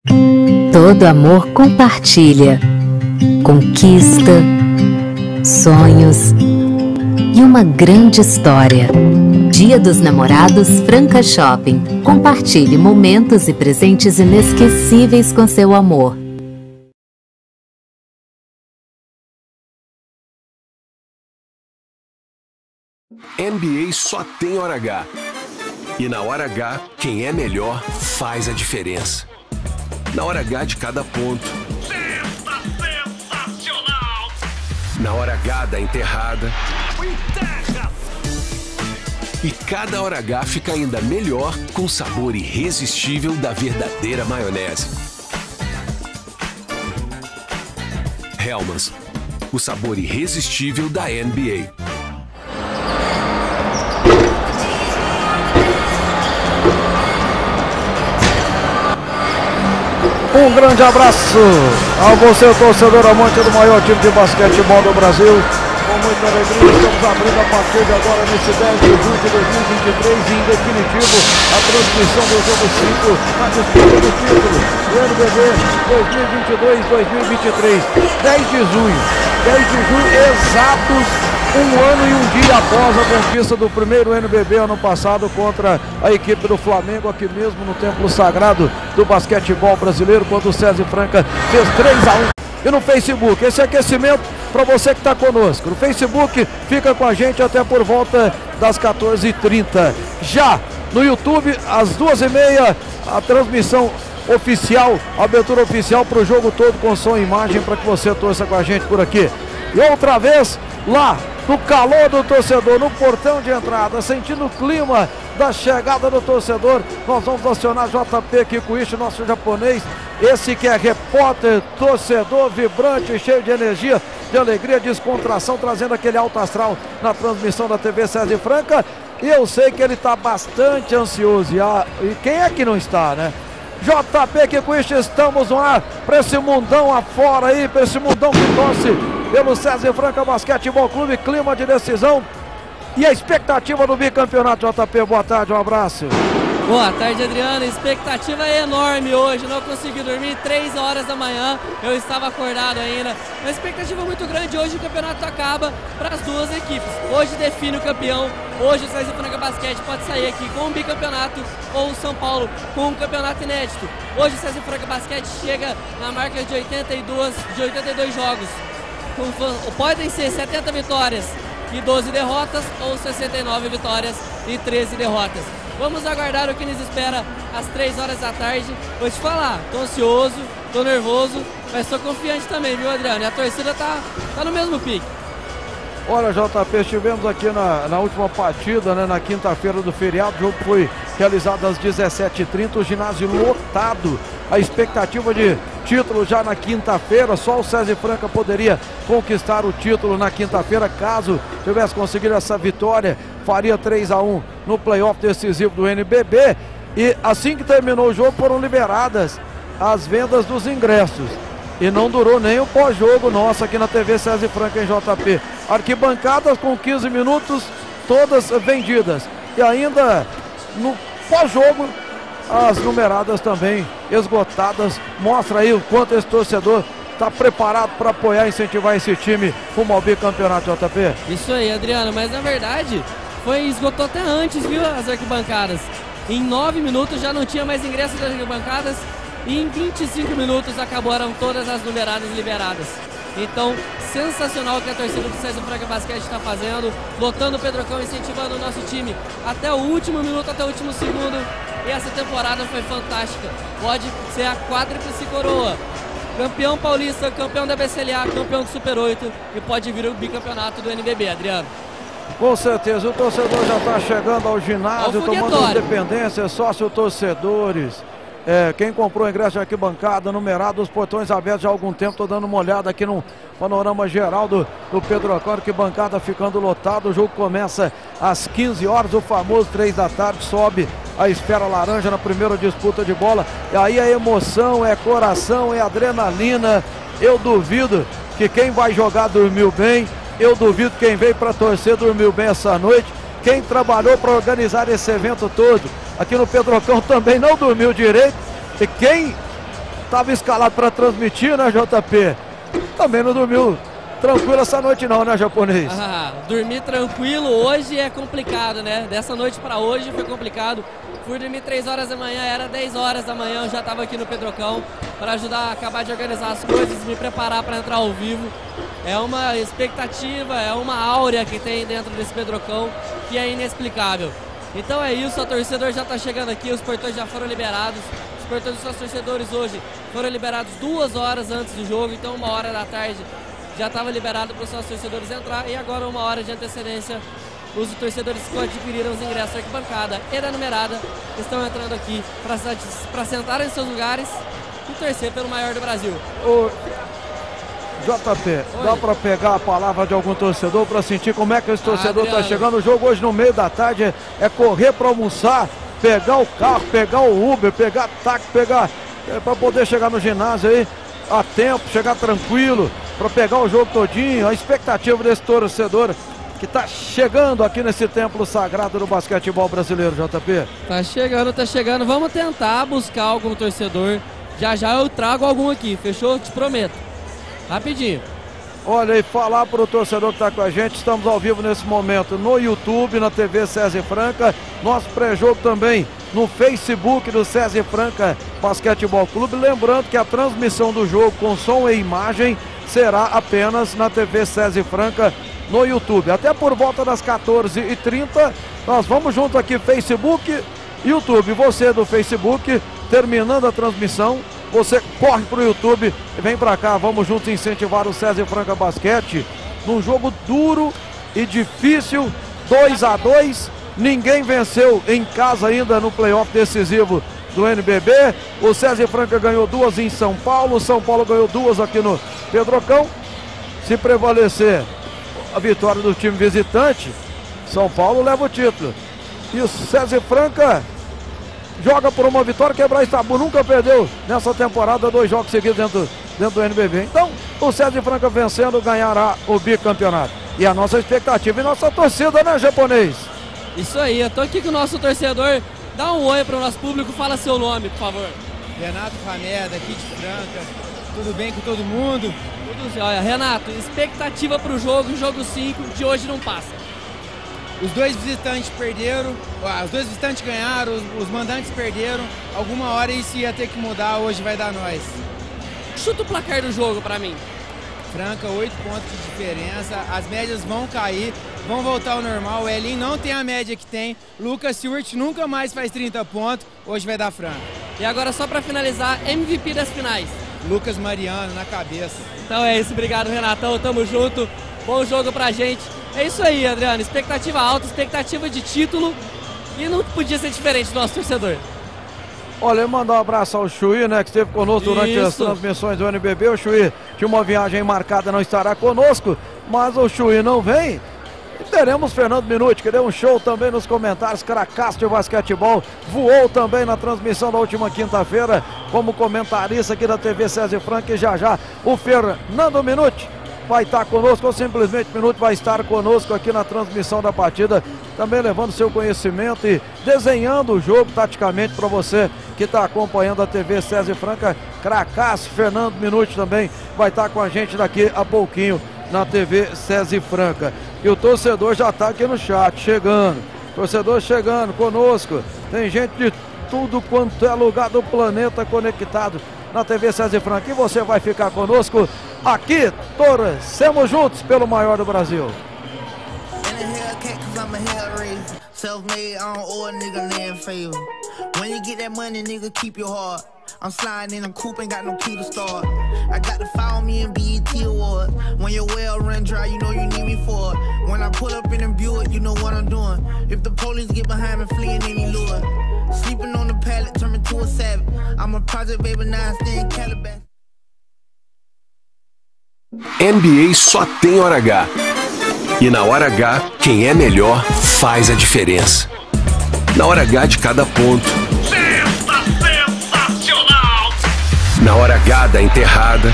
Todo amor compartilha, conquista, sonhos e uma grande história. Dia dos Namorados Franca Shopping. Compartilhe momentos e presentes inesquecíveis com seu amor. NBA só tem Hora H. E na Hora H, quem é melhor faz a diferença. Na Hora H de cada ponto. Sensacional! Na Hora H da enterrada. E cada Hora H fica ainda melhor com o sabor irresistível da verdadeira maionese. Hellmann's, o sabor irresistível da NBA. Um grande abraço a você, torcedor amante do maior time de basquetebol do Brasil. Com muita alegria, estamos abrindo a partir de agora, nesse 10 de julho de 2023, e em definitivo, a transmissão do jogo 5 na disputa do título do NBB 2022-2023. 10 de junho, exatos um ano e um dia após a conquista do primeiro NBB ano passado contra a equipe do Flamengo, aqui mesmo no Templo Sagrado do basquetebol brasileiro, quando o César Franca fez 3-1. E no Facebook, esse aquecimento para você que está conosco. No Facebook, fica com a gente até por volta das 14h30. Já no YouTube, às 2h30, a transmissão oficial, a abertura oficial para o jogo todo com som e imagem, para que você torça com a gente por aqui. E outra vez, lá no calor do torcedor, no portão de entrada, sentindo o clima da chegada do torcedor, nós vamos acionar JP Kikuichi, nosso japonês, esse que é repórter, torcedor, vibrante, cheio de energia, de alegria, descontração, trazendo aquele alto astral na transmissão da TV César Franca. E eu sei que ele está bastante ansioso, e quem é que não está, né? JP Kikuichi, estamos no ar para esse mundão afora aí, para esse mundão que torce pelo César Franca Basquetebol Clube, clima de decisão e a expectativa do bicampeonato. JP, boa tarde, um abraço. Boa tarde, Adriano. A expectativa é enorme hoje, não consegui dormir 3 horas da manhã, eu estava acordado ainda. Uma expectativa muito grande, hoje o campeonato acaba para as duas equipes. Hoje define o campeão, hoje o César Franca Basquete pode sair aqui com um bicampeonato ou o São Paulo com um campeonato inédito. Hoje o César Franca Basquete chega na marca de 82 jogos. Podem ser 70 vitórias e 12 derrotas ou 69 vitórias e 13 derrotas. Vamos aguardar o que nos espera às 3 horas da tarde. Vou te falar, tô ansioso, tô nervoso, mas tô confiante também, viu, Adriano? E a torcida tá no mesmo pique. Olha, JP, estivemos aqui na última partida, né, na quinta-feira do feriado. O jogo foi realizado às 17h30, o ginásio lotado. A expectativa de título já na quinta-feira, só o César Franca poderia conquistar o título na quinta-feira, caso tivesse conseguido essa vitória, faria 3-1 no playoff decisivo do NBB. E assim que terminou o jogo, foram liberadas as vendas dos ingressos. E não durou nem o pós-jogo nosso aqui na TV César Franca em JP. Arquibancadas com 15 minutos, todas vendidas. E ainda no pós-jogo, as numeradas também esgotadas. Mostra aí o quanto esse torcedor está preparado para apoiar e incentivar esse time rumo ao bicampeonato, JP. Isso aí, Adriano, mas na verdade esgotou até antes, viu, as arquibancadas. Em 9 minutos já não tinha mais ingressos das arquibancadas e em 25 minutos acabaram todas as numeradas liberadas. Então, sensacional o que a torcida do César Franca Basquete está fazendo, lotando o Pedrocão, incentivando o nosso time até o último minuto, até o último segundo. E essa temporada foi fantástica. Pode ser a quádruplice coroa. Campeão paulista, campeão da BCLA, campeão do Super 8 e pode vir o bicampeonato do NBB, Adriano. Com certeza, o torcedor já está chegando ao ginásio, tomando independência, sócio-torcedores. Quem comprou ingresso de arquibancada, numerado, os portões abertos já há algum tempo. Estou dando uma olhada aqui no panorama geral do Pedrocão, arquibancada ficando lotado. O jogo começa às 15 horas, o famoso 3 da tarde, sobe a esfera laranja na primeira disputa de bola. E aí é emoção, é coração, é adrenalina. Eu duvido que quem vai jogar dormiu bem. Eu duvido que quem veio para torcer dormiu bem essa noite. Quem trabalhou para organizar esse evento todo aqui no Pedrocão também não dormiu direito. E quem estava escalado para transmitir, né, JP? Também não dormiu tranquilo essa noite não, né, japonês? Dormir tranquilo hoje é complicado, né? Dessa noite para hoje foi complicado. Fui dormir 3 horas da manhã, era 10 horas da manhã, eu já estava aqui no Pedrocão para ajudar a acabar de organizar as coisas, me preparar para entrar ao vivo. É uma expectativa, é uma áurea que tem dentro desse Pedrocão que é inexplicável. Então é isso, o torcedor já está chegando aqui, os portões já foram liberados. Os portões dos seus torcedores hoje foram liberados 2 horas antes do jogo, então 1h da tarde já estava liberado para os seus torcedores entrar e agora 1 hora de antecedência os torcedores que adquiriram os ingressos da arquibancada e da numerada estão entrando aqui para sentar em seus lugares e torcer pelo maior do Brasil. Ô, JP, dá para pegar a palavra de algum torcedor para sentir como é que esse torcedor está chegando? O jogo hoje no meio da tarde é correr para almoçar, pegar o carro, pegar o Uber, pegar táxi, para poder chegar no ginásio aí a tempo, chegar tranquilo, para pegar o jogo todinho. A expectativa desse torcedor que está chegando aqui nesse templo sagrado do basquetebol brasileiro, JP. Tá chegando. Vamos tentar buscar algum torcedor. Já eu trago algum aqui, fechou? Te prometo. Rapidinho. Olha, e falar para o torcedor que está com a gente, estamos ao vivo nesse momento no YouTube, na TV César Franca, nosso pré-jogo também no Facebook do César Franca Basquetebol Clube. Lembrando que a transmissão do jogo com som e imagem será apenas na TV César Franca no YouTube. Até por volta das 14h30, nós vamos junto aqui, Facebook, YouTube. Você do Facebook, terminando a transmissão, você corre para o YouTube e vem para cá. Vamos juntos incentivar o César Franca Basquete num jogo duro e difícil, 2-2. Ninguém venceu em casa ainda no playoff decisivo do NBB. O César Franca ganhou 2 em São Paulo. O São Paulo ganhou 2 aqui no Pedrocão. Se prevalecer a vitória do time visitante, São Paulo leva o título. E o César Franca joga por uma vitória, quebrar esse tabu. Nunca perdeu nessa temporada 2 jogos seguidos dentro do NBB. Então, o César Franca vencendo ganhará o bicampeonato. E a nossa expectativa e nossa torcida, né, japonês? Isso aí, eu tô aqui com o nosso torcedor. Dá um oi para o nosso público, fala seu nome, por favor. Renato Rameda, aqui de Franca. Tudo bem com todo mundo? Tudo. Olha, Renato, expectativa para o jogo 5 de hoje não passa. Os 2 visitantes perderam, os 2 visitantes ganharam, os mandantes perderam. Alguma hora isso ia ter que mudar, hoje vai dar nós. Chuta o placar do jogo para mim. Franca, 8 pontos de diferença, as médias vão cair, vão voltar ao normal. O Elin não tem a média que tem, Lucas Stewart nunca mais faz 30 pontos, hoje vai dar Franca. E agora só para finalizar, MVP das finais. Lucas Mariano na cabeça. Então é isso, obrigado Renatão, tamo junto, bom jogo pra gente. É isso aí, Adriano, expectativa alta, expectativa de título e não podia ser diferente do nosso torcedor. Olha, mandar um abraço ao Chuí, né, que esteve conosco durante as transmissões do NBB. O Chuí tinha uma viagem marcada, não estará conosco, mas o Chuí não vem. E teremos Fernando Minuti, que deu um show também nos comentários, cracaço de basquetebol, voou também na transmissão da última quinta-feira como comentarista aqui da TV César Franca. E já o Fernando Minuti vai estar conosco, ou simplesmente Minuti vai estar conosco aqui na transmissão da partida, também levando seu conhecimento e desenhando o jogo taticamente para você que está acompanhando a TV César Franca. Cracaço, Fernando Minuti também vai estar com a gente daqui a pouquinho na TV César Franca. E o torcedor já está aqui no chat, chegando. Torcedor chegando conosco. Tem gente de tudo quanto é lugar do planeta conectado na TV César Franca. E você vai ficar conosco aqui, torcemos juntos pelo maior do Brasil. Self-made, I don't owe a nigga land favor. When you get that money, nigga, keep your heart. I'm sliding in a coupe, ain't got no key to start. I got to follow me in BET Awards. When your well run dry, you know you need me for it. When I pull up in a Buick, you know what I'm doing. If the police get behind me, fleeing any lure. Sleeping on the pallet, turn me to a savage. I'm a project baby, now I stay in Calabash. NBA só tem hora H. E na hora H, quem é melhor faz a diferença. Na hora H de cada ponto. Sensacional! Na hora H da enterrada.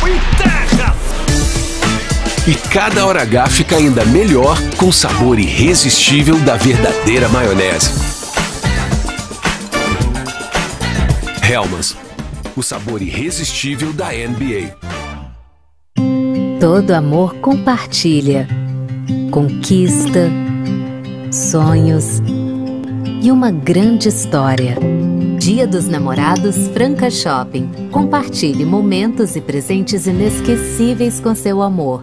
E cada hora H fica ainda melhor com o sabor irresistível da verdadeira maionese. Hellmann's. o sabor irresistível da NBA. Todo amor compartilha, conquista, sonhos e uma grande história. Dia dos Namorados Franca Shopping. Compartilhe momentos e presentes inesquecíveis com seu amor.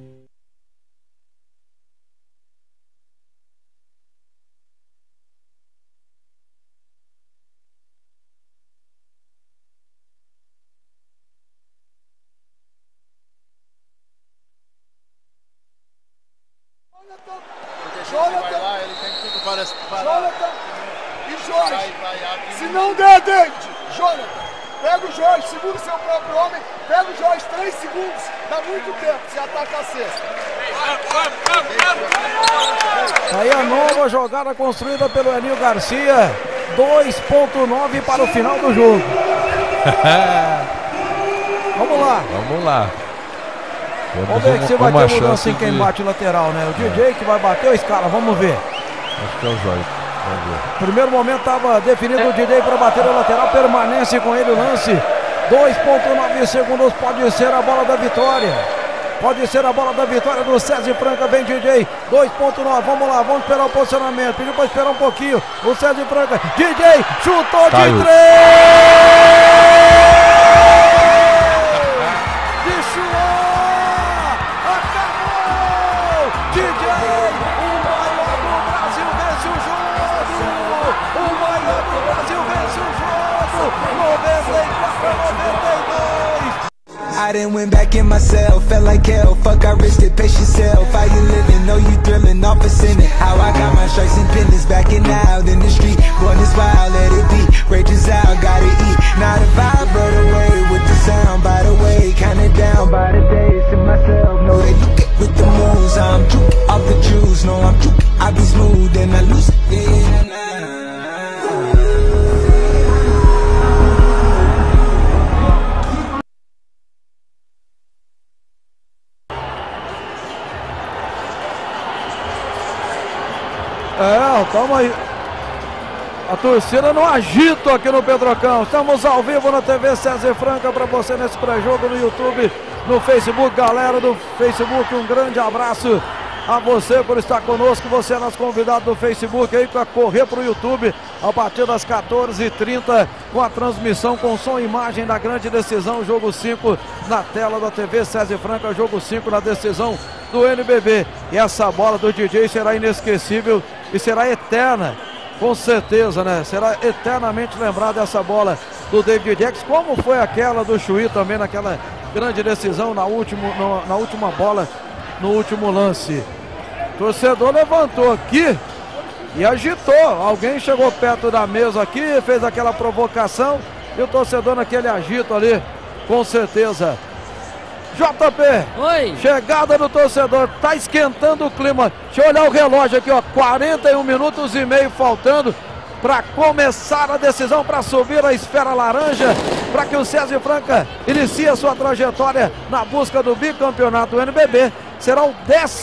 Jonathan, ele tem tudo para Jonathan e Jorge. Se não der, David, Jonathan, pega o Jorge, segura o seu próprio homem, pega o Jorge 3 segundos, dá muito tempo, você ataca a cesta. Aí a nova jogada construída pelo Elinho Garcia, 2.9 para o final do jogo. Vamos lá. Vamos lá. Vamos ver se vai ter mudança em quem bate lateral, né? O DJ que vai bater ou escala, vamos ver. Acho que é o Jorge. Vamos ver. Primeiro momento estava definido o DJ para bater o lateral, permanece com ele o lance. 2.9 segundos, pode ser a bola da vitória. Pode ser a bola da vitória do César Franca, vem DJ, 2.9, vamos lá, vamos esperar o posicionamento, pediu para esperar um pouquinho, o César Franca, DJ, chutou de 3! I done went back in myself, felt like hell, fuck I risked it, pace yourself. How you living, know you thrilling, off a sinning. How I got my stripes and pendants back and out in the street. Born this wild, let it be, rages out, gotta eat. Now the vibe rode away with the sound, by the way, kinda down by the days to myself. Know they look it with the moves, I'm juke off the juice, no I'm juke, I be smooth and I lose it, yeah, nah. Tamo aí. A torcida no agito aqui no Pedrocão. Estamos ao vivo na TV César Franca para você nesse pré-jogo no YouTube, no Facebook. Galera do Facebook, um grande abraço a você por estar conosco. Você é nosso convidado do Facebook aí para correr para o YouTube a partir das 14h30 com a transmissão com som e imagem da grande decisão, jogo 5 na tela da TV César Franca, jogo 5 na decisão do NBB. E essa bola do DJ será inesquecível e será eterna, com certeza, né? Será eternamente lembrada essa bola do David Jackson, como foi aquela do Chuí também naquela grande decisão na última bola, no último lance. O torcedor levantou aqui e agitou. Alguém chegou perto da mesa aqui, fez aquela provocação e o torcedor naquele agito ali, com certeza. JP, oi. Chegada do torcedor, tá esquentando o clima. Deixa eu olhar o relógio aqui, ó, 41 minutos e meio faltando para começar a decisão, para subir a esfera laranja, para que o César Franca inicie a sua trajetória na busca do bicampeonato do NBB. Será o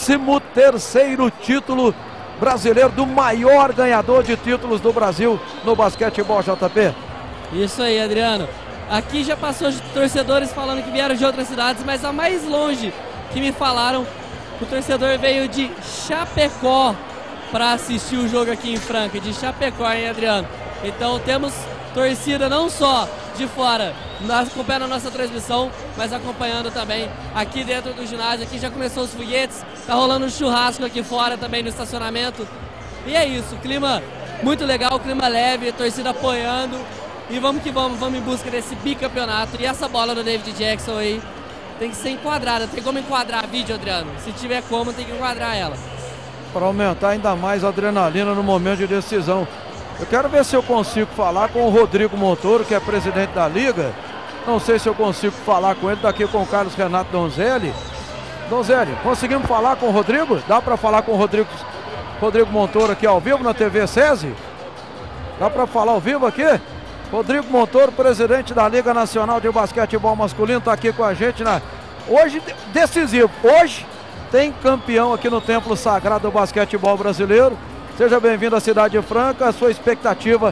13º título brasileiro, do maior ganhador de títulos do Brasil no basquetebol, JP. Isso aí, Adriano. Aqui já passou torcedores falando que vieram de outras cidades, mas a mais longe que me falaram, o torcedor veio de Chapecó para assistir o jogo aqui em Franca, de Chapecó, hein, Adriano? Então temos torcida não só de fora, acompanhando a nossa transmissão, mas acompanhando também aqui dentro do ginásio. Aqui já começou os foguetes, tá rolando um churrasco aqui fora também no estacionamento. E é isso, clima muito legal, clima leve, torcida apoiando. E vamos que vamos em busca desse bicampeonato. E essa bola do David Jackson aí tem que ser enquadrada. Tem como enquadrar a vídeo, Adriano? Se tiver como, tem que enquadrar ela. Para aumentar ainda mais a adrenalina no momento de decisão. Eu quero ver se eu consigo falar com o Rodrigo Montoro, que é presidente da Liga. Não sei se eu consigo falar com ele, daqui com o Carlos Renato Donzelli. Donzelli, conseguimos falar com o Rodrigo? Dá para falar com o Rodrigo Montoro aqui ao vivo na TV SESI? Dá para falar ao vivo aqui? Rodrigo Montoro, presidente da Liga Nacional de Basquetebol Masculino, está aqui com a gente hoje decisivo. Hoje tem campeão aqui no Templo Sagrado do Basquetebol Brasileiro. Seja bem-vindo à cidade de Franca. A sua expectativa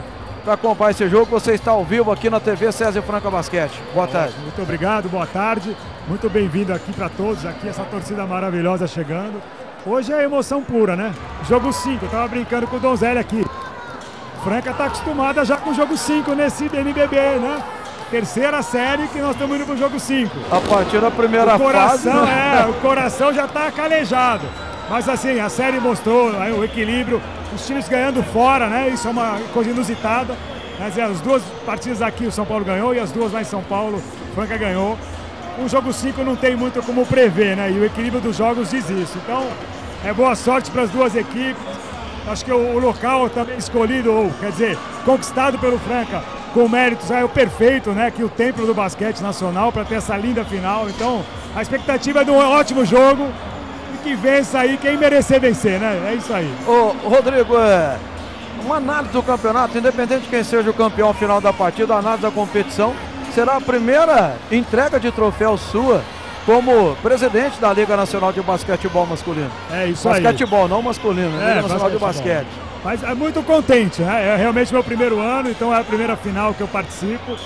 para acompanhar esse jogo. Você está ao vivo aqui na TV César Franca Basquete. Boa tarde. Muito obrigado, boa tarde. Muito bem-vindo aqui para todos, aqui essa torcida maravilhosa chegando. Hoje é emoção pura, né? Jogo 5, eu tava brincando com o Donzelli aqui. Franca tá acostumada já com o jogo 5 nesse NBB, né? Terceira série que nós estamos indo pro jogo 5. A partir da primeira fase, né? O coração já tá calejado. Mas assim, a série mostrou o equilíbrio, os times ganhando fora, né? Isso é uma coisa inusitada. Mas as duas partidas aqui o São Paulo ganhou e as duas lá em São Paulo, Franca ganhou. O jogo 5 não tem muito como prever, né? E o equilíbrio dos jogos diz isso. Então, é boa sorte para as duas equipes. Acho que o local também escolhido, ou quer dizer, conquistado pelo Franca, com méritos, é o perfeito, né? Que o templo do basquete nacional para ter essa linda final. Então, a expectativa é de um ótimo jogo e que vença aí quem merecer vencer, né? É isso aí. Ô, Rodrigo, uma análise do campeonato, independente de quem seja o campeão final da partida, a análise da competição, será a primeira entrega de troféu sua como presidente da Liga Nacional de Basquetebol Masculino. É isso aí. Basquetebol, aí. Não masculino, Liga Nacional de Basquete. Mas é muito contente, né? É realmente meu primeiro ano, então é a primeira final que eu participo.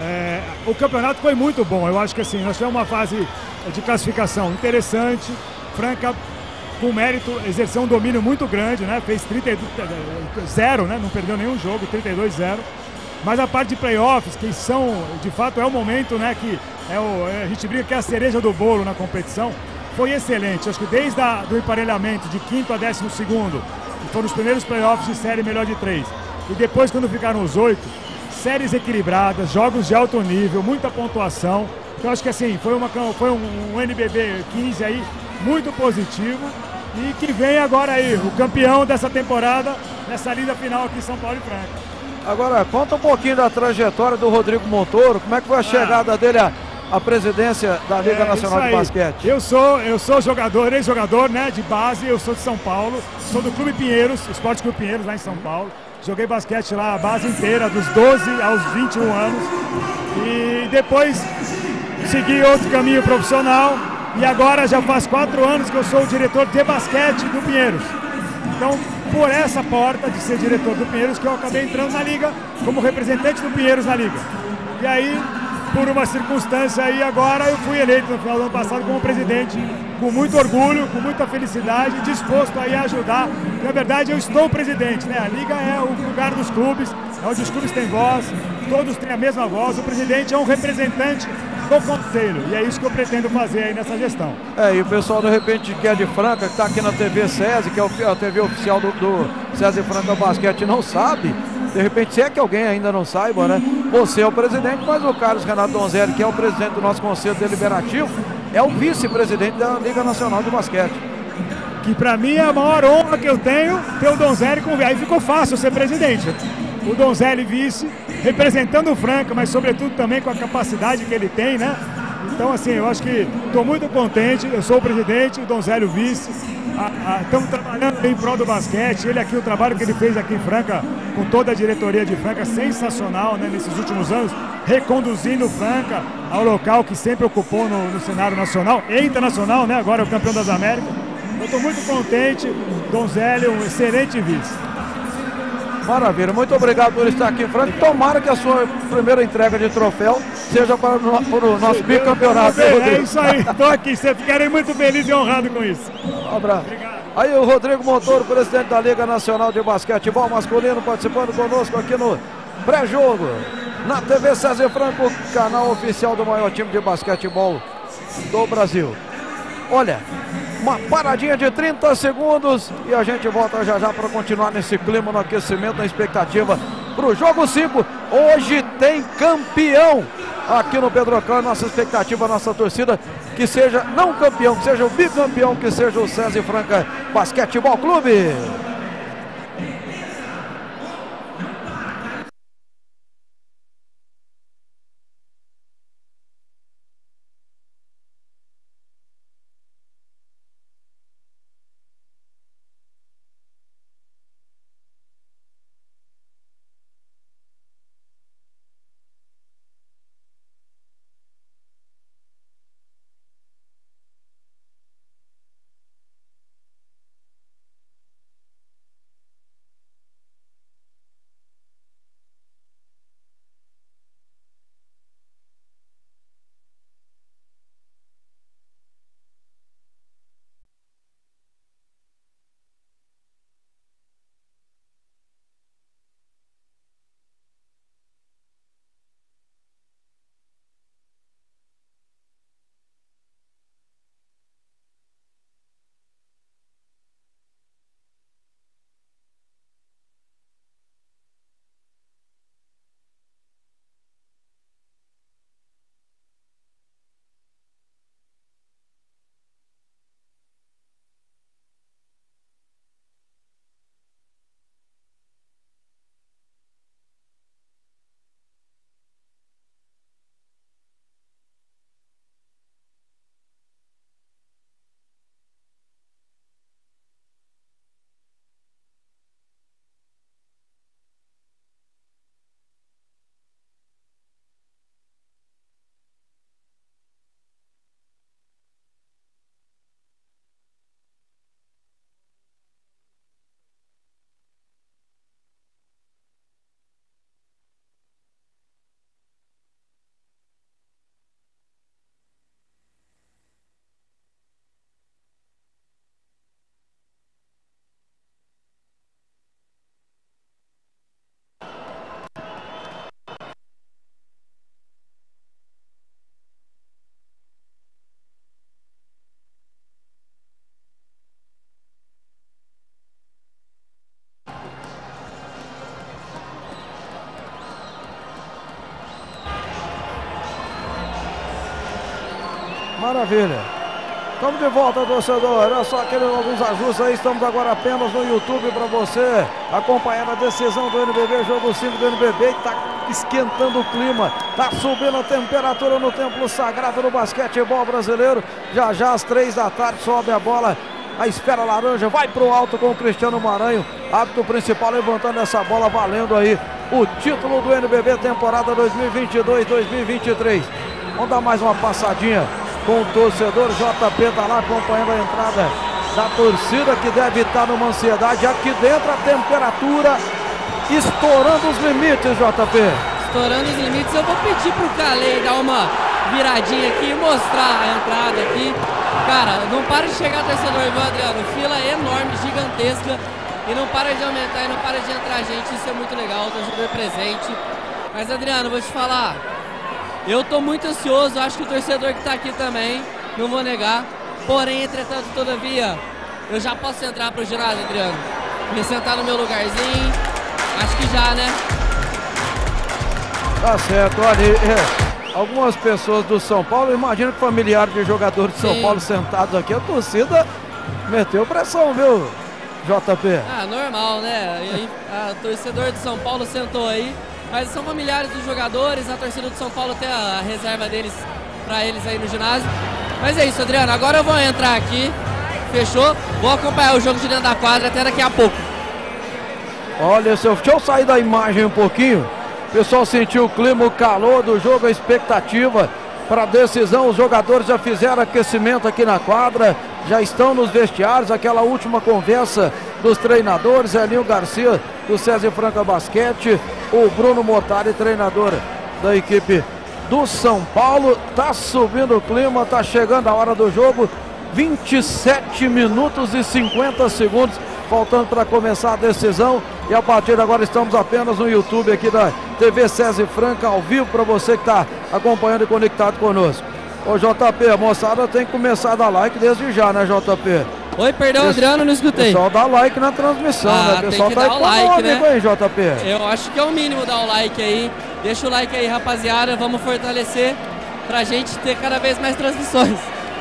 O campeonato foi muito bom, eu acho que assim, nós tivemos uma fase de classificação interessante. Franca, com mérito, exerceu um domínio muito grande, né? Fez 32-0, né? Não perdeu nenhum jogo, 32-0. Mas a parte de playoffs, que são, de fato, é o momento, né? Que a gente brinca que é a cereja do bolo na competição, foi excelente. Acho que desde o emparelhamento de 5º a 12º, que foram os primeiros playoffs de série melhor de 3, e depois, quando ficaram os 8, séries equilibradas, jogos de alto nível, muita pontuação. Então, acho que assim, foi um NBB 15 aí muito positivo. E que vem agora aí, o campeão dessa temporada, nessa linda final aqui em São Paulo e Franca. Agora, conta um pouquinho da trajetória do Rodrigo Montoro, como é que foi a chegada dele à presidência da Liga Nacional de Basquete? Eu sou jogador, ex-jogador, né, de base, eu sou de São Paulo, sou do Clube Pinheiros, Esporte Clube Pinheiros, lá em São Paulo. Joguei basquete lá a base inteira, dos 12 aos 21 anos. E depois segui outro caminho profissional. E agora já faz 4 anos que eu sou o diretor de basquete do Pinheiros. Então, por essa porta de ser diretor do Pinheiros que eu acabei entrando na Liga, como representante do Pinheiros na Liga. E aí, por uma circunstância aí agora, eu fui eleito no final do ano passado como presidente, com muito orgulho, com muita felicidade, disposto aí a ajudar. Na verdade, eu estou presidente, né? A Liga é o lugar dos clubes, é onde os clubes têm voz, todos têm a mesma voz. O presidente é um representante do conselho, e é isso que eu pretendo fazer aí nessa gestão. E o pessoal, de repente, que é de Franca, que está aqui na TV César, que é a TV oficial do César Franca Basquete, não sabe, de repente, se é que alguém ainda não saiba, né? Você é o presidente, mas o Carlos Renato Donzelli, que é o presidente do nosso Conselho Deliberativo, é o vice-presidente da Liga Nacional de Basquete. Que para mim é a maior honra que eu tenho, ter o Donzelli como... Aí ficou fácil ser presidente. O Donzelli vice, representando o Franca, mas sobretudo também com a capacidade que ele tem, né? Então, assim, eu acho que estou muito contente. Eu sou o presidente, o Donzelli o vice. Estamos trabalhando em prol do basquete. Ele aqui, o trabalho que ele fez aqui em Franca, com toda a diretoria de Franca, sensacional, né? Nesses últimos anos, reconduzindo o Franca ao local que sempre ocupou no cenário nacional e internacional, né? Agora é o campeão das Américas. Eu estou muito contente. Donzelli, um excelente vice. Maravilha, muito obrigado por estar aqui em Franca. Tomara que a sua primeira entrega de troféu seja para o nosso bicampeonato. É isso aí, estou aqui, vocês ficarem muito felizes e honrados com isso. Um abraço. Obrigado. Aí o Rodrigo Montoro, presidente da Liga Nacional de Basquetebol Masculino, participando conosco aqui no pré-jogo, na TV César Franco, canal oficial do maior time de basquetebol do Brasil. Olha, uma paradinha de 30 segundos e a gente volta já para continuar nesse clima, no aquecimento, na expectativa para o jogo 5. Hoje tem campeão aqui no Pedrocão. Nossa expectativa, nossa torcida, que seja não campeão, que seja o bicampeão, que seja o César Franca Basquetebol Clube. Maravilha. Estamos de volta, torcedor. Olha só, querendo alguns ajustes aí. Estamos agora apenas no YouTube para você acompanhar a decisão do NBB, jogo 5 do NBB. Está esquentando o clima, está subindo a temperatura no templo sagrado do basquetebol brasileiro. Já já às 3 da tarde sobe a bola. A esfera laranja vai para o alto com o Cristiano Maranhão, árbitro principal, levantando essa bola, valendo aí o título do NBB temporada 2022-2023. Vamos dar mais uma passadinha com o torcedor. JP está lá acompanhando a entrada da torcida, que deve estar numa ansiedade. Aqui dentro a temperatura estourando os limites, JP. Estourando os limites. Eu vou pedir pro Calei dar uma viradinha aqui e mostrar a entrada aqui. Cara, não para de chegar torcedor, viu, Adriano? Fila enorme, gigantesca. E não para de aumentar e não para de entrar gente. Isso é muito legal, o torcedor presente. Mas, Adriano, vou te falar. Eu tô muito ansioso, acho que o torcedor que tá aqui também, não vou negar. Porém, entretanto, todavia, eu já posso entrar pro ginásio, Adriano? Me sentar no meu lugarzinho. Acho que já, né? Tá certo, olha, algumas pessoas do São Paulo, imagino que familiares de jogadores de São Paulo sentados aqui, a torcida meteu pressão, viu, JP? Ah, normal, né? E aí, a torcedor de São Paulo sentou aí, mas são familiares dos jogadores, a torcida do São Paulo tem a reserva deles pra eles aí no ginásio. Mas é isso, Adriano, agora eu vou entrar aqui, fechou? Vou acompanhar o jogo de dentro da quadra até daqui a pouco. Olha, deixa eu sair da imagem um pouquinho. O pessoal sentiu o clima, o calor do jogo, a expectativa para a decisão. Os jogadores já fizeram aquecimento aqui na quadra, já estão nos vestiários. Aquela última conversa dos treinadores, Elinho Garcia do César Franca Basquete, o Bruno Mortari, treinador da equipe do São Paulo. Tá subindo o clima, tá chegando a hora do jogo. 27 minutos e 50 segundos faltando para começar a decisão. E a partir de agora estamos apenas no YouTube aqui da TV César Franca, ao vivo para você que está acompanhando e conectado conosco. Ô JP, a moçada tem que começar a dar like desde já, né, JP? Oi, perdão, Adriano, não escutei. O pessoal dá like na transmissão, né? O pessoal tá like, né? Aí, JP. Eu acho que é o mínimo dar o like aí. Deixa o like aí, rapaziada. Vamos fortalecer pra gente ter cada vez mais transmissões.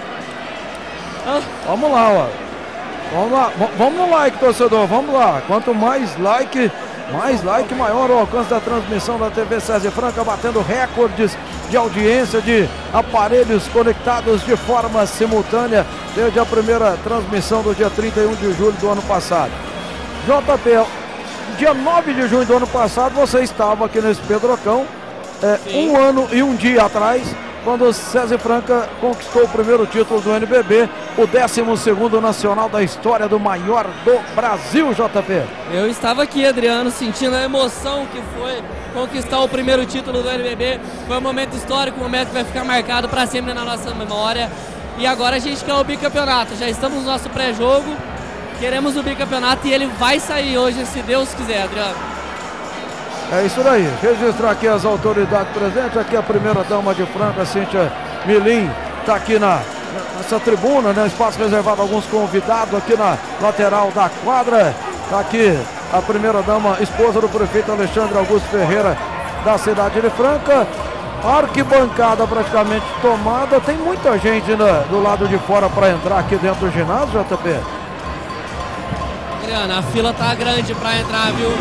Vamos lá, ó. Vamos lá, vamos no like, torcedor, vamos lá. Quanto mais like, maior o alcance da transmissão da TV César Franca, batendo recordes de audiência, de aparelhos conectados de forma simultânea, desde a primeira transmissão do dia 31 de julho do ano passado. JP, dia 9 de junho do ano passado, você estava aqui nesse Pedrocão, um ano e um dia atrás, quando o César Franca conquistou o primeiro título do NBB, o 12º nacional da história do maior do Brasil, JP. Eu estava aqui, Adriano, sentindo a emoção que foi conquistar o primeiro título do NBB. Foi um momento histórico, um momento que vai ficar marcado para sempre na nossa memória. E agora a gente quer o bicampeonato. Já estamos no nosso pré-jogo, queremos o bicampeonato e ele vai sair hoje, se Deus quiser, Adriano. É isso daí, registrar aqui as autoridades presentes, aqui a primeira dama de Franca, Cíntia Milim, está aqui nessa tribuna, né, espaço reservado a alguns convidados aqui na lateral da quadra. Está aqui a primeira dama, esposa do prefeito Alexandre Augusto Ferreira, da cidade de Franca. Arquibancada praticamente tomada, tem muita gente do lado de fora para entrar aqui dentro do ginásio, JP. Adriana, a fila tá grande para entrar, viu?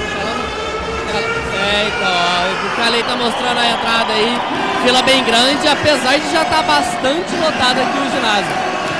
Então, ó, o Calei tá mostrando a entrada aí, fila bem grande, apesar de já estar bastante lotado aqui o ginásio.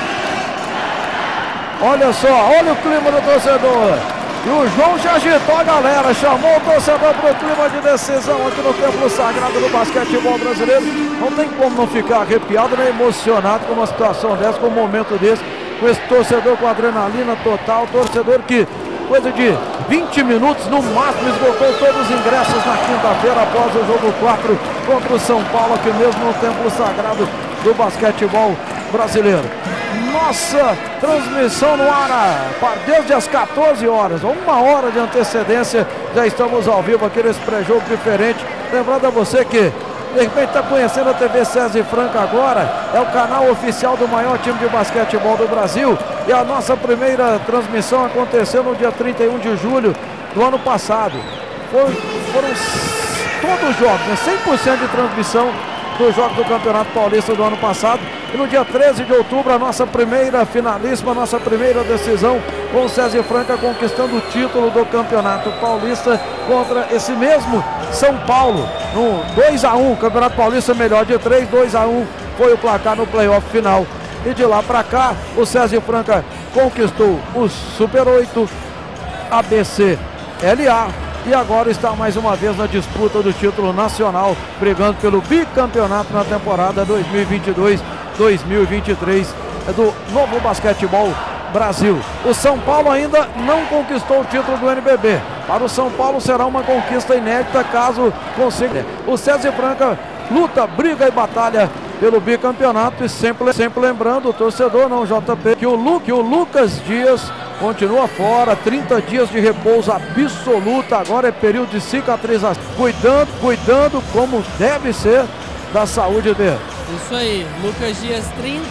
Olha só, olha o clima do torcedor. E o João já agitou a galera, chamou o torcedor para o clima de decisão aqui no Templo Sagrado do basquetebol brasileiro. Não tem como não ficar arrepiado, nem emocionado com uma situação dessa, com um momento desse, com esse torcedor com adrenalina total, torcedor que, coisa de 20 minutos no máximo, esgotou todos os ingressos na quinta-feira após o jogo 4 contra o São Paulo, aqui mesmo no Templo Sagrado do basquetebol brasileiro. Nossa transmissão no ar desde as 14 horas, uma hora de antecedência, já estamos ao vivo aqui nesse pré-jogo diferente. Lembrando a você que de repente está conhecendo a TV César Franca agora, é o canal oficial do maior time de basquetebol do Brasil, e a nossa primeira transmissão aconteceu no dia 31 de julho do ano passado. Foram todos os jogos, né? 100% de transmissão dos jogos do Campeonato Paulista do ano passado, E no dia 13 de outubro, a nossa primeira finalíssima, a nossa primeira decisão, com o César Franca conquistando o título do Campeonato Paulista contra esse mesmo São Paulo. No 2-1, Campeonato Paulista melhor de 3, 2-1 foi o placar no playoff final. E de lá para cá, o César Franca conquistou o Super 8, ABC, LA, e agora está mais uma vez na disputa do título nacional, brigando pelo bicampeonato na temporada 2022-2023 do Novo Basquetebol Brasil. O São Paulo ainda não conquistou o título do NBB. Para o São Paulo será uma conquista inédita caso consiga. O César Franca luta, briga e batalha pelo bicampeonato, e sempre lembrando o torcedor, não JP, que o Lucas Dias continua fora, 30 dias de repouso absoluta, agora é período de cicatrização, cuidando como deve ser da saúde dele. Isso aí, Lucas Dias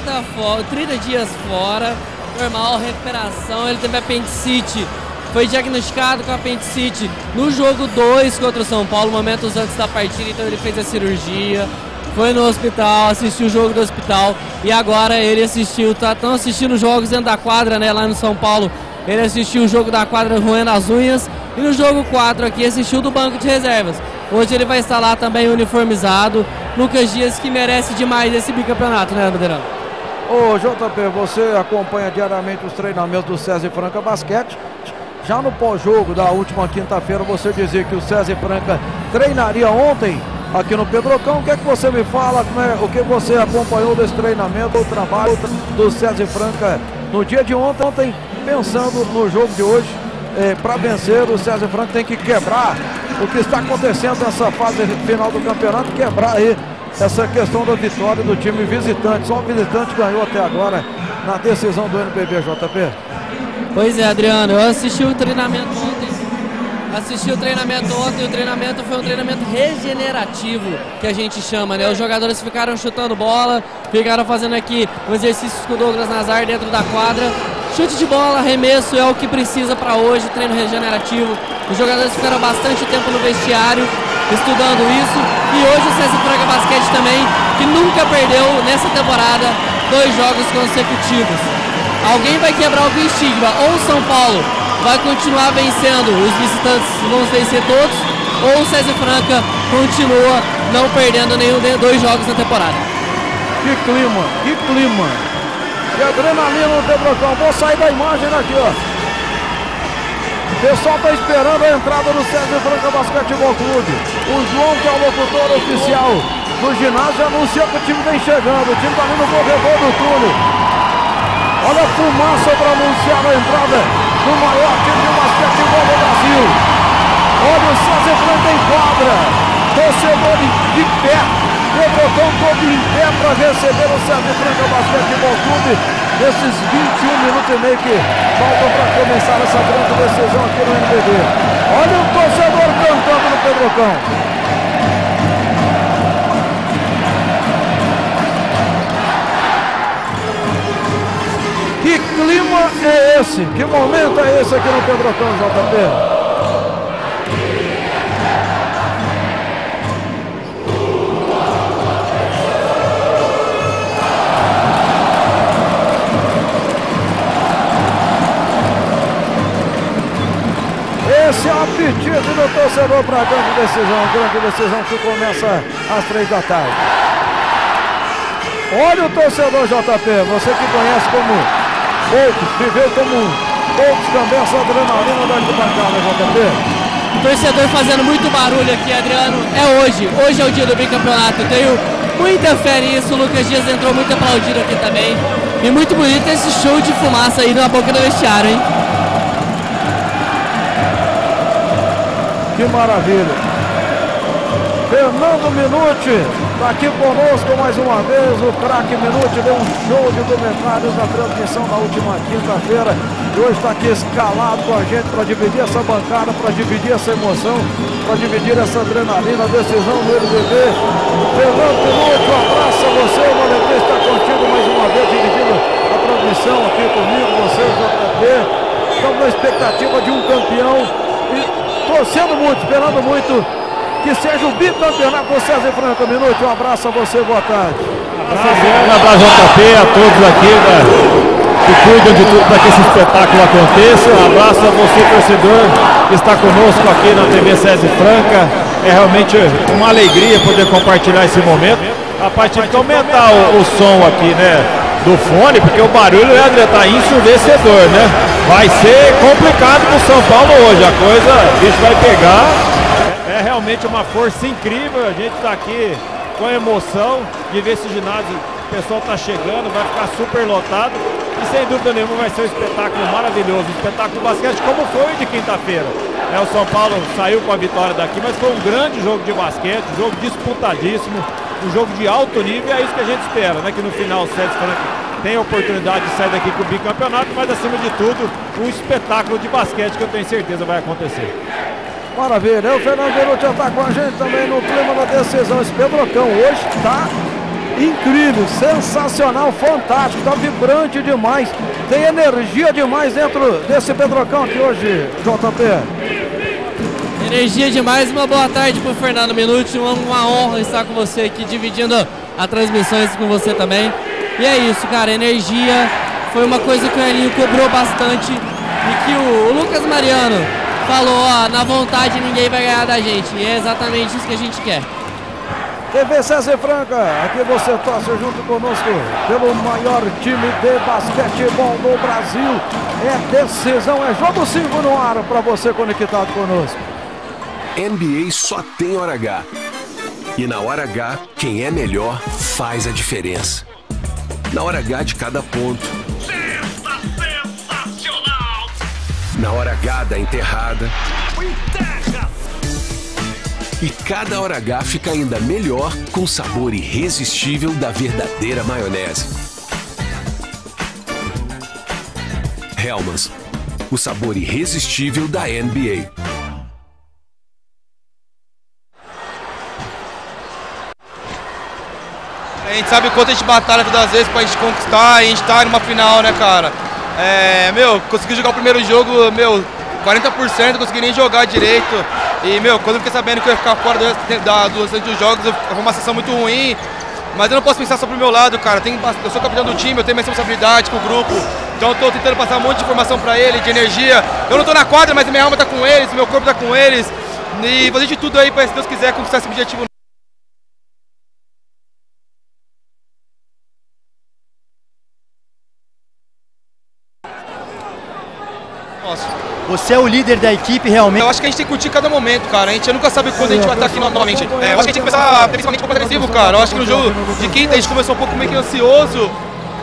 30 dias fora, normal, recuperação, ele teve apendicite, foi diagnosticado com apendicite no jogo 2 contra o São Paulo, momentos antes da partida, então ele fez a cirurgia, foi no hospital, assistiu o jogo do hospital e agora ele assistiu, estão assistindo jogos dentro da quadra, né, lá no São Paulo. Ele assistiu o jogo da quadra roendo as unhas e no jogo 4 aqui assistiu do banco de reservas. Hoje ele vai estar lá também uniformizado. Lucas Dias, que merece demais esse bicampeonato, né, Bandeirão? Ô JP, você acompanha diariamente os treinamentos do César Franca Basquete. Já no pós-jogo da última quinta-feira você dizia que o César Franca treinaria ontem aqui no Pedrocão. O que é que você me fala? O que você acompanhou desse treinamento, o trabalho do César Franca no dia de ontem, pensando no jogo de hoje? Para vencer, o César Franca tem que quebrar o que está acontecendo nessa fase final do campeonato, quebrar aí essa questão da vitória do time visitante. Só o visitante ganhou até agora na decisão do NBB, JP. Pois é, Adriano, eu assisti o treinamento ontem. O treinamento foi um treinamento regenerativo, que a gente chama, né? Os jogadores ficaram chutando bola, ficaram fazendo aqui um exercício com o Douglas Nazar dentro da quadra. Chute de bola, arremesso é o que precisa para hoje, treino regenerativo. Os jogadores ficaram bastante tempo no vestiário, estudando isso. E hoje o César Franca Basquete também, que nunca perdeu nessa temporada 2 jogos consecutivos. Alguém vai quebrar algum estigma, ou o São Paulo vai continuar vencendo, os visitantes vão vencer todos, ou o César Franca continua não perdendo nenhum 2 jogos na temporada. Que clima, que clima. Que adrenalina no Pedrocão. Vou sair da imagem aqui, ó. O pessoal está esperando a entrada do César Franca Basquetebol Clube. O João, que é o locutor oficial do ginásio, anunciou que o time vem chegando. O time está vindo no corredor do túnel. Olha a fumaça para anunciar a entrada do maior time de basquetebol do Brasil. Olha o César Franca em quadra. Torcedor de pé. Pedrocão todo em pé para receber o César Franca Basquetebol Clube. Nesses 21 minutos e meio que faltam para começar essa grande decisão aqui no NBB. Olha o torcedor cantando no Pedrocão. Que clima é esse? Que momento é esse aqui no Pedrocão, JP? Esse é o apetite do torcedor para a grande decisão que começa às 3 da tarde. Olha o torcedor, JP, você que conhece como poucos, viveu como poucos também essa adrenalina da arquibancada, JP. O torcedor fazendo muito barulho aqui, Adriano, hoje é o dia do bicampeonato, tenho muita fé nisso. O Lucas Dias entrou muito aplaudido aqui também, e muito bonito esse show de fumaça aí na boca do vestiário, hein? Que maravilha! Fernando Minuti está aqui conosco mais uma vez. O craque Minuti deu um show de comentários na transmissão na última quinta-feira e hoje está aqui escalado com a gente para dividir essa bancada, para dividir essa emoção, para dividir essa adrenalina, a decisão do NBB. Fernando Minuti, um abraço a você, uma alegria estar contigo mais uma vez, dividindo a transmissão aqui comigo, você, JP. Estamos na expectativa de um campeão e torcendo muito, esperando muito que seja o bicampeonato do César Franca. Minuti, um abraço a você, boa tarde. Um abraço JP, a todos aqui que cuidam de tudo para que esse espetáculo aconteça. Um abraço a você, torcedor, que está conosco aqui na TV SESI Franca. É realmente uma alegria poder compartilhar esse momento. A partir de aumentar o som aqui, né, do fone, porque o barulho, André, tá ensurdecedor, né? Vai ser complicado pro São Paulo hoje, a coisa, o bicho vai pegar. É realmente uma força incrível, a gente tá aqui com a emoção de ver esse ginásio, o pessoal tá chegando, vai ficar super lotado e sem dúvida nenhuma vai ser um espetáculo maravilhoso, um espetáculo de basquete como foi de quinta-feira. O São Paulo saiu com a vitória daqui, mas foi um grande jogo de basquete, um jogo disputadíssimo, um jogo de alto nível, e é isso que a gente espera, né? Que no final o SESI Franca tem a oportunidade de sair daqui com o bicampeonato, mas acima de tudo, um espetáculo de basquete que eu tenho certeza vai acontecer. Maravilha, o Fernando Beruti está com a gente também no clima da decisão. Esse Pedrocão hoje está incrível, sensacional, fantástico, está vibrante demais, tem energia demais dentro desse Pedrocão aqui hoje, JP. Energia demais, uma boa tarde para o Fernando Beruti, uma honra estar com você aqui, dividindo a transmissão com você também. E é isso, cara, energia foi uma coisa que o Elinho cobrou bastante e que o Lucas Mariano falou, ó, na vontade ninguém vai ganhar da gente, e é exatamente isso que a gente quer. TV SESI Franca, aqui você torce junto conosco pelo maior time de basquetebol do Brasil. É decisão, é jogo 5 no ar para você conectado conosco. NBA só tem hora H. E na hora H, quem é melhor faz a diferença. Na hora H de cada ponto. Sensacional! Na hora H da enterrada. E cada hora H fica ainda melhor com o sabor irresistível da verdadeira maionese. Hellmann's, o sabor irresistível da NBA. A gente sabe o quanto a gente batalha todas as vezes pra gente conquistar e a gente tá numa final, né, cara? Consegui jogar o primeiro jogo, 40%, não consegui nem jogar direito. E, quando eu fiquei sabendo que eu ia ficar fora dos jogos, foi uma sensação muito ruim. Mas eu não posso pensar só pro meu lado, cara. Eu sou capitão do time, eu tenho minha responsabilidade com o grupo. Então eu tô tentando passar um monte de informação pra ele, de energia. Eu não tô na quadra, mas minha alma tá com eles, meu corpo tá com eles. E fazer de tudo aí pra, se Deus quiser, conquistar esse objetivo. Você é o líder da equipe, realmente. Eu acho que a gente tem que curtir cada momento, cara. A gente nunca sabe quando a gente vai estar aqui novamente. Eu acho que a gente tem que começar principalmente um pouco agressivo, cara. Eu acho que no jogo de quinta a gente começou um pouco meio que ansioso.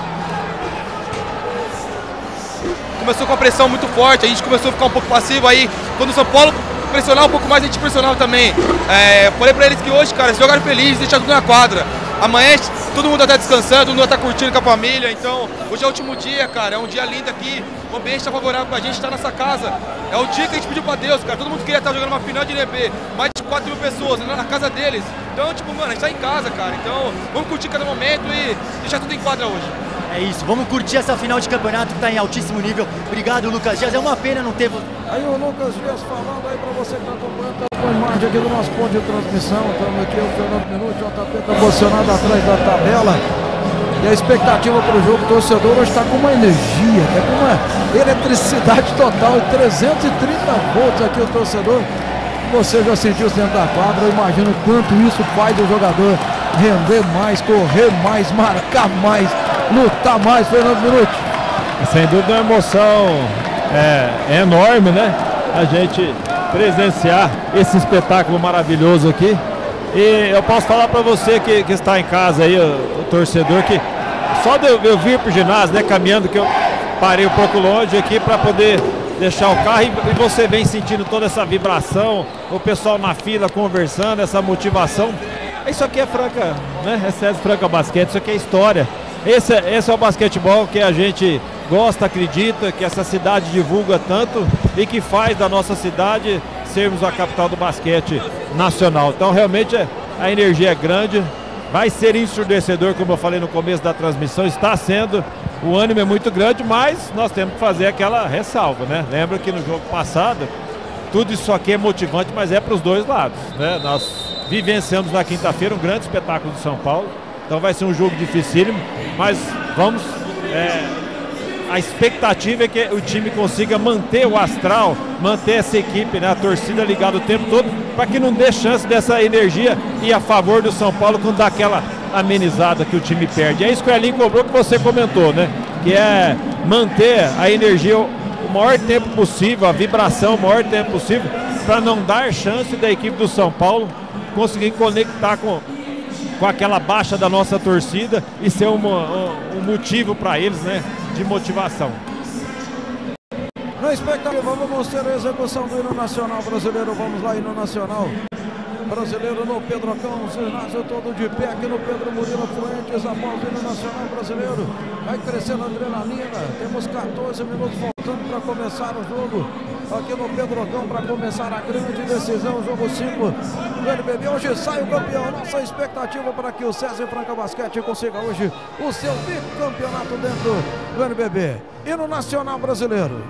Começou com a pressão muito forte, a gente começou a ficar um pouco passivo. Aí, quando o São Paulo pressionar um pouco mais, a gente pressionava também. Falei pra eles que hoje, cara, eles jogaram felizes, deixaram tudo na quadra. Amanhã todo mundo vai estar descansando, todo mundo vai estar curtindo com a família. Então, hoje é o último dia, cara. É um dia lindo aqui. O ambiente está favorável pra gente, tá nessa casa. É o dia que a gente pediu pra Deus, cara. Todo mundo queria estar jogando uma final de NB. Mais de 4 mil pessoas na casa deles. Então, mano, a gente tá em casa, cara. Então, vamos curtir cada momento e deixar tudo em quadra hoje. É isso, vamos curtir essa final de campeonato que tá em altíssimo nível. Obrigado, Lucas Dias. É uma pena não ter... Aí o Lucas Dias falando aí pra você que tá acompanhando a imagem aqui do nosso ponto de transmissão. Estamos aqui, o Fernando Beruti, o JP tá posicionado atrás da tabela. E a expectativa para o jogo, o torcedor hoje está com uma energia, tá com uma eletricidade total, 330 volts aqui o torcedor. Você já sentiu dentro da quadra, eu imagino quanto isso faz o jogador render mais, correr mais, marcar mais, lutar mais, Fernando Beruti. Sem dúvida a emoção é enorme, né? A gente presenciar esse espetáculo maravilhoso aqui. E eu posso falar para você que está em casa aí, o torcedor, que só de eu vir para o ginásio, né, caminhando, que eu parei um pouco longe aqui para poder deixar o carro e você vem sentindo toda essa vibração, o pessoal na fila conversando, essa motivação. Isso aqui é Franca, né? É SESI Franca Basquete, isso aqui é história. Esse é o basquetebol que a gente gosta, acredita, que essa cidade divulga tanto e que faz da nossa cidade sermos a capital do basquete nacional. Então realmente a energia é grande, vai ser ensurdecedor, como eu falei no começo da transmissão, está sendo, o ânimo é muito grande, mas nós temos que fazer aquela ressalva, né? Lembra que no jogo passado, tudo isso aqui é motivante, mas é para os dois lados, né? Nós vivenciamos na quinta-feira um grande espetáculo de São Paulo, Então vai ser um jogo dificílimo, mas vamos... a expectativa é que o time consiga manter o astral, manter essa equipe, né, a torcida ligada o tempo todo, para que não dê chance dessa energia ir a favor do São Paulo quando dá aquela amenizada que o time perde. É isso que o Elinho cobrou, que você comentou, né? Que é manter a energia o maior tempo possível, a vibração o maior tempo possível, para não dar chance da equipe do São Paulo conseguir conectar com aquela baixa da nossa torcida e ser um motivo para eles, né, de motivação. Na expectativa, vamos ter a execução do hino nacional brasileiro. Vamos lá, hino nacional brasileiro no Pedrocão, o ginásio todo de pé aqui no Pedro Murilo Fuentes, após o hino nacional brasileiro. Vai crescendo a adrenalina, temos 14 minutos faltando para começar o jogo aqui no Pedrocão, para começar a grande decisão, jogo 5 do NBB. Hoje sai o campeão. Nossa expectativa para que o César Franca Basquete consiga hoje o seu bicampeonato dentro do NBB. Hino nacional brasileiro.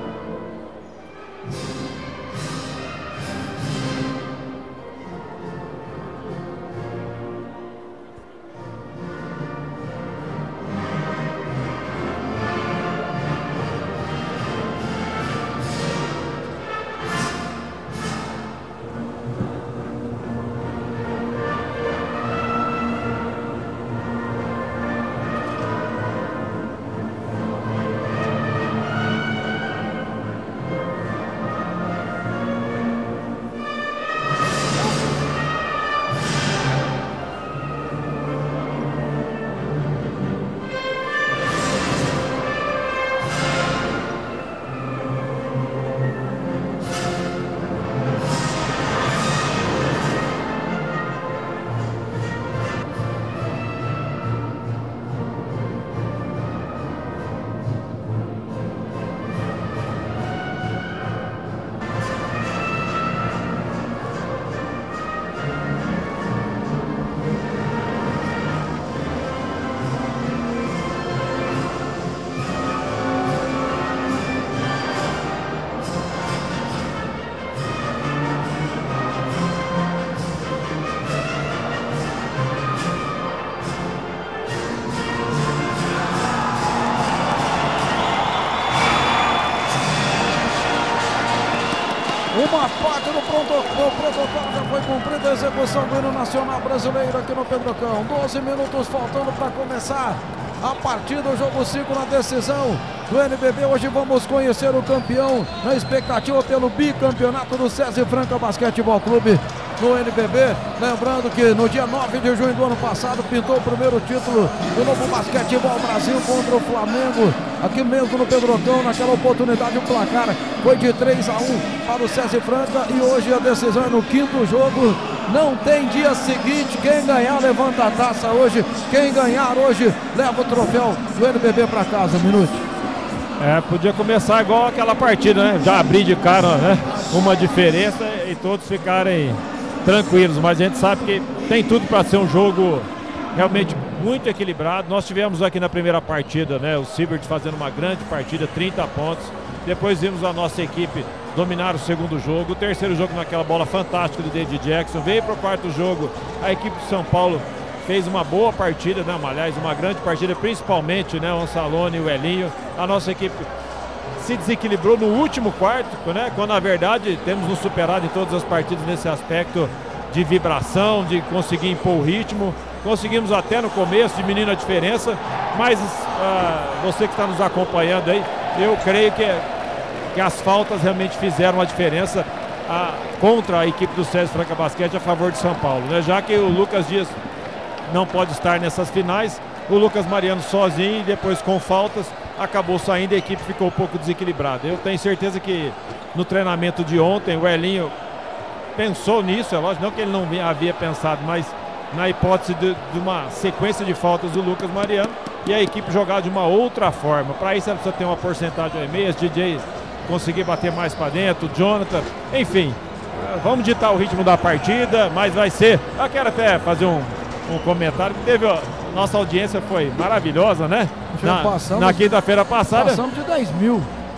Uma parte do protocolo já foi cumprida, a execução do hino nacional brasileiro aqui no Pedrocão. 12 minutos faltando para começar a partida, o jogo 5 na decisão do NBB. Hoje vamos conhecer o campeão, na expectativa pelo bicampeonato do César Franca Basquetebol Clube no NBB. Lembrando que no dia 9 de junho do ano passado pintou o primeiro título do Novo Basquetebol Brasil contra o Flamengo, aqui mesmo no Pedrocão. Naquela oportunidade o placar foi de 3-1 para o César Franca e hoje a decisão é no quinto jogo. Não tem dia seguinte, quem ganhar levanta a taça hoje, quem ganhar hoje leva o troféu do NBB para casa. Minuto. Podia começar igual aquela partida, né? Já abrir de cara, né? Uma diferença e todos ficarem tranquilos, mas a gente sabe que tem tudo para ser um jogo realmente muito equilibrado. Nós tivemos aqui na primeira partida, né, o Siebert fazendo uma grande partida, 30 pontos. Depois vimos a nossa equipe dominar o segundo jogo. O terceiro jogo naquela bola fantástica do David Jackson. Veio para o quarto jogo, a equipe de São Paulo fez uma boa partida, né, aliás, uma grande partida, principalmente, né, o Ansalone e o Elinho. A nossa equipe se desequilibrou no último quarto, né, quando na verdade temos nos superado em todas as partidas nesse aspecto de vibração, de conseguir impor o ritmo. Conseguimos até no começo diminuir a diferença, mas você que está nos acompanhando aí, eu creio que as faltas realmente fizeram a diferença contra a equipe do César Franca Basquete a favor de São Paulo, né? Já que o Lucas Dias não pode estar nessas finais, o Lucas Mariano sozinho e depois com faltas acabou saindo e a equipe ficou um pouco desequilibrada. Eu tenho certeza que no treinamento de ontem o Elinho pensou nisso, é lógico, não que ele não havia pensado, mas na hipótese de uma sequência de faltas do Lucas Mariano e a equipe jogar de uma outra forma. Para isso ela precisa ter uma porcentagem aí meia, DJ conseguir bater mais para dentro, Jonathan, enfim, vamos ditar o ritmo da partida, mas vai ser, eu quero até fazer um comentário que teve, nossa audiência foi maravilhosa, né? Na quinta-feira passada. Passamos de 10 mil.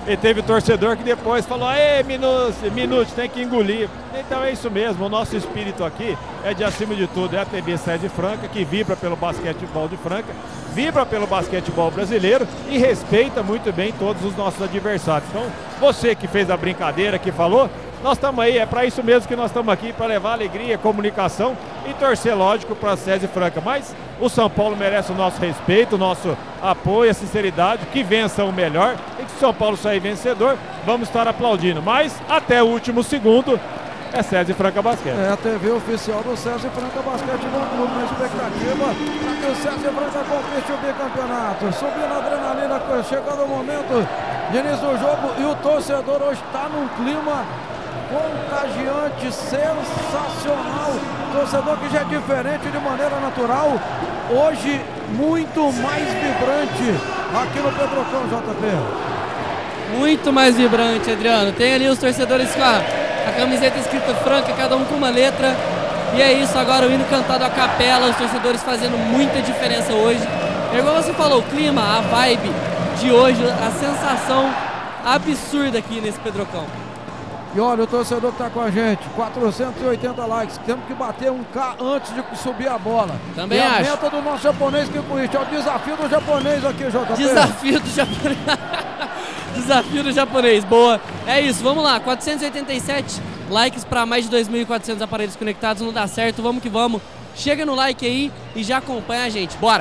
E teve torcedor que depois falou: "Ei, Minuti, tem que engolir". Então é isso mesmo, o nosso espírito aqui é de acima de tudo, é a TV SESI Franca, que vibra pelo basquetebol de Franca, vibra pelo basquetebol brasileiro e respeita muito bem todos os nossos adversários. Então, você que fez a brincadeira, que falou, nós estamos aí, é para isso mesmo que nós estamos aqui, para levar alegria, comunicação e torcer, lógico, para a SESI Franca. Mas o São Paulo merece o nosso respeito, o nosso apoio, a sinceridade, que vença o melhor e que se o São Paulo sair vencedor, vamos estar aplaudindo. Mas até o último segundo é SESI Franca Basquete. É a TV oficial do SESI Franca Basquetebol Clube, na expectativa para que o SESI Franca conquiste o bicampeonato. Subindo a adrenalina, chegando o momento de início do jogo e o torcedor hoje está num clima contagiante, sensacional. Torcedor que já é diferente de maneira natural, hoje muito mais vibrante aqui no Pedrocão, JP. Muito mais vibrante, Adriano. Tem ali os torcedores com a camiseta escrita Franca, cada um com uma letra. E é isso, agora o hino cantado a capela, os torcedores fazendo muita diferença hoje. É igual você falou, o clima, a vibe de hoje, a sensação absurda aqui nesse Pedrocão. E olha, o torcedor que está com a gente, 480 likes, temos que bater 1K antes de subir a bola. Também acho. A meta do nosso japonês que curte, é o desafio do japonês aqui, JP. Desafio do japonês. Desafio do japonês, boa. É isso, vamos lá, 487 likes para mais de 2.400 aparelhos conectados, não dá certo, vamos que vamos. Chega no like aí e já acompanha a gente, bora.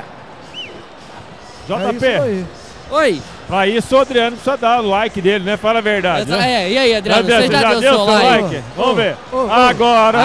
JP. É isso aí. Oi. Pra isso o Adriano precisa dar o like dele, né? Fala a verdade. Né? E aí, Adriano, você já deu seu like? Vamos ver. Agora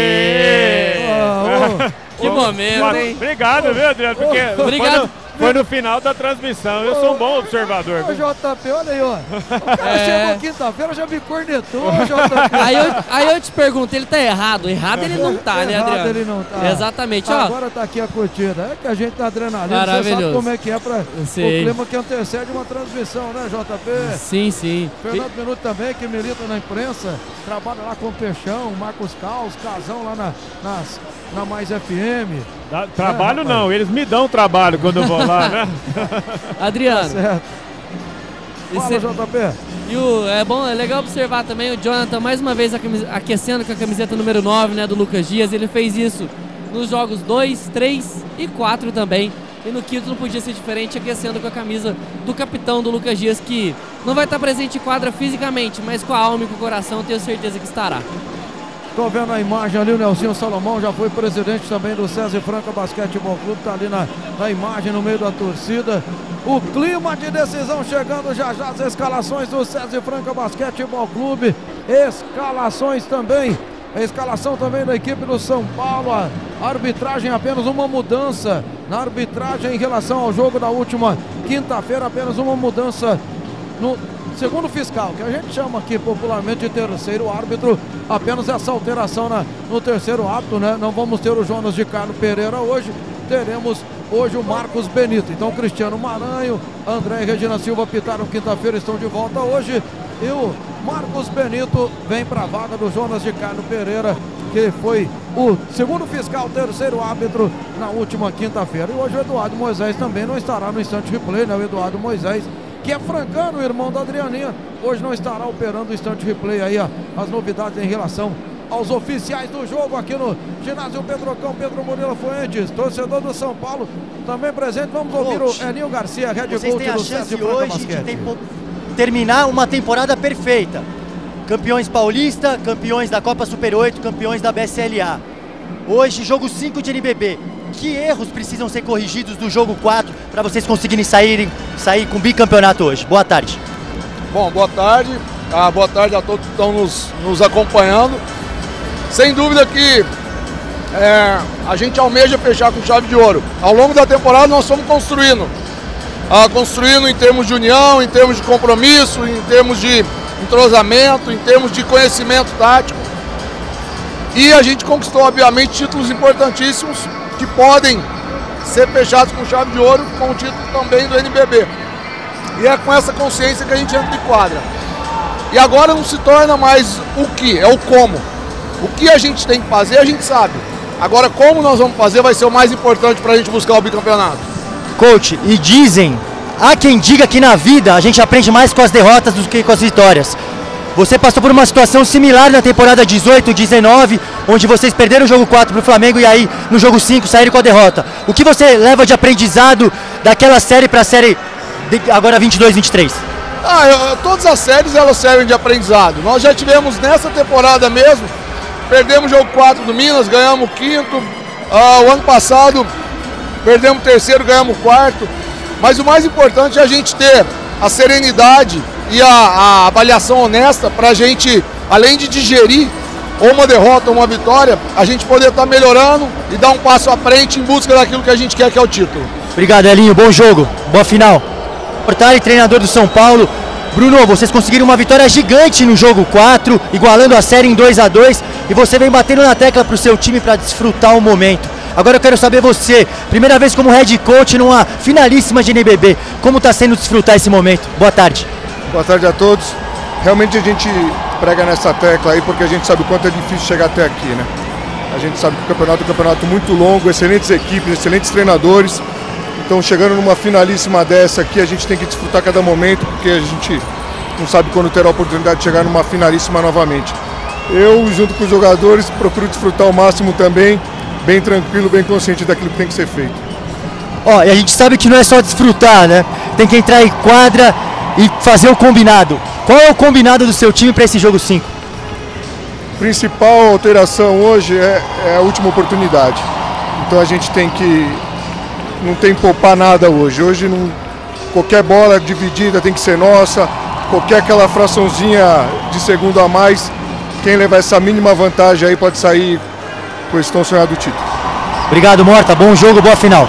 sim! Que momento, hein? Obrigado, viu, Adriano? Porque obrigado. Foi no final da transmissão. Eu sou um bom observador. Ô, JP, olha aí, ó. O cara chegou quinta-feira, já me cornetou, JP. Aí eu te pergunto, ele tá errado? Errado ele não tá, né, Adriano? Errado ele não tá. Exatamente, ó. Agora tá aqui a curtida. É que a gente tá adrenalina, maravilhoso. Você sabe como é que é pra o clima que antecede uma transmissão, né, JP? Sim, sim. Fernando Minuto também, que milita na imprensa, trabalha lá com o Peixão, Marcos Caos, Casão lá na Mais FM. Trabalho não, eles me dão trabalho quando eu vou lá, né? Adriano. Tá certo. Fala, JP. E é legal observar também o Jonathan, mais uma vez aquecendo com a camiseta número 9, né, do Lucas Dias. Ele fez isso nos jogos 2, 3 e 4 também. E no quinto não podia ser diferente, aquecendo com a camisa do capitão do Lucas Dias, que não vai estar presente em quadra fisicamente, mas com a alma e com o coração tenho certeza que estará. Tô vendo a imagem ali, o Nelsinho Salomão já foi presidente também do SESI Franca Basquetebol Clube, tá ali na imagem no meio da torcida. O clima de decisão chegando já as escalações do SESI Franca Basquetebol Clube, escalações também, a escalação também da equipe do São Paulo, a arbitragem apenas uma mudança, na arbitragem em relação ao jogo da última quinta-feira, apenas uma mudança no segundo fiscal, que a gente chama aqui popularmente de terceiro árbitro, apenas essa alteração no terceiro árbitro, né? Não vamos ter o Jonas de Carlos Pereira hoje, teremos hoje o Marcos Benito. Então Cristiano Maranho, André e Regina Silva pitaram quinta-feira, estão de volta hoje, e o Marcos Benito vem para a vaga do Jonas de Carlos Pereira, que foi o segundo fiscal, terceiro árbitro na última quinta-feira. E hoje o Eduardo Moisés também não estará no Instant Replay, né? O Eduardo Moisés, que é francano, irmão da Adrianinha, hoje não estará operando o Instant Replay aí, ó, as novidades em relação aos oficiais do jogo aqui no ginásio Pedrocão. Pedro Murilo Fuentes, torcedor do São Paulo, também presente. Vamos ouvir o Elinho Garcia, head coach do SESI Franca Basquete. Terminar uma temporada perfeita. Campeões paulista, campeões da Copa Super 8, campeões da BSLA. Hoje, jogo 5 de NBB. Que erros precisam ser corrigidos do jogo 4 para vocês conseguirem sair com bicampeonato hoje? Boa tarde. Bom, boa tarde. Boa tarde a todos que estão nos acompanhando. Sem dúvida que a gente almeja fechar com chave de ouro. Ao longo da temporada nós fomos construindo em termos de união, em termos de compromisso, em termos de entrosamento, em termos de conhecimento tático. E a gente conquistou, obviamente, títulos importantíssimos que podem ser fechados com chave de ouro, com o título também do NBB. E é com essa consciência que a gente entra em quadra. E agora não se torna mais o que, é o como. O que a gente tem que fazer, a gente sabe. Agora, como nós vamos fazer, vai ser o mais importante para a gente buscar o bicampeonato. Coach, e dizem há quem diga que na vida a gente aprende mais com as derrotas do que com as vitórias. Você passou por uma situação similar na temporada 18-19, onde vocês perderam o jogo 4 para o Flamengo e aí no jogo 5 saíram com a derrota. O que você leva de aprendizado daquela série para a série agora 22-23? Todas as séries elas servem de aprendizado. Nós já tivemos nessa temporada mesmo, perdemos o jogo 4 do Minas, ganhamos o 5º. O ano passado perdemos o 3º, ganhamos o 4º. Mas o mais importante é a gente ter a serenidade e a avaliação honesta para a gente, além de digerir ou uma derrota ou uma vitória, a gente poder estar melhorando e dar um passo à frente em busca daquilo que a gente quer, que é o título. Obrigado, Elinho. Bom jogo. Boa final. Portari, treinador do São Paulo. Bruno, vocês conseguiram uma vitória gigante no jogo 4, igualando a série em 2-2, e você vem batendo na tecla para o seu time para desfrutar o momento. Agora eu quero saber você, primeira vez como head coach numa finalíssima de NBB, como está sendo desfrutar esse momento? Boa tarde. Boa tarde a todos. Realmente a gente prega nessa tecla aí porque a gente sabe o quanto é difícil chegar até aqui, né? A gente sabe que o campeonato é um campeonato muito longo, excelentes equipes, excelentes treinadores. Então chegando numa finalíssima dessa aqui, a gente tem que desfrutar cada momento, porque a gente não sabe quando terá a oportunidade de chegar numa finalíssima novamente. Eu, junto com os jogadores, procuro desfrutar ao máximo também, bem tranquilo, bem consciente daquilo que tem que ser feito. E a gente sabe que não é só desfrutar, né? Tem que entrar em quadra e fazer o combinado. Qual é o combinado do seu time para esse jogo 5? Principal alteração hoje é a última oportunidade. Então a gente tem que... não tem que poupar nada hoje. Hoje qualquer bola dividida tem que ser nossa. Qualquer aquela fraçãozinha de segundo a mais, quem levar essa mínima vantagem aí pode sair com esse tão sonhado título. Obrigado, Morta. Bom jogo, boa final.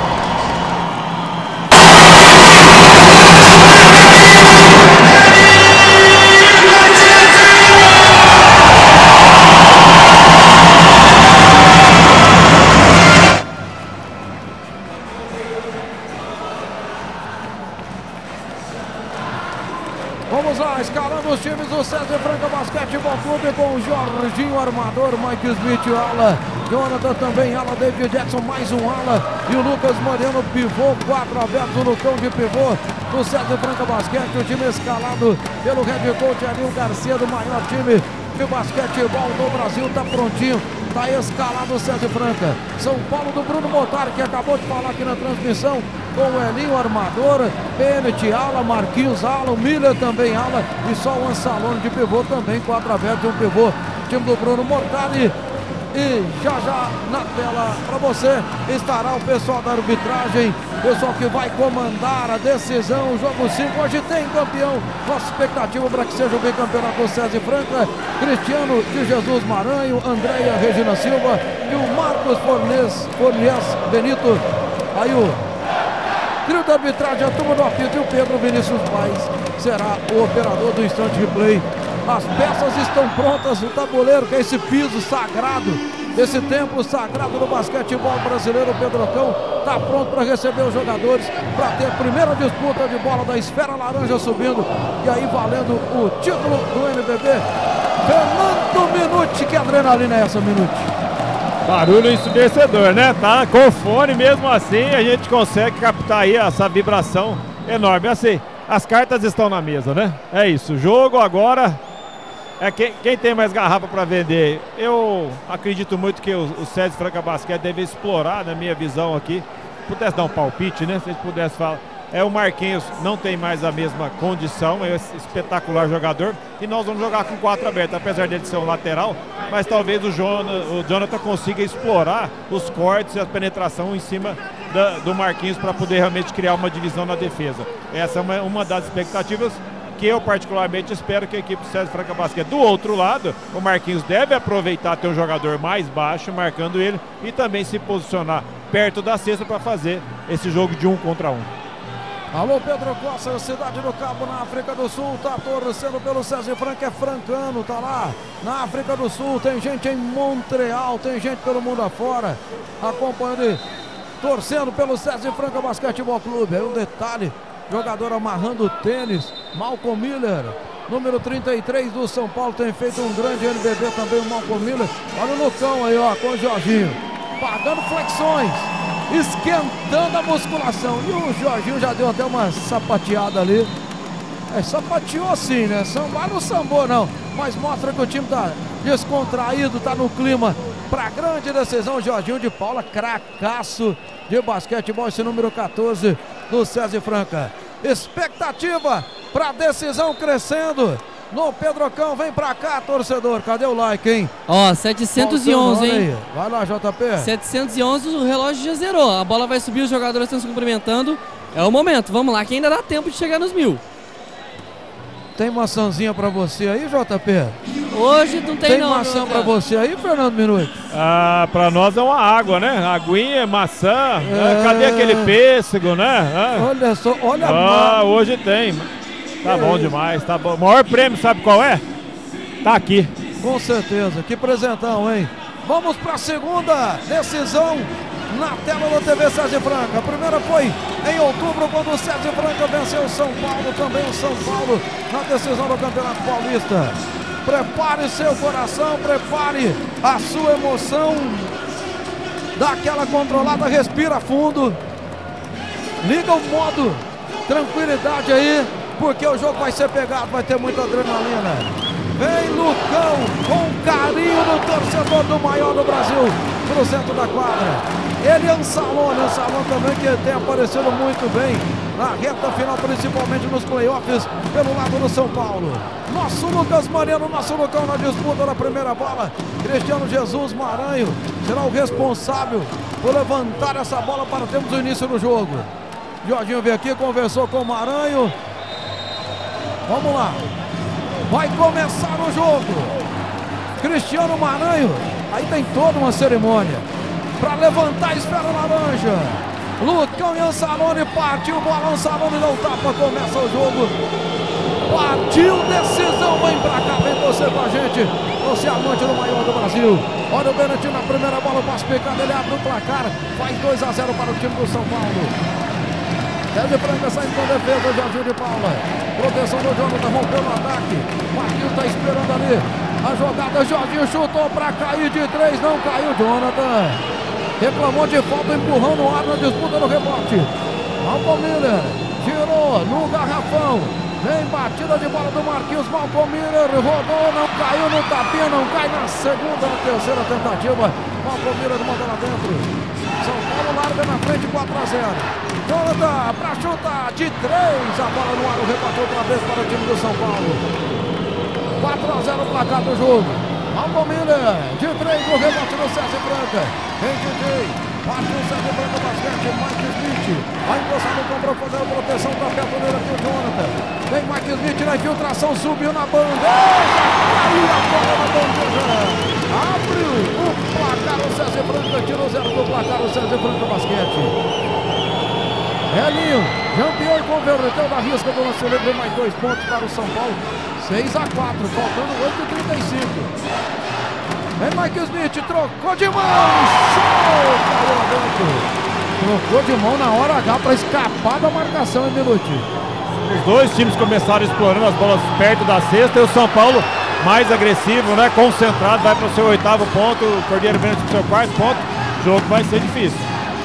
Vamos lá, escalando os times do César Franca Basquetebol Clube com o Jorginho Armador, Mike Smith ala, Jonathan também ala, David Jackson mais um ala e o Lucas Mariano pivô, 4 abertos no Lucão de pivô do César Franca Basquete, o time escalado pelo head coach Alinho Garcia, do maior time de basquetebol do Brasil, tá prontinho, tá escalado o César Franca. São Paulo do Bruno Motari, que acabou de falar aqui na transmissão, com o Elinho Armador, Bennett ala, Marquinhos ala, o Miller também ala e só o Ansalone de pivô também, 4 abertos e um pivô, time do Bruno Mortari. E já na tela para você estará o pessoal da arbitragem, pessoal que vai comandar a decisão, o jogo 5, hoje tem campeão, nossa expectativa para que seja o bicampeonato do César Franca, Cristiano de Jesus Maranho, Andréia Regina Silva e o Marcos Fornies Benito, aí o trio da arbitragem, a turma do apito e o Pedro Vinícius Paes será o operador do instante replay. As peças estão prontas, o tabuleiro, que é esse piso sagrado, esse templo sagrado do basquetebol brasileiro, o Pedrocão está pronto para receber os jogadores, para ter a primeira disputa de bola da esfera laranja subindo, e aí valendo o título do NBB. Fernando Minuti, que adrenalina é essa, Minuti? Barulho ensurdecedor, né? Tá com fone, mesmo assim a gente consegue captar aí essa vibração enorme. Assim, as cartas estão na mesa, né? É isso, o jogo agora é quem tem mais garrafa para vender. Eu acredito muito que o César Franca Basquete deve explorar, na minha visão aqui, pudesse dar um palpite, né? Se a gente pudesse falar, o Marquinhos não tem mais a mesma condição, é esse espetacular jogador, e nós vamos jogar com 4 abertos, apesar dele ser um lateral, mas talvez o Jonathan consiga explorar os cortes e a penetração em cima do Marquinhos para poder realmente criar uma divisão na defesa. Essa é uma das expectativas que eu particularmente espero que a equipe do César Franca Basquete. Do outro lado, o Marquinhos deve aproveitar ter um jogador mais baixo, marcando ele, e também se posicionar perto da cesta para fazer esse jogo de 1 contra 1. Alô, Pedro Costa, Cidade do Cabo, na África do Sul, tá torcendo pelo César Franca, é francano, tá lá na África do Sul, tem gente em Montreal, tem gente pelo mundo afora, acompanhando, torcendo pelo César Franca Basquetebol Clube. Aí um detalhe, jogador amarrando o tênis, Malcolm Miller, número 33 do São Paulo, tem feito um grande NBB também, o Malcolm Miller. Olha o Lucão aí, ó, com o Jorginho, pagando flexões. esquentando a musculação. E o Jorginho já deu até uma sapateada ali. Sapateou assim, né? Sambar não sambou não, mas mostra que o time tá descontraído, tá no clima pra grande decisão. Jorginho de Paula, cracaço de basquetebol, esse número 14 do César Franca. Expectativa pra decisão crescendo no Pedrocão. Vem pra cá, torcedor, cadê o like, hein? Ó, 711, hein? Aí. Vai lá, JP. 711, o relógio já zerou. A bola vai subir, os jogadores estão se cumprimentando. É o momento, vamos lá, que ainda dá tempo de chegar nos 1000. Tem maçãzinha pra você aí, JP? Hoje não tem não. Tem maçã pra você aí, Fernando Minuti? Ah, pra nós é uma água, né? Aguinha, maçã. Né? Cadê aquele pêssego, né? Olha só, olha a hoje tem. Tá bom demais, tá bom. O maior prêmio, sabe qual é? Tá aqui. Com certeza, que presentão, hein? Vamos pra segunda decisão na tela da TV César Franca. A primeira foi em outubro, quando o César Franca venceu o São Paulo, também o São Paulo na decisão do Campeonato Paulista. Prepare seu coração, prepare a sua emoção, dá aquela controlada, respira fundo, liga o modo tranquilidade aí, porque o jogo vai ser pegado, vai ter muita adrenalina. Vem Lucão com carinho no torcedor do maior do Brasil pro centro da quadra. Ele é um Salon também que tem aparecido muito bem na reta final, principalmente nos playoffs pelo lado do São Paulo. Nosso Lucas Mariano, nosso Lucão na disputa da primeira bola. Cristiano Jesus Maranho será o responsável por levantar essa bola para termos o início do jogo. Jorginho veio aqui, conversou com o Maranho. Vamos lá. Vai começar o jogo. Cristiano Maranho, aí tem toda uma cerimônia para levantar a esfera laranja. Lucão e Ansalone, partiu, bola, Ansalone não tapa, começa o jogo. Partiu, decisão, vem pra cá, vem você com a gente. Você é amante do maior do Brasil. Olha o Bennett na primeira bola, passe picado, ele abre o placar, faz 2-0 para o time do São Paulo. César Franca saindo com a defesa, Jorginho de Paula. Proteção do Jonathan, rompeu no ataque. Marquinhos está esperando ali a jogada. Jorginho chutou para cair de 3, não caiu. Jonathan reclamou de falta, empurrão no ar na disputa do rebote. Malcolm Miller girou no garrafão. Vem batida de bola do Marquinhos. Malcolm Miller rodou, não caiu no tapinha, não cai na segunda, na terceira tentativa. Malcolm Miller manda lá dentro. São Paulo larga na frente, 4-0. Jonathan para chutar de 3, a bola no ar, o rebote outra vez para o time do São Paulo. 4-0 o placar do jogo. Malcolm Miller de 3 no rebote do César Franca. Vem DJ, bate o César Franca basquete, Mike Smith. Vai encostar no campo para fazer a proteção, tá perto dele aqui o Jonathan. Vem Mike Smith na infiltração, subiu na bandeja, caiu a bola na bandeja. Abriu o placar, o César Franca tirou 0 do placar, o César Franca basquete. Elinho, jampeou e converteu da risca do lance livre, mais 2 pontos para o São Paulo. 6-4, faltando 8:35. Vem Mike Smith, trocou de mão, show, caiu lá dentro. Trocou de mão na hora H para escapar da marcação em Minuti. Os dois times começaram explorando as bolas perto da cesta e o São Paulo mais agressivo, né? Concentrado, vai para o seu 8º ponto, o Cordeiro vem para o seu 4º ponto. O jogo vai ser difícil.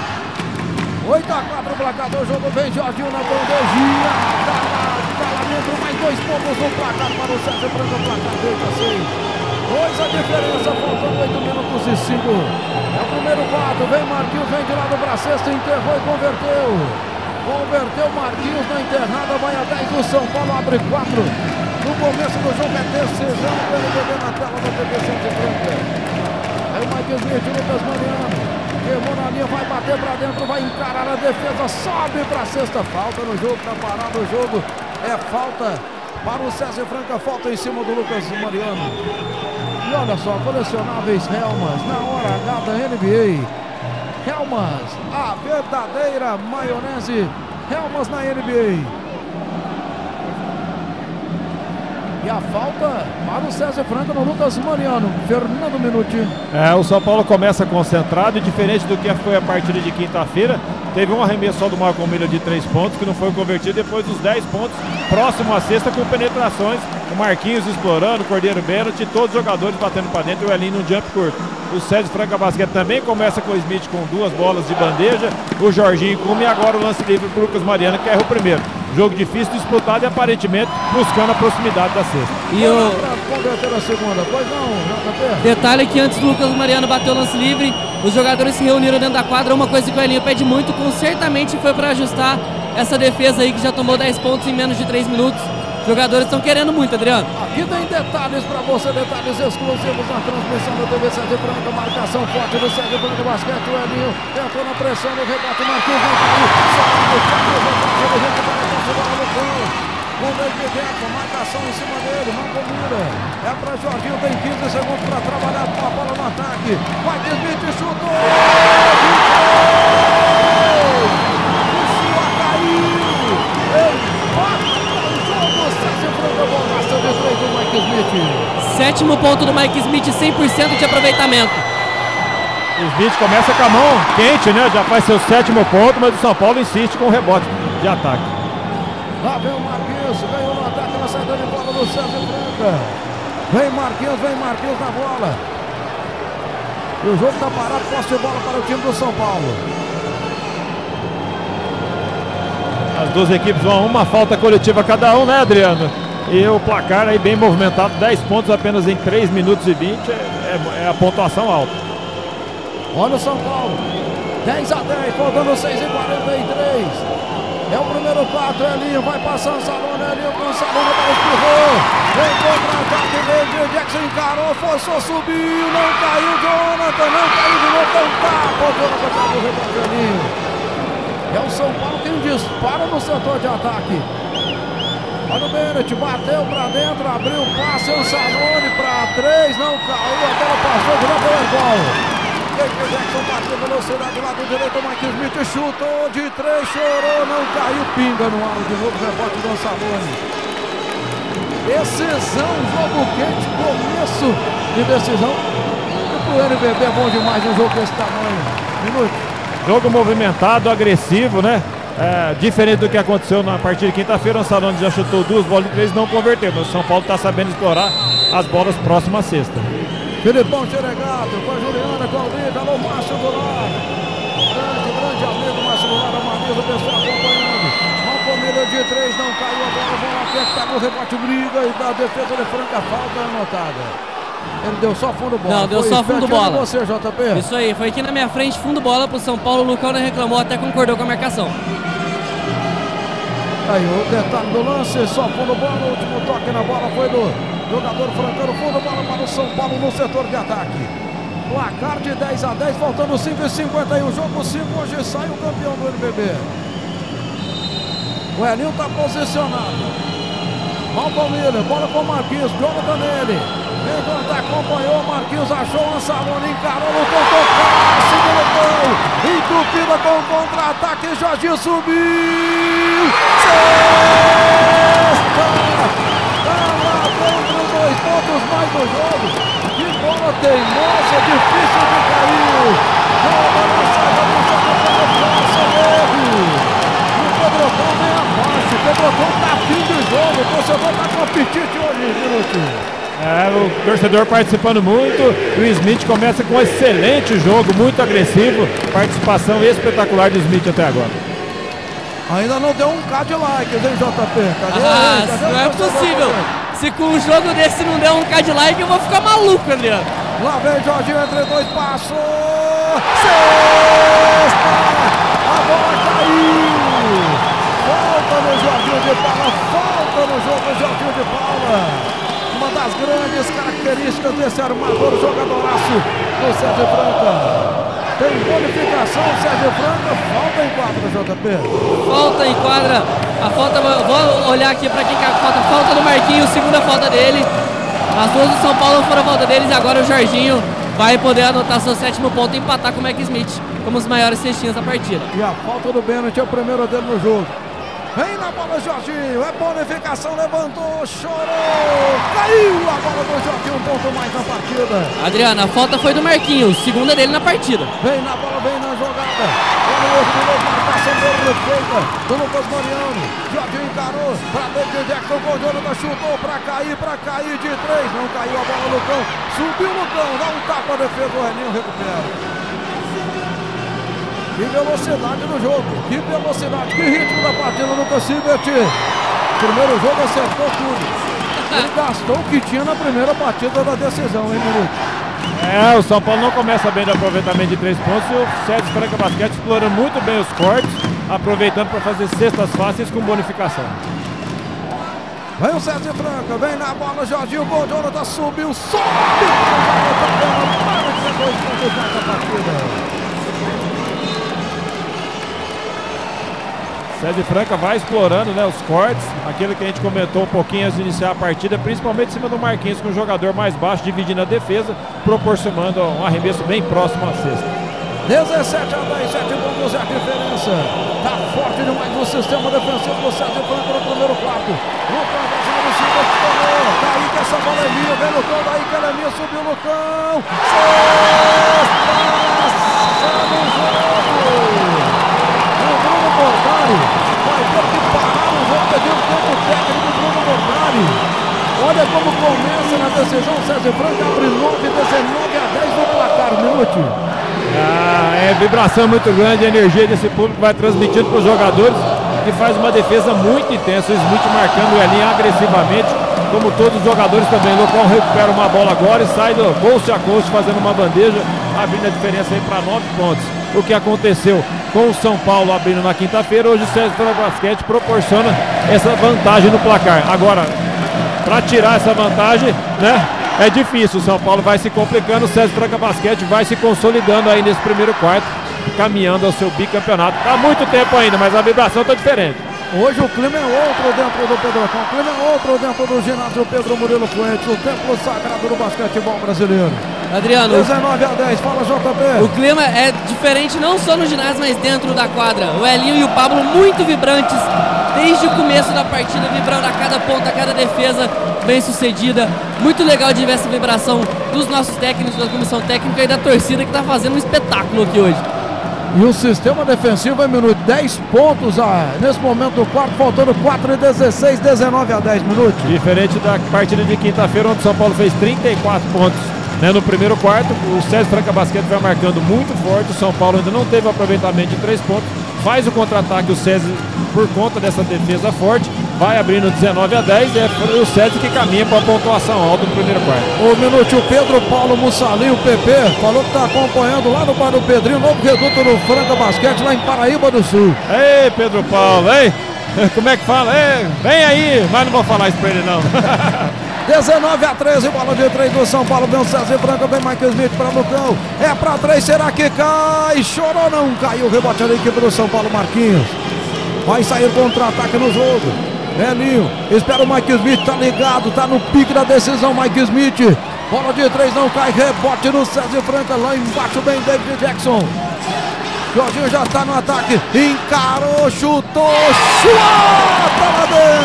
8-4 o placar do jogo, vem Jorginho na bandejinha, tá lá dentro, mais 2 pontos no placar para o César Franca, o placar 8-6. 2 a diferença, faltando 8 minutos e 5. É o primeiro quarto, vem Marquinhos, vem de lado para a cesta, enterrou e converteu. Converteu Marquinhos na internada, vai a 10, o São Paulo abre 4. No começo do jogo é decisão do NBB na tela da TV César Franca. Aí o Mike Smith, Lucas Mariano. Queimou na linha, vai bater pra dentro, vai encarar a defesa, sobe pra sexta, falta no jogo, tá parado o jogo, é falta para o César Franca, falta em cima do Lucas Mariano. E olha só, colecionáveis Helmas, na hora H da NBA, Helmas, a verdadeira maionese, Helmas na NBA. E a falta para o César Franca no Lucas Mariano. Fernando Minuti. O São Paulo começa concentrado e diferente do que foi a partida de quinta-feira, teve um arremesso só do Marco Miller de 3 pontos que não foi convertido depois dos 10 pontos próximo à cesta com penetrações. O Marquinhos explorando, o Cordeiro Bennett e todos os jogadores batendo para dentro e o Elinho num jump curto. O César Franca Basquete também começa com o Smith com 2 bolas de bandeja, o Jorginho com uma e agora o lance livre para o Lucas Mariano que erra o primeiro. Jogo difícil, disputado e aparentemente buscando a proximidade da cesta. E o segunda, pois não, JP. Detalhe que antes do Lucas Mariano bater o lance livre, os jogadores se reuniram dentro da quadra. Uma coisa que o Elinho pede muito, certamente foi para ajustar essa defesa aí que já tomou 10 pontos em menos de 3 minutos. Os jogadores estão querendo muito, Adriano. Aqui tem detalhes para você, detalhes exclusivos na transmissão do TV César Franca. Marcação forte do César Franca Basquete. O Elinho entrou na pressão do rebote. Marquinhos vem cair. Com o meio de dentro, marcação em cima dele. Marco Mira. É para Jorginho, tem 15 segundos para trabalhar com a bola no ataque. Mike Smith chutou. Isso caiu. Sétimo ponto do Mike Smith, 100% de aproveitamento. O Smith começa com a mão quente, né? Já faz seu 7º ponto, mas o São Paulo insiste com o rebote de ataque. Lá vem o Marquinhos, ganhou no ataque na saída de bola do César Franca. Vem Marquinhos na bola. E o jogo está parado, posse de bola para o time do São Paulo. As duas equipes vão a uma falta coletiva cada um, né, Adriano? E o placar aí bem movimentado, 10 pontos apenas em 3 minutos e 20, é a pontuação alta. Olha o São Paulo, 10-10, faltando 6:43. É o primeiro quarto, Elinho vai passando Salone, Elinho com Salone para o espirrou. Vem contra-ataque, vem Jackson encarou, forçou, subiu, não caiu, Jonathan, não caiu de novo, não tapa, o Jonathan pega o rebote, Elinho. É o São Paulo quem dispara no setor de ataque. Olha o Bennett, bateu pra dentro, abriu o passe, o Salone pra 3, não caiu, a bola passou direto ao gol. Jackson bateu velocidade do lado direito, o Mike Smith chutou de 3, chorou, não caiu, pinga no ar de novo, rebote do Salone. Decisão, jogo quente, começo de decisão. E pro NBB é bom demais um jogo desse tamanho. Minuto. Jogo movimentado, agressivo, né? Diferente do que aconteceu na partida de quinta-feira, o Salone já chutou 2 bolas de 3 e não converteu, mas o São Paulo está sabendo explorar as bolas próximas à cesta. Filipão Cheregato, com a Juliana, com a Olívia, alô Márcio Goulart. Grande amigo Márcio Goulart, Amariza, o pessoal acompanhando. Malcomida de 3, não caiu a bola quente, pega o rebote, briga e da defesa de Franca, falta anotada. Ele deu só fundo bola. Não, deu só fundo bola. Você, JP. Isso aí, foi aqui na minha frente, fundo bola pro São Paulo. O Lucão não reclamou, até concordou com a marcação. Aí o detalhe do lance, só fundo bola. O último toque na bola foi do jogador francano. Fundo bola para o São Paulo no setor de ataque. Placar de 10-10, faltando 5:51. Jogo 5, hoje sai o campeão do NBB. O Elinho está posicionado. Malcolm Miller, bola com o Marquinhos, Jonathan nele. Enquanto acompanhou, Marquinhos achou o Salone, encarou no contra-ataque, segundo gol, entupida com o contra-ataque, Jorginho subiu, sexta, tá lá dentro, 2 pontos mais do jogo, que bola teimosa, difícil de cair, bola na saída do jogo, passa erro, e o Pedrocão vem abaixo, o Pedrocão tá fim de jogo, o torcedor tá com apetite hoje, minuto. O torcedor participando muito. O Smith começa com um excelente jogo, muito agressivo. Participação espetacular do Smith até agora. Ainda não deu um K de likes, hein, JP? Cadê não é possível. Se com um jogo desse não der um K de like, eu vou ficar maluco, Adriano. Lá vem Jorginho entre 2 passos. Sexta! A bola caiu! Falta no Jorginho de Paula. Falta no jogo Jorginho de Paula. Uma das grandes características desse armador jogadoraço do César Franca. Tem bonificação, César Franca, falta em quadra, JP. Falta em quadra, a falta, vou olhar aqui para quem que é a falta do Marquinhos, segunda falta dele. As duas do São Paulo foram a falta deles e agora o Jorginho vai poder anotar seu 7º ponto e empatar com o Mike Smith como os maiores cestinhas da partida. E a falta do Bennett é o primeiro dele no jogo. Vem na bola Jorginho, é bonificação, levantou, chorou, caiu a bola do Jorginho, um ponto mais na partida. Adriana, a falta foi do Marquinhos, segunda dele na partida. Vem na bola, vem na jogada. Olha o outro novo, marcação dele feita do Lucas Mariano. Jorginho encarou pra David Jackson, o Jonathan chutou pra cair de 3. Não caiu a bola, Lucão. Subiu o Lucão, dá um tapa, a defesa, o Reninho recupera. Que velocidade no jogo, que velocidade, que ritmo da partida no Cacibete. Primeiro jogo acertou tudo. Ele gastou o que tinha na primeira partida da decisão, hein, Minuto? O São Paulo não começa bem no aproveitamento de 3 pontos e o César Franca Basquete explorando muito bem os cortes, aproveitando para fazer cestas fáceis com bonificação. Vem o César Franca, vem na bola, Jorginho, o Jonathan subiu, sobe! Para de ser 2 pontos nessa partida. César Franca vai explorando, né, os cortes, aquilo que a gente comentou um pouquinho antes de iniciar a partida, principalmente em cima do Marquinhos, com o jogador mais baixo, dividindo a defesa, proporcionando um arremesso bem próximo à cesta. 17-10, 7 pontos é a diferença. Tá forte demais o sistema defensivo do César Franca no primeiro quarto. Lucão pra cima do Chico, daí que essa bola é minha, vem Lucão, daí que ela é minha, subiu o Lucão. Sexta no jogo. Bordari vai ter que parar o jogo, pediu o tempo técnico do Bruno Bordari. Olha como começa na decisão, César Franca abre 19-10 no placar, Minuto. É vibração muito grande, a energia desse público vai transmitindo para os jogadores, que faz uma defesa muito intensa. O Smith marcando o Elinho agressivamente, como todos os jogadores também. Lucão recupera uma bola agora e sai do coast a coast fazendo uma bandeja, abrindo a diferença aí para 9 pontos. O que aconteceu com o São Paulo abrindo na quinta-feira, hoje o César Franca Basquete proporciona essa vantagem no placar. Agora, para tirar essa vantagem, né, é difícil. O São Paulo vai se complicando, o César Franca Basquete vai se consolidando aí nesse primeiro quarto, caminhando ao seu bicampeonato. Tá muito tempo ainda, mas a vibração tá diferente. Hoje o clima é outro dentro do Pedrocão, o clima é outro dentro do ginásio Pedro Murilo Fuentes, o templo sagrado do basquetebol brasileiro. Adriano, 19-10, fala JP. O clima é diferente não só no ginásio, mas dentro da quadra. O Elinho e o Pablo muito vibrantes desde o começo da partida, vibrando a cada ponta, a cada defesa bem sucedida. Muito legal de ver essa vibração dos nossos técnicos, da comissão técnica e da torcida que está fazendo um espetáculo aqui hoje. E o sistema defensivo é minuto, 10 pontos nesse momento do quarto, faltando 4-16, 19-10 minutos. Diferente da partida de quinta-feira, onde o São Paulo fez 34 pontos, né, no primeiro quarto. O César Franca Basquete vai marcando muito forte. O São Paulo ainda não teve aproveitamento de 3 pontos. Faz o contra-ataque o César por conta dessa defesa forte. Vai abrindo 19-10. É o César que caminha para a pontuação alta no primeiro quarto. O minuto, o Pedro Paulo Mussalim, o PP, falou que está acompanhando lá no Bar do Pedrinho, novo reduto do Franca Basquete, lá em Paraíba do Sul. Ei, Pedro Paulo, ei! Como é que fala? Ei, vem aí! Mas não vou falar isso para ele, não. 19-13, bola de 3 do São Paulo, vem o César Franca, vem Michael Smith para Lucão, é para 3, será que cai? Chorou não, caiu o rebote da equipe do São Paulo, Marquinhos. Vai sair contra-ataque no jogo. Elinho, espera o Michael Smith, tá ligado, tá no pique da decisão, Michael Smith. Bola de 3 não cai, rebote no César Franca, lá embaixo vem David Jackson. Jorginho já tá no ataque, encarou, chutou, chuta lá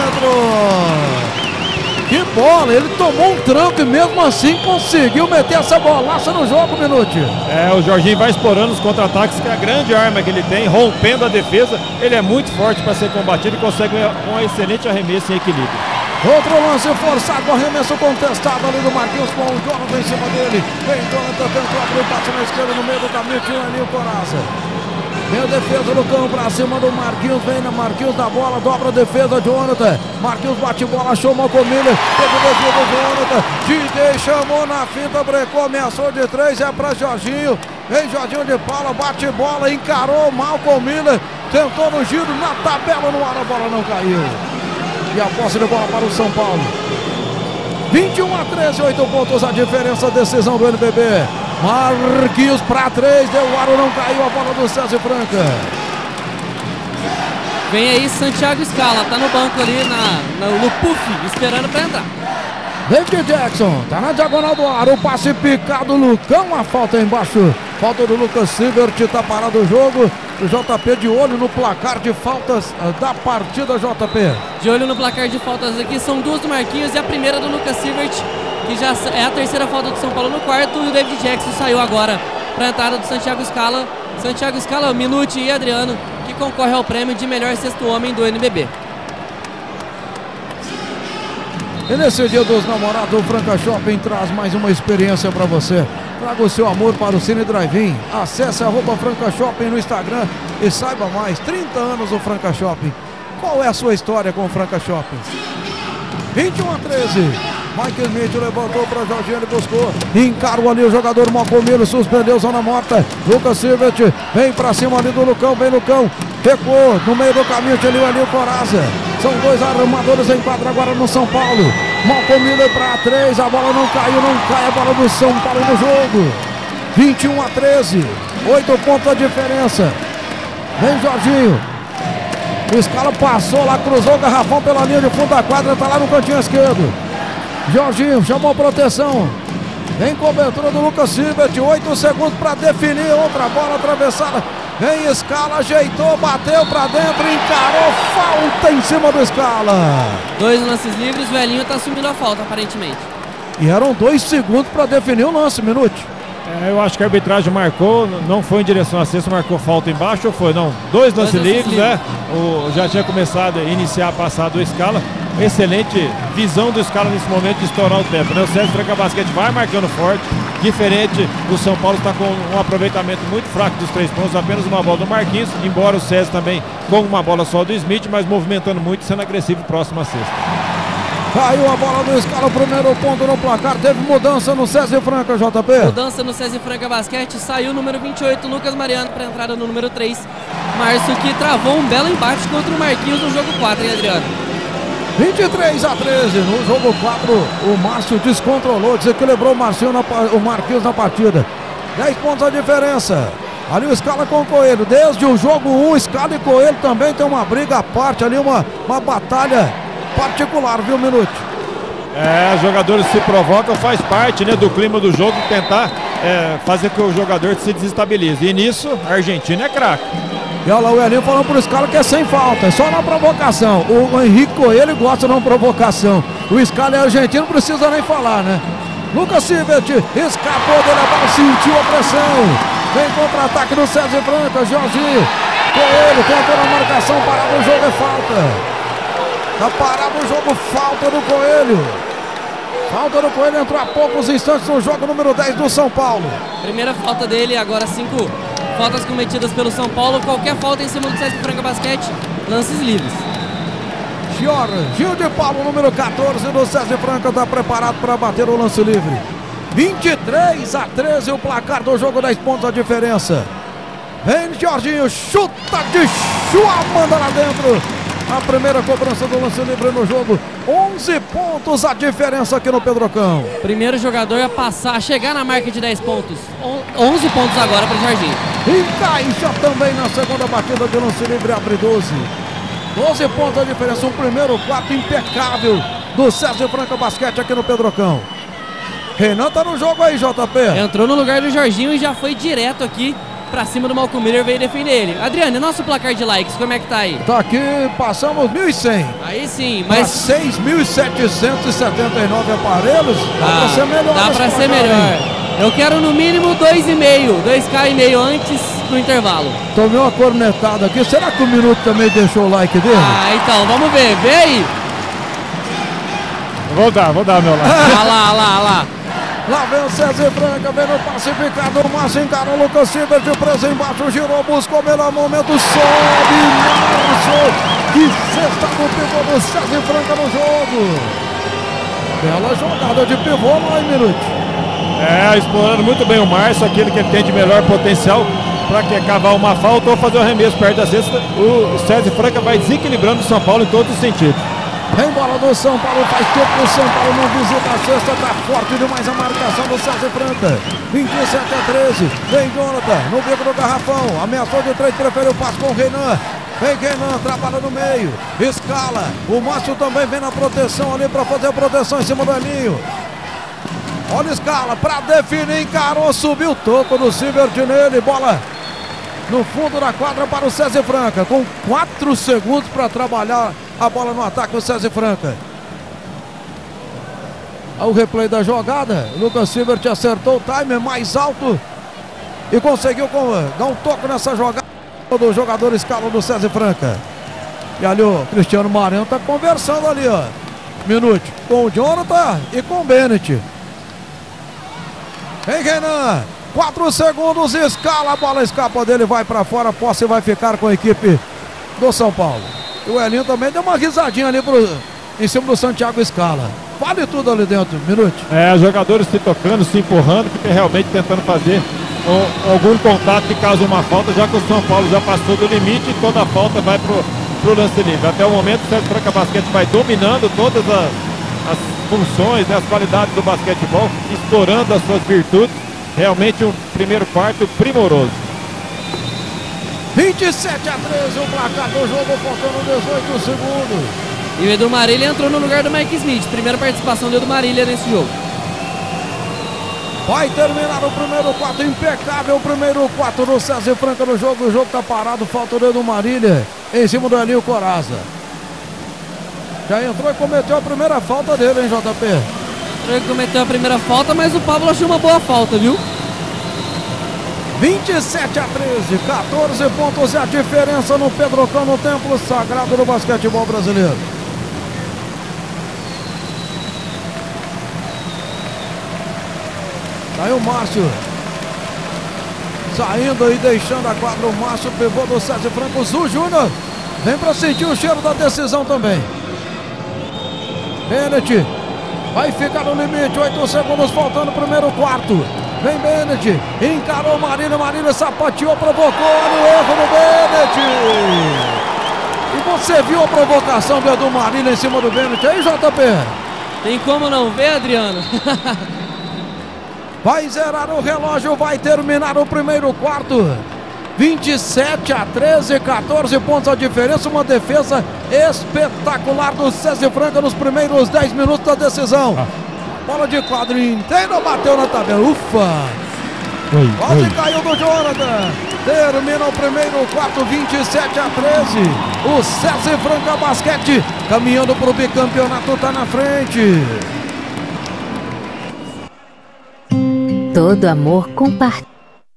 dentro. Que bola, ele tomou um tranco e mesmo assim conseguiu meter essa bolaça no jogo, Minuti. O Jorginho vai explorando os contra-ataques, que é a grande arma que ele tem, rompendo a defesa. Ele é muito forte para ser combatido e consegue um excelente arremesso em equilíbrio. Outro lance forçado, arremesso contestado ali do Marquinhos com o Jonathan em cima dele. Vem Jonathan, tentou abrir o passe na esquerda no meio do caminho, tinha ali o Coraça. Vem a defesa do campo pra cima do Marquinhos, vem na Marquinhos da bola, dobra a defesa, Jonathan. Marquinhos bate bola, achou o Malcolm Miller, teve o desvio do Jonathan. DJ chamou na finta, brecou, ameaçou de 3, é pra Jorginho. Vem Jorginho de Paula, bate bola, encarou o Malcolm Miller, tentou no giro, na tabela no ar, a bola não caiu. E a posse de bola para o São Paulo. 21-13, 8 pontos a diferença, decisão do NBB. Marquinhos para 3, deu o aro, não caiu a bola do César Franca. Vem aí Santiago Scala, tá no banco ali no puff, esperando para entrar. David Jackson, tá na diagonal do aro, o passe picado, Lucão, a falta embaixo. falta do Lucas Silvert, tá parado o jogo. O JP de olho no placar de faltas da partida, JP. De olho no placar de faltas aqui, são duas do Marquinhos e a primeira do Lucas Silvert, que já é a terceira falta do São Paulo no quarto, e o David Jackson saiu agora para a entrada do Santiago Scala. Santiago Scala, Minuti e Adriano, que concorre ao prêmio de melhor sexto homem do NBB. E nesse dia dos namorados, o Franca Shopping traz mais uma experiência para você. Traga o seu amor para o Cine Drive-In. Acesse @Franca Shopping no Instagram e saiba mais. 30 anos o Franca Shopping. Qual é a sua história com o Franca Shopping? 21-13. Mike Smith levantou para Jorginho, ele buscou. Encarou ali o jogador Malcomiro, suspendeu zona morta. Lucas Silvert vem para cima ali do Lucão, vem Lucão. Recuou no meio do caminho, tinha ali o Coraza. São dois armadores em quadra agora no São Paulo. Malcomiro para 3, a bola não caiu, não cai a bola do São Paulo no jogo. 21-13, 8 pontos a diferença. Vem Jorginho. O Scala passou lá, cruzou o garrafão pela linha de fundo da quadra, tá lá no cantinho esquerdo. Jorginho chamou a proteção. Vem cobertura do Lucas Silvert, 8 segundos para definir, outra bola atravessada. Vem Scala, ajeitou, bateu para dentro, encarou, falta em cima do Scala. 2 lances livres, o Elinho tá assumindo a falta aparentemente. E eram 2 segundos para definir o lance, Minuti. Eu acho que a arbitragem marcou, não foi em direção à cesta, marcou falta embaixo ou foi? Não, 2 lances livres, né? Já tinha começado a iniciar a passada do Scala. Excelente visão do Scala nesse momento de estourar o tempo, né? O César Franca Basquete vai marcando forte, diferente do São Paulo, está com um aproveitamento muito fraco dos 3 pontos, apenas uma bola do Marquinhos, embora o César também com uma bola só do Smith, mas movimentando muito, sendo agressivo próximo à cesta. Caiu a bola do Scala, o primeiro ponto no placar, teve mudança no César Franca, JP. Mudança no César Franca Basquete, saiu o número 28, Lucas Mariano, para a entrada no número 3, Márcio, que travou um belo embate contra o Marquinhos no jogo 4, hein, Adriano? 23-13, no jogo 4, o Márcio descontrolou, desequilibrou o Marquinhos na partida. 10 pontos a diferença. Ali o Scala com o Coelho, desde o jogo 1, Scala e Coelho também tem uma briga à parte ali, uma batalha particular, viu, Minuti? Os jogadores se provocam, faz parte, né, do clima do jogo, tentar fazer com que o jogador se desestabilize. E nisso, a Argentina é craque. E olha lá o Elinho falando para os caras que é sem falta, é só na provocação. O Henrique Coelho gosta de uma provocação. O Scala é argentino, não precisa nem falar, né? Lucas Silvert escapou dele, a bola, sentiu a pressão. Vem contra-ataque no César Franca, Jorginho. Coelho tentou a marcação, parado o jogo, é falta. Tá parado o jogo, falta do Coelho. Falta do Coelho, entrou há poucos instantes no jogo número 10 do São Paulo. Primeira falta dele, agora 5 faltas cometidas pelo São Paulo. Qualquer falta em cima do César Franca Basquete, lances livres. Gil de Paulo, número 14 do César Franca, está preparado para bater o lance livre. 23-13 o placar do jogo, 10 pontos a diferença. Vem Jorginho, chuta de chua, manda lá dentro. A primeira cobrança do lance livre no jogo. 11 pontos a diferença aqui no Pedrocão. Primeiro jogador a passar, a chegar na marca de 10 pontos. 11 pontos agora para o Jorginho. Encaixa também na segunda batida de lance livre, abre 12. 12 pontos a diferença, um primeiro quarto impecável do César Franca Basquete aqui no Pedrocão. Renan tá no jogo aí, JP. Entrou no lugar do Jorginho e já foi direto aqui pra cima do Malcolm Miller, veio defender ele. Adriano, nosso placar de likes, como é que tá aí? Tá aqui, passamos 1.100. Aí sim, mas... 6.779 aparelhos, dá pra ser melhor. Dá pra ser melhor. Aí. Eu quero no mínimo 2,5 antes do intervalo. Tomei uma cornetada aqui, será que o Minuto também deixou o like dele? Então, vamos ver, vê aí. Vou dar meu like. Olha lá. Lá vem o César Franca, vem no pacificado, o Márcio encarou o Lucas Silvert de preso embaixo, girou, buscou o melhor momento, sobe, Márcio, que cesta no pivô do César Franca no jogo. Bela jogada de pivô lá em Minuto. Explorando muito bem o Márcio, aquele que ele tem de melhor potencial para cavar uma falta ou fazer um arremesso perto da cesta. O César Franca vai desequilibrando o São Paulo em todos os sentidos. Vem bola do São Paulo, faz tempo que o São Paulo não visita a cesta, tá forte demais a marcação do César Franca. 27-13, vem Jonathan, no bico do garrafão, ameaçou de 3, prefere o passe com o Renan. Vem Renan, trabalha no meio, escala, o Márcio também vem na proteção ali para fazer a proteção em cima do Elinho. Olha a escala para definir, encarou, subiu o toco do Sivert nele, bola no fundo da quadra para o César Franca, com 4 segundos para trabalhar a bola no ataque, o César Franca. O replay da jogada, Lucas Sivert acertou o time mais alto e conseguiu dar um toque nessa jogada do jogador escala do César Franca. E ali o Cristiano Maranhão tá conversando ali, ó. Minuto com o Jonathan e com o Bennett. Vem Renan, 4 segundos, escala, a bola escapa dele, vai para fora, a posse vai ficar com a equipe do São Paulo. E o Elinho também deu uma risadinha ali em cima do Santiago Scala. Vale tudo ali dentro, Minuto. Os jogadores se tocando, se empurrando, porque realmente tentando fazer algum contato que causa uma falta, já que o São Paulo já passou do limite e toda a falta vai pro lance livre. Até o momento o César Franca Basquete vai dominando todas as funções, né, as qualidades do basquetebol, explorando as suas virtudes. Realmente um primeiro quarto primoroso. 27-13 o placar do jogo, faltando 18 segundos. E o Edu Marília entrou no lugar do Mike Smith. Primeira participação do Edu Marília nesse jogo. Vai terminar o primeiro quarto, impecável o primeiro quarto do César Franca no jogo. O jogo tá parado, falta o Edu Marília em cima do Elinho Coraza. Já entrou e cometeu a primeira falta dele, hein, JP? Ele cometeu a primeira falta, mas o Pablo achou uma boa falta, viu? 27-13, 14 pontos é a diferença no Pedrocão, no templo sagrado do basquetebol brasileiro. Aí o Márcio saindo e deixando a quadra, o Márcio, pivô do César Franca. O Zu Júnior vem para sentir o cheiro da decisão também. Bennett vai ficar no limite, 8 segundos faltando o primeiro quarto. Vem Bennett, encarou o Marília, sapateou, provocou, olha o erro do Bennett. E você viu a provocação do Edu Marília em cima do Bennett aí, JP? Tem como não ver, Adriano? Vai zerar o relógio, vai terminar o primeiro quarto. 27-13, 14 pontos a diferença, uma defesa espetacular do César Franca nos primeiros 10 minutos da decisão. Bola de quadro inteira, bateu na tabela, ufa! Quase caiu do Jonathan. Termina o primeiro quarto, 27-13. O César Franca Basquete, caminhando para o bicampeonato, tá na frente. Todo amor compartilha.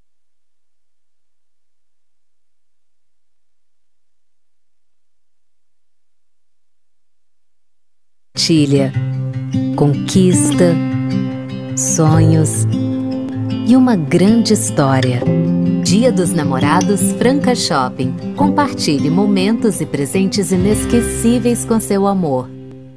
Conquista, sonhos e uma grande história. Dia dos Namorados Franca Shopping. Compartilhe momentos e presentes inesquecíveis com seu amor.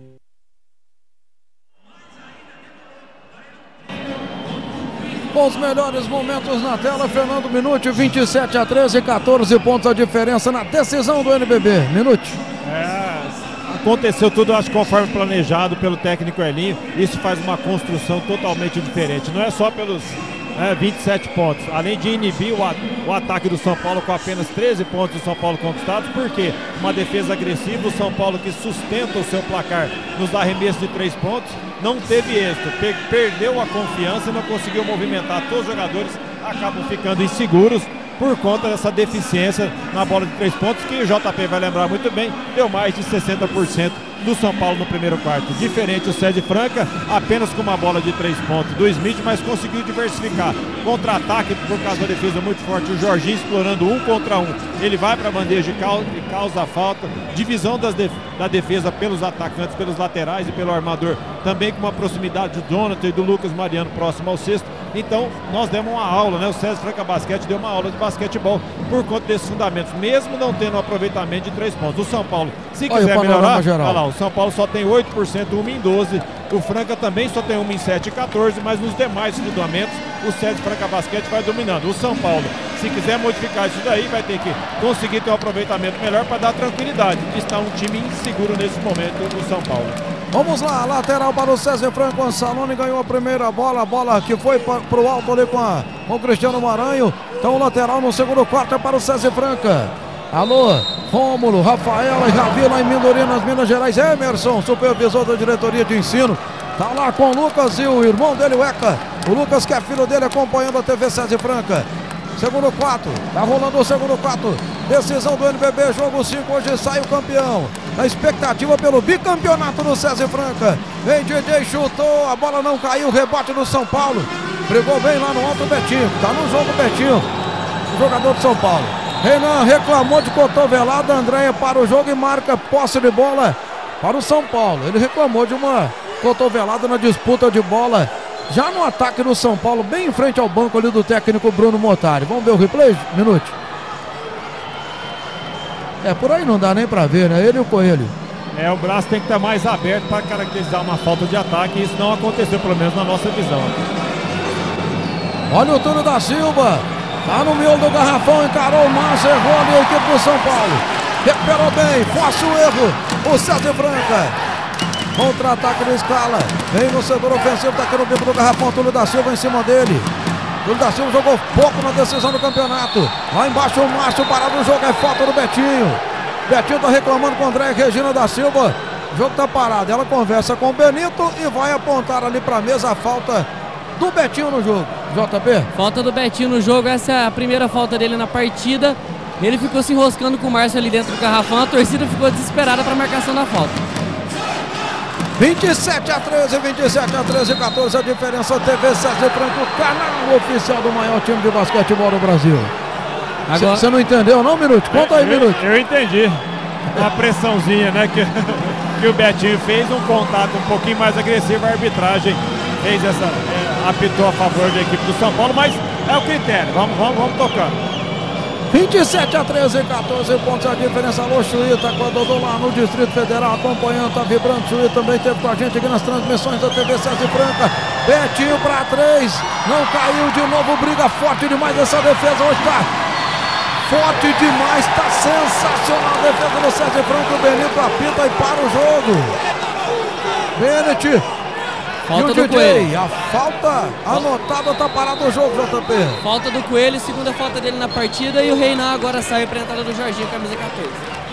Com os melhores momentos na tela, Fernando Minuti, 27-13, 14 pontos a diferença na decisão do NBB. Minuti. Aconteceu tudo, acho, conforme planejado pelo técnico Elinho. Isso faz uma construção totalmente diferente. Não é só pelos 27 pontos. Além de inibir o ataque do São Paulo com apenas 13 pontos do São Paulo conquistados, porque uma defesa agressiva, o São Paulo que sustenta o seu placar nos arremessos de 3 pontos, não teve êxito. Perdeu a confiança e não conseguiu movimentar. Todos os jogadores acabam ficando inseguros por conta dessa deficiência na bola de 3 pontos, que o JP vai lembrar muito bem, deu mais de 60% do São Paulo no primeiro quarto. Diferente o César Franca, apenas com uma bola de 3 pontos do Smith, mas conseguiu diversificar. Contra-ataque por causa da defesa muito forte, o Jorginho explorando 1 contra 1. Ele vai para a bandeja e causa a falta. Divisão da defesa pelos atacantes, pelos laterais e pelo armador. Também com uma proximidade do Jonathan e do Lucas Mariano próximo ao cesto. Então, nós demos uma aula, né? O César Franca Basquete deu uma aula de basquetebol por conta desses fundamentos, mesmo não tendo um aproveitamento de 3 pontos. O São Paulo, se quiser melhorar, olha lá, o São Paulo só tem 8%, 1 em 12. O Franca também só tem 1 em 7 e 14, mas nos demais fundamentos, o César Franca Basquete vai dominando. O São Paulo, se quiser modificar isso daí, vai ter que conseguir ter um aproveitamento melhor para dar tranquilidade. Está um time inseguro nesse momento, o São Paulo. Vamos lá, lateral para o César Franca, o Ansalone ganhou a primeira bola, a bola que foi para o alto ali com o Cristiano Maranhão. Então o lateral no segundo quarto é para o César Franca. Alô, Rômulo, Rafaela e Ravi lá em Mindorinas, Minas Gerais. Emerson, supervisor da diretoria de ensino, Tá lá com o Lucas e o irmão dele, o Eca. O Lucas, que é filho dele, acompanhando a TV César Franca. Segundo quarto, tá rolando o segundo quarto. Decisão do NBB, jogo 5, hoje sai o campeão. A expectativa pelo bicampeonato do César Franca. Vem DJ, chutou, a bola não caiu, rebote do São Paulo. Brigou bem lá no alto o Betinho, tá no jogo o Betinho, o jogador de São Paulo. Renan reclamou de cotovelada, Andréia para o jogo e marca posse de bola para o São Paulo. Ele reclamou de uma cotovelada na disputa de bola, já no ataque do São Paulo, bem em frente ao banco ali do técnico Bruno Motari. Vamos ver o replay? Minuto. Por aí não dá nem pra ver, né? Ele e o Coelho. O braço tem que estar mais aberto para caracterizar uma falta de ataque, e isso não aconteceu, pelo menos na nossa visão. Olha o Túlio da Silva, tá no miolo do garrafão, encarou o Márcio, errou ali a equipe do São Paulo. Recuperou bem, força o erro, o César Franca. Contra-ataque do Scala, vem no setor ofensivo, tá aqui no bico do garrafão, Túlio da Silva em cima dele. Túlio da Silva jogou pouco na decisão do campeonato. Lá embaixo o Márcio, parado no jogo, é falta do Betinho. Betinho tá reclamando com o André e Regina da Silva. O jogo tá parado, ela conversa com o Benito e vai apontar ali pra mesa a falta do Betinho no jogo. JP? Falta do Betinho no jogo, essa é a primeira falta dele na partida. Ele ficou se enroscando com o Márcio ali dentro do garrafão, a torcida ficou desesperada para a marcação da falta. 27-13, 27-13, 14 a diferença. TV César Franca, o canal oficial do maior time de basquetebol do Brasil. Você não entendeu não, Minuto? Conta aí, Minuto. Eu entendi. Uma pressãozinha, né, que o Betinho fez, um contato um pouquinho mais agressivo, a arbitragem fez apitou a favor da equipe do São Paulo, mas é o critério, vamos tocando. 27-13, 14 pontos a diferença. Alô, Chuí, tá com a Dodô lá no Distrito Federal, acompanhando, tá vibrando. Chuí também esteve com a gente aqui nas transmissões da TV César Franca. Betinho para 3, não caiu de novo, briga forte demais essa defesa, hoje tá forte demais, tá sensacional a defesa do César Franca. O Benito apita e para o jogo. Bennett. Falta e o do DJ, Coelho. a falta anotada, tá parado o jogo, JP. Falta do Coelho, segunda falta dele na partida, e o Reinan agora sai para a entrada do Jorginho, camisa 14.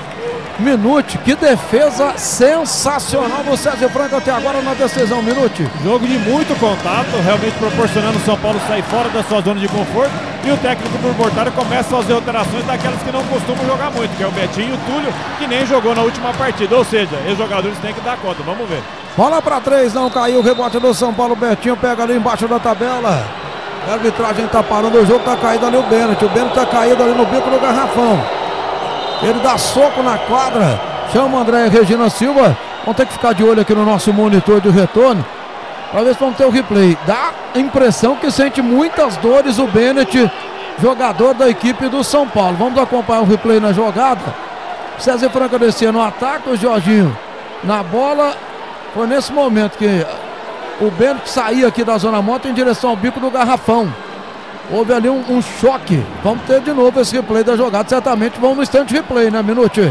Minute, que defesa sensacional do César Franca até agora na decisão, Minute. Jogo de muito contato, realmente proporcionando o São Paulo sair fora da sua zona de conforto, e o técnico Bruno Motari começa a fazer alterações daquelas que não costumam jogar muito, que é o Betinho e o Túlio, que nem jogou na última partida, ou seja, os jogadores têm que dar conta, vamos ver. Bola para 3, não caiu, rebote do São Paulo, Betinho pega ali embaixo da tabela. A arbitragem tá parando o jogo, tá caído ali o Bennett tá caído ali no bico do garrafão. Ele dá soco na quadra, chama o André e Regina Silva. Vamos ter que ficar de olho aqui no nosso monitor de retorno, para ver se vamos ter o replay. Dá a impressão que sente muitas dores o Bennett, jogador da equipe do São Paulo. Vamos acompanhar o replay na jogada. César Franca descendo no ataque, o Jorginho na bola. Foi nesse momento que o Bennett saía aqui da zona morta em direção ao bico do garrafão. Houve ali um choque. Vamos ter de novo esse replay da jogada. Certamente vamos no instante replay, né, Minute?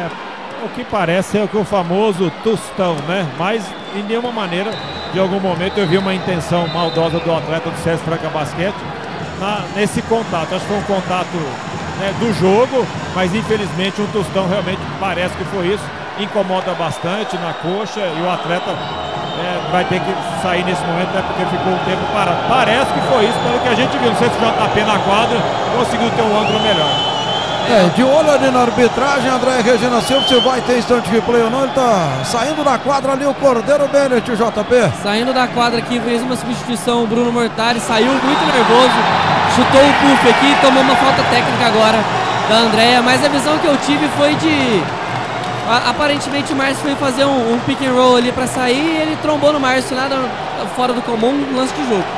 O que parece é o famoso tostão, né? Mas em nenhuma maneira, de algum momento, eu vi uma intenção maldosa do atleta do César Franca Basquete nesse contato. Acho que foi um contato, né, do jogo, mas infelizmente um tostão realmente parece que foi isso. Incomoda bastante na coxa e o atleta vai ter que sair nesse momento, porque ficou um tempo parado. Parece que foi isso, pelo que a gente viu. Não sei se o JP na quadra conseguiu ter um ângulo melhor. De olho ali na arbitragem, André e Regina Silva, se vai ter instante replay ou não. Ele tá saindo da quadra ali, o Cordeiro Bennett, o JP. Saindo da quadra aqui, fez uma substituição, o Bruno Motari saiu muito nervoso, chutou o puff aqui e tomou uma falta técnica agora da Andréia, mas a visão que eu tive foi de... Aparentemente o Márcio foi fazer um pick and roll ali para sair e ele trombou no Márcio, nada fora do comum, lance de jogo.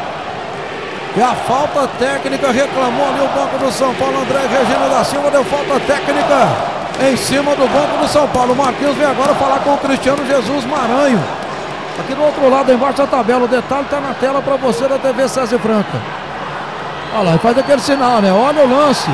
E a falta técnica, reclamou ali o banco do São Paulo, André Regina da Silva, deu falta técnica em cima do banco do São Paulo. O Marquinhos vem agora falar com o Cristiano Jesus Maranho. Aqui do outro lado, embaixo da tabela, o detalhe está na tela para você da TV César Franca. Olha lá, faz aquele sinal, né? Olha o lance.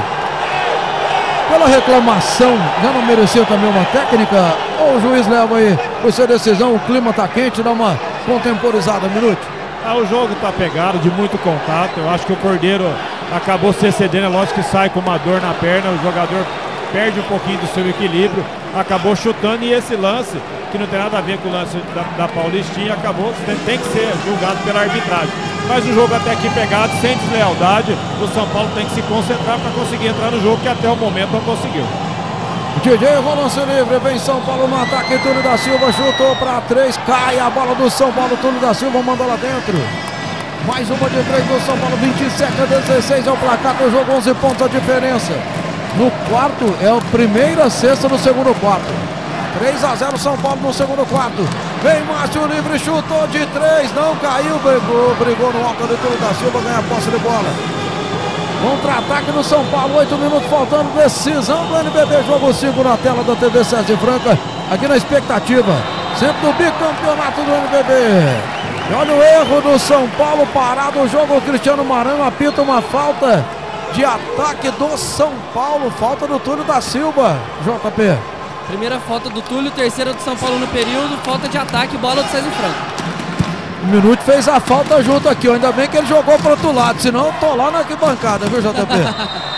Pela reclamação, já não mereceu também uma técnica? Ou o juiz leva aí por sua decisão, o clima tá quente, dá uma contemporizada, Minute? O jogo tá pegado, de muito contato. Eu acho que o Cordeiro acabou se excedendo, é lógico que sai com uma dor na perna, o jogador perde um pouquinho do seu equilíbrio. acabou chutando, e esse lance, que não tem nada a ver com o lance da Paulistinha, acabou, tem que ser julgado pela arbitragem. Mas o jogo até aqui pegado, sem deslealdade, o São Paulo tem que se concentrar para conseguir entrar no jogo, que até o momento não conseguiu. DJ rolou lance livre, vem São Paulo no ataque, Túlio da Silva chutou para 3, cai a bola do São Paulo, Túlio da Silva manda lá dentro. Mais uma de 3 do São Paulo, 27-16 é o placar do jogo, 11 pontos a diferença. No quarto é a primeira cesta do segundo quarto. 3-0 São Paulo no segundo quarto. Vem Márcio livre, chutou de 3, não caiu, brigou no alto de Túlio da Silva, ganha a posse de bola. Contra-ataque no São Paulo, 8 minutos faltando, decisão do NBB, jogo 5 na tela da TV César Franca, aqui na expectativa, sempre do bicampeonato do NBB. E olha o erro do São Paulo, parado o jogo, o Cristiano Maranhão apita uma falta de ataque do São Paulo, falta do Túlio da Silva, JP. Primeira falta do Túlio, terceira do São Paulo no período, falta de ataque, bola do César Franca. O Minuto fez a falta junto aqui, ainda bem que ele jogou para outro lado, senão eu tô lá na arquibancada, viu, JP?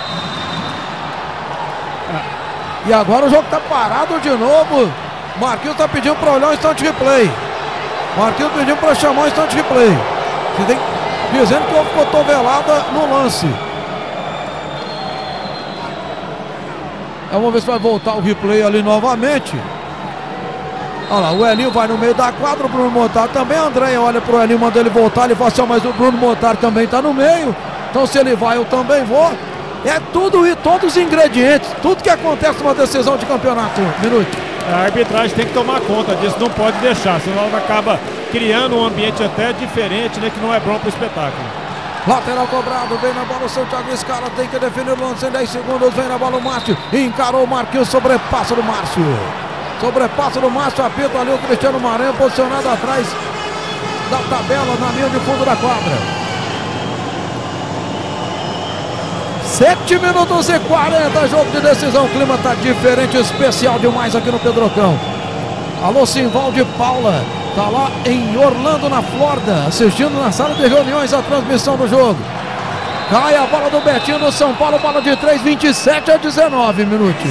E agora o jogo tá parado de novo. Marquinhos tá pedindo para olhar um instante de replay. Marquinhos pedindo para chamar um instante de replay. Dizendo que houve cotovelada no lance. Vamos ver se vai voltar o replay ali novamente. Olha lá, o Elinho vai no meio da quadra, o Bruno Montari também. André olha pro Elinho, manda ele voltar. Ele fala assim, mas o Bruno Montari também tá no meio. Então se ele vai, eu também vou. É tudo e todos os ingredientes, tudo que acontece numa decisão de campeonato. Minuto. A arbitragem tem que tomar conta disso, não pode deixar, senão ela acaba criando um ambiente até diferente, né, que não é bom pro espetáculo. Lateral cobrado, vem na bola o Santiago Scala, tem que definir o lance em 10 segundos, vem na bola o Márcio, encarou o Marquinhos, sobrepasso do Márcio. Sobrepasso do Márcio, apita ali o Cristiano Maranhão, posicionado atrás da tabela, na linha de fundo da quadra. 7 minutos e 40, jogo de decisão, o clima tá diferente, especial demais aqui no Pedrocão. Alô, Simvalde Paula, tá lá em Orlando, na Flórida, assistindo na sala de reuniões a transmissão do jogo. Cai a bola do Betinho no São Paulo, bola de 3, 27-19 minutos.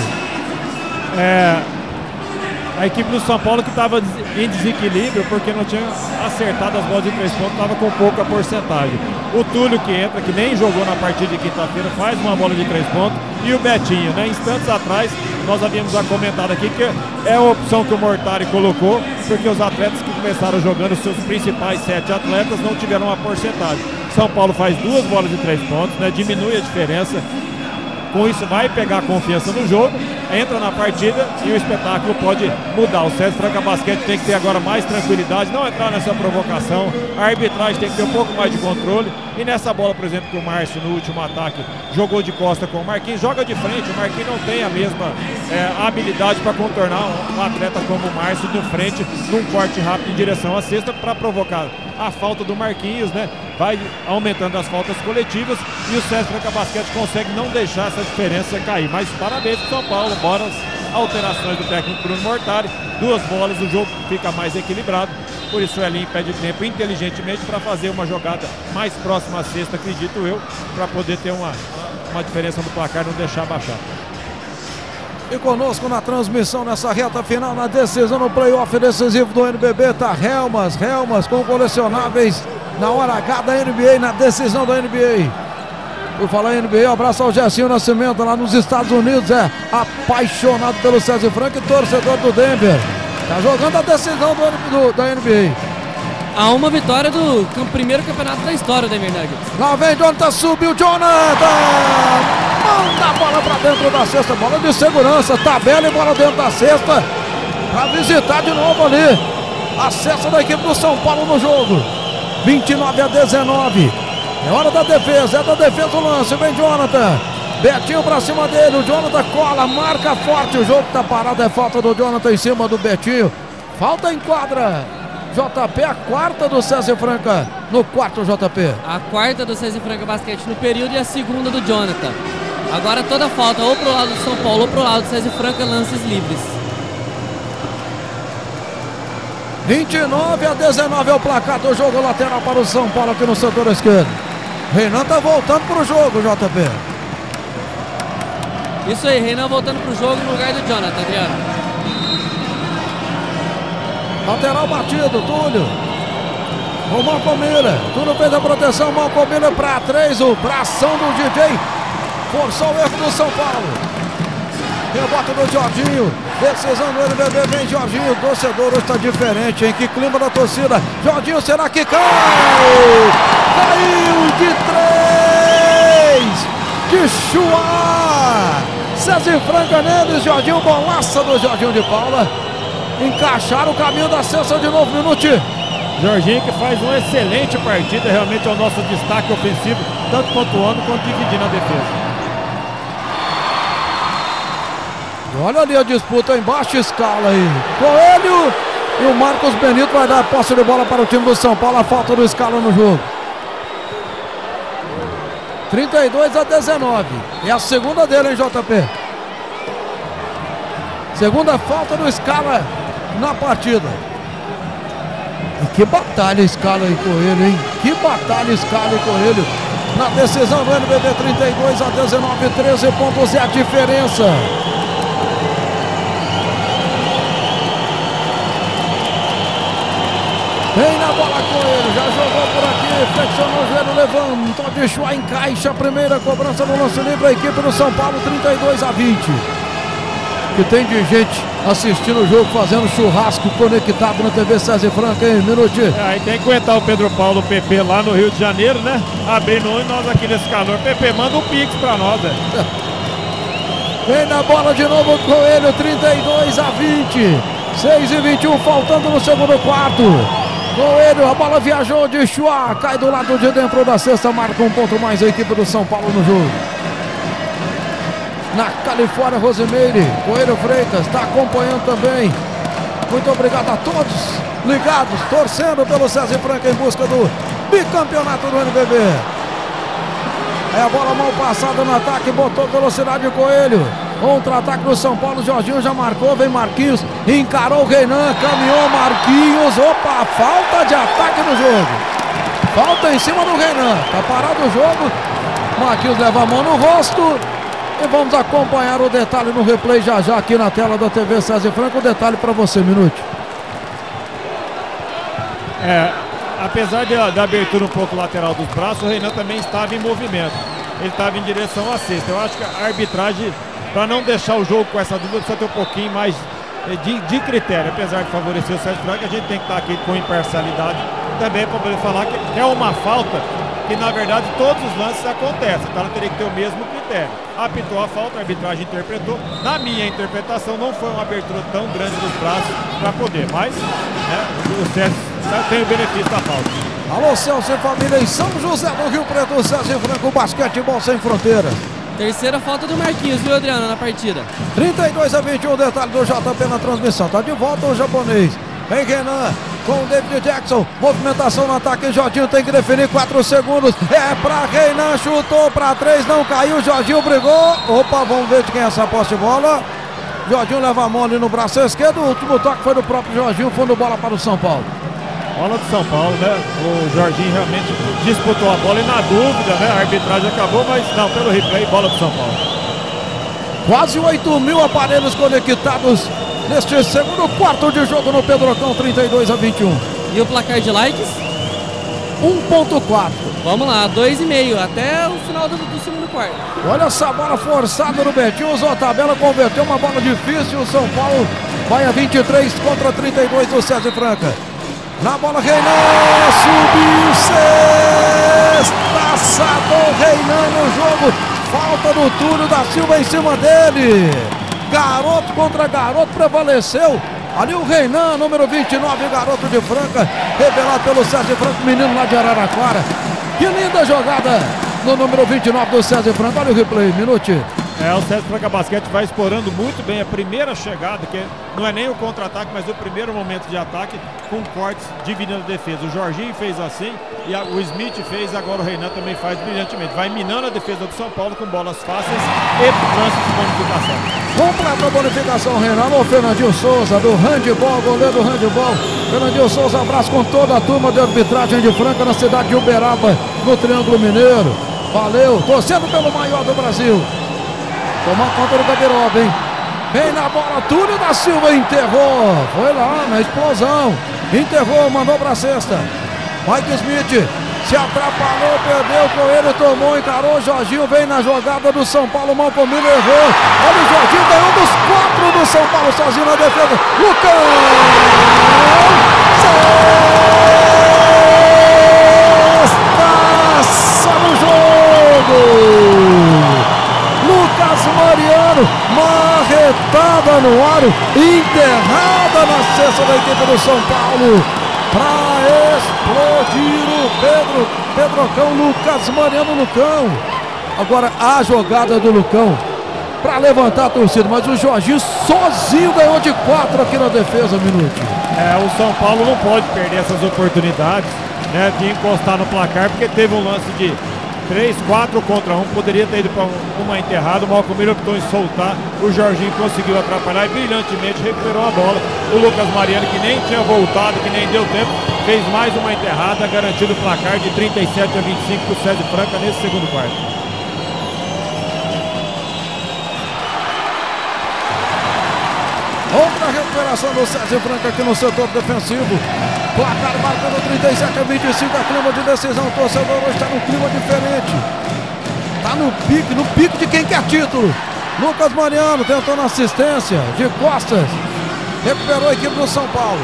A equipe do São Paulo que estava em desequilíbrio porque não tinha acertado as bolas de 3 pontos, estava com pouca porcentagem. O Túlio, que entra, que nem jogou na partida de quinta-feira, faz uma bola de 3 pontos. E o Betinho, né? Instantes atrás, nós havíamos comentado aqui que é a opção que o Mortari colocou, porque os atletas que começaram jogando, seus principais 7 atletas, não tiveram uma porcentagem. São Paulo faz 2 bolas de 3 pontos, né? Diminui a diferença. Com isso vai pegar confiança no jogo, entra na partida e o espetáculo pode mudar. O César Franca Basquete tem que ter agora mais tranquilidade, não entrar nessa provocação. A arbitragem tem que ter um pouco mais de controle. E nessa bola, por exemplo, que o Márcio no último ataque jogou de costa com o Marquinhos, joga de frente. O Marquinhos não tem a mesma habilidade para contornar um atleta como o Márcio de frente num corte rápido em direção à cesta para provocar a falta do Marquinhos, né? Vai aumentando as faltas coletivas e o César Franca Basquete consegue não deixar essa diferença cair. Mas parabéns pro São Paulo, embora as alterações do técnico Bruno Mortari, 2 bolas, o jogo fica mais equilibrado. Por isso o Elinho pede tempo inteligentemente para fazer uma jogada mais próxima à cesta, acredito eu, para poder ter uma diferença no placar, não deixar baixar. E conosco na transmissão nessa reta final, na decisão no playoff decisivo do NBB, tá Helmas com colecionáveis na hora H da NBA, na decisão da NBA. Por falar em NBA, um abraço ao Gessinho Nascimento lá nos Estados Unidos, apaixonado pelo César Franca e torcedor do Denver. Tá jogando a decisão da NBA. Há uma vitória do primeiro campeonato da história do Denver Nuggets. Lá vem Jonathan, subiu Jonathan! Manda a bola pra dentro da cesta, bola de segurança, tabela e bola dentro da cesta. Pra visitar de novo ali. Acesso da equipe do São Paulo no jogo. 29-19. É hora da defesa, o lance, vem Jonathan. Betinho pra cima dele, o Jonathan cola, marca forte, o jogo tá parado, é falta do Jonathan em cima do Betinho. Falta em quadra. JP, a quarta do César Franca no quarto, JP. A quarta do César Franca Basquete no período e a segunda do Jonathan. Agora toda falta, ou pro lado do São Paulo ou pro lado do César Franca, lances livres. 29-19 é o placar do jogo, lateral para o São Paulo aqui no setor esquerdo. Renan tá voltando pro jogo, JP. Isso aí, Renan voltando pro jogo no lugar do Jonathan, Adriano. Lateral batido, Túlio. O Malcomira. Túlio fez a proteção, Malcomira para 3. O bração do DJ. Forçou o erro do São Paulo. Rebote do Jorginho. Decisão do NBB. Vem Jorginho. O torcedor hoje está diferente, hein? Que clima da torcida. Jorginho, será que cai? Caiu de 3. De Chua. César Franca neles. Jorginho, bolaça do Jorginho de Paula. Encaixaram o caminho da cesta de novo, minuto. Jorginho que faz uma excelente partida. Realmente é o nosso destaque ofensivo, tanto pontuando quanto dividindo a defesa. Olha ali a disputa em baixa escala aí. Coelho e o Marcos Benito vai dar posse de bola para o time do São Paulo. A falta do Scala no jogo. 32-19. É a segunda dele, hein, JP? Segunda falta do Scala na partida. E que batalha Scala e Coelho, hein? Que batalha Scala e Coelho. Na decisão do NBB, 32-19, 13 pontos é a diferença. Vem na bola Coelho, já jogou por aqui, flexionou o joelho, levantou de Chua, encaixa a primeira cobrança no lance livre, a equipe do São Paulo, 32-20. Que tem de gente assistindo o jogo, fazendo churrasco conectado na TV César Franca, hein, minutinho. Aí tem que aguentar o Pedro Paulo, o PP lá no Rio de Janeiro, né? Abrindo um e nós aqui nesse calor. PP, manda um pix pra nós, velho. Vem na bola de novo o Coelho, 32-20. 6:21 faltando no segundo quarto. Coelho, a bola viajou de Chua, cai do lado de dentro da cesta, marca um ponto mais a equipe do São Paulo no jogo. Na Califórnia, Rosimeire, Coelho Freitas está acompanhando também. Muito obrigado a todos ligados, torcendo pelo César Franca em busca do bicampeonato do NBB. É a bola mal passada no ataque, botou velocidade o Coelho. Contra-ataque do São Paulo, Jorginho já marcou, vem Marquinhos, encarou o Renan, caminhou Marquinhos, opa, falta de ataque no jogo. Falta em cima do Renan, tá parado o jogo, Marquinhos leva a mão no rosto e vamos acompanhar o detalhe no replay já já aqui na tela da TV César Franca, o detalhe para você, minuto. Apesar da abertura um pouco lateral dos braços, o Renan também estava em movimento, ele estava em direção à cesta. Eu acho que a arbitragem, para não deixar o jogo com essa dúvida, precisa ter um pouquinho mais de critério. Apesar de favorecer o César Franca, a gente tem que estar aqui com imparcialidade também para poder falar que é uma falta que na verdade todos os lances acontecem, então ela teria que ter o mesmo critério. Apitou a falta, a arbitragem interpretou. Na minha interpretação não foi uma abertura tão grande dos braços para poder, mas o César tem o benefício da falta. Alô, Celso e família em São José do Rio Preto, César Franca, o basquetebol sem fronteiras. Terceira falta do Marquinhos, viu, Adriano, na partida. 32-21, detalhe do JP na transmissão. Tá de volta o japonês. Vem Renan com o David Jackson. Movimentação no ataque. Jorginho tem que definir 4 segundos. É pra Renan, chutou pra 3, não caiu. Jorginho brigou. Opa, vamos ver de quem é essa posse de bola. Jorginho leva a mão ali no braço esquerdo. O último toque foi do próprio Jorginho. Fundo bola para o São Paulo. Bola do São Paulo, né? O Jorginho realmente disputou a bola e na dúvida, né? A arbitragem acabou, mas não, pelo replay, bola do São Paulo. Quase 8.000 aparelhos conectados neste segundo quarto de jogo no Pedrocão, 32-21. E o placar de likes? 1.4. Vamos lá, 2,5 até o final do segundo quarto. Olha essa bola forçada do Betinho, usou a tabela, converteu uma bola difícil. O São Paulo vai a 23 contra 32 do César Franca. Na bola, Renan, subiu, sextaça do Renan no jogo. Falta do Túlio da Silva em cima dele. Garoto contra garoto, prevaleceu. Ali o Renan, número 29, garoto de Franca, revelado pelo César Franca, menino lá de Araraquara. Que linda jogada no número 29 do César Franca. Olha o replay, minuto. O César Franca Basquete vai explorando muito bem a primeira chegada, que não é nem o contra-ataque, mas o primeiro momento de ataque, com cortes dividindo a defesa. O Jorginho fez assim, e o Smith fez, agora o Renan também faz brilhantemente. Vai minando a defesa do São Paulo com bolas fáceis e lance de bonificação. Completa a bonificação, Renan. O Fernandinho Souza, do handebol, goleiro do handebol. Fernandinho Souza, abraço com toda a turma de arbitragem de Franca, na cidade de Uberaba, no Triângulo Mineiro. Valeu, torcendo pelo maior do Brasil. Tomar conta do Gabiroba, hein? Vem na bola, Túlio da Silva enterrou. Foi lá na explosão. Enterrou, mandou pra cesta. Mike Smith se atrapalhou, perdeu o Coelho, tomou, encarou. Jorginho vem na jogada do São Paulo. Malcomino errou. Olha o Jorginho, ganhou dos 4 do São Paulo sozinho na defesa. Lucão! Sexta no jogo! Lucas Mariano, marretada no aro, enterrada na cesta da equipe do São Paulo, para explodir o Pedrocão, Lucas Mariano, Lucão. Agora a jogada do Lucão para levantar a torcida, mas o Jorginho sozinho ganhou de 4 aqui na defesa, Minuto. O São Paulo não pode perder essas oportunidades, né, de encostar no placar, porque teve um lance de 3, 4 contra 1, poderia ter ido para uma enterrada. O Malcomino optou em soltar, o Jorginho conseguiu atrapalhar e brilhantemente recuperou a bola. O Lucas Mariano, que nem tinha voltado, que nem deu tempo, fez mais uma enterrada, garantindo o placar de 37 a 25 para o César Franca nesse segundo quarto. Outra recuperação do César Franca aqui no setor defensivo. Placar marcando 37 a 25, a clima de decisão. O torcedor hoje está num clima diferente. Está no pique de quem quer título. Lucas Mariano tentou na assistência, de costas. Recuperou a equipe do São Paulo.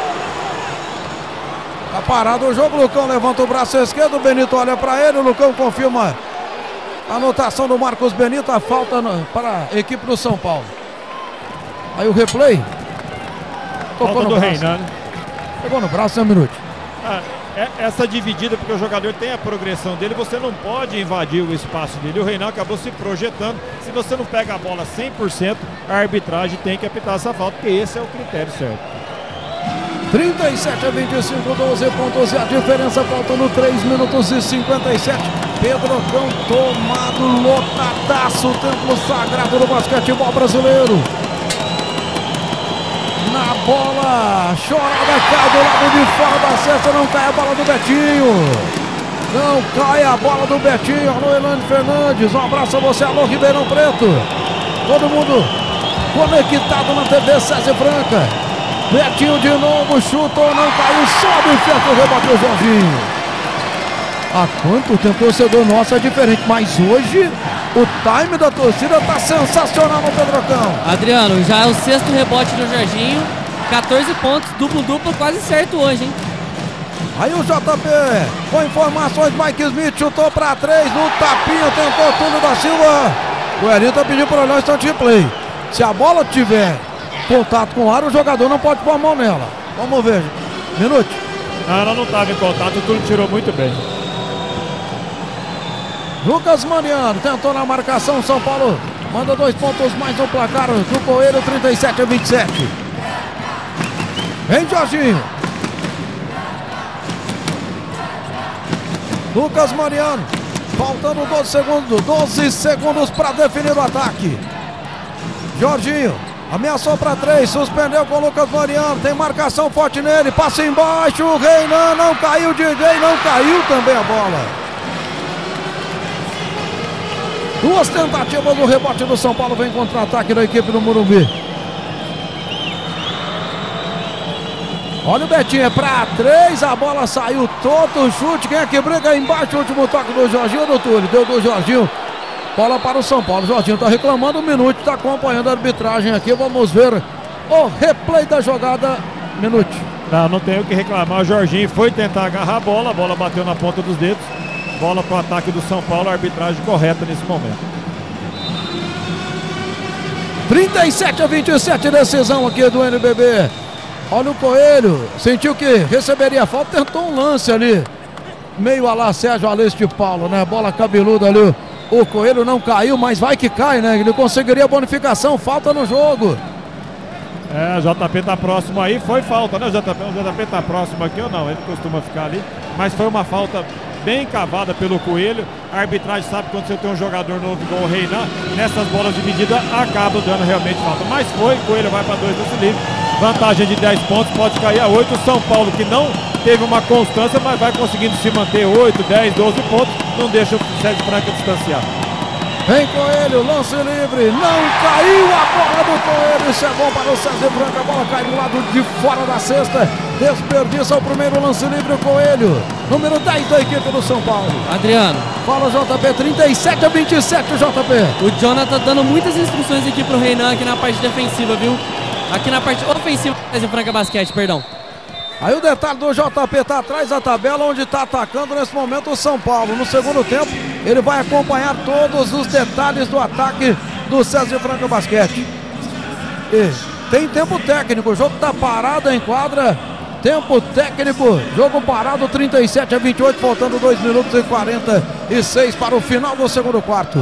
Está parado o jogo, o Lucão levanta o braço esquerdo, o Benito olha para ele, o Lucão confirma a anotação do Marcos Benito, a falta para a equipe do São Paulo. Aí o replay. Tocou no braço. Reinan. Pegou no braço, 1 minuto. Essa dividida, porque o jogador tem a progressão dele, você não pode invadir o espaço dele. O Reinan acabou se projetando. Se você não pega a bola 100%, a arbitragem tem que apitar essa falta, porque esse é o critério certo. 37 a 25, 12 pontos e a diferença, faltando 3 minutos e 57. Pedrocão tomado, lotadaço, templo sagrado do basquetebol brasileiro. Na bola, chorada, cai do lado de fora da cesta, não cai a bola do Betinho. Não cai a bola do Betinho. Alô, Elane Fernandes, um abraço a você, alô, Ribeirão Preto. Todo mundo conectado na TV César Franca. Betinho de novo, chutou, não caiu, sobe o certo, rebateu o Jorginho. Há quanto tempo o torcedor nosso é diferente, mas hoje o time da torcida tá sensacional no Pedrocão. Adriano, já é o 6º rebote do Jorginho, 14 pontos, duplo-duplo, quase certo hoje, hein? Aí o JP, com informações, Mike Smith chutou pra 3, no tapinha, tentou Túlio da Silva. O Elinho tá pedindo para olhar o instante de play. Se a bola tiver contato com o ar, o jogador não pode pôr a mão nela. Vamos ver, minuto. Não, ela não estava em contato, o Túlio tirou muito bem. Lucas Mariano tentou na marcação, São Paulo manda 2 pontos mais no placar do Coelho, 37 a 27. Vem Jorginho. Lucas Mariano, faltando 12 segundos para definir o ataque. Jorginho ameaçou para 3, suspendeu com o Lucas Mariano, tem marcação forte nele, passa embaixo, o Reinan não caiu, DJ não caiu também a bola. 2 tentativas do rebote do São Paulo, vem contra-ataque da equipe do Morumbi. Olha o Betinho, é para 3, a bola saiu todo o chute, quem é que briga aí embaixo, o último toque do Jorginho, do Túlio, deu do Jorginho, bola para o São Paulo, o Jorginho está reclamando, 1 minuto, está acompanhando a arbitragem aqui, vamos ver o replay da jogada, minuto. Não tem o que reclamar, o Jorginho foi tentar agarrar a bola bateu na ponta dos dedos. Bola para o ataque do São Paulo, a arbitragem correta nesse momento. 37 a 27, decisão aqui do NBB. Olha o Coelho, sentiu que receberia falta, tentou um lance ali. Meio a lá Sérgio Aleste Paulo, né? Bola cabeluda ali. O Coelho não caiu, mas vai que cai, né? Ele conseguiria a bonificação, falta no jogo. O JP tá próximo aí, foi falta, né? O JP tá próximo aqui ou não? Ele costuma ficar ali, mas foi uma falta bem cavada pelo Coelho. A arbitragem sabe quando você tem um jogador novo igual o Reinan, nessas bolas divididas acaba dando realmente falta. Mas foi, Coelho vai para 2 lance livre, vantagem de 10 pontos, pode cair a 8. O São Paulo, que não teve uma constância, mas vai conseguindo se manter 8, 10, 12 pontos, não deixa o César Franca distanciar. Vem Coelho, lance livre, não caiu a bola do Coelho, isso é bom para o César Franca, a bola cai do lado de fora da cesta, desperdiça o primeiro lance livre o Coelho, número 10 da equipe do São Paulo. Adriano. Fala JP, 37-27 JP. O Jonathan dando muitas instruções aqui pro Reinan aqui na parte defensiva, viu? Aqui na parte ofensiva do César Franca Basquete, perdão. Aí o detalhe do JP tá atrás da tabela, onde tá atacando nesse momento o São Paulo. No segundo tempo, ele vai acompanhar todos os detalhes do ataque do César Franca Basquete. E tem tempo técnico, o jogo tá parado em quadra. Tempo técnico, jogo parado, 37-28, faltando 2 minutos e 46 para o final do segundo quarto.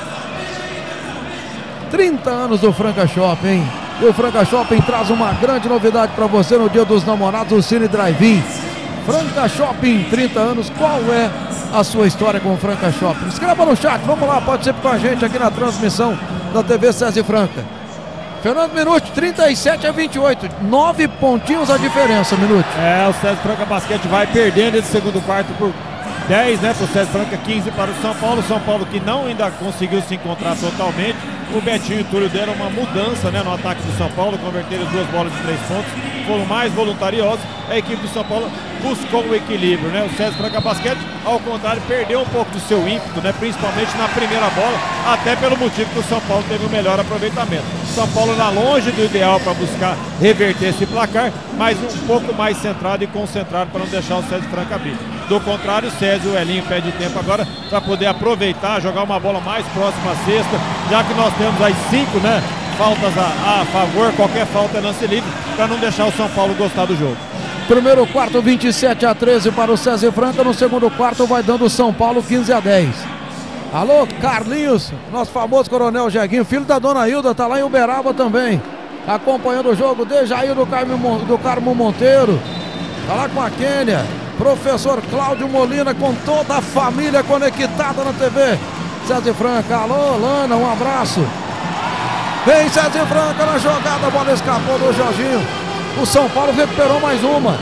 30 anos do Franca Shopping. E o Franca Shopping traz uma grande novidade para você no Dia dos Namorados, o Cine Drive-In. Franca Shopping, 30 anos, qual é a sua história com o Franca Shopping? Escreva no chat, vamos lá, participe com a gente aqui na transmissão da TV César Franca. Fernando Minuti, 37-28, 9 pontinhos a diferença, Minuti. O César Franca Basquete vai perdendo esse segundo quarto por 10, né, para o César Franca, 15 para o São Paulo. São Paulo que não ainda conseguiu se encontrar totalmente. O Betinho e o Túlio deram uma mudança, né, no ataque do São Paulo, converteram as 2 bolas de 3 pontos, foram mais voluntariosos. A equipe do São Paulo buscou o equilíbrio, né? O César Franca Basquete, ao contrário, perdeu um pouco do seu ímpeto, né, principalmente na primeira bola, até pelo motivo que o São Paulo teve um melhor aproveitamento. O São Paulo lá longe do ideal para buscar reverter esse placar, mas um pouco mais centrado e concentrado para não deixar o César Franca abrir. Do contrário, o César e o Elinho pede tempo agora para poder aproveitar, jogar uma bola mais próxima à cesta, já que nós temos as 5, né, faltas a favor, qualquer falta é lance livre, para não deixar o São Paulo gostar do jogo. Primeiro quarto, 27-13 para o César Franca, no segundo quarto vai dando o São Paulo 15-10. Alô, Carlinhos, nosso famoso Coronel Jeguinho, filho da Dona Hilda, tá lá em Uberaba também, acompanhando o jogo, Dejair do Carmo Monteiro, tá lá com a Quênia. Professor Cláudio Molina com toda a família conectada na TV César Franca. Alô, Lana, um abraço. Vem César Franca na jogada, a bola escapou do Jorginho. O São Paulo recuperou mais uma.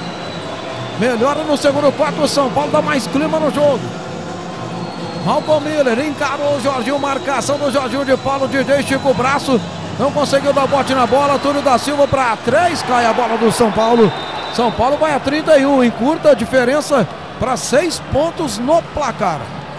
Melhora no segundo quarto, o São Paulo dá mais clima no jogo. Malcolm Miller encarou o Jorginho, marcação do Jorginho de Paulo, DJ estica o braço, não conseguiu dar bote na bola. Túlio da Silva para 3, cai a bola do São Paulo. São Paulo vai a 31, encurta a diferença para 6 pontos no placar.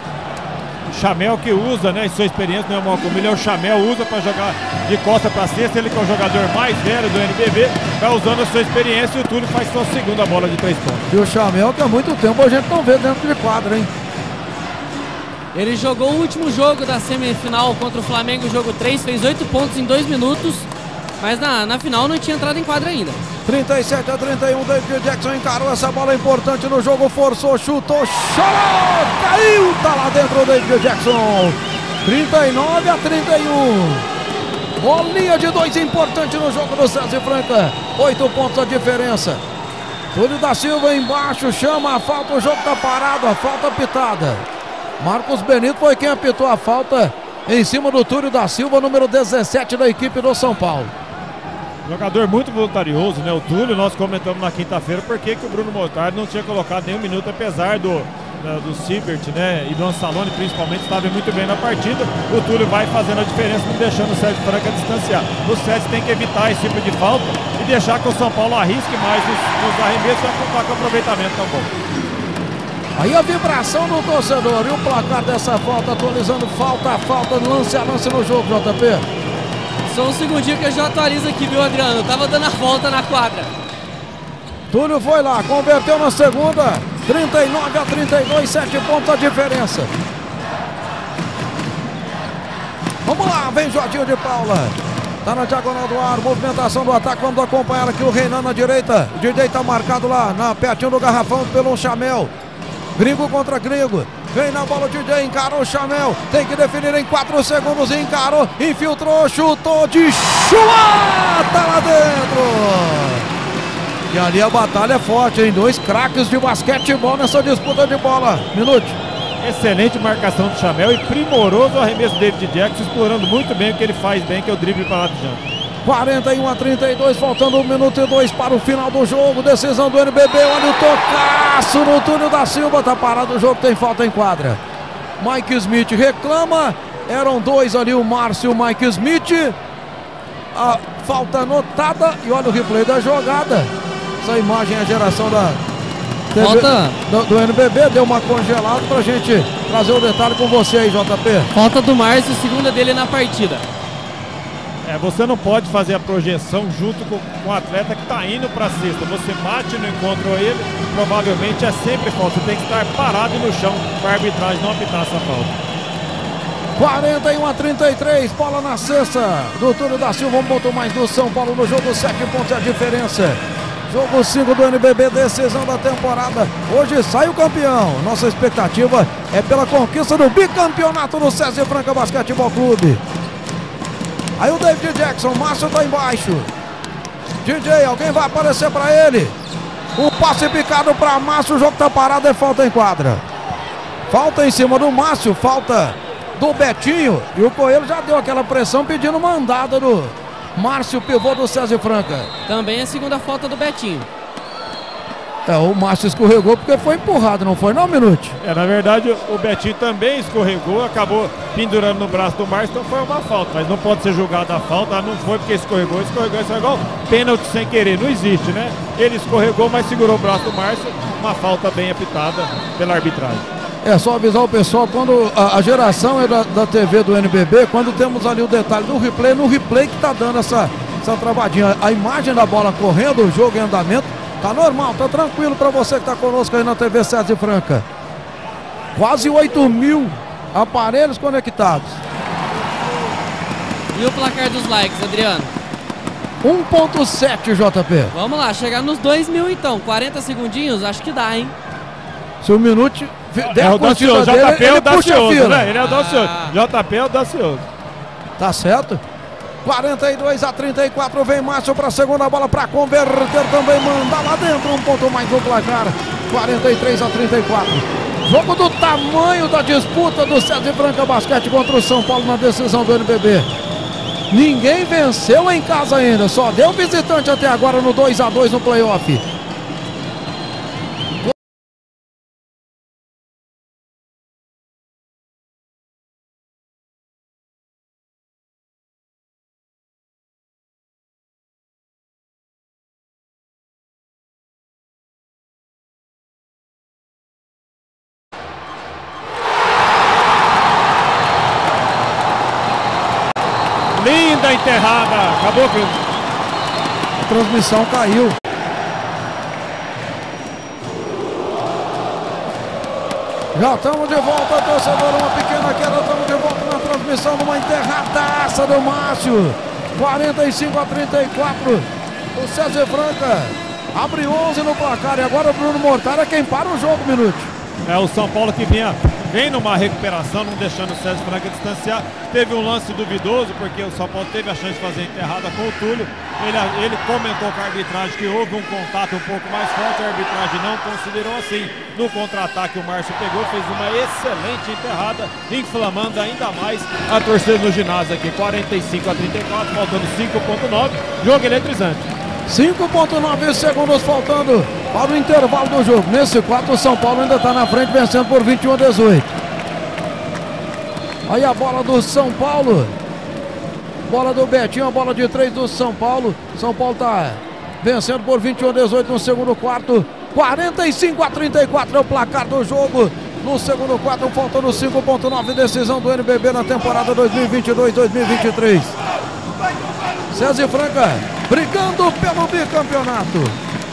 O Chamel que usa, né, sua experiência, não é o Malcolm Miller, o Chamel usa para jogar de costa para cesta, ele que é o jogador mais velho do NBB, vai usando a sua experiência e o Túlio faz sua segunda bola de 3 pontos. E o Chamel que há muito tempo a gente não vê dentro de quadra, hein? Ele jogou o último jogo da semifinal contra o Flamengo, jogo 3, fez 8 pontos em 2 minutos. Mas na final não tinha entrado em quadra ainda. 37-31, David Jackson encarou essa bola importante no jogo, forçou, chutou, chorou, caiu, tá lá dentro o David Jackson. 39-31. Bolinha de 2 importante no jogo do César Franca. 8 pontos a diferença. Túlio da Silva embaixo, chama a falta, o jogo tá parado, a falta pitada. Marcos Benito foi quem apitou a falta em cima do Túlio da Silva, número 17 da equipe do São Paulo. Jogador muito voluntarioso, né? O Túlio, nós comentamos na quinta-feira por que o Bruno Mostardi não tinha colocado nenhum minuto, apesar do Siebert, né? E do Ansalone principalmente, estava muito bem na partida. O Túlio vai fazendo a diferença, não deixando o César Franca distanciar. O César tem que evitar esse tipo de falta e deixar que o São Paulo arrisque mais nos arremessos e contar com o aproveitamento tão bom. Aí a vibração do torcedor e o placar dessa falta, atualizando falta a falta, lance a lance no jogo, JP. Só um segundinho que eu já atualizo aqui, viu, Adriano? Tava dando a volta na quadra. Túlio foi lá, converteu na segunda, 39-32, 7 pontos a diferença. Vamos lá, vem Jorginho de Paula. Tá na diagonal do ar, movimentação do ataque, vamos acompanhar aqui o Reinan na direita. O DJ tá marcado lá, pertinho do garrafão pelo Chamel. Gringo contra gringo. Vem na bola o DJ, encarou o Chamel. Tem que definir em 4 segundos. Encarou, infiltrou, chutou de chulá. Tá lá dentro. E ali a batalha é forte, hein? 2 craques de basquetebol nessa disputa de bola. Minuto. Excelente marcação do Chamel e primoroso o arremesso do David Jackson, explorando muito bem o que ele faz bem, que é o drible para lá de diante. 41-32, faltando 1 minuto e 2 para o final do jogo. Decisão do NBB, olha o tocaço no Túlio da Silva. Tá parado o jogo, tem falta em quadra. Mike Smith reclama Eram dois ali, o Márcio e o Mike Smith. A falta anotada e olha o replay da jogada. Essa imagem é a geração da TV, falta do NBB, deu uma congelada pra gente trazer o detalhe com você aí, JP. Falta do Márcio, segunda dele na partida. Você não pode fazer a projeção junto com o atleta que está indo para a cesta. Você bate no encontro ele, provavelmente é sempre falta. Você tem que estar parado no chão para a arbitragem não apitar essa falta. 41-33, bola na cesta do Túlio da Silva, um ponto mais do São Paulo no jogo, 7 pontos é a diferença. Jogo 5 do NBB, decisão da temporada. Hoje sai o campeão. Nossa expectativa é pela conquista do bicampeonato do César Franca Basquetebol Clube. Aí o David Jackson, Márcio tá embaixo. DJ, alguém vai aparecer para ele. O passe picado para Márcio, o jogo tá parado, é falta em quadra. Falta em cima do Márcio, falta do Betinho. E o Coelho já deu aquela pressão pedindo mandada do Márcio, pivô do César Franca. Também a segunda falta do Betinho. O Márcio escorregou porque foi empurrado, não foi não, Minuti? Na verdade o Betinho também escorregou, acabou pendurando no braço do Márcio, então foi uma falta, mas não pode ser julgada a falta, não foi porque escorregou, isso é igual pênalti sem querer, não existe, né? Ele escorregou, mas segurou o braço do Márcio, uma falta bem apitada pela arbitragem. É só avisar o pessoal, quando a geração é da TV do NBB, quando temos ali o detalhe do replay, no replay que tá dando essa travadinha, a imagem da bola correndo, o jogo em andamento, tá normal, tá tranquilo para você que tá conosco aí na TV César Franca. Quase 8.000 aparelhos conectados. E o placar dos likes, Adriano? 1.7, JP. Vamos lá, chegar nos 2.000 então, 40 segundinhos, acho que dá, hein? Se o Minuti der a curtida dele, JP ele puxa a fila. Né? Ele é audacioso. JP é audacioso. Tá certo? 42-34, vem Márcio para a segunda bola para converter também, mandar lá dentro, um ponto mais no placar, 43-34. Jogo do tamanho da disputa do César Franca Basquete contra o São Paulo na decisão do NBB. Ninguém venceu em casa ainda, só deu visitante até agora no 2-2 no playoff. Linda enterrada, acabou que a transmissão caiu. Já estamos de volta, torcedor, uma pequena queda, estamos de volta na transmissão de uma enterradaça do Márcio. 45-34, o César Franca abre 11 no placar e agora o Bruno Mortara é quem para o jogo, Minuti. É o São Paulo que vem numa recuperação, não deixando o César Franca distanciar. Teve um lance duvidoso, porque o São Paulo teve a chance de fazer enterrada com o Túlio. Ele comentou com a arbitragem que houve um contato um pouco mais forte, a arbitragem não considerou assim. No contra-ataque o Márcio pegou, fez uma excelente enterrada, inflamando ainda mais a torcida no ginásio aqui. 45-34, faltando 5.9, jogo eletrizante. 5.9 segundos faltando para o intervalo do jogo. Nesse quarto o São Paulo ainda está na frente, vencendo por 21-18. Aí a bola do São Paulo. Bola do Betinho, a bola de 3 do São Paulo. São Paulo está vencendo por 21-18 no segundo quarto. 45-34 é o placar do jogo. No segundo quarto, faltando 5.9, decisão do NBB na temporada 2022-2023. César Franca brigando pelo bicampeonato.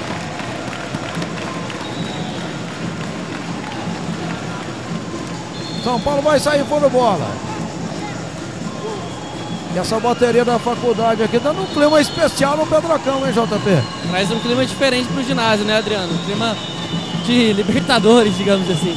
São Paulo vai sair fora bola. E essa bateria da faculdade aqui dando um clima especial no Pedrocão, hein, JP? Traz um clima diferente pro ginásio, né, Adriano? Um clima de Libertadores, digamos assim.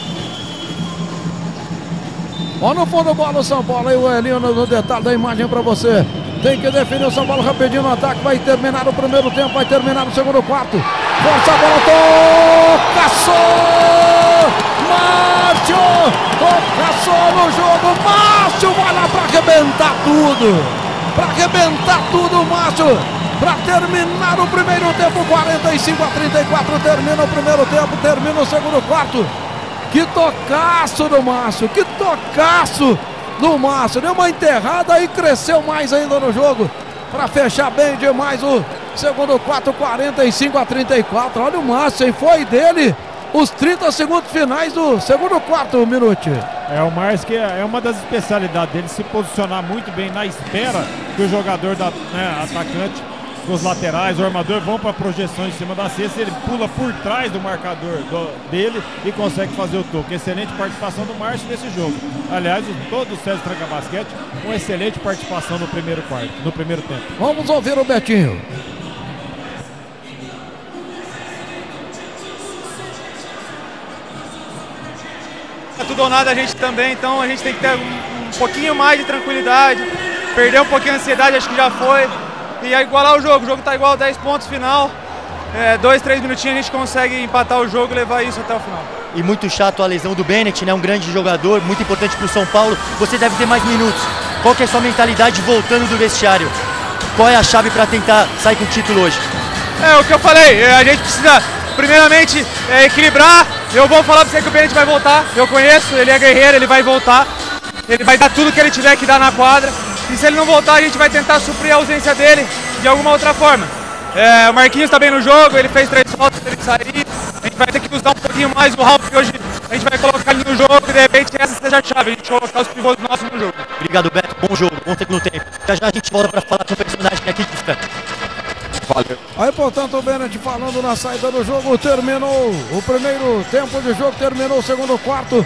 Ó no fundo bola o São Paulo, aí o Elinho no detalhe da imagem pra você. Tem que definir o São Paulo rapidinho no ataque, vai terminar o primeiro tempo, vai terminar o segundo quarto. Força a bola, tocaçou! Márcio! Tocaçou no jogo, Márcio vai lá pra arrebentar tudo! Pra arrebentar tudo, Márcio! Pra terminar o primeiro tempo, 45-34, termina o primeiro tempo, termina o segundo quarto. Que tocaço do Márcio, que tocaço! do Márcio. Deu uma enterrada e cresceu mais ainda no jogo para fechar bem demais o segundo quarto, 45-34. Olha o Márcio, hein? Foi dele os 30 segundos finais do segundo quarto, Minuti. É o Márcio, que é uma das especialidades dele, se posicionar muito bem na espera que o jogador atacante, os laterais, o armador vão para a projeção em cima da cesta. Ele pula por trás do marcador dele e consegue fazer o toque. Excelente participação do Márcio nesse jogo. Aliás, todo o César Franca Basquete, uma excelente participação no primeiro quarto, no primeiro tempo. Vamos ouvir o Betinho. É tudo ou nada a gente também, então a gente tem que ter um pouquinho mais de tranquilidade, perder um pouquinho a ansiedade, acho que já foi, e igualar o jogo tá igual, 10 pontos final, 2, 3 minutinhos a gente consegue empatar o jogo e levar isso até o final. E muito chato a lesão do Bennett, né? Um grande jogador, muito importante para o São Paulo. Você deve ter mais minutos. Qual que é a sua mentalidade voltando do vestiário? Qual é a chave para tentar sair com o título hoje? É o que eu falei, a gente precisa primeiramente equilibrar. Eu vou falar para você que o Bennett vai voltar, eu conheço, ele é guerreiro, ele vai voltar. Ele vai dar tudo que ele tiver que dar na quadra. E se ele não voltar, a gente vai tentar suprir a ausência dele de alguma outra forma. O Marquinhos está bem no jogo, ele fez 3 faltas, ele sair. A gente vai ter que usar um pouquinho mais o Ralf hoje. A gente vai colocar ele no jogo e de repente essa seja a chave, a gente colocar os pivôs nossos no jogo. Obrigado, Beto. Bom jogo, bom segundo tempo. Já já a gente volta para falar com o personagem aqui de Franca. Valeu. Aí, portanto, o Bennett falando na saída do jogo, terminou o primeiro tempo de jogo, terminou o segundo quarto,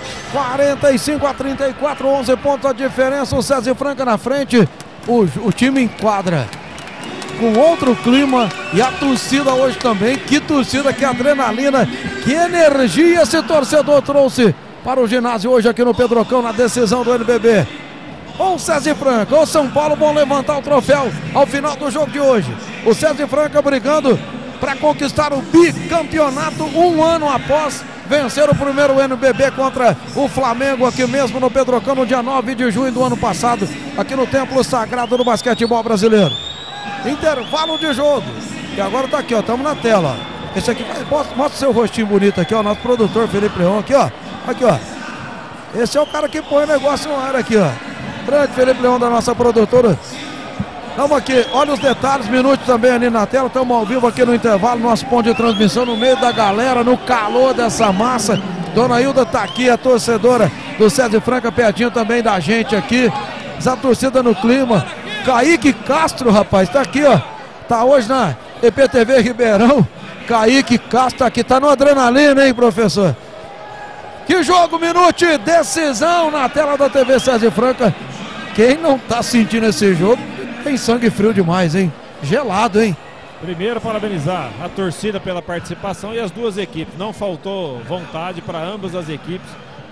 45-34, 11 pontos a diferença, o César Franca na frente, o time enquadra com outro clima e a torcida hoje também, que torcida, que adrenalina, que energia esse torcedor trouxe para o ginásio hoje aqui no Pedrocão na decisão do NBB. Ou o César Franca, ou São Paulo vão levantar o troféu ao final do jogo de hoje. O César Franca brigando para conquistar o bicampeonato um ano após vencer o primeiro NBB contra o Flamengo aqui mesmo no Pedrocão no dia 9 de junho do ano passado, aqui no Templo Sagrado do Basquetebol Brasileiro. Intervalo de jogo. E agora tá aqui, ó, estamos na tela. Esse aqui, mostra seu rostinho bonito aqui, ó, nosso produtor Felipe Leão aqui, ó. Aqui, ó. Esse é o cara que põe o negócio no ar aqui, ó. Grande Felipe Leão da nossa produtora. Estamos aqui, olha os detalhes, minutos também ali na tela. Estamos ao vivo aqui no intervalo, nosso ponto de transmissão no meio da galera, no calor dessa massa. Dona Hilda tá aqui, a torcedora do César Franca, pertinho também da gente aqui. Essa torcida no clima. Kaique Castro, rapaz, tá aqui, ó. Tá hoje na EPTV Ribeirão. Kaique Castro tá aqui, tá no adrenalina, hein, professor? Que jogo, Minuti, decisão na tela da TV César Franca. Quem não tá sentindo esse jogo tem sangue frio demais, hein? Gelado, hein? Primeiro, parabenizar a torcida pela participação e as duas equipes. Não faltou vontade para ambas as equipes.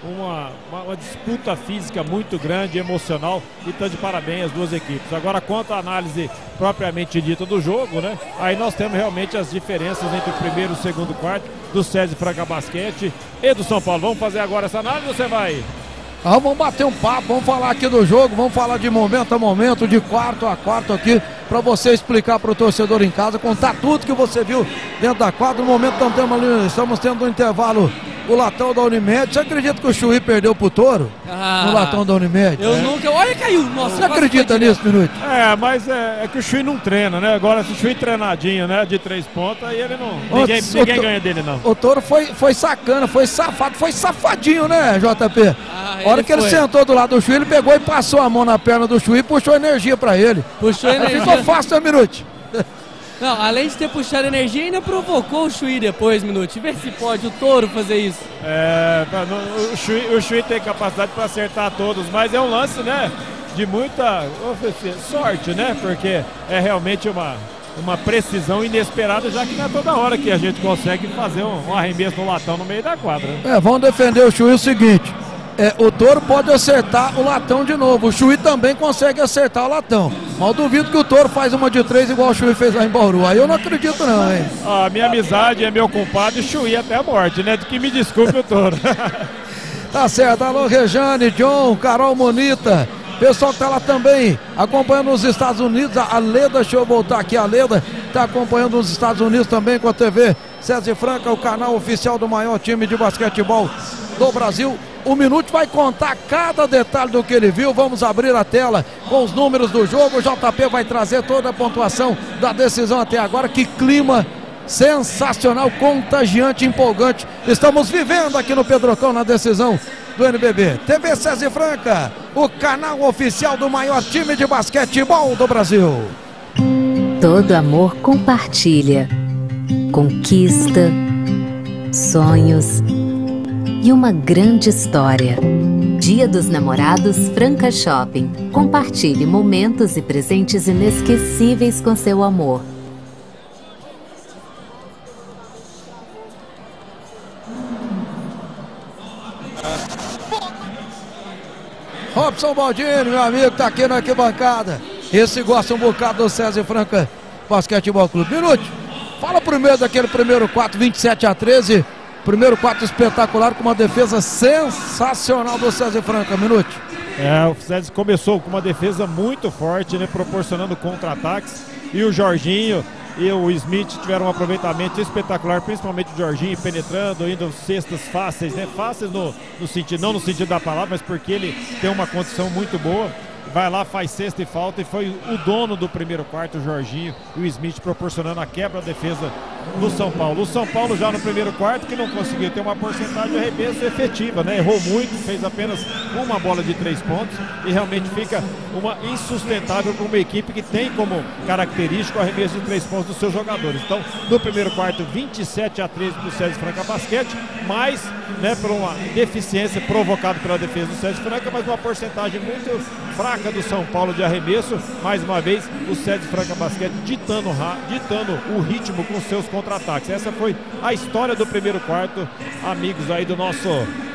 Uma disputa física muito grande, emocional, e está de parabéns as duas equipes. Agora, quanto à análise propriamente dita do jogo, né? Aí nós temos realmente as diferenças entre o primeiro e o segundo quarto do César Franca Basquete e do São Paulo. Vamos fazer agora essa análise ou você vai? Vamos bater um papo, vamos falar aqui do jogo, vamos falar de momento a momento, de quarto a quarto aqui, para você explicar para o torcedor em casa, contar tudo que você viu dentro da quadra. No momento estamos tendo um intervalo. O latão da Unimed, você acredita que o Chuí perdeu pro Touro? No latão da Unimed? Eu nunca. Olha, caiu! Nossa, você acredita nisso, Minuto? Mas é que o Chuí não treina, né? Agora, se o Chuí treinadinho, né? De 3 pontos, aí ele não. Ninguém ganha dele, não. O Touro foi sacana, foi safado, foi safadinho, né, JP? A hora que ele sentou do lado do Chuí, ele pegou e passou a mão na perna do Chuí e puxou energia pra ele. Puxou energia. Ficou fácil, né, Minuto? Não, além de ter puxado energia, ainda provocou o Chuí depois, Minuto. Vê se pode o Touro fazer isso. O Chuí tem capacidade para acertar todos, mas é um lance, né, de muita sorte, né, porque é realmente uma precisão inesperada, já que não é toda hora que a gente consegue fazer um arremesso no latão no meio da quadra. Vamos defender o Chuí o seguinte. O Touro pode acertar o latão de novo. O Chuí também consegue acertar o latão. Mas eu duvido que o Touro faz uma de 3 igual o Chuí fez lá em Bauru. Aí eu não acredito não, hein? A minha amizade é meu compadre Chuí até a morte, né? De que me desculpe o Touro. Tá certo. Alô, Rejane, John, Carol Monita. Pessoal que tá lá também acompanhando os Estados Unidos. A Leda, deixa eu voltar aqui. A Leda tá acompanhando os Estados Unidos também com a TV César Franca, o canal oficial do maior time de basquetebol do Brasil. O Minuto vai contar cada detalhe do que ele viu. Vamos abrir a tela com os números do jogo. O JP vai trazer toda a pontuação da decisão até agora. Que clima sensacional, contagiante, empolgante estamos vivendo aqui no Pedrocão na decisão do NBB. TV César Franca, o canal oficial do maior time de basquetebol do Brasil. Todo amor compartilha, conquista, sonhos e uma grande história. Dia dos Namorados Franca Shopping. Compartilhe momentos e presentes inesquecíveis com seu amor. Robson Baldini, meu amigo, tá aqui na arquibancada. Esse gosta um bocado do César Franca Basquetebol Clube. Minuto, fala primeiro daquele primeiro quarto, 27-13. Primeiro quarto espetacular com uma defesa sensacional do César Franca. Minuto. O César começou com uma defesa muito forte, né, proporcionando contra-ataques. E o Jorginho e o Smith tiveram um aproveitamento espetacular, principalmente o Jorginho penetrando, indo cestas fáceis, né? Fáceis no sentido, não no sentido da palavra, mas porque ele tem uma condição muito boa. Vai lá, faz cesta e falta, e foi o dono do primeiro quarto, o Jorginho, e o Smith proporcionando a quebra da defesa do São Paulo. O São Paulo já no primeiro quarto que não conseguiu ter uma porcentagem de arremesso efetiva, né? Errou muito, fez apenas uma bola de 3 pontos e realmente fica uma insustentável para uma equipe que tem como característica o arremesso de 3 pontos dos seus jogadores. Então, no primeiro quarto, 27-13 para o César Franca Basquete, mas, né, por uma deficiência provocada pela defesa do César Franca, mas uma porcentagem muito fraca do São Paulo de arremesso. Mais uma vez o César Franca Basquete ditando o ritmo com seus contra-ataques. Essa foi a história do primeiro quarto, amigos aí do nosso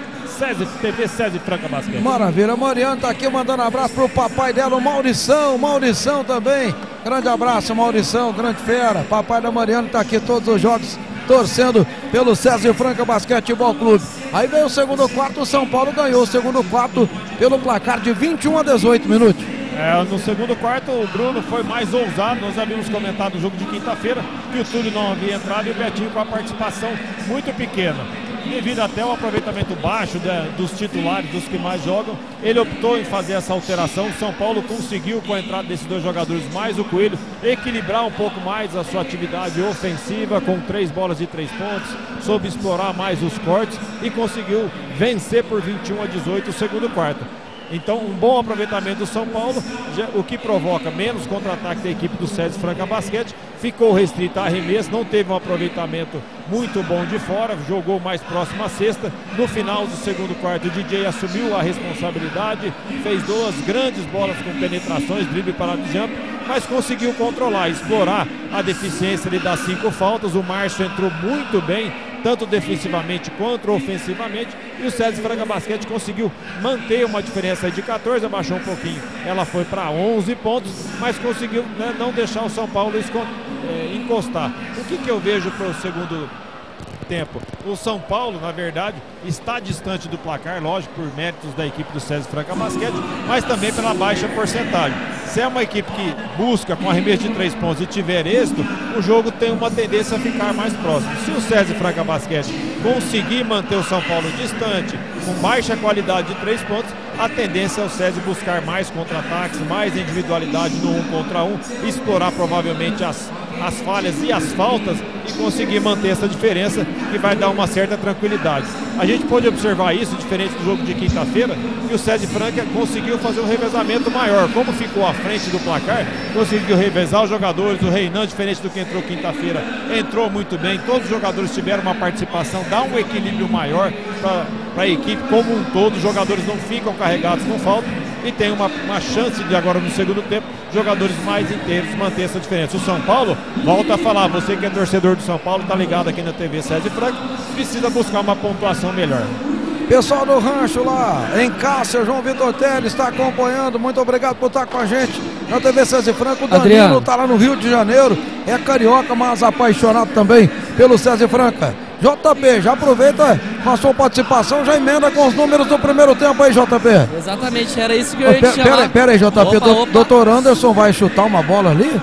TV César Franca Basquete. Maravilha, a Mariana tá aqui mandando abraço pro papai dela, o Maurição também, grande abraço Maurição, grande fera, papai da Mariana tá aqui todos os jogos torcendo pelo César Franca Basquetebol Clube. Aí veio o segundo quarto, o São Paulo ganhou o segundo quarto pelo placar de 21-18 minutos. No segundo quarto o Bruno foi mais ousado. Nós havíamos comentado no jogo de quinta-feira que o Túlio não havia entrado e o Betinho com a participação muito pequena. Devido até ao aproveitamento baixo dos titulares, dos que mais jogam, ele optou em fazer essa alteração. O São Paulo conseguiu, com a entrada desses dois jogadores, mais o Coelho, equilibrar um pouco mais a sua atividade ofensiva, com 3 bolas de 3 pontos, soube explorar mais os cortes e conseguiu vencer por 21-18 o segundo quarto. Então, um bom aproveitamento do São Paulo, o que provoca menos contra-ataque da equipe do César Franca Basquete. Ficou restrito a arremesso, não teve um aproveitamento muito bom de fora, jogou mais próximo à cesta. No final do segundo quarto, o DJ assumiu a responsabilidade, fez 2 grandes bolas com penetrações, drible para o jump, mas conseguiu controlar, explorar a deficiência ali das 5 faltas. O Márcio entrou muito bem, tanto defensivamente quanto ofensivamente, e o César Franca Basquete conseguiu manter uma diferença de 14, abaixou um pouquinho, ela foi para 11 pontos, mas conseguiu, né, não deixar o São Paulo encostar. O que eu vejo para o segundo tempo? O São Paulo, na verdade, está distante do placar, lógico, por méritos da equipe do César Franca Basquete, mas também pela baixa porcentagem. Se é uma equipe que busca com arremesso de 3 pontos e tiver êxito, o jogo tem uma tendência a ficar mais próximo. Se o César Franca Basquete conseguir manter o São Paulo distante, com baixa qualidade de 3 pontos, a tendência é o César buscar mais contra-ataques, mais individualidade no 1 contra 1, explorar provavelmente as falhas e as faltas e conseguir manter essa diferença, que vai dar uma certa tranquilidade. A gente pode observar isso, diferente do jogo de quinta-feira, que o César Franca conseguiu fazer um revezamento maior. Como ficou à frente do placar, conseguiu revezar os jogadores. O Reinan, diferente do que entrou quinta-feira, entrou muito bem. Todos os jogadores tiveram uma participação, dá um equilíbrio maior para a equipe como um todo. Os jogadores não ficam carregados com falta e tem uma chance de agora no segundo tempo jogadores mais inteiros manter essa diferença. O São Paulo, volta a falar, você que é torcedor do São Paulo, tá ligado aqui na TV César Franca, precisa buscar uma pontuação melhor. Pessoal do rancho lá em Cássia, João Vitor Teles está acompanhando, muito obrigado por estar com a gente na TV César Franca. O Danilo está lá no Rio de Janeiro, é carioca, mas apaixonado também pelo César Franca. JP, já aproveita com a sua participação, já emenda com os números do primeiro tempo aí, JP. Exatamente, era isso que eu ia te chamar. Pera aí, JP, doutor Anderson vai chutar uma bola ali?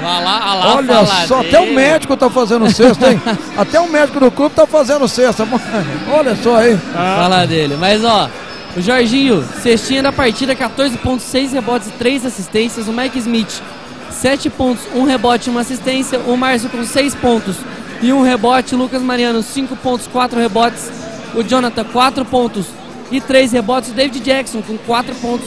Olha só, até o médico tá fazendo cesta, hein? Até o médico do clube tá fazendo cesta. Olha só aí. Fala dele. Mas ó, o Jorginho, cestinha da partida, 14 pontos, 6 rebotes e 3 assistências. O Mike Smith, 7 pontos, 1 rebote e 1 assistência. O Márcio com 6 pontos e 1 rebote. Lucas Mariano, 5 pontos, 4 rebotes. O Jonathan, 4 pontos e 3 rebotes. O David Jackson com 4 pontos,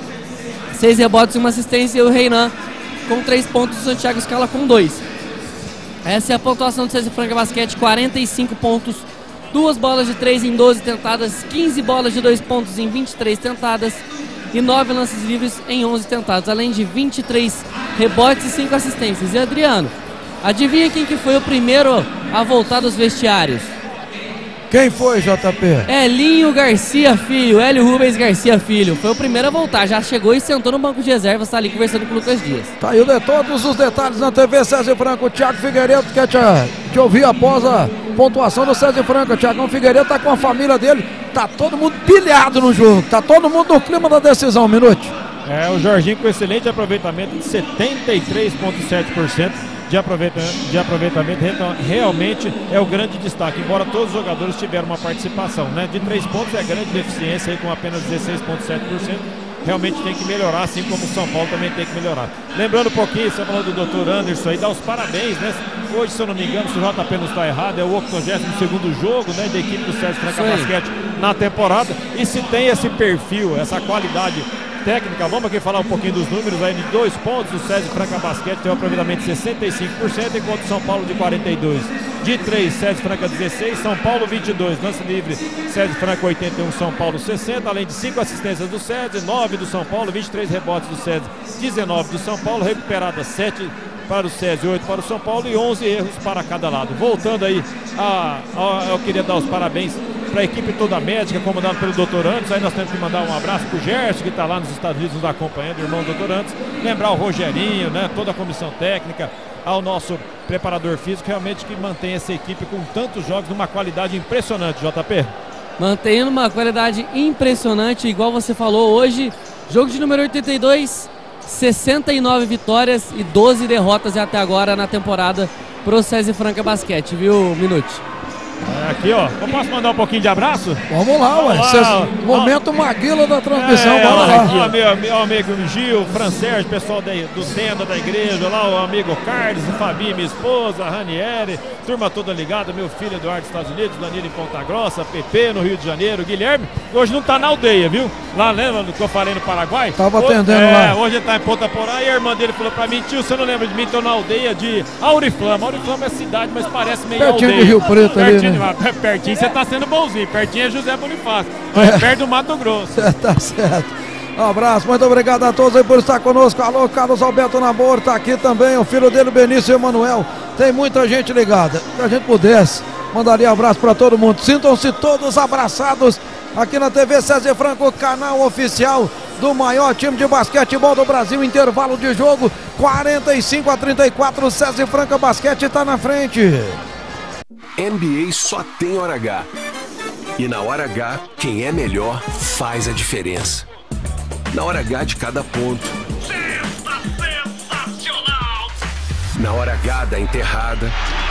6 rebotes e 1 assistência. E o Reinan com 3 pontos. O Santiago Scala com 2. Essa é a pontuação do César Franca Basquete, 45 pontos, 2 bolas de 3 em 12 tentadas, 15 bolas de 2 pontos em 23 tentadas e 9 lances livres em 11 tentados, além de 23 rebotes e 5 assistências. E Adriano, adivinha quem que foi o primeiro a voltar dos vestiários? Quem foi, JP? Elinho Garcia Filho, Hélio Rubens Garcia Filho. Foi o primeiro a voltar, já chegou e sentou no banco de reservas, tá ali conversando com o Lucas Dias. Tá aí todos os detalhes na TV César Franco. O Thiago Figueiredo quer te ouvir após a pontuação do César Franco. O Thiagão Figueiredo tá com a família dele, tá todo mundo pilhado no jogo, tá todo mundo no clima da decisão, Minuto. O Jorginho com excelente aproveitamento de 73,7%. De aproveitamento, realmente é o grande destaque, embora todos os jogadores tiveram uma participação, né? De 3 pontos é grande deficiência aí, com apenas 16,7%, realmente tem que melhorar, assim como o São Paulo também tem que melhorar. Lembrando um pouquinho, você falou do Dr. Anderson aí, dá os parabéns, né? Hoje, se eu não me engano, se o JP não está errado, é o 82º jogo, né, da equipe do César Franca Basquete na temporada, e se tem esse perfil, essa qualidade técnica, vamos aqui falar um pouquinho dos números aí. De 2 pontos, o César Franca Basquete tem um aproveitamento de 65%, enquanto o São Paulo de 42%. De 3, César Franca 16%, São Paulo 22%. Lance livre, César Franca 81%, São Paulo 60%, além de 5 assistências do César, 9 do São Paulo, 23 rebotes do César, 19 do São Paulo, recuperada 7 para o César, 8 para o São Paulo e 11 erros para cada lado. Voltando aí, eu queria dar os parabéns para a equipe toda médica, comandada pelo Dr. Antes. Aí nós temos que mandar um abraço para o Gerson, que está lá nos Estados Unidos nos acompanhando, o irmão do Dr. Antes. Lembrar o Rogerinho, né, toda a comissão técnica, ao nosso preparador físico, realmente que mantém essa equipe com tantos jogos numa qualidade impressionante, JP. Mantendo uma qualidade impressionante, igual você falou hoje, jogo de número 82, 69 vitórias e 12 derrotas até agora na temporada pro César Franca Basquete, viu, Minuti? Aqui, ó, eu posso mandar um pouquinho de abraço? Vamos lá, ué. Momento Maguila da transmissão, bora lá. Ó, meu amigo Gil, Fran Sérgio, pessoal do Tenda da igreja, lá o amigo Carlos, o Fabinho, minha esposa, a Ranieri, turma toda ligada, meu filho Eduardo dos Estados Unidos, Danilo em Ponta Grossa, Pepe no Rio de Janeiro, Guilherme, hoje não tá na aldeia, viu? Lá, lembra do que eu falei no Paraguai? Tava atendendo lá. Hoje ele tá em Ponta Porã e a irmã dele falou pra mim, tio, você não lembra de mim? Tô na aldeia de Auriflama. Auriflama é cidade, mas parece meio pertinho aldeia. De Rio Preto ali, né? Pertinho você tá sendo bonzinho, pertinho é José Bonifácio, perto do Mato Grosso. Tá certo. Um abraço, muito obrigado a todos aí por estar conosco. Alô, Carlos Alberto Namor, tá aqui também, o filho dele, Benício Emanuel. Tem muita gente ligada. Se a gente pudesse, mandaria um abraço para todo mundo. Sintam-se todos abraçados aqui na TV César Franco, canal oficial do maior time de basquetebol do Brasil. Intervalo de jogo, 45-34, César Franca Basquete está na frente. NBA só tem Hora H. E na Hora H, quem é melhor faz a diferença. Na Hora H de cada ponto. Sensacional! Na Hora H da enterrada.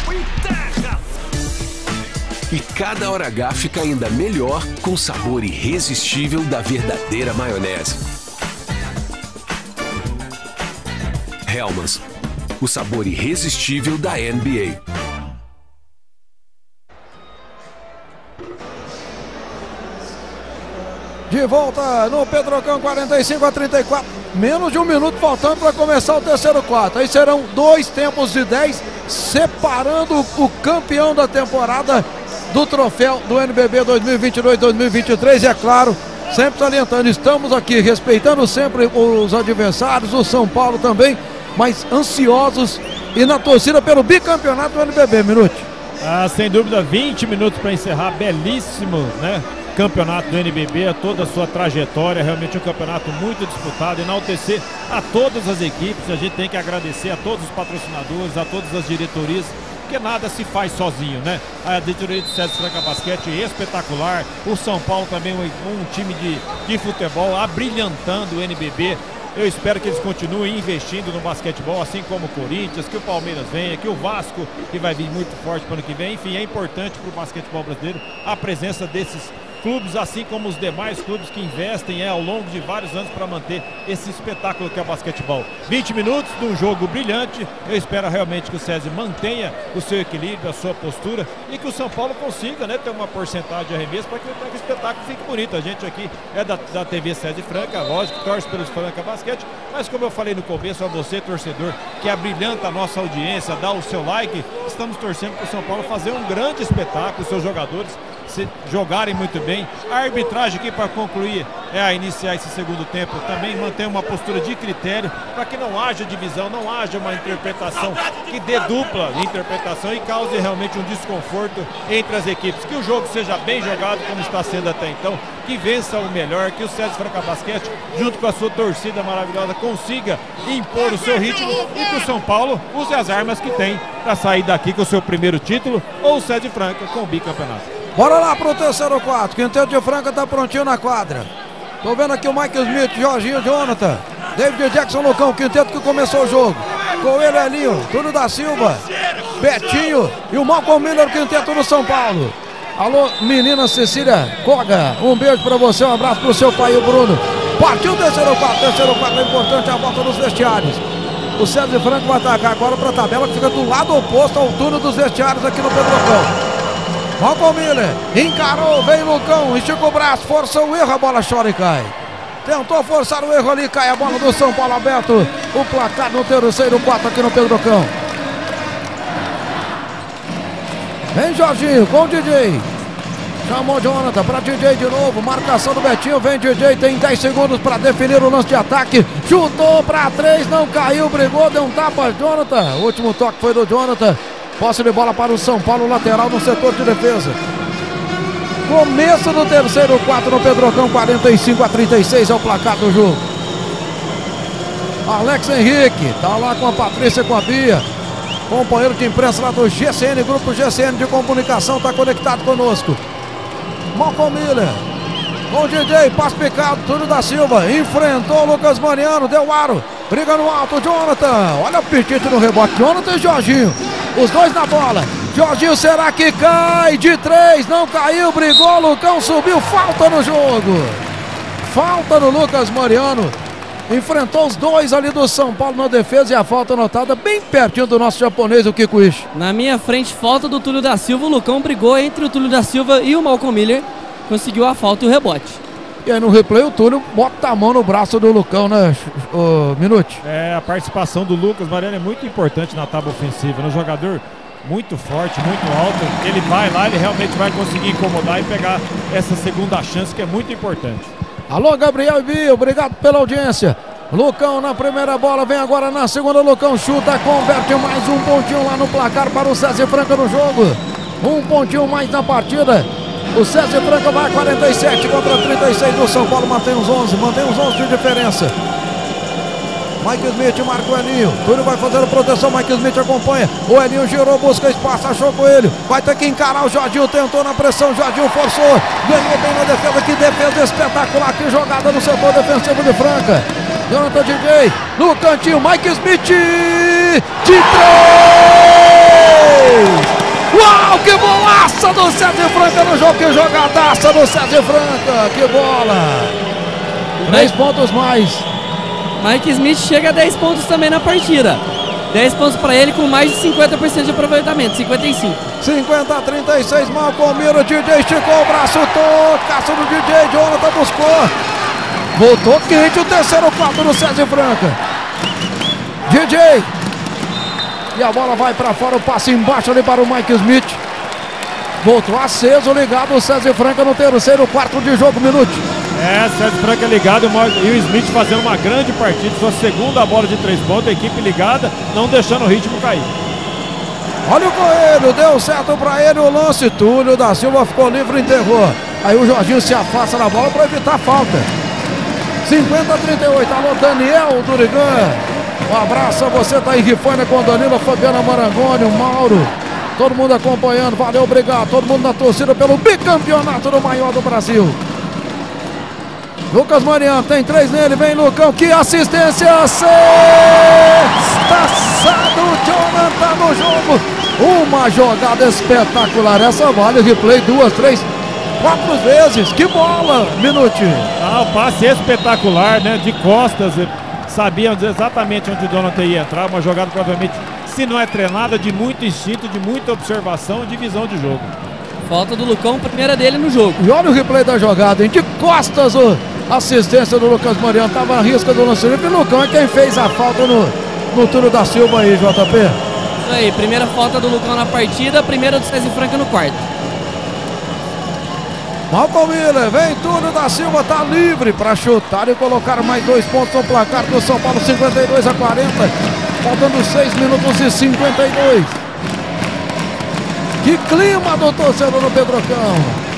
E cada Hora H fica ainda melhor com o sabor irresistível da verdadeira maionese. Hellmann's, o sabor irresistível da NBA. De volta no Pedrocão, 45-34. Menos de um minuto faltando para começar o terceiro quarto. Aí serão 2 tempos de 10, separando o campeão da temporada do troféu do NBB 2022-2023. E é claro, sempre salientando, estamos aqui respeitando sempre os adversários, o São Paulo também, mas ansiosos e na torcida pelo bicampeonato do NBB, Minuto. Sem dúvida, 20 minutos para encerrar, belíssimo, né? Campeonato do NBB, toda a sua trajetória, realmente um campeonato muito disputado, enaltecer a todas as equipes. A gente tem que agradecer a todos os patrocinadores, a todas as diretorias, porque nada se faz sozinho, né? A diretoria do César Franca Basquete espetacular, o São Paulo também um time de futebol abrilhantando o NBB, Eu espero que eles continuem investindo no basquetebol, assim como o Corinthians, que o Palmeiras venha, que o Vasco, que vai vir muito forte para o ano que vem. Enfim, é importante para o basquetebol brasileiro a presença desses clubes, assim como os demais clubes que investem ao longo de vários anos para manter esse espetáculo que é o basquetebol. 20 minutos de um jogo brilhante. Eu espero realmente que o SESI mantenha o seu equilíbrio, a sua postura e que o São Paulo consiga, né, ter uma porcentagem de arremesso para que o espetáculo fique bonito. A gente aqui é da TV SESI Franca, lógico, torce pelos Franca Basquete, mas como eu falei no começo, a você, torcedor, que abrilhanta a nossa audiência, dá o seu like, estamos torcendo para o São Paulo fazer um grande espetáculo, seus jogadores se jogarem muito bem. A arbitragem aqui, para concluir, a iniciar esse segundo tempo, também mantém uma postura de critério para que não haja divisão, não haja uma interpretação que dê dupla interpretação e cause realmente um desconforto entre as equipes. Que o jogo seja bem jogado, como está sendo até então, que vença o melhor, que o SESI Franca Basquete, junto com a sua torcida maravilhosa, consiga impor o seu ritmo e que o São Paulo use as armas que tem para sair daqui com o seu primeiro título ou o SESI Franca com o bicampeonato. Bora lá pro terceiro quarto. Quinteto de Franca tá prontinho na quadra. Tô vendo aqui o Mike Smith, Jorginho, Jonathan, David Jackson, Lucão, quinteto que começou o jogo. Coelho, Elinho, Túlio da Silva, Betinho e o Malcolm Miller, quinteto do São Paulo. Alô, menina Cecília Koga, um beijo pra você, um abraço pro seu pai e o Bruno. Partiu o terceiro quarto é importante a volta dos vestiários. O SESI Franca vai atacar agora pra tabela que fica do lado oposto ao túnel dos vestiários aqui no Pedrocão. Malcolm Miller, encarou, vem Lucão, estica o braço, forçou o erro, a bola chora e cai. Tentou forçar o erro ali, cai a bola do São Paulo aberto. O placar no terceiro quarto aqui no Pedrocão. Vem Jorginho com o DJ. Chamou Jonathan para DJ de novo, marcação do Betinho, vem DJ, tem 10 segundos para definir o lance de ataque. Chutou para 3, não caiu, brigou, deu um tapa, Jonathan. O último toque foi do Jonathan. Posse de bola para o São Paulo, lateral no setor de defesa. Começo do terceiro quarto no Pedrocão, 45-36 é o placar do jogo. Alex Henrique, tá lá com a Patrícia e com a Bia. Companheiro de imprensa lá do GCN, grupo GCN de comunicação, tá conectado conosco. Malcolm Miller, com o DJ, passe picado, Túlio da Silva, enfrentou o Lucas Mariano, deu aro, briga no alto, Jonathan, olha o pitite no rebote, Jonathan e Jorginho. Os dois na bola. Jorginho, será que cai? De 3, não caiu, brigou, Lucão subiu, falta no jogo. Falta no Lucas Mariano. Enfrentou os dois ali do São Paulo na defesa e a falta anotada bem pertinho do nosso japonês, o Kiko Ishi. Na minha frente, falta do Túlio da Silva. O Lucão brigou entre o Túlio da Silva e o Malcolm Miller. Conseguiu a falta e o rebote. E aí no replay o Túlio bota a mão no braço do Lucão, né, Minuti? A participação do Lucas Mariano é muito importante na tábua ofensiva, no jogador muito forte, muito alto. Ele vai lá, ele realmente vai conseguir incomodar e pegar essa segunda chance que é muito importante. Alô, Gabriel e Bia, obrigado pela audiência. Lucão na primeira bola, vem agora na segunda, Lucão chuta, converte mais um pontinho lá no placar para o SESI Franca no jogo. Um pontinho mais na partida. O SESI Franca vai a 47 contra 36 do São Paulo, mantém os 11 de diferença. Mike Smith marca o Elinho, Túlio vai fazendo proteção, Mike Smith acompanha, o Elinho girou, busca espaço, achou Coelho, vai ter que encarar o Jorginho, tentou na pressão, Jorginho forçou, ganhou bem na defesa, que defesa espetacular, que jogada no setor defensivo de Franca. Jonathan DJ, no cantinho, Mike Smith, de 3! Uau, que bolaça do SESI Franca no jogo, que jogadaça do SESI Franca, que bola! 3 pontos mais. Mike Smith chega a 10 pontos também na partida. 10 pontos para ele com mais de 50% de aproveitamento, 55. 50-36, Malcolm Miller, DJ esticou o braço, tocaço do DJ, Jonathan buscou. Voltou quente o terceiro quarto do SESI Franca. DJ. E a bola vai para fora, o passe embaixo ali para o Mike Smith. Voltou aceso, ligado o SESI Franca no terceiro quarto de jogo, Minuto. SESI Franca ligado e o Smith fazendo uma grande partida, sua segunda bola de 3 pontos, a equipe ligada, não deixando o ritmo cair. Olha o Coelho, deu certo para ele o lance, Túlio da Silva ficou livre, enterrou. Aí o Jorginho se afasta da bola para evitar a falta. 50-38, alô Daniel Durigan. Um abraço a você, tá aí Rifânia com a Danilo, Fabiana Marangoni, o Mauro. Todo mundo acompanhando, valeu, obrigado. Todo mundo na torcida pelo bicampeonato do maior do Brasil. Lucas Mariano tem 3 nele, vem Lucão, que assistência, sexta do Jonathan no jogo. Uma jogada espetacular, essa vale replay 2, 3, 4 vezes, que bola, Minuti. O passe espetacular, né, de costas, sabiam exatamente onde o Jonathan ia entrar, uma jogada provavelmente, se não é treinada, de muito instinto, de muita observação e de visão de jogo. Falta do Lucão, primeira dele no jogo. E olha o replay da jogada, hein? De costas, assistência do Lucas Mariano, tava a risca do lance livre, e o Lucão é quem fez a falta no Túlio da Silva aí, JP. Isso aí, primeira falta do Lucão na partida, primeira do César Franca no quarto. Malcolm Miller, vem Túlio da Silva, tá livre para chutar e colocar mais 2 pontos no placar do São Paulo, 52 a 40, faltando 6 minutos e 52. Que clima do torcedor no Pedrocão.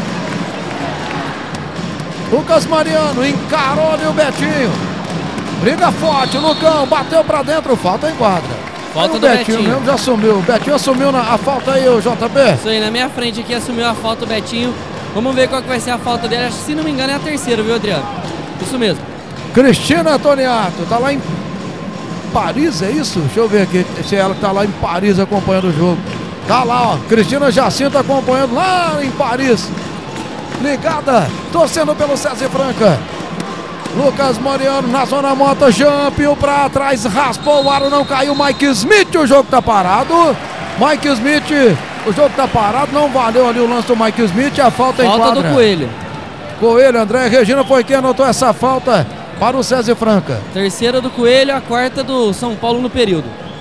Lucas Mariano encarou ali o Betinho. Briga forte, o Lucão bateu pra dentro, falta em quadra. Falta o do Betinho mesmo já assumiu. O Betinho assumiu a falta aí, o JB. Isso aí, na minha frente aqui assumiu a falta o Betinho. Vamos ver qual que vai ser a falta dele. Acho que, se não me engano, é a terceira, viu, Adriano? Isso mesmo. Cristina Antoniato, tá lá em Paris, é isso? Deixa eu ver aqui se ela tá lá em Paris acompanhando o jogo. Tá lá, ó, Cristina Jacinto acompanhando lá em Paris. Ligada, torcendo pelo César Franca. Lucas Mariano na zona mota, jumpinho pra trás, raspou o aro, não caiu. Mike Smith, o jogo tá parado. Mike Smith, o jogo tá parado, não valeu ali o lance do Mike Smith, a falta em quadra. Falta do Coelho. Coelho, André Regina foi quem anotou essa falta para o César Franca. Terceira do Coelho, a quarta do São Paulo no período.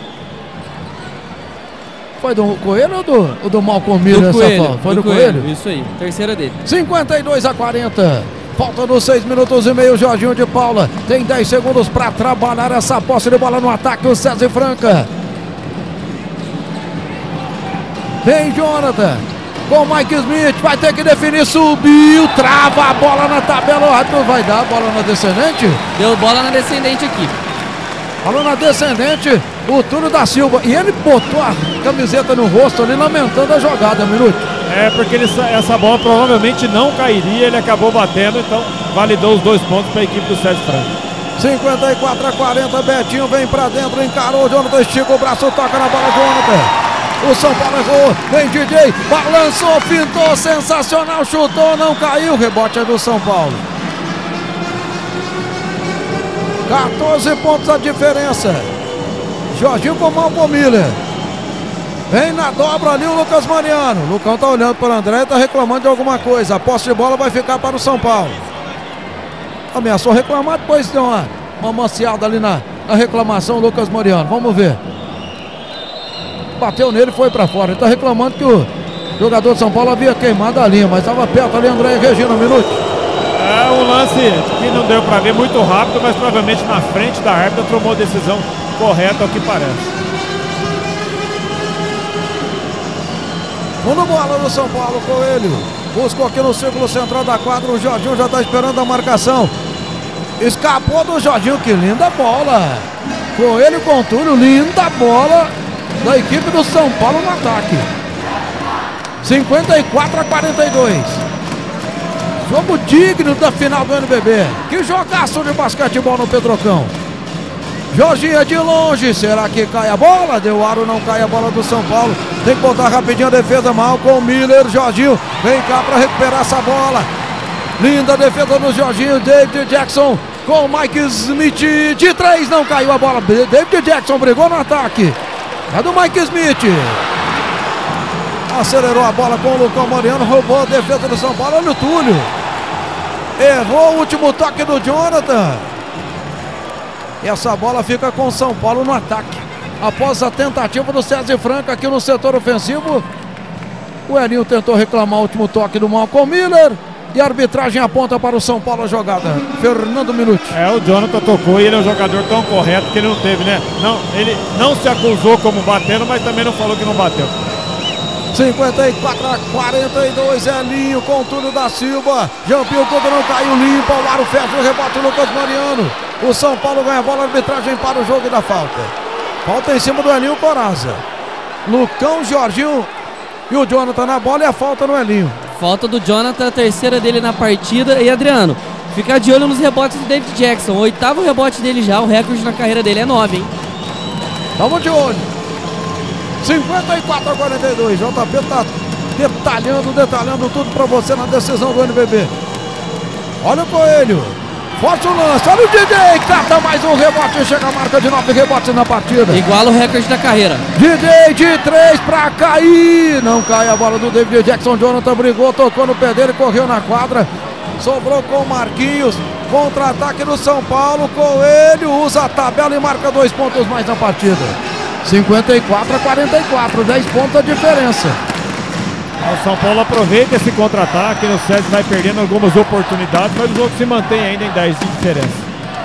Foi do Coelho ou do Malcolm Miller essa falta? Foi do Coelho? Isso aí, terceira dele. 52 a 40. Faltando 6 minutos e meio, Jorginho de Paula tem 10 segundos para trabalhar essa posse de bola no ataque do César Franca. Vem Jonathan com Mike Smith, vai ter que definir, subiu, trava a bola na tabela, o árbitro vai dar a bola na descendente? Deu bola na descendente aqui. Bola na descendente, o Túlio da Silva, e ele botou a camiseta no rosto ali, lamentando a jogada, Minuto. É, porque essa bola provavelmente não cairia, ele acabou batendo, então validou os 2 pontos para a equipe do César Franca. 54 a 40, Betinho vem pra dentro, encarou, Jonathan estica o braço, toca na bola, Jonathan. O São Paulo errou, vem DJ, balançou, pintou, sensacional, chutou, não caiu, rebote é do São Paulo. 14 pontos a diferença. Jorginho com Malcolm Miller. Vem na dobra ali o Lucas Mariano. O Lucão tá olhando para o André e tá reclamando de alguma coisa. A posse de bola vai ficar para o São Paulo. Ameaçou reclamar, depois deu uma maciada ali na reclamação, Lucas Mariano. Vamos ver. Bateu nele e foi para fora. Ele tá reclamando que o jogador de São Paulo havia queimado a linha, mas estava perto ali, André Regina, um minuto. É um lance que não deu para ver, muito rápido, mas provavelmente na frente da árbitra tomou a decisão correta, ao que parece. Fundo bola do São Paulo, Coelho. Buscou aqui no círculo central da quadra, o Jorginho já está esperando a marcação. Escapou do Jorginho, que linda bola. Coelho com Túlio, linda bola da equipe do São Paulo no ataque. 54 a 42. Jogo digno da final do NBB. Que jogaço de basquetebol no Pedrocão. Jorginho é de longe, será que cai a bola? Deu aro, não cai a bola do São Paulo. Tem que botar rapidinho a defesa, Malcolm Miller, Jorginho vem cá para recuperar essa bola. Linda defesa do Jorginho, David Jackson com Mike Smith, de 3, não caiu a bola. David Jackson brigou no ataque. É do Mike Smith. Acelerou a bola com o Lucão Mariano, roubou a defesa do São Paulo. Olha o Túlio. Errou o último toque do Jonathan. E essa bola fica com o São Paulo no ataque. Após a tentativa do César Franca aqui no setor ofensivo, o Elinho tentou reclamar o último toque do Malcolm Miller. E a arbitragem aponta para o São Paulo a jogada. Fernando Minuti. O Jonathan tocou e ele é um jogador tão correto que ele não teve, né? Não, ele não se acusou como batendo, mas também não falou que não bateu. 54 a 42, Elinho com o Túlio da Silva. Jampinho, quando não caiu, limpa o aro, fecha o rebote, Lucas Mariano. O São Paulo ganha a bola, a arbitragem para o jogo da falta. Falta em cima do Elinho Coraza. Lucão, Jorginho e o Jonathan na bola e a falta no Elinho. Falta do Jonathan, a terceira dele na partida. E Adriano, Ficar de olho nos rebotes do David Jackson. O 8º rebote dele já, o recorde na carreira dele é 9, hein? Tamo de olho. 54 a 42. JP tá detalhando tudo pra você na decisão do NBB. Olha o Coelho. Forte o lance. Olha o DJ. Cata mais um rebote e chega a marca de 9 rebotes na partida. Iguala o recorde da carreira. DJ de 3 pra cair. Não cai a bola do David Jackson. Jonathan brigou, tocou no pé dele, correu na quadra. Sobrou com o Marquinhos. Contra-ataque do São Paulo. Coelho usa a tabela e marca 2 pontos mais na partida. 54 a 44. 10 pontos a diferença. O São Paulo aproveita esse contra-ataque. O César vai perdendo algumas oportunidades, mas o jogo se mantém ainda em 10 de diferença.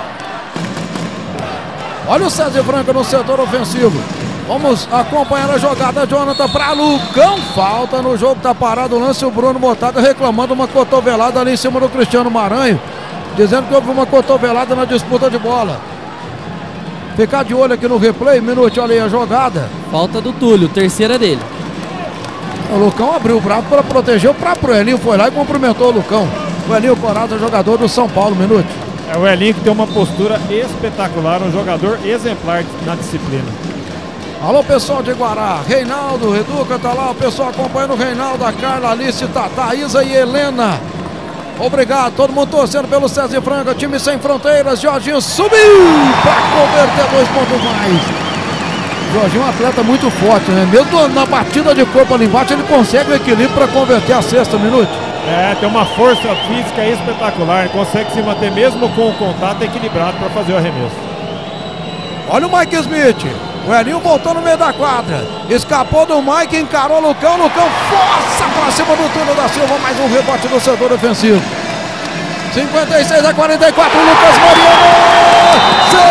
Olha o César Franca no setor ofensivo. Vamos acompanhar a jogada. Jonathan para Lucão. Falta no jogo, tá parado o lance. O Bruno Motada reclamando uma cotovelada ali em cima do Cristiano Maranhão, dizendo que houve uma cotovelada na disputa de bola. Ficar de olho aqui no replay. Minuto, olha aí a jogada. Falta do Túlio, terceira dele. O Lucão abriu o braço para proteger o próprio Elinho. Foi lá e cumprimentou o Lucão. O Elinho Coraza, jogador do São Paulo. Minuto. É o Elinho que tem uma postura espetacular. Um jogador exemplar na disciplina. Alô, pessoal de Guará, Reinaldo, Educa tá lá, o pessoal acompanhando o Reinaldo, a Carla, Alice, Tata, Isa e Helena. Obrigado, todo mundo torcendo pelo César Franca, time sem fronteiras. Jorginho subiu para converter 2 pontos mais. Jorginho é um atleta muito forte, né? Mesmo na batida de corpo ali embaixo, ele consegue o equilíbrio para converter a sexta. Minuto. É, tem uma força física espetacular, consegue se manter mesmo com o contato equilibrado para fazer o arremesso. Olha o Mike Smith. O Elinho voltou no meio da quadra. Escapou do Mike, encarou o Lucão. Lucão força pra cima do Túlio da Silva. Mais um rebote do setor ofensivo. 56 a 44. Lucas Mariano.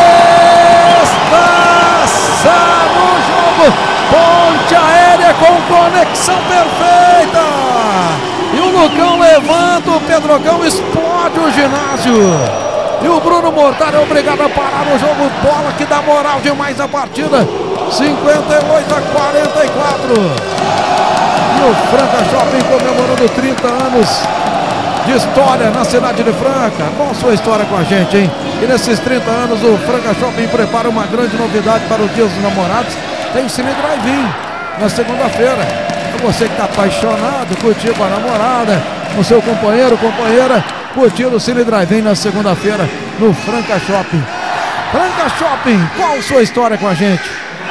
Sexta no jogo. Ponte aérea com conexão perfeita. E o Lucão levanta. O Pedrogão explode o ginásio. E o Bruno Mortari é obrigado a parar o jogo. Bola que dá moral demais a partida. 58 a 44. E o Franca Shopping comemorando 30 anos de história na cidade de Franca. Qual a sua história com a gente, hein? E nesses 30 anos o Franca Shopping prepara uma grande novidade para o Dia dos Namorados. Tem Cine Drive-In na segunda-feira. É você que está apaixonado, curtir com a namorada, com seu companheiro, companheira, curtir o Cine Drive-In na segunda-feira no Franca Shopping. Franca Shopping, qual a sua história com a gente?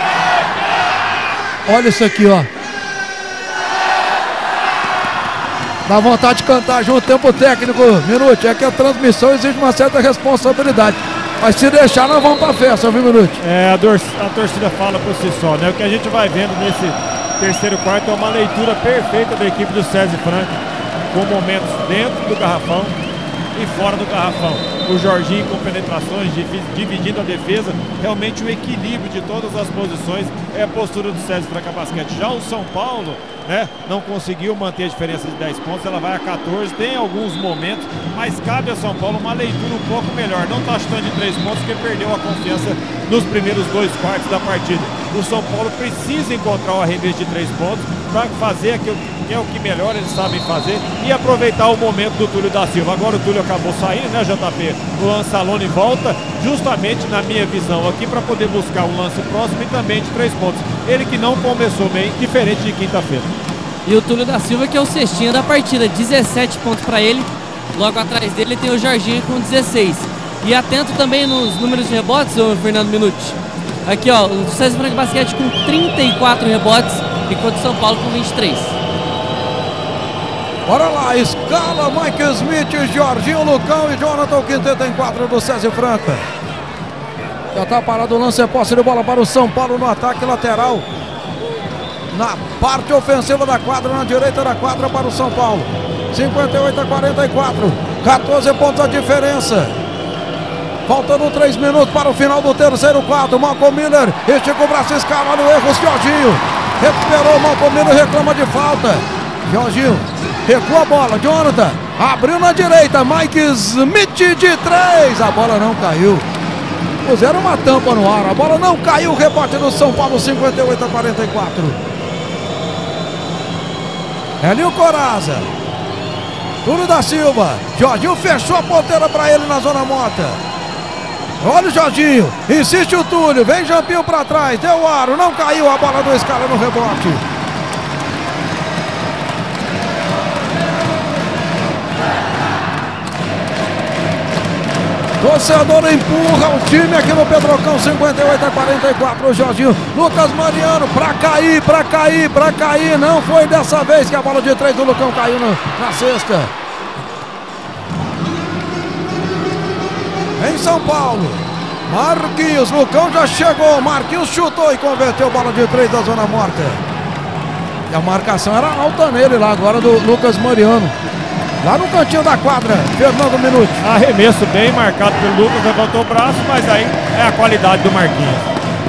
Olha isso aqui, ó. Dá vontade de cantar junto, tempo técnico. Minuto, é que a transmissão exige uma certa responsabilidade. Mas se deixar, nós vamos pra festa, viu, Minuto? É, a torcida fala por si só, né? O que a gente vai vendo nesse terceiro quarto é uma leitura perfeita da equipe do César Franca, com momentos dentro do garrafão e fora do garrafão. O Jorginho com penetrações, dividindo a defesa, realmente o equilíbrio de todas as posições é a postura do César Franca Basquete. Já o São Paulo, né, não conseguiu manter a diferença de 10 pontos, ela vai a 14, tem alguns momentos, mas cabe a São Paulo uma leitura um pouco melhor. Não está chutando de 3 pontos porque perdeu a confiança nos primeiros 2 quartos da partida. O São Paulo precisa encontrar o arremesso de 3 pontos para fazer aquilo que é o que melhor eles sabem fazer e aproveitar o momento do Túlio da Silva. Agora o Túlio acabou saindo, né, JP? O Ansalone volta justamente na minha visão aqui para poder buscar um lance próximo e também de 3 pontos. Ele que não começou bem, diferente de quinta-feira. E o Túlio da Silva que é o cestinha da partida, 17 pontos para ele. Logo atrás dele tem o Jorginho com 16. E atento também nos números de rebotes, o Fernando Minuti. Aqui, ó, o César Franca Basquete com 34 rebotes, enquanto o São Paulo com 23. Bora lá, escala Mike Smith, Jorginho, Lucão e Jonathan, o quinteto em quadro do César Franca. Já tá parado o lance, é posse de bola para o São Paulo no ataque lateral. Na parte ofensiva da quadra, na direita da quadra para o São Paulo. 58 a 44, 14 pontos a diferença. Faltando 3 minutos para o final do terceiro quarto. Malcolm Miller estica o braço, escala no erro, Jorginho. Recuperou o Malcolm Miller, reclama de falta. Jorginho recua a bola, Jonathan abriu na direita, Mike Smith de 3, a bola não caiu. Puseram uma tampa no ar, a bola não caiu, rebote do São Paulo, 58 a 44. Elinho Coraza Túlio da Silva. Jorginho fechou a ponteira para ele na zona morta. Olha o Jorginho. Insiste o Túlio. Vem Jampinho para trás. Deu aro. Não caiu a bola do Scala no rebote. Torcedor empurra o time aqui no Pedrocão, 58-44, o Jorginho. Lucas Mariano, pra cair. Não foi dessa vez que a bola de 3 do Lucão caiu na cesta. Em São Paulo, Marquinhos, Lucão já chegou. Marquinhos chutou e converteu bola de 3 da zona morta. E a marcação era alta nele lá agora do Lucas Mariano. Lá no cantinho da quadra, Fernando Minuti. Arremesso bem marcado pelo Lucas, levantou o braço, mas aí é a qualidade do Marquinhos.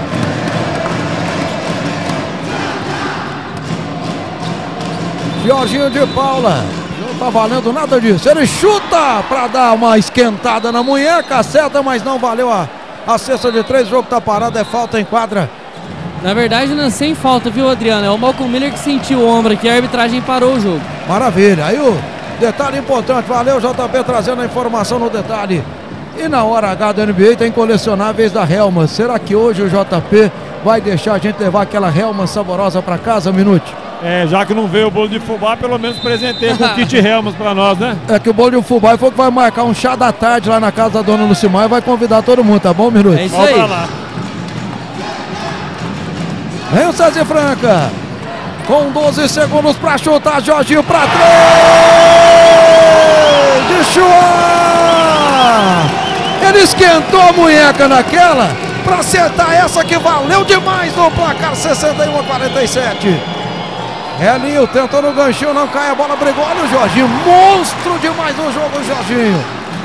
Jorginho de Paula, não tá valendo nada disso. Ele chuta para dar uma esquentada na munheca, acerta, mas não valeu a cesta de 3. O jogo tá parado, é falta em quadra. Na verdade, não é sem falta, viu, Adriano? É o Malcolm Miller que sentiu o ombro aqui, a arbitragem parou o jogo. Maravilha, aí o detalhe importante, valeu JP trazendo a informação no detalhe. E na hora H da NBA tem colecionáveis da Helma. Será que hoje o JP vai deixar a gente levar aquela Helma saborosa para casa, Minuti? Já que não veio o bolo de fubá, pelo menos presenteia com o kit Helmas para nós, né? É que o bolo de fubá foi que vai marcar um chá da tarde lá na casa da dona Lucimar e vai convidar todo mundo, tá bom, Minuti? É isso aí. Lá. Vem o César Franca. Com 12 segundos para chutar, Jorginho para 3 de Chua. Ele esquentou a munheca naquela para acertar essa que valeu demais no placar 61-47. Elinho tentou no ganchinho, não cai a bola, brigou. Olha o Jorginho, monstro demais no jogo, Jorginho.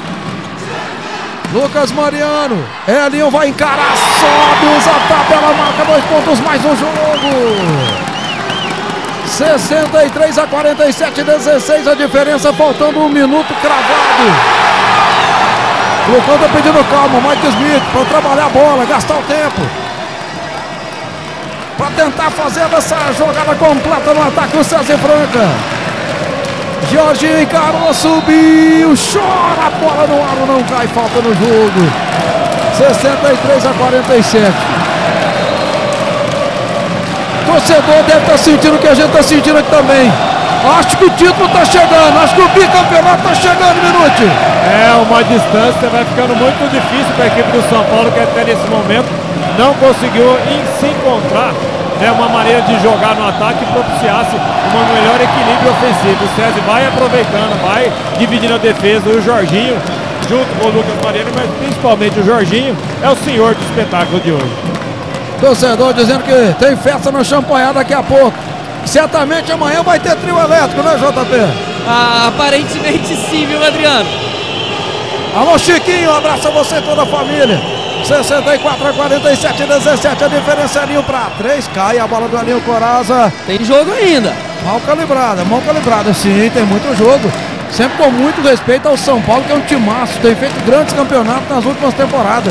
Lucas Mariano, Elinho vai encarar, sobe, usa a tabela, marca 2 pontos mais no jogo. 63-47, 16 a diferença, faltando 1 minuto cravado. O Lucão tá pedindo calma, Mike Smith, para trabalhar a bola, gastar o tempo. Para tentar fazer essa jogada completa no ataque, o César Franca. Jorginho encarou, subiu, chora a bola no aro, não cai, falta no jogo. 63-47. Torcedor deve estar sentindo o que a gente está sentindo aqui também. Acho que o título está chegando, acho que o bicampeonato está chegando, Minuti. Uma distância vai ficando muito difícil para a equipe do São Paulo, que até nesse momento não conseguiu se encontrar uma maneira de jogar no ataque que propiciasse um melhor equilíbrio ofensivo. O César vai aproveitando, vai dividindo a defesa. O Jorginho, junto com o Lucas Mariano, mas principalmente o Jorginho, é o senhor do espetáculo de hoje. Torcedor dizendo que tem festa no Champanhar daqui a pouco. Certamente amanhã vai ter trio elétrico, né, JP? Aparentemente sim, viu, Adriano? Alô, Chiquinho, um abraço a você e toda a família. 64-47, 17, a diferença é Elinho para 3, cai a bola do Elinho Coraza. Tem jogo ainda. Mão calibrada, sim, tem muito jogo. Sempre com muito respeito ao São Paulo, que é um timaço, tem feito grandes campeonatos nas últimas temporadas.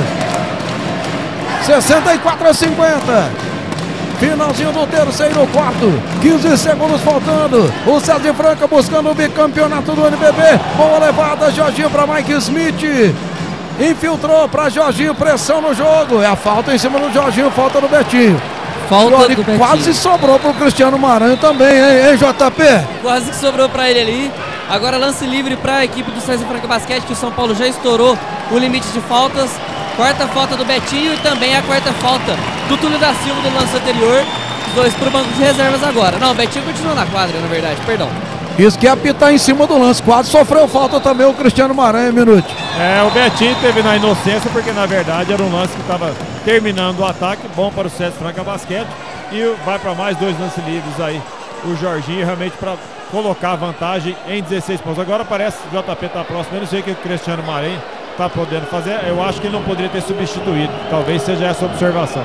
64-50. Finalzinho do terceiro quarto, 15 segundos faltando. O César Franca buscando o bicampeonato do NBB. Boa levada, Jorginho para Mike Smith. Infiltrou para Jorginho, pressão no jogo. É a falta em cima do Jorginho, falta do Betinho. Falta do Betinho. Quase sobrou para o Cristiano Maranhão também, hein, JP? Quase que sobrou para ele ali. Agora lance livre para a equipe do César Franca Basquete, que o São Paulo já estourou o limite de faltas. Quarta falta do Betinho e também a quarta falta do Túlio da Silva do lance anterior. Os dois para o banco de reservas agora. Não, o Betinho continua na quadra, na verdade, perdão. Isso que é apitar em cima do lance. Quase sofreu falta também o Cristiano Maranhão, Minuti. O Betinho teve na inocência, porque na verdade era um lance que estava terminando o ataque. Bom para o César Franca Basquete. E vai para mais 2 lances livres aí. O Jorginho realmente para colocar a vantagem em 16 pontos. Agora parece que o JP está próximo. Eu não sei o que o Cristiano Maranhão está podendo fazer. Eu acho que ele não poderia ter substituído. Talvez seja essa a observação.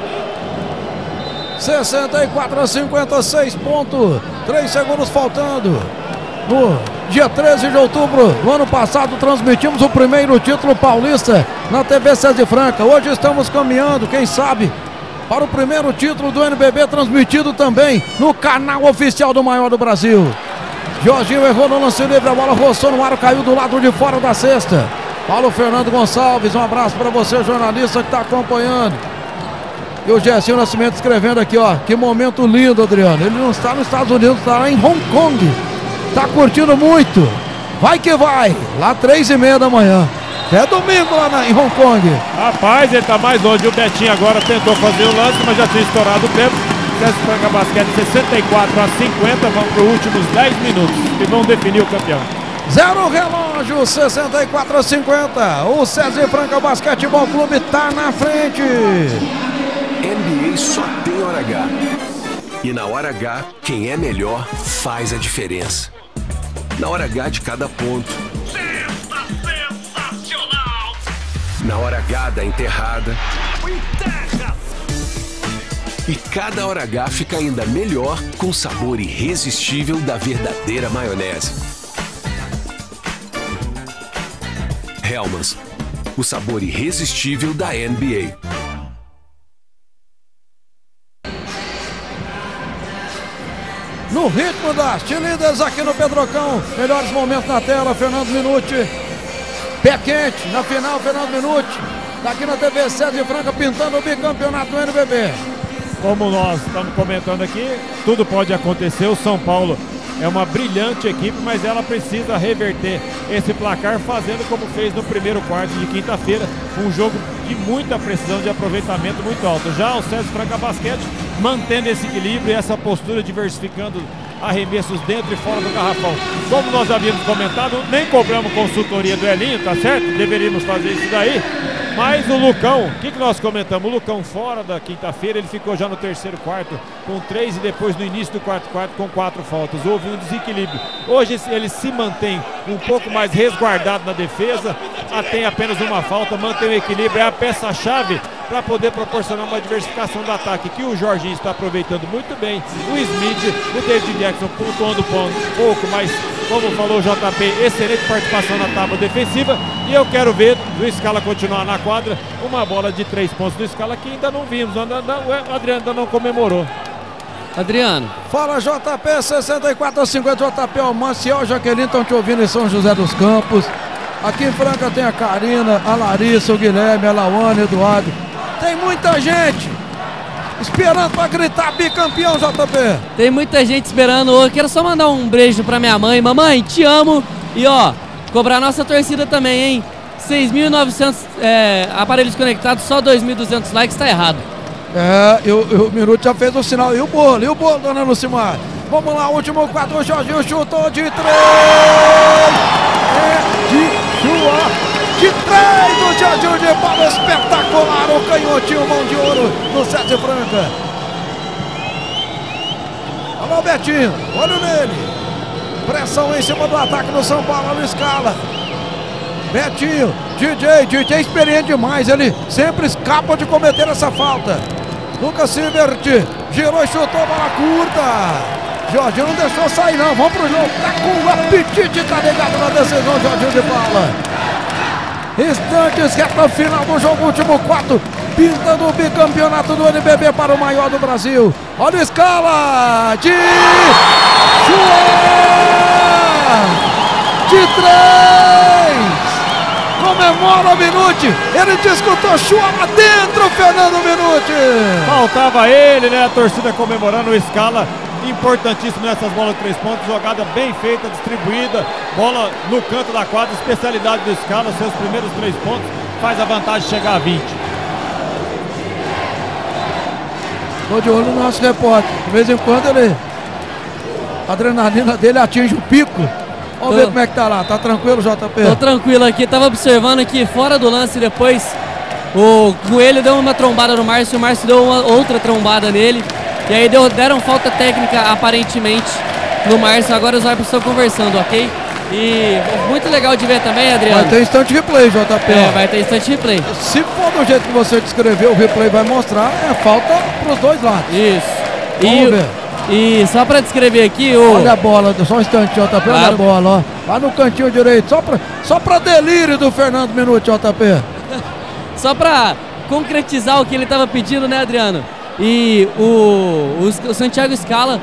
64-56 pontos, 3 segundos faltando. No dia 13 de outubro do ano passado transmitimos o primeiro título paulista na TV César Franca. Hoje estamos caminhando, quem sabe, para o primeiro título do NBB transmitido também no canal oficial do maior do Brasil. Jorginho errou no lance livre, a bola roçou no ar, caiu do lado de fora da cesta. Paulo Fernando Gonçalves, um abraço para você, jornalista que está acompanhando. E o Gersinho Nascimento escrevendo aqui, ó, que momento lindo, Adriano. Ele não está nos Estados Unidos, está lá em Hong Kong. Está curtindo muito. Vai que vai, lá 3h30 da manhã. É domingo lá em Hong Kong. Rapaz, ele tá mais longe. O Betinho agora tentou fazer o lance, mas já tinha estourado o tempo. César Franca Basquete 64-50, vão para os últimos 10 minutos e vão definir o campeão. 0 relógio, 64-50. O César Franca Basquetebol Clube tá na frente. NBA só tem hora H. E na hora H, quem é melhor faz a diferença. Na hora H de cada ponto. Sensacional! Na hora H da enterrada. E cada hora H fica ainda melhor com o sabor irresistível da verdadeira maionese. Hellmann's, o sabor irresistível da NBA. No ritmo das cheerleaders aqui no Pedrocão, melhores momentos na tela, Fernando Minuti. Pé quente, na final, Fernando Minuti. Tá aqui na TV César Franca pintando o bicampeonato do NBB. Como nós estamos comentando aqui, tudo pode acontecer. O São Paulo é uma brilhante equipe, mas ela precisa reverter esse placar fazendo como fez no primeiro quarto de quinta-feira, um jogo de muita precisão, de aproveitamento muito alto. Já o César Franca Basquete mantendo esse equilíbrio e essa postura, diversificando arremessos dentro e fora do garrafão. Como nós havíamos comentado, nem cobramos consultoria do Elinho, tá certo? Deveríamos fazer isso daí. Mas o Lucão, o que nós comentamos? O Lucão fora da quinta-feira, ele ficou já no terceiro quarto com 3 e depois no início do quarto quarto com 4 faltas. Houve um desequilíbrio. Hoje ele se mantém um pouco mais resguardado na defesa, tem apenas uma falta, mantém o equilíbrio, é a peça-chave para poder proporcionar uma diversificação do ataque, que o Jorginho está aproveitando muito bem. O Smith, o David Jackson pontuando pouco, mas como falou o JP, excelente participação na tábua defensiva. E eu quero ver o Scala continuar na quadra, uma bola de 3 pontos do Scala que ainda não vimos, o Adriano ainda não comemorou. Adriano. Fala JP, 64-50, JP Almanciel, Jaqueline estão te ouvindo em São José dos Campos. Aqui em Franca tem a Karina, a Larissa, o Guilherme, a Lawane, o Eduardo. Tem muita gente esperando para gritar bicampeão, JP. Tem muita gente esperando. Eu quero só mandar um beijo para minha mãe. Mamãe, te amo. E ó, cobrar nossa torcida também, hein? 6.900 aparelhos conectados, só 2.200 likes, tá errado. O Minuto já fez o sinal. E o bolo, dona Lucimar? Vamos lá, último quadro, o Jorginho chutou de 3. De 3 do Jorginho de bola, espetacular, o canhotinho, mão de ouro no César Franca. Alô, Betinho, olho nele. Pressão em cima do ataque do São Paulo, no Scala. Betinho, DJ é experiente demais, ele sempre escapa de cometer essa falta. Lucas Silvert girou e chutou, bola curta. Jorginho não deixou sair não, vamos pro jogo, tá com o apetite, tá ligado na decisão, Jorginho de bola. Instantes, reta final do jogo, último quarto, pinta do bicampeonato do NBB para o maior do Brasil. Olha o Scala, de 3, comemora o Minuti, ele discutou, chua dentro, Fernando Minuti. Faltava ele, né, a torcida comemorando o Scala. Importantíssimo nessas bolas de 3 pontos, jogada bem feita, distribuída, bola no canto da quadra, especialidade do Scala, seus primeiros 3 pontos, faz a vantagem chegar a 20. Tô de olho no nosso repórter, de vez em quando a adrenalina dele atinge o pico. Vamos ver como é que tá lá, tá tranquilo, JP? Tô tranquilo aqui, tava observando aqui fora do lance depois, o Coelho deu uma trombada no Márcio, o Márcio deu uma outra trombada nele. E aí deram falta técnica, aparentemente, no Márcio. Agora os árbitros estão conversando, ok? E muito legal de ver também, Adriano. Vai ter instante replay, JP. Vai ter instante replay. Se for do jeito que você descreveu, o replay vai mostrar, falta pros dois lados. Isso. Vamos ver. E só pra descrever aqui, olha a bola, só um instante, JP, olha a bola, ó. Lá no cantinho direito, só pra delírio do Fernando Minuti, JP. Só pra concretizar o que ele tava pedindo, né, Adriano? E o Santiago Scala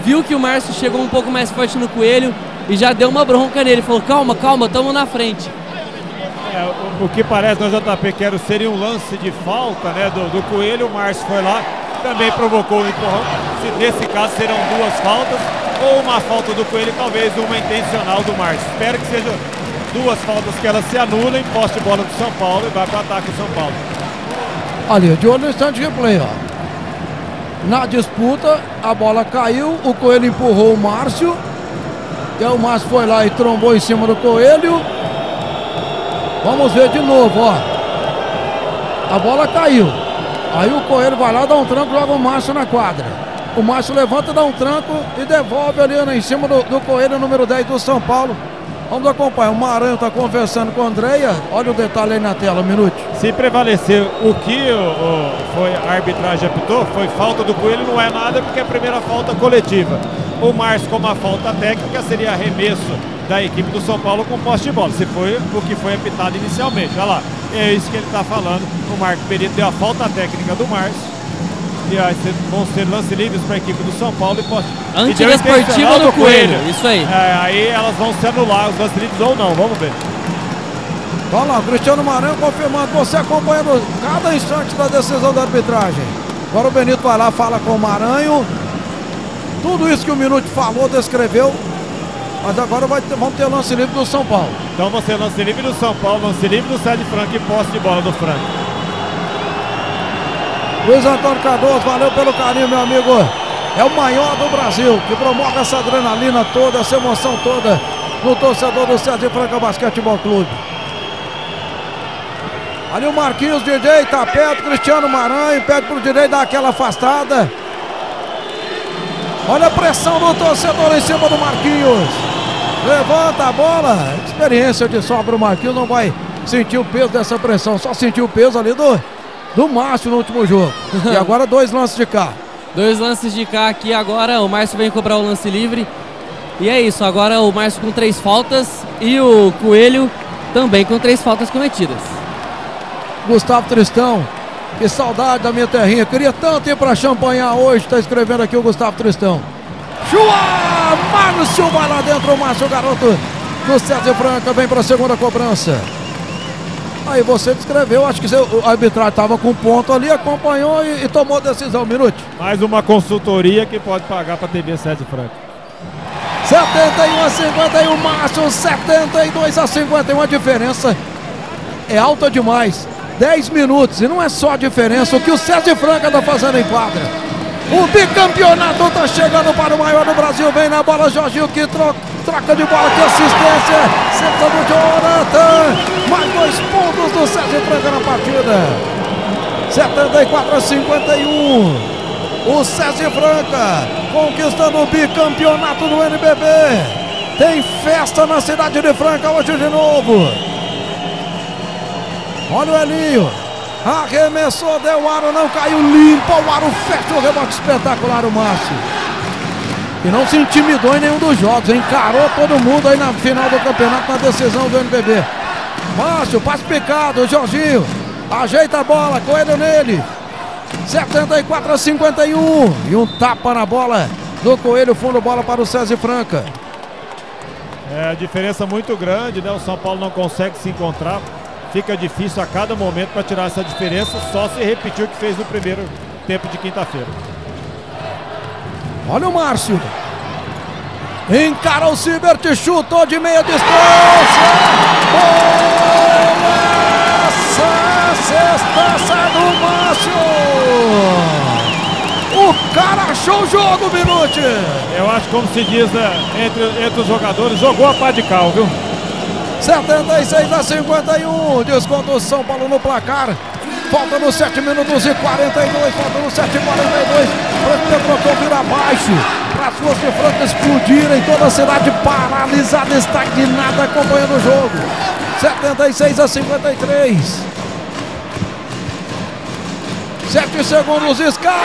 viu que o Márcio chegou um pouco mais forte no Coelho e já deu uma bronca nele. Falou, calma, calma, estamos na frente. O que parece no JP que seria um lance de falta, né, do Coelho. O Márcio foi lá, também provocou o empurrão. Nesse caso serão duas faltas, ou uma falta do Coelho, talvez uma intencional do Márcio. Espero que sejam duas faltas que elas se anulem, posse de bola do São Paulo e vai para o ataque do São Paulo. Ali, de olho no instante de replay, ó. Na disputa, a bola caiu, o Coelho empurrou o Márcio. E aí o Márcio foi lá e trombou em cima do Coelho. Vamos ver de novo, ó. A bola caiu. Aí o Coelho vai lá, dá um tranco, joga o Márcio na quadra. O Márcio levanta, dá um tranco e devolve ali em cima do Coelho, número 10 do São Paulo. Vamos acompanhar. O Maranhão está conversando com a Andreia. Olha o detalhe aí na tela, um minuto. Se prevalecer o que foi a arbitragem apitou, foi falta do Coelho, não é nada, porque é a primeira falta coletiva. O Márcio, como a falta técnica, seria arremesso da equipe do São Paulo com posse de bola. Se foi o que foi apitado inicialmente. Olha lá, é isso que ele está falando. O Marco Perito deu a falta técnica do Márcio. E aí vão ser lance livres para a equipe do São Paulo e posse. Antidesportiva do Coelho, isso aí. Aí elas vão se anular, os lance livres ou não, vamos ver. Vamos lá, Cristiano Maranhão confirmando, você acompanhando cada instante da decisão da arbitragem. Agora o Benito vai lá, fala com o Maranhão. Tudo isso que o Minuto falou, descreveu. Mas agora vamos ter lance livre do São Paulo. Então você lance livre do São Paulo, lance livre do César Franca e posse de bola do Franca. Luiz Antônio Cardoso, valeu pelo carinho, meu amigo. É o maior do Brasil, que promove essa adrenalina toda, essa emoção toda no torcedor do César Franca Basquetebol Clube. Ali o Marquinhos, DJ, tá perto, Cristiano Maranhão, pede pro DJ dar aquela afastada. Olha a pressão do torcedor em cima do Marquinhos. Levanta a bola. Experiência de sobra, o Marquinhos não vai sentir o peso dessa pressão, só sentiu o peso ali do Márcio no último jogo. E agora dois lances de cá. Dois lances de cá aqui agora. O Márcio vem cobrar o lance livre. E é isso, agora o Márcio com 3 faltas e o Coelho também com 3 faltas cometidas. Gustavo Tristão, que saudade da minha terrinha. Queria tanto ir para Champanhar hoje. Está escrevendo aqui o Gustavo Tristão. Chua! Márcio vai lá dentro. O Márcio, o garoto do César Franca, vem para a segunda cobrança. Aí você descreveu, acho que o arbitragem estava com ponto ali, acompanhou e tomou decisão. Minuto. Mais uma consultoria que pode pagar para a TV César Franca. 71-51, Márcio, 72-51. A diferença é alta demais. 10 minutos, e não é só a diferença, o que o César Franca está fazendo em quadra. O bicampeonato está chegando para o maior do Brasil. Vem na bola, Jorginho, que troca de bola, que assistência. Senta do Jonathan. Mais 2 pontos do César Franca na partida. 74-51. O César Franca conquistando o bicampeonato do NBB. Tem festa na cidade de Franca hoje de novo. Olha o Elinho. Arremessou, deu aro, não caiu, limpa o aro, fecha o rebote espetacular o Márcio. E não se intimidou em nenhum dos jogos, encarou todo mundo aí na final do campeonato, na decisão do NBB. Márcio, passe picado, o Jorginho ajeita a bola, Coelho nele. 74-51. E um tapa na bola do Coelho, fundo bola para o César Franca. É a diferença muito grande, né? O São Paulo não consegue se encontrar. Fica difícil a cada momento para tirar essa diferença, só se repetir o que fez no primeiro tempo de quinta-feira. Olha o Márcio. Encara o Sibert, chutou de meia distância. Boa! Cestaça do Márcio. O cara achou o jogo, Minuti. Eu acho, como se diz, né, entre os jogadores, jogou a pá de cal, viu? 76-51, desconto o São Paulo no placar. Falta nos 7 minutos e 42, falta nos 7 e 42. Franca trocou, vira abaixo, para as ruas de Franca explodirem, toda a cidade paralisada, estagnada, acompanhando o jogo. 76-53. 7 segundos, escala!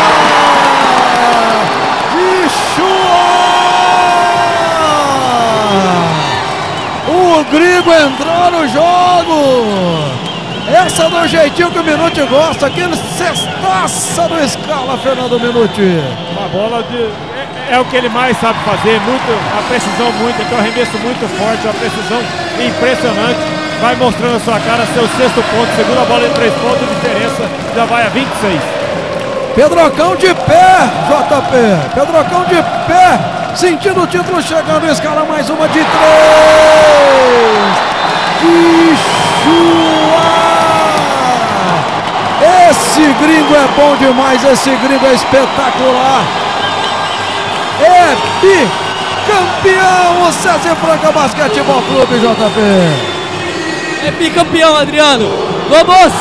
O Grigo entrou no jogo. Essa do jeitinho que o Minuti gosta. Aquele cestaça do Scala, Fernando Minuti. Uma bola de... é o que ele mais sabe fazer, a precisão muito, então arremesso muito forte, uma precisão impressionante. Vai mostrando a sua cara, seu sexto ponto, segunda bola de 3 pontos, diferença já vai a 26. Pedrocão de pé, JP. Pedrocão de pé, sentindo o título chegando, escala mais uma de 3. Esse gringo é bom demais, esse gringo é espetacular. É bicampeão o César Franca Basquetebol Clube, JP. É bicampeão, Adriano. Vamos!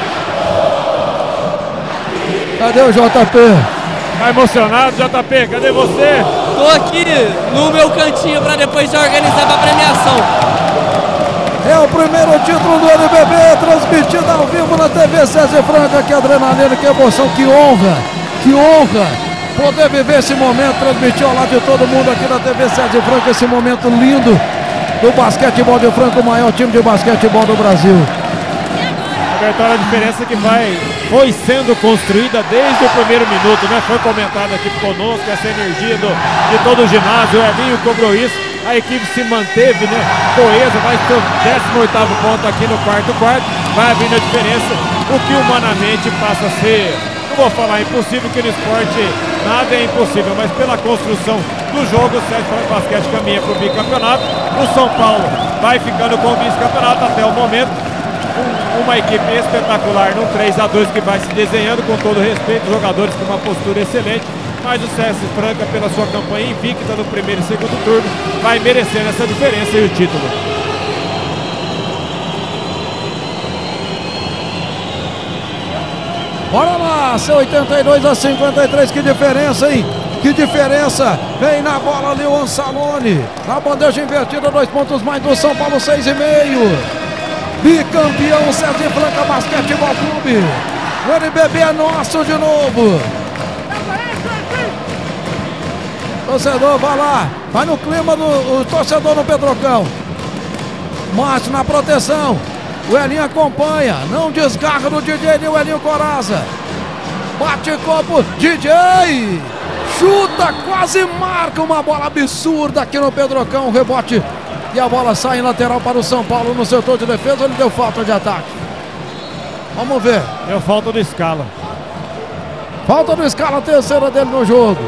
Cadê o JP? Tá emocionado, JP? Cadê você? Tô aqui no meu cantinho para depois já organizar a premiação. É o primeiro título do NBB, transmitido ao vivo na TV César Franca. Que adrenalina, que emoção, que honra poder viver esse momento, transmitir ao lado de todo mundo aqui na TV César Franca, esse momento lindo do basquetebol de Franca, o maior time de basquetebol do Brasil. A diferença que foi sendo construída desde o primeiro minuto, né? Foi comentado aqui conosco essa energia de todo o ginásio, o Elinho cobrou isso, a equipe se manteve, né? Coesa, vai ter o 18º ponto aqui no quarto, vai abrindo a diferença, o que humanamente passa a ser, não vou falar impossível, que no esporte nada é impossível, mas pela construção do jogo, o César Franca Basquete caminha para o bicampeonato, o São Paulo vai ficando com o vice-campeonato até o momento. Uma equipe espetacular num 3-2 que vai se desenhando, com todo respeito, jogadores com uma postura excelente, mas o César Franca, pela sua campanha invicta no primeiro e segundo turno, vai merecendo essa diferença e o título. Bora lá, 82-53, que diferença, hein? Que diferença, vem na bola ali o Ansalone, na bandeja invertida, 2 pontos mais do São Paulo, 6,5. Bicampeão César Franca Basquetebol Clube. O NBB é nosso de novo. Torcedor, vai lá. Vai no clima do torcedor no Pedrocão. Márcio na proteção. O Elinho acompanha. Não desgarra do DJ nem o Elinho Coraza. Bate copo, DJ. Chuta, quase marca uma bola absurda aqui no Pedrocão. Rebote. E a bola sai em lateral para o São Paulo no setor de defesa. Ele deu falta de ataque. Vamos ver. Deu falta do Scala. Falta do Scala, a terceira dele no jogo.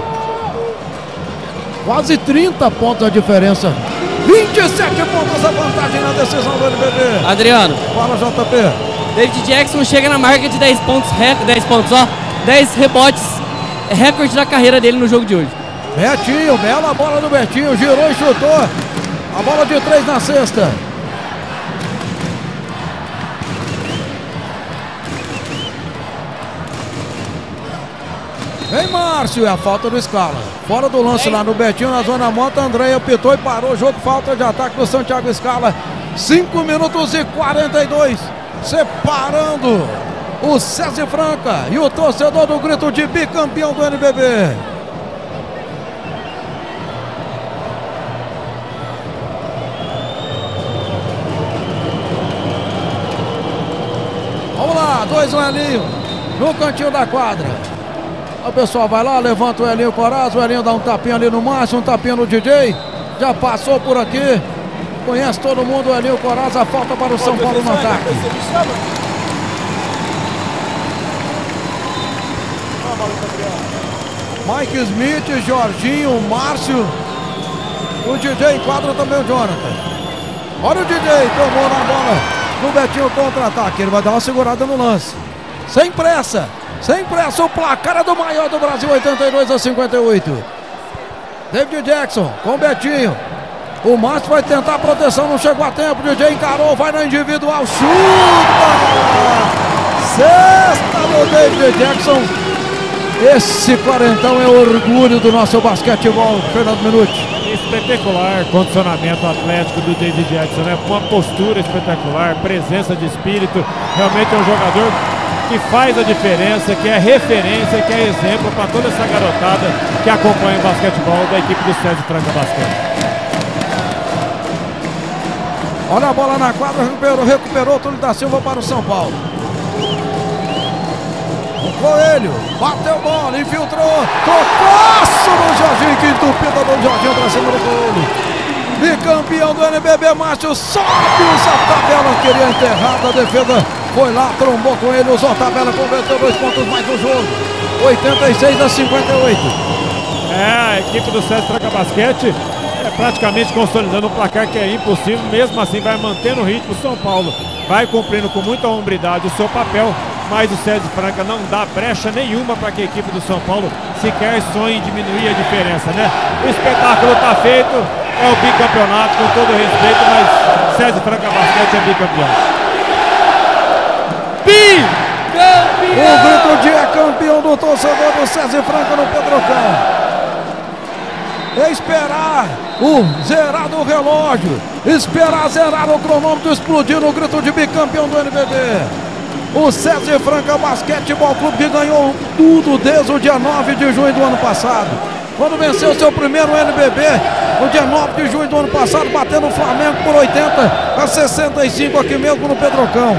Quase 30 pontos a diferença. 27 pontos a vantagem na decisão do NBB. Adriano. Fala, JP. David Jackson chega na marca de 10 pontos, 10 rebotes. É recorde da carreira dele no jogo de hoje. Betinho, bela bola do Betinho. Girou e chutou. A bola de 3 na cesta. Vem Márcio, é a falta do Scala. Fora do lance lá no Betinho, na zona morta, André apitou e parou o jogo. Falta de ataque do Santiago Scala. 5 minutos e 42. Separando o César Franca e o torcedor do grito de bicampeão do NBB. Vamos lá, 2 o Elinho no cantinho da quadra. O pessoal vai lá, levanta o Elinho Coraza, o Elinho dá um tapinha ali no Márcio, um tapinha no DJ. Já passou por aqui, conhece todo mundo o Elinho Coraza, falta para o São Paulo no ataque. Mike Smith, Jorginho, Márcio. O DJ em quadra também, o Jonathan. Olha o DJ, tomou na bola no Betinho contra-ataque. Ele vai dar uma segurada no lance. Sem pressa, o placar é do maior do Brasil, 82-58. David Jackson com o Betinho. O Márcio vai tentar a proteção, não chegou a tempo. O DJ encarou, vai na individual, chuta! Sexta do David Jackson. Esse quarentão é o orgulho do nosso basquetebol, Fernando Minuti. Espetacular condicionamento atlético do David Jackson, né? Uma postura espetacular, presença de espírito. Realmente é um jogador que faz a diferença, que é referência, que é exemplo para toda essa garotada que acompanha o basquetebol da equipe do César Franca Basquete. Olha a bola na quadra, recuperou o Túlio da Silva para o São Paulo. Coelho, bateu bola, infiltrou, tocaço no Jorginho, que entupida do Jorginho pra cima do Coelho. Bicampeão do NBB, Márcio sobe o Zotabella, queria enterrada, a defesa foi lá, trombou com ele, o Zotabella converteu 2 pontos mais do jogo, 86-58. A equipe do César Franca Basquete praticamente consolidando um placar que é impossível, mesmo assim vai mantendo o ritmo. São Paulo vai cumprindo com muita hombridade o seu papel, mas o César Franca não dá brecha nenhuma para que a equipe do São Paulo sequer sonhe em diminuir a diferença, né? O espetáculo está feito, é o bicampeonato, com todo respeito, mas César Franca Basquete é bicampeão. O grito de campeão do torcedor do César Franca no Pedrocão. Esperar o zerar do relógio, esperar zerar o cronômetro, explodir no grito de bicampeão do NBB. O César Franca Basquetebol Clube, que ganhou tudo desde o dia 9 de junho do ano passado, quando venceu seu primeiro NBB no dia 9 de junho do ano passado, batendo o Flamengo por 80-65 aqui mesmo no Pedrocão.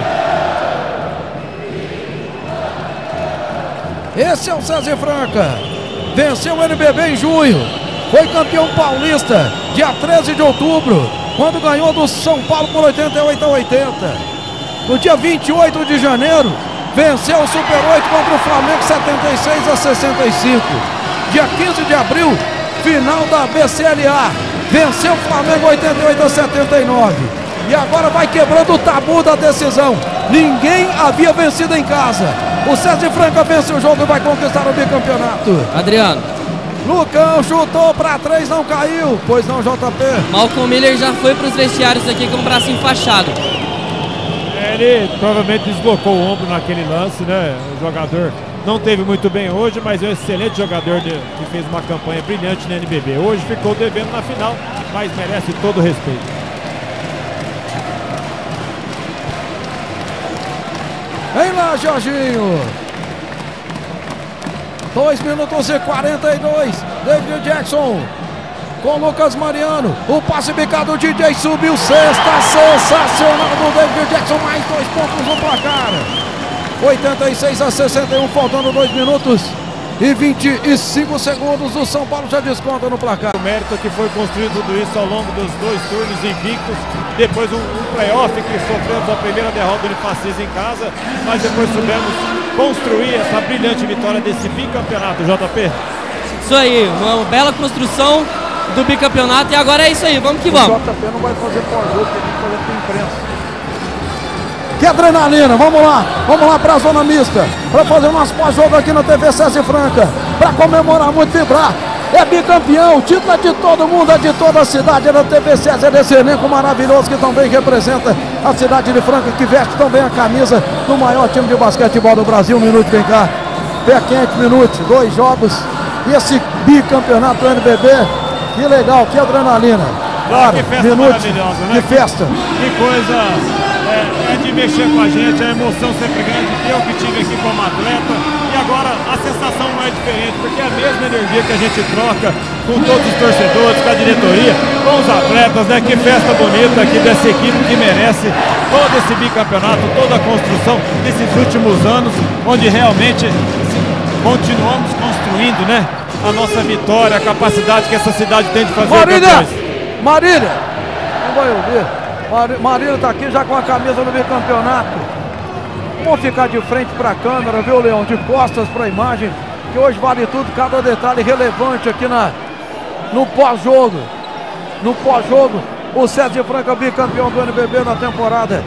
Esse é o César Franca, venceu o NBB em junho, foi campeão paulista dia 13 de outubro, quando ganhou do São Paulo por 88-80. No dia 28 de janeiro, venceu o Super 8 contra o Flamengo 76-65. Dia 15 de abril, final da BCLA, venceu o Flamengo 88-79. E agora vai quebrando o tabu da decisão. Ninguém havia vencido em casa. O César Franca vence o jogo e vai conquistar o bicampeonato. Adriano. Lucão chutou para 3, não caiu. Pois não, JP. Malcolm Miller já foi para os vestiários aqui com o braço enfaixado. Ele provavelmente deslocou o ombro naquele lance, né? O jogador não teve muito bem hoje, mas é um excelente jogador que fez uma campanha brilhante na NBB. Hoje ficou devendo na final, mas merece todo o respeito. Vem lá, Jorginho. 2 minutos e 42. David Jackson com Lucas Mariano. O passe bicado, o DJ subiu, cesta sensacional do David Jackson. Mais 2 pontos no placar. 86-61, faltando 2 minutos e 25 segundos. O São Paulo já desconta no placar. O mérito que foi construído tudo isso ao longo dos 2 turnos invictos. Depois um playoff que sofremos a primeira derrota do Unifacisa em casa, mas depois soubemos construir essa brilhante vitória desse bicampeonato, JP. Isso aí, uma bela construção do bicampeonato e agora é isso aí, vamos que vamos. O JP não vai fazer pós-jogo, tem que fazer com a imprensa. Que adrenalina, vamos lá para a zona mista, para fazer o nosso pós-jogo aqui na TV César Franca, para comemorar muito, vibrar. É bicampeão, o título é de todo mundo, é de toda a cidade, é da TV César, desse elenco maravilhoso que também representa a cidade de Franca, que veste também a camisa do maior time de basquetebol do Brasil. Um minuto, vem cá, pé quente, minuto, 2 jogos, e esse bicampeonato do NBB, que legal, que adrenalina. Claro, que festa minuto, maravilhosa, né? Que festa. Que coisa... É de mexer com a gente, a emoção sempre grande, eu que tive aqui como atleta, e agora a sensação não é diferente, porque é a mesma energia que a gente troca com todos os torcedores, com a diretoria, com os atletas, né? Que festa bonita aqui dessa equipe que merece todo esse bicampeonato, toda a construção desses últimos anos, onde realmente continuamos construindo, né? A nossa vitória, a capacidade que essa cidade tem de fazer Marília, não vai ouvir. Marília está aqui já com a camisa do bicampeonato. Vamos ficar de frente para a câmera, viu, Leão? De costas para a imagem, que hoje vale tudo, cada detalhe relevante aqui no pós-jogo. No pós-jogo, o César Franca bicampeão do NBB na temporada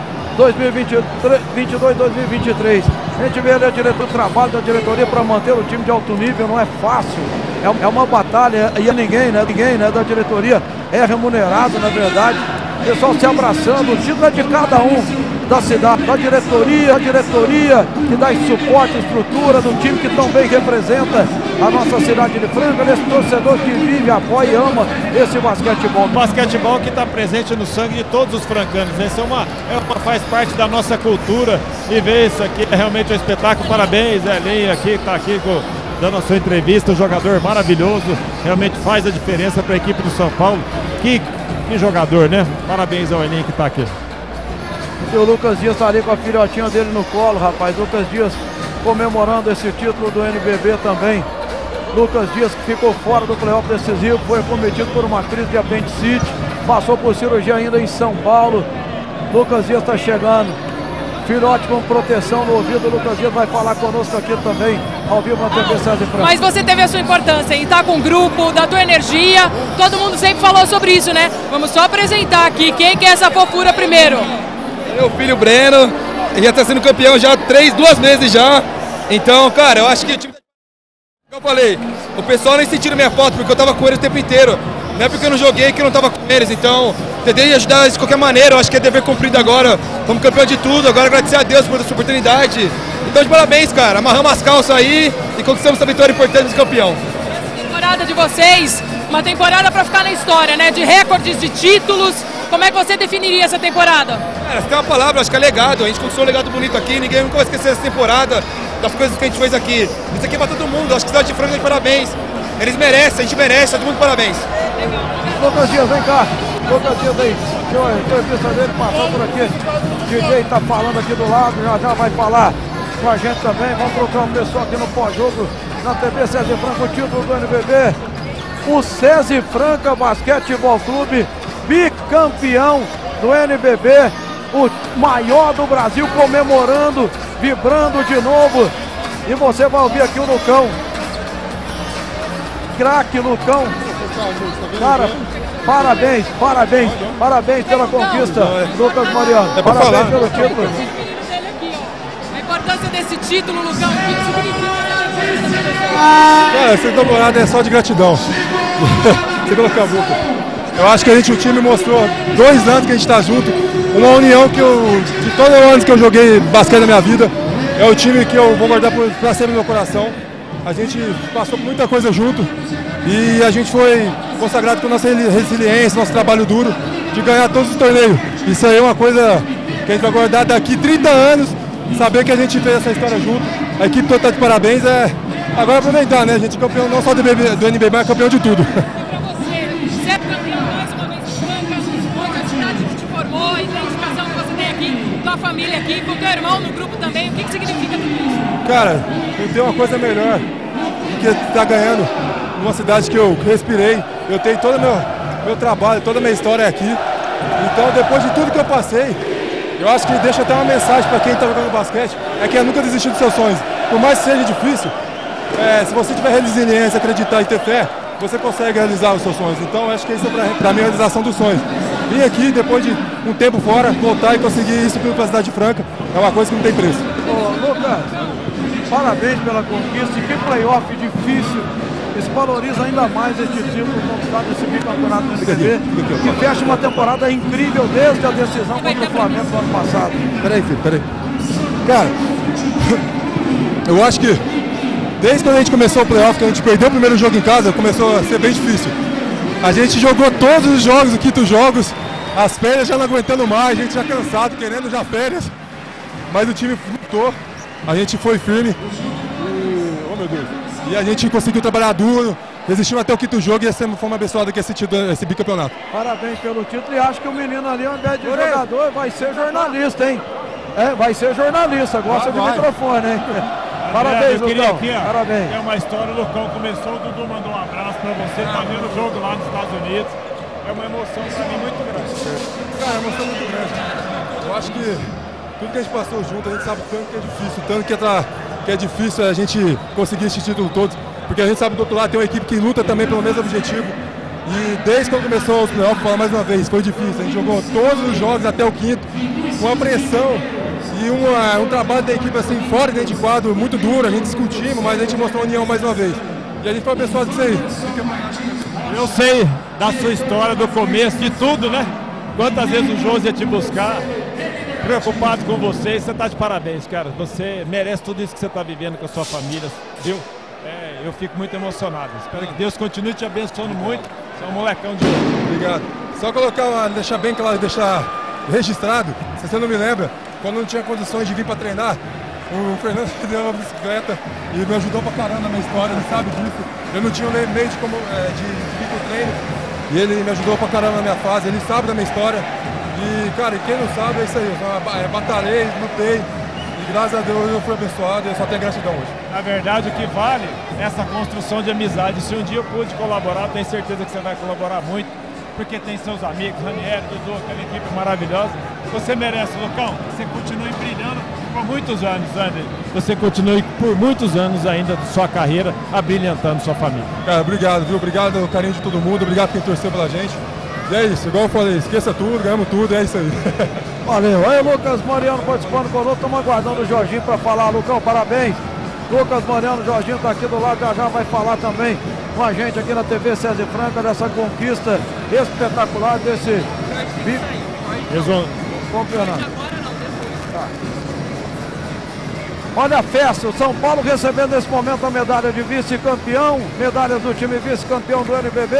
2022-2023. A gente vê ali o trabalho da diretoria para manter o time de alto nível, não é fácil. É uma batalha e ninguém da diretoria é remunerado, na verdade. O pessoal se abraçando, o título é de cada um da cidade, da diretoria que dá suporte, estrutura do time que também representa a nossa cidade de Franca, desse torcedor que vive, apoia e ama esse basquetebol. O basquetebol que está presente no sangue de todos os francanos, né? Isso faz parte da nossa cultura, e ver isso aqui é realmente um espetáculo. Parabéns, Elinho, aqui está aqui dando a sua entrevista, um jogador maravilhoso, realmente faz a diferença para a equipe do São Paulo. Que jogador, né? Parabéns ao Elinho que está aqui. E o Lucas Dias está ali com a filhotinha dele no colo, rapaz. Lucas Dias comemorando esse título do NBB também. Lucas Dias, que ficou fora do playoff decisivo, foi acometido por uma crise de apendicite, passou por cirurgia ainda em São Paulo. Lucas Dias está chegando, filhote com proteção no ouvido. Lucas Dias vai falar conosco aqui também, ao vivo na TV César Franca. Mas você teve a sua importância em estar com o grupo, da tua energia, todo mundo sempre falou sobre isso, né? Vamos só apresentar aqui, quem que é essa fofura primeiro? Meu filho Breno, ele já está sendo campeão já 2 meses já, então, cara, eu acho que o time... Eu falei, o pessoal nem sentiram minha foto porque eu tava com eles o tempo inteiro. Não é porque eu não joguei que eu não tava com eles, então tentei ajudar eles de qualquer maneira. Eu acho que é dever cumprido agora. Fomos campeão de tudo, agora agradecer a Deus por essa oportunidade. Então de parabéns, cara. Amarramos as calças aí e conquistamos essa vitória importante de campeão. Essa temporada de vocês, uma temporada pra ficar na história, né? De recordes, de títulos. Como é que você definiria essa temporada? Cara, se tem uma palavra, acho que é legado. A gente conquistou um legado bonito aqui, ninguém nunca vai esquecer essa temporada, das coisas que a gente fez aqui. Isso aqui é pra todo mundo, acho que Cidade de Franca de parabéns. Eles merecem, a gente merece, todo mundo parabéns. Lucas Dias, vem cá. Lucas Dias aí, a entrevista dele passou por aqui. O DJ tá falando aqui do lado, já vai falar com a gente também. Vamos trocar o pessoal aqui no pós-jogo, na TV César Franca, o título do NBB. O César Franca Basquetebol Clube, bicampeão do NBB, o maior do Brasil, comemorando, vibrando de novo. E você vai ouvir aqui o Lucão. Craque Lucão. Cara, parabéns pela conquista, Lucas Mariano. Parabéns pelo título. A importância desse título, Lucão, o que significa? Cara, essa temporada é só de gratidão. Você colocou a boca. Eu acho que o time mostrou 2 anos que a gente está junto, uma união que de todos os anos que eu joguei basquete na minha vida, é o time que eu vou guardar para sempre no meu coração. A gente passou por muita coisa junto e a gente foi consagrado com nossa resiliência, nosso trabalho duro de ganhar todos os torneios. Isso aí é uma coisa que a gente vai guardar daqui 30 anos, saber que a gente fez essa história junto. A equipe toda está de parabéns. Agora aproveitar, né? A gente é campeão não só do NBB, mas é campeão de tudo. Tua família aqui, com teu irmão no grupo também, o que significa tudo isso? Cara, não tem uma coisa melhor do que estar ganhando numa cidade que eu respirei. Eu tenho todo o meu trabalho, toda a minha história aqui. Então, depois de tudo que eu passei, eu acho que deixa até uma mensagem para quem está jogando basquete, é que é nunca desistir dos seus sonhos. Por mais que seja difícil, se você tiver resiliência, acreditar e ter fé, você consegue realizar os seus sonhos. Então, eu acho que isso é para mim a realização dos sonhos. Vim aqui, depois de um tempo fora, voltar e conseguir isso para a Cidade Franca, é uma coisa que não tem preço. Ô, Lucas, parabéns pela conquista. E que playoff difícil. Isso valoriza ainda mais este título conquistado nesse bicampeonato do NBB, que fecha uma temporada incrível desde a decisão contra o Flamengo no ano passado. Peraí, filho. Cara, eu acho que desde que a gente começou o playoff, que a gente perdeu o primeiro jogo em casa, começou a ser bem difícil. A gente jogou todos os jogos, os quintos jogos, as férias já não aguentando mais, a gente já cansado, querendo já férias. Mas o time lutou, a gente foi firme e a gente conseguiu trabalhar duro, resistimos até o quinto jogo e fomos abençoados com esse bicampeonato. Parabéns pelo título e acho que o menino ali, ao invés de jogador, vai ser jornalista, hein? Vai ser jornalista, gosta de microfone, hein? Parabéns, Lucão. Aqui, parabéns. É uma história, o Lucão começou, o Dudu mandou um abraço pra você, tá vendo o jogo lá nos Estados Unidos. É uma emoção pra mim muito grande. Cara, é uma emoção muito grande. Eu acho que tudo que a gente passou junto, a gente sabe tanto que é difícil, tanto que é difícil a gente conseguir esse título todo, porque a gente sabe do outro lado tem uma equipe que luta também pelo mesmo objetivo. E desde que começou os playoffs, falar mais uma vez, foi difícil. A gente jogou todos os jogos até o quinto, com uma pressão e um trabalho da equipe assim, fora dentro de quadro, muito duro. A gente discutimos, mas a gente mostrou a união mais uma vez. E a gente foi abençoado disso aí. Eu sei da sua história, do começo, de tudo, né? Quantas vezes o Josi ia te buscar, preocupado com você, você tá de parabéns, cara. Você merece tudo isso que você tá vivendo com a sua família, viu? Eu fico muito emocionado. Espero que Deus continue te abençoando muito. Você é um molecão de ouro. Obrigado. Só colocar, deixar bem claro, deixar registrado, se você não me lembra, quando não tinha condições de vir para treinar, o Fernando deu uma bicicleta e me ajudou pra caramba na minha história, ele sabe disso. Eu não tinha meio de vir pro treino e ele me ajudou pra caramba na minha fase, ele sabe da minha história. E, cara, quem não sabe é isso aí, eu batalhei, lutei. E E graças a Deus eu fui abençoado e eu só tenho gratidão hoje. Na verdade, o que vale é essa construção de amizade. Se um dia eu pude colaborar, tenho certeza que você vai colaborar muito, porque tem seus amigos, Ranieri, Dudu, aquela equipe maravilhosa. Você merece, Lucão. Você continue brilhando por muitos anos, André. Você continue por muitos anos ainda de sua carreira, abrilhantando sua família. Cara, obrigado, viu? Obrigado o carinho de todo mundo, obrigado quem torceu pela gente. E é isso, igual eu falei, esqueça tudo, ganhamos tudo, é isso aí. Valeu. Aí o Lucas Mariano participando conosco, estamos aguardando o Jorginho para falar. Lucão, parabéns. Lucas Mariano, Jorginho está aqui do lado, já vai falar também com a gente aqui na TV César Franca dessa conquista espetacular desse campeonato. Tá. Olha a festa, o São Paulo recebendo nesse momento a medalha de vice-campeão, medalhas do time vice-campeão do NBB.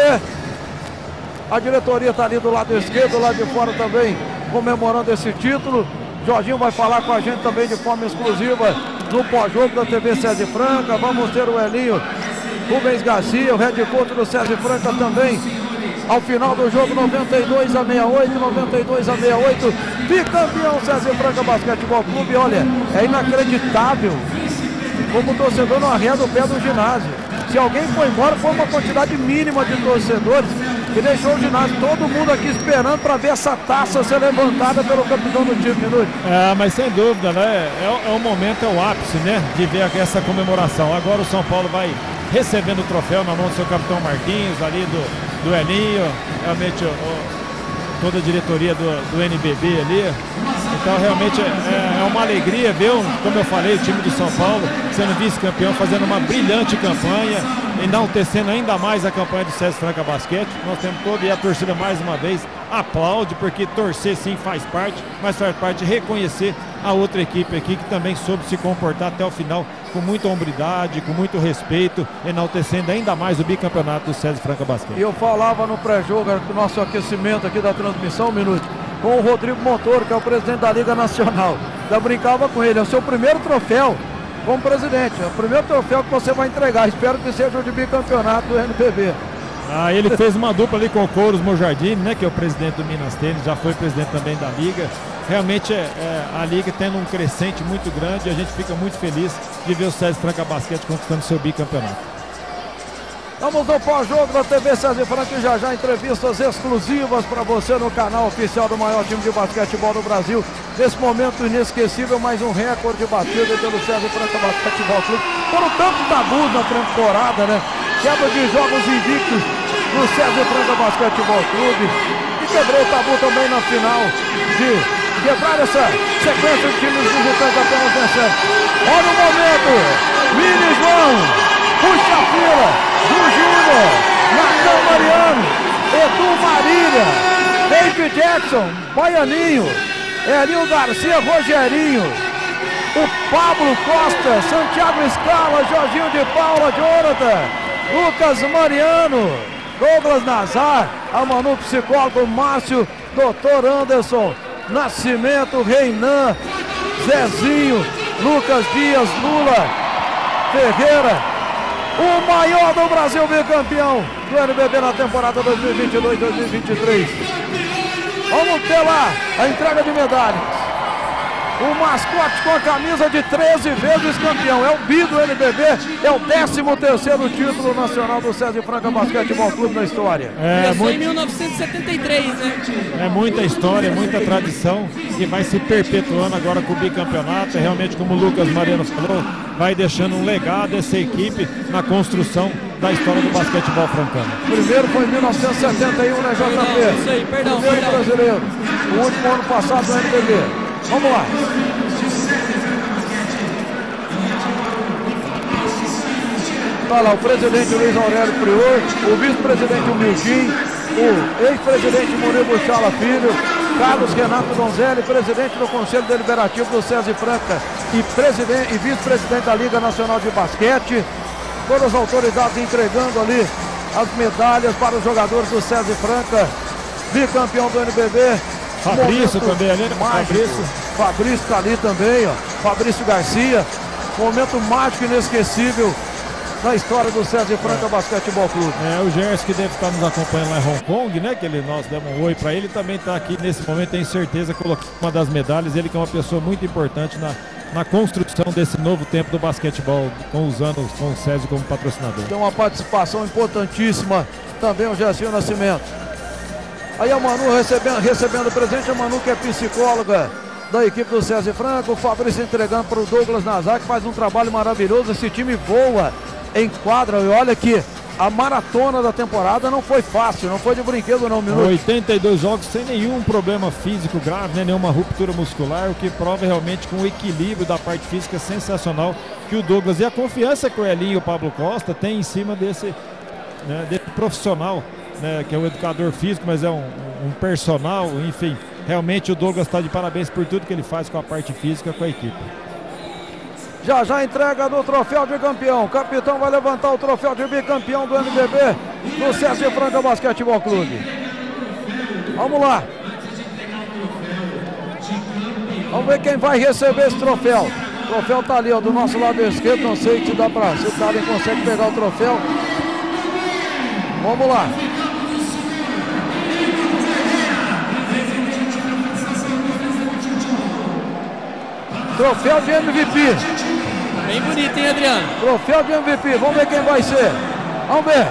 A diretoria está ali do lado esquerdo, lá de fora também, comemorando esse título. Jorginho vai falar com a gente também de forma exclusiva no pós-jogo da TV César Franca. Vamos ter o Elinho Rubens Garcia, o head coach do César Franca também. Ao final do jogo, 92 a 68, 92 a 68, bicampeão César Franca Basquetebol Clube. Olha, é inacreditável como o torcedor não arreda o pé do ginásio. Se alguém foi embora, foi uma quantidade mínima de torcedores que deixou o ginásio, todo mundo aqui esperando para ver essa taça ser levantada pelo capitão do time, Minuto. Mas sem dúvida, né? É o momento, é o ápice, né? De ver essa comemoração. Agora o São Paulo vai recebendo o troféu na mão do seu capitão Marquinhos, ali do Elinho, realmente toda a diretoria do NBB ali. Então realmente é uma alegria ver, como eu falei, o time do São Paulo sendo vice-campeão, fazendo uma brilhante campanha, enaltecendo ainda mais a campanha do César Franca Basquete. Nós temos e a torcida mais uma vez aplaude, porque torcer sim faz parte, mas faz parte de reconhecer a outra equipe aqui que também soube se comportar até o final com muita hombridade, com muito respeito, enaltecendo ainda mais o bicampeonato do César Franca Basquete. E eu falava no pré-jogo, no nosso aquecimento aqui da transmissão, Minuto, com o Rodrigo Montoro, que é o presidente da Liga Nacional. Eu brincava com ele, é o seu primeiro troféu como presidente, é o primeiro troféu que você vai entregar. Espero que seja o de bicampeonato do NBB. Ele fez uma dupla ali com o Couros Mojardini, né, que é o presidente do Minas Tênis, já foi presidente também da Liga. Realmente a Liga tendo um crescente muito grande e a gente fica muito feliz de ver o César Franca Basquete conquistando seu bicampeonato. Vamos ao pós-jogo da TV César Franca e já entrevistas exclusivas para você no canal oficial do maior time de basquetebol do Brasil. Nesse momento inesquecível, mais um recorde batido pelo César Franca Basquetebol Clube. Foram tantos tabus na temporada, né? Quebra de jogos invictos no César Franca Basquetebol Clube. E quebrou o tabu também na final de quebrar essa sequência de times visitantes apenas vencendo. Olha o momento! Mini João, puxa a fila! Júnior, Natan Mariano, Edu Marília, David Jackson, Baianinho, Elinho Garcia, Rogerinho, o Pablo Costa, Santiago Scala, Jorginho de Paula, Jonathan, Lucas Mariano, Douglas Nazar, a Manu Psicólogo, Márcio, Dr. Anderson, Nascimento, Reinan, Zezinho, Lucas Dias, Lula, Ferreira. O maior do Brasil, bicampeão do NBB na temporada 2022-2023. Vamos ter lá a entrega de medalhas. O mascote com a camisa de 13 vezes campeão. É o bi do NBB, é o 13º título nacional do César Franca Basquetebol Clube na história. Começou em 1973, né? É muita história, muita tradição que vai se perpetuando agora com o bicampeonato. Realmente, como o Lucas Mariano falou, vai deixando um legado essa equipe na construção da história do basquetebol francano. Primeiro foi em 1971, né, JP? Isso aí, perdão. Primeiro brasileiro. O último ano passado no NBB. Vamos lá. Está lá o presidente Luiz Aurélio Prior, o vice-presidente Milquim, o ex-presidente Murilo Buchala Filho, Carlos Renato Donzelli, presidente do Conselho Deliberativo do César Franca e vice-presidente da Liga Nacional de Basquete. Todas as autoridades entregando ali as medalhas para os jogadores do César Franca, bicampeão do NBB. Fabrício também ali, Fabrício está ali também, ó. Fabrício Garcia. Momento mágico e inesquecível na história do César Franca Basquetebol Clube. O Gerson, que deve estar nos acompanhando lá em Hong Kong, né? Que nós demos um oi para ele, também está aqui nesse momento, tenho certeza, colocando uma das medalhas. Ele que é uma pessoa muito importante na construção desse novo tempo do basquetebol, com os anos com o SESI como patrocinador. Tem uma participação importantíssima também o Gersinho Nascimento. Aí a Manu recebendo presente, a Manu que é psicóloga da equipe do SESI Franca, o Fabrício entregando para o Douglas Nazar, que faz um trabalho maravilhoso. Esse time voa em quadra e olha que a maratona da temporada não foi fácil, não foi de brinquedo não, Minuto. 82 jogos sem nenhum problema físico grave, né? Nenhuma ruptura muscular, o que prova realmente com o equilíbrio da parte física sensacional que o Douglas e a confiança que o Elinho e o Pablo Costa têm em cima desse profissional, né? Que é um educador físico, mas é um personal, enfim. Realmente o Douglas está de parabéns por tudo que ele faz com a parte física, com a equipe. Já a entrega do troféu de campeão. O capitão vai levantar o troféu de bicampeão do NBB do SESI Franca Basquetebol Clube. Vamos lá. Vamos ver quem vai receber esse troféu. O troféu tá ali, ó, do nosso lado esquerdo. Não sei se dá pra... se o Karen consegue pegar o troféu. Vamos lá. Troféu de MVP. Bem bonito, hein, Adriano? Troféu de MVP. Vamos ver quem vai ser. Vamos ver.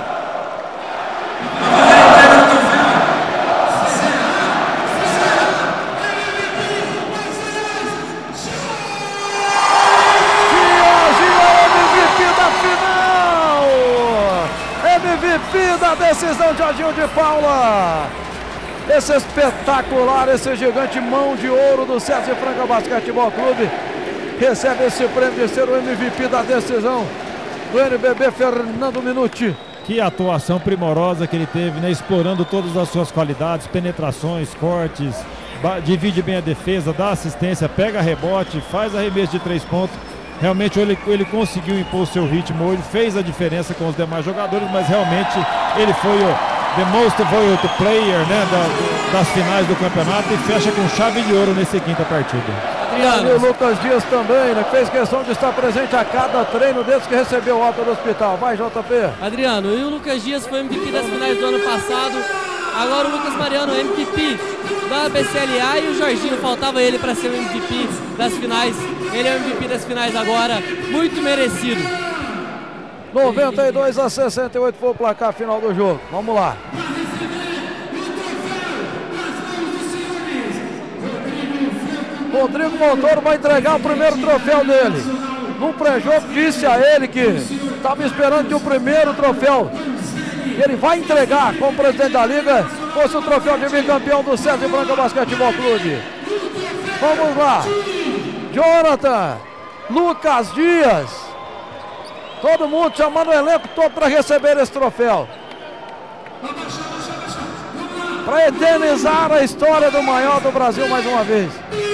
MVP da decisão, Jorginho de Paula. Esse espetacular, esse gigante mão de ouro do SESI Franca Basquetebol Clube recebe esse prêmio de ser o MVP da decisão do NBB, Fernando Minuti. Que atuação primorosa que ele teve, né? Explorando todas as suas qualidades, penetrações, cortes, divide bem a defesa, dá assistência, pega rebote, faz arremesso de 3 pontos. Realmente ele conseguiu impor o seu ritmo hoje, fez a diferença com os demais jogadores, mas realmente ele foi o the most valuable player, né, das finais do campeonato e fecha com chave de ouro nessa quinta partida. E o Lucas Dias também, né, fez questão de estar presente a cada treino desde que recebeu alta do hospital. Vai, JP. Adriano, e o Lucas Dias foi MVP das finais do ano passado, agora o Lucas Mariano MVP da BCLA e o Jorginho, faltava ele para ser o MVP das finais. Ele é o MVP das finais agora, muito merecido. 92-68 foi o placar final do jogo. Vamos lá. Rodrigo Montoro vai entregar o primeiro troféu dele. No pré-jogo disse a ele que estava esperando que o primeiro troféu que ele vai entregar como presidente da liga fosse o troféu de bicampeão do SESI Franca Basquetebol Clube. Vamos lá. Jonathan, Lucas Dias, todo mundo chamando o elenco todo para receber esse troféu. Para eternizar a história do maior do Brasil mais uma vez.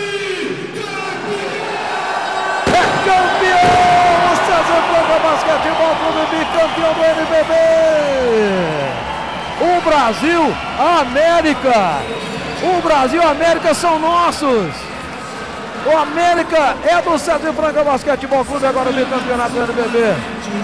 É campeão! O SESI Franca Basquetebol Clube, bicampeão do NBB. O Brasil, a América. O Brasil e a América são nossos. O América é do SESI Franca Basquetebol Clube, agora no campeonato do NBB.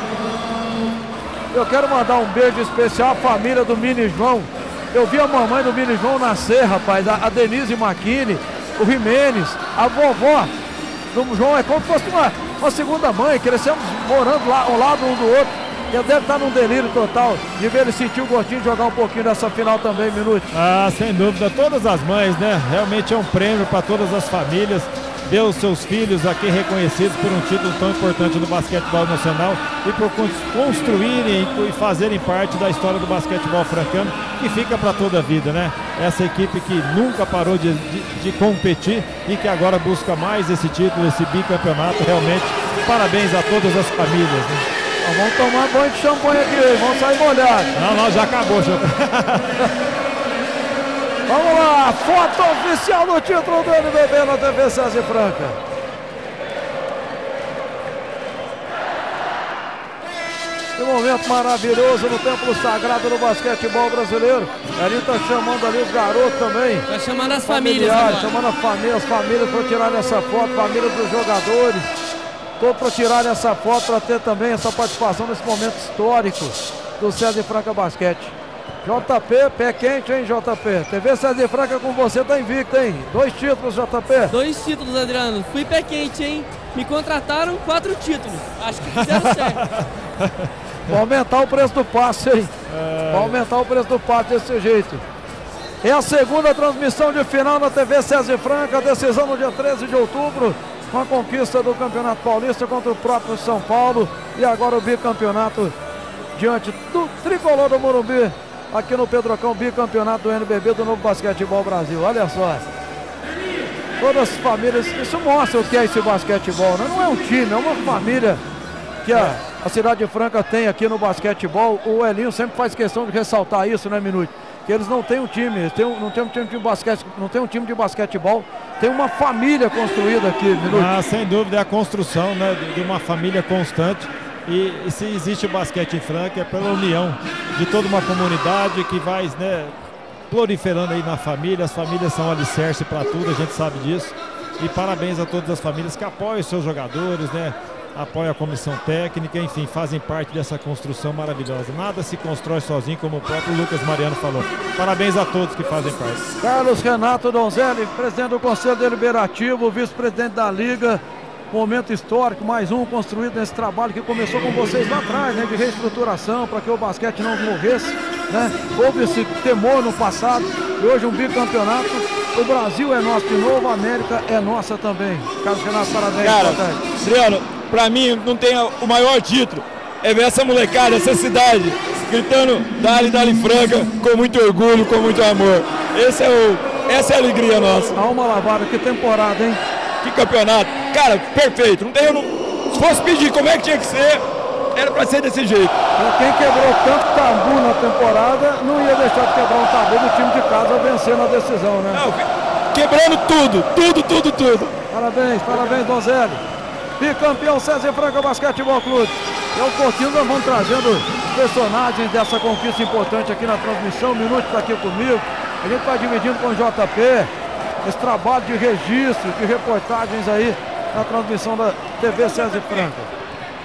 Eu quero mandar um beijo especial à família do Mini João. Eu vi a mamãe do Mini João nascer, rapaz, a Denise Maquini, o Jimenez, a vovó do João. É como se fosse uma segunda mãe, crescemos morando lá ao lado um do outro. Ele deve estar num delírio total de ver ele sentir o gostinho de jogar um pouquinho dessa final também, Minuto. Ah, sem dúvida, todas as mães, né? Realmente é um prêmio para todas as famílias. Ver os seus filhos aqui reconhecidos por um título tão importante do basquetebol nacional e por construírem e fazerem parte da história do basquetebol francano, que fica para toda a vida, né? Essa equipe que nunca parou de competir e que agora busca mais esse título, esse bicampeonato. Realmente, parabéns a todas as famílias, né? Vamos tomar banho de champanhe aqui, vamos sair molhados. Não, já acabou, Vamos lá, foto oficial do título do NBB na TV SESI Franca. Que momento maravilhoso no templo sagrado do basquetebol brasileiro. Ele está chamando ali os garotos também. Está chamando as famílias agora. Chamando as famílias para tirar essa foto, família dos jogadores. Todo para tirar essa foto, para ter também essa participação nesse momento histórico do SESI Franca Basquete. JP, pé quente, hein, JP? TV SESI Franca com você, tá invicto, hein? 2 títulos, JP. 2 títulos, Adriano. Fui pé quente, hein? Me contrataram 4 títulos. Acho que fizeram certo. Vai aumentar o preço do passe, hein? Vai aumentar o preço do passe desse jeito. É a segunda transmissão de final na TV César Franca, decisão no dia 13 de outubro, com a conquista do Campeonato Paulista contra o próprio São Paulo e agora o bicampeonato diante do tricolor do Morumbi, aqui no Pedrocão, bicampeonato do NBB do Novo Basquetebol Brasil. Olha só, todas as famílias, isso mostra o que é esse basquetebol, né? Não é um time, é uma família que a Cidade Franca tem aqui no basquetebol. O Elinho sempre faz questão de ressaltar isso, né, Minuto? Que eles não têm um time, não tem um time de basquete, não tem um time de basquetebol, tem uma família construída aqui, Minuto. Sem dúvida, é a construção, né, de uma família constante. E se existe o basquete em Franca é pela união de toda uma comunidade que vai, né, proliferando aí na família. As famílias são alicerce para tudo, a gente sabe disso. E parabéns a todas as famílias que apoiam os seus jogadores, né? Apoiam a comissão técnica, enfim, fazem parte dessa construção maravilhosa. Nada se constrói sozinho, como o próprio Lucas Mariano falou. Parabéns a todos que fazem parte. Carlos Renato Donzelli, presidente do Conselho Deliberativo, vice-presidente da Liga. Momento histórico, mais um construído nesse trabalho que começou com vocês lá atrás, né, de reestruturação para que o basquete não morresse, né? Houve esse temor no passado e hoje um bicampeonato. O Brasil é nosso de novo, a América é nossa também. Carlos Renato, parabéns. Cara, Adriano, pra mim não tem o maior título, é ver essa molecada, essa cidade gritando Dali, Dali Franca, com muito orgulho, com muito amor. Essa é a alegria nossa. Alma lavada, que temporada, hein? Que campeonato. Cara, perfeito. Se fosse pedir como é que tinha que ser, era pra ser desse jeito. Pra quem quebrou tanto tabu na temporada, não ia deixar de quebrar um tabu do time de casa vencendo a decisão, né? Não, quebrando tudo. Parabéns, Donzelli. Bicampeão César Franca Basquetebol Clube. E um pouquinho nós vamos trazendo os personagens dessa conquista importante aqui na transmissão. O Minuto está aqui comigo. A gente está dividindo com o JP esse trabalho de registro, de reportagens aí na transmissão da TV César Franca.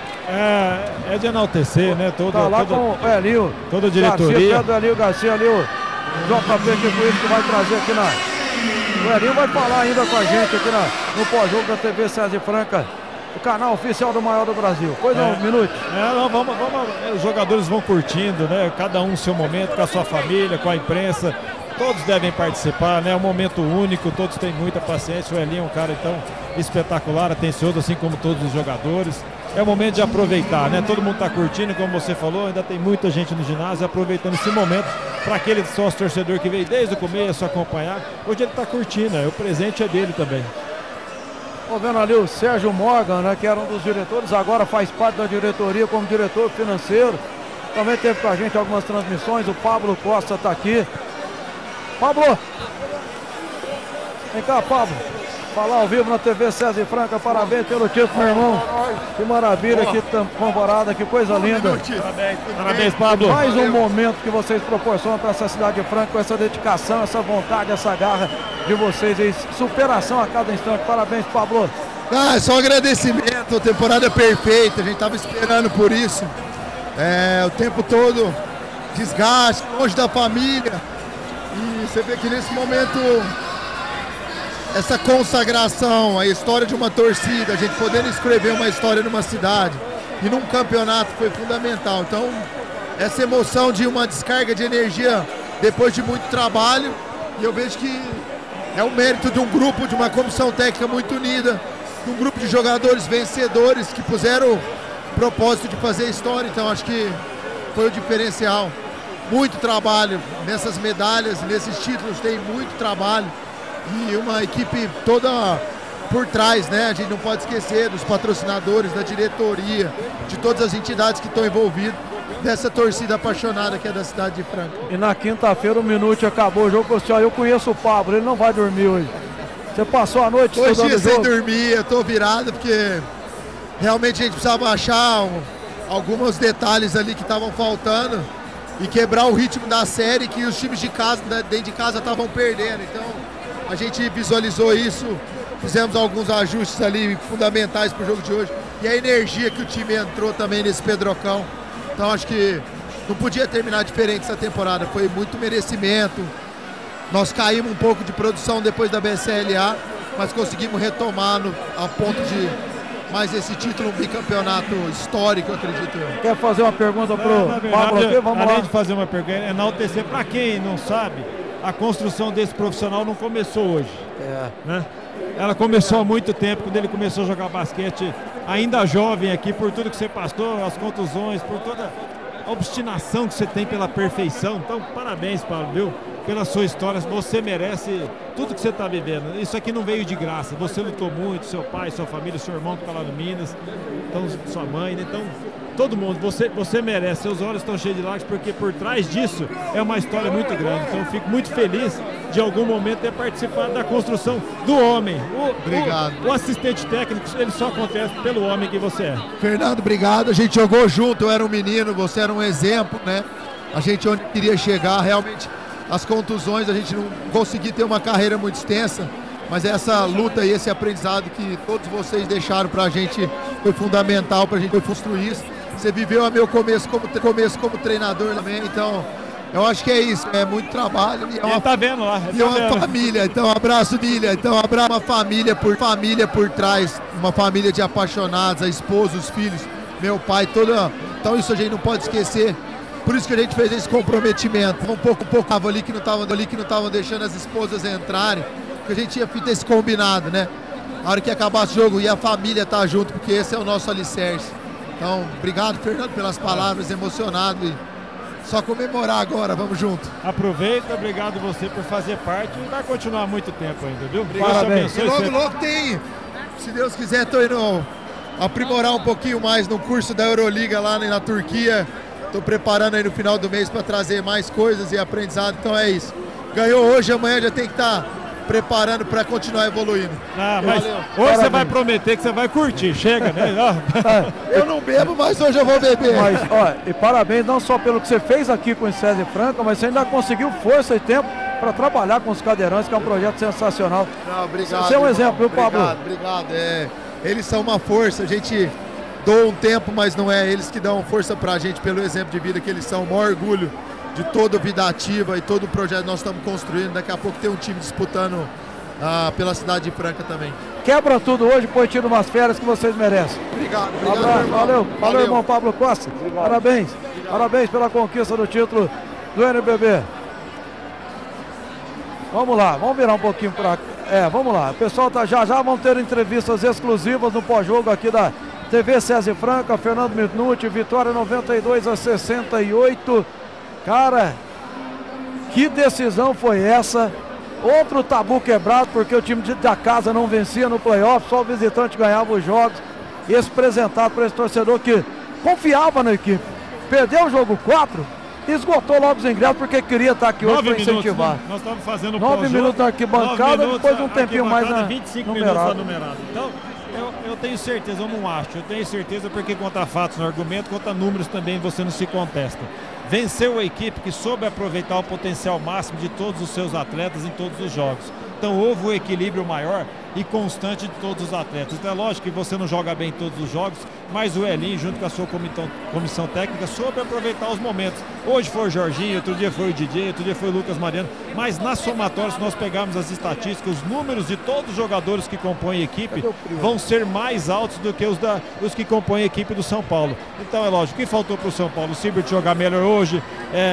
É de enaltecer, né? Tá lá com o Elinho, toda a diretoria. Garcia, do Elinho Garcia ali, o JP aqui com isso que vai trazer aqui o Elinho vai falar ainda com a gente aqui no pós-jogo da TV César Franca, o canal oficial do maior do Brasil. Pois não, Minuto. Vamos, os jogadores vão curtindo, né? Cada um seu momento, com a sua família, com a imprensa. Todos devem participar, né? É um momento único, todos têm muita paciência. O Elinho é um cara então espetacular, atencioso, assim como todos os jogadores. É o momento de aproveitar, né? Todo mundo está curtindo, como você falou, ainda tem muita gente no ginásio aproveitando esse momento para aquele sócio torcedor que veio desde o começo acompanhar. Hoje ele está curtindo, o presente é dele também. Tô vendo ali o Sérgio Morgan, né? Que era um dos diretores, agora faz parte da diretoria como diretor financeiro. Também teve com a gente algumas transmissões. O Pablo Costa está aqui. Pablo! Vem cá, Pablo. Falar ao vivo na TV César Franca. Parabéns pelo título, meu irmão. Que maravilha, que temporada, que coisa linda. Parabéns, Pablo. Mais um momento que vocês proporcionam para essa cidade de Franca, com essa dedicação, essa vontade, essa garra de vocês aí. Superação a cada instante. Parabéns, Pablo. É só um agradecimento. Temporada perfeita. A gente estava esperando por isso. O tempo todo desgaste, longe da família. E você vê que nesse momento, essa consagração, a história de uma torcida, a gente podendo escrever uma história numa cidade e num campeonato foi fundamental. Então, essa emoção de uma descarga de energia depois de muito trabalho, e eu vejo que é o mérito de um grupo, de uma comissão técnica muito unida, de um grupo de jogadores vencedores que puseram o propósito de fazer história. Então, acho que foi o diferencial. Muito trabalho nessas medalhas, nesses títulos, tem muito trabalho e uma equipe toda por trás, né? A gente não pode esquecer dos patrocinadores, da diretoria, de todas as entidades que estão envolvidas, dessa torcida apaixonada que é da cidade de Franca. E na quinta-feira o Minuto acabou o jogo, eu conheço o Pablo, ele não vai dormir hoje. Você passou a noite estudando o jogo? Hoje sem dormir, eu tô virado porque realmente a gente precisava achar alguns detalhes ali que estavam faltando e quebrar o ritmo da série que os times de casa, dentro de casa, estavam perdendo. Então a gente visualizou isso, fizemos alguns ajustes ali fundamentais para o jogo de hoje e a energia que o time entrou também nesse Pedrocão. Então acho que não podia terminar diferente essa temporada, foi muito merecimento. Nós caímos um pouco de produção depois da BCLA, mas conseguimos retomar a ponto de mais esse título, um bicampeonato histórico, eu acredito eu. Quer fazer uma pergunta pro Pablo aqui? Vamos além lá. de fazer uma pergunta, enaltecer, para quem não sabe, a construção desse profissional não começou hoje. Né? Ela começou há muito tempo, quando ele começou a jogar basquete, ainda jovem aqui, por tudo que você passou, as contusões, por toda a obstinação que você tem pela perfeição. Então, parabéns, Paulo, viu? Pela sua história, você merece tudo que você está vivendo. Isso aqui não veio de graça, você lutou muito, seu pai, sua família, seu irmão que está lá no Minas, então, sua mãe, né? Então, todo mundo, você merece, seus olhos estão cheios de lágrimas, porque por trás disso é uma história muito grande. Então eu fico muito feliz de algum momento ter participado da construção do homem. Obrigado. O assistente técnico, ele só acontece pelo homem que você é. Fernando, obrigado. A gente jogou junto, eu era um menino, você era um exemplo, né? A gente onde queria chegar, realmente as contusões, a gente não conseguiu ter uma carreira muito extensa, mas essa luta e esse aprendizado que todos vocês deixaram pra gente foi fundamental pra gente construir isso. Você viveu a meu começo como treinador também, então eu acho que é isso, é muito trabalho. E é uma, tá vendo lá. E é uma família, então abraço Milha, então abraço uma família por trás, uma família de apaixonados, a esposa, os filhos, meu pai, toda. Então isso a gente não pode esquecer. Por isso que a gente fez esse comprometimento. Um pouco ali que não estavam deixando as esposas entrarem, porque a gente tinha feito esse combinado, né? A hora que acabasse o jogo e a família tá junto, porque esse é o nosso alicerce. Então, obrigado, Fernando, pelas palavras, emocionado e só comemorar agora, vamos junto. Aproveita, obrigado você por fazer parte e vai continuar muito tempo ainda, viu? Parabéns. E logo tem, se Deus quiser, tô indo aprimorar um pouquinho mais no curso da Euroliga lá na Turquia. Tô preparando aí no final do mês para trazer mais coisas e aprendizado, então é isso. Ganhou hoje, amanhã já tem que estar preparando para continuar evoluindo. Mas hoje você vai prometer que você vai curtir, chega, né? Eu não bebo, mas hoje eu vou beber. Mas, ó, e parabéns não só pelo que você fez aqui com o César Franca, mas você ainda conseguiu força e tempo para trabalhar com os cadeirantes, que é um projeto sensacional. Não, obrigado. Você é um exemplo, viu, Pablo? Obrigado. Eles são uma força, a gente doa um tempo, mas não é eles que dão força pra gente pelo exemplo de vida que eles são. O maior orgulho de toda a vida ativa e todo o projeto que nós estamos construindo. Daqui a pouco tem um time disputando pela cidade de Franca também. Quebra tudo hoje, põe tiro umas férias que vocês merecem. Obrigado, valeu, irmão Pablo Costa. Obrigado. Parabéns pela conquista do título do NBB. Vamos lá, vamos virar um pouquinho para vamos lá. O pessoal tá já vão ter entrevistas exclusivas no pós-jogo aqui da TV César Franca. Fernando Minuti, vitória 92-68. Cara, que decisão foi essa? Outro tabu quebrado, porque o time da casa não vencia no playoff, só o visitante ganhava os jogos. Esse apresentado para esse torcedor que confiava na equipe. Perdeu o jogo 4, esgotou logo os ingressos porque queria estar aqui hoje para incentivar. Né? Nós estávamos fazendo 9 minutos na arquibancada, depois um tempinho mais na 25 minutos na numerada. Então, eu tenho certeza, eu não acho, eu tenho certeza porque conta fatos no argumento, conta números também, você não se contesta. Venceu a equipe que soube aproveitar o potencial máximo de todos os seus atletas em todos os jogos. Então houve um equilíbrio maior e constante de todos os atletas. Então é lógico que você não joga bem em todos os jogos, mas o Elinho, junto com a sua comissão técnica, soube aproveitar os momentos. Hoje foi o Jorginho, outro dia foi o DJ, outro dia foi o Lucas Mariano, mas na somatória, se nós pegarmos as estatísticas, os números de todos os jogadores que compõem a equipe vão ser mais altos do que os que compõem a equipe do São Paulo. Então é lógico, o que faltou para o São Paulo? O Siebert jogar melhor hoje,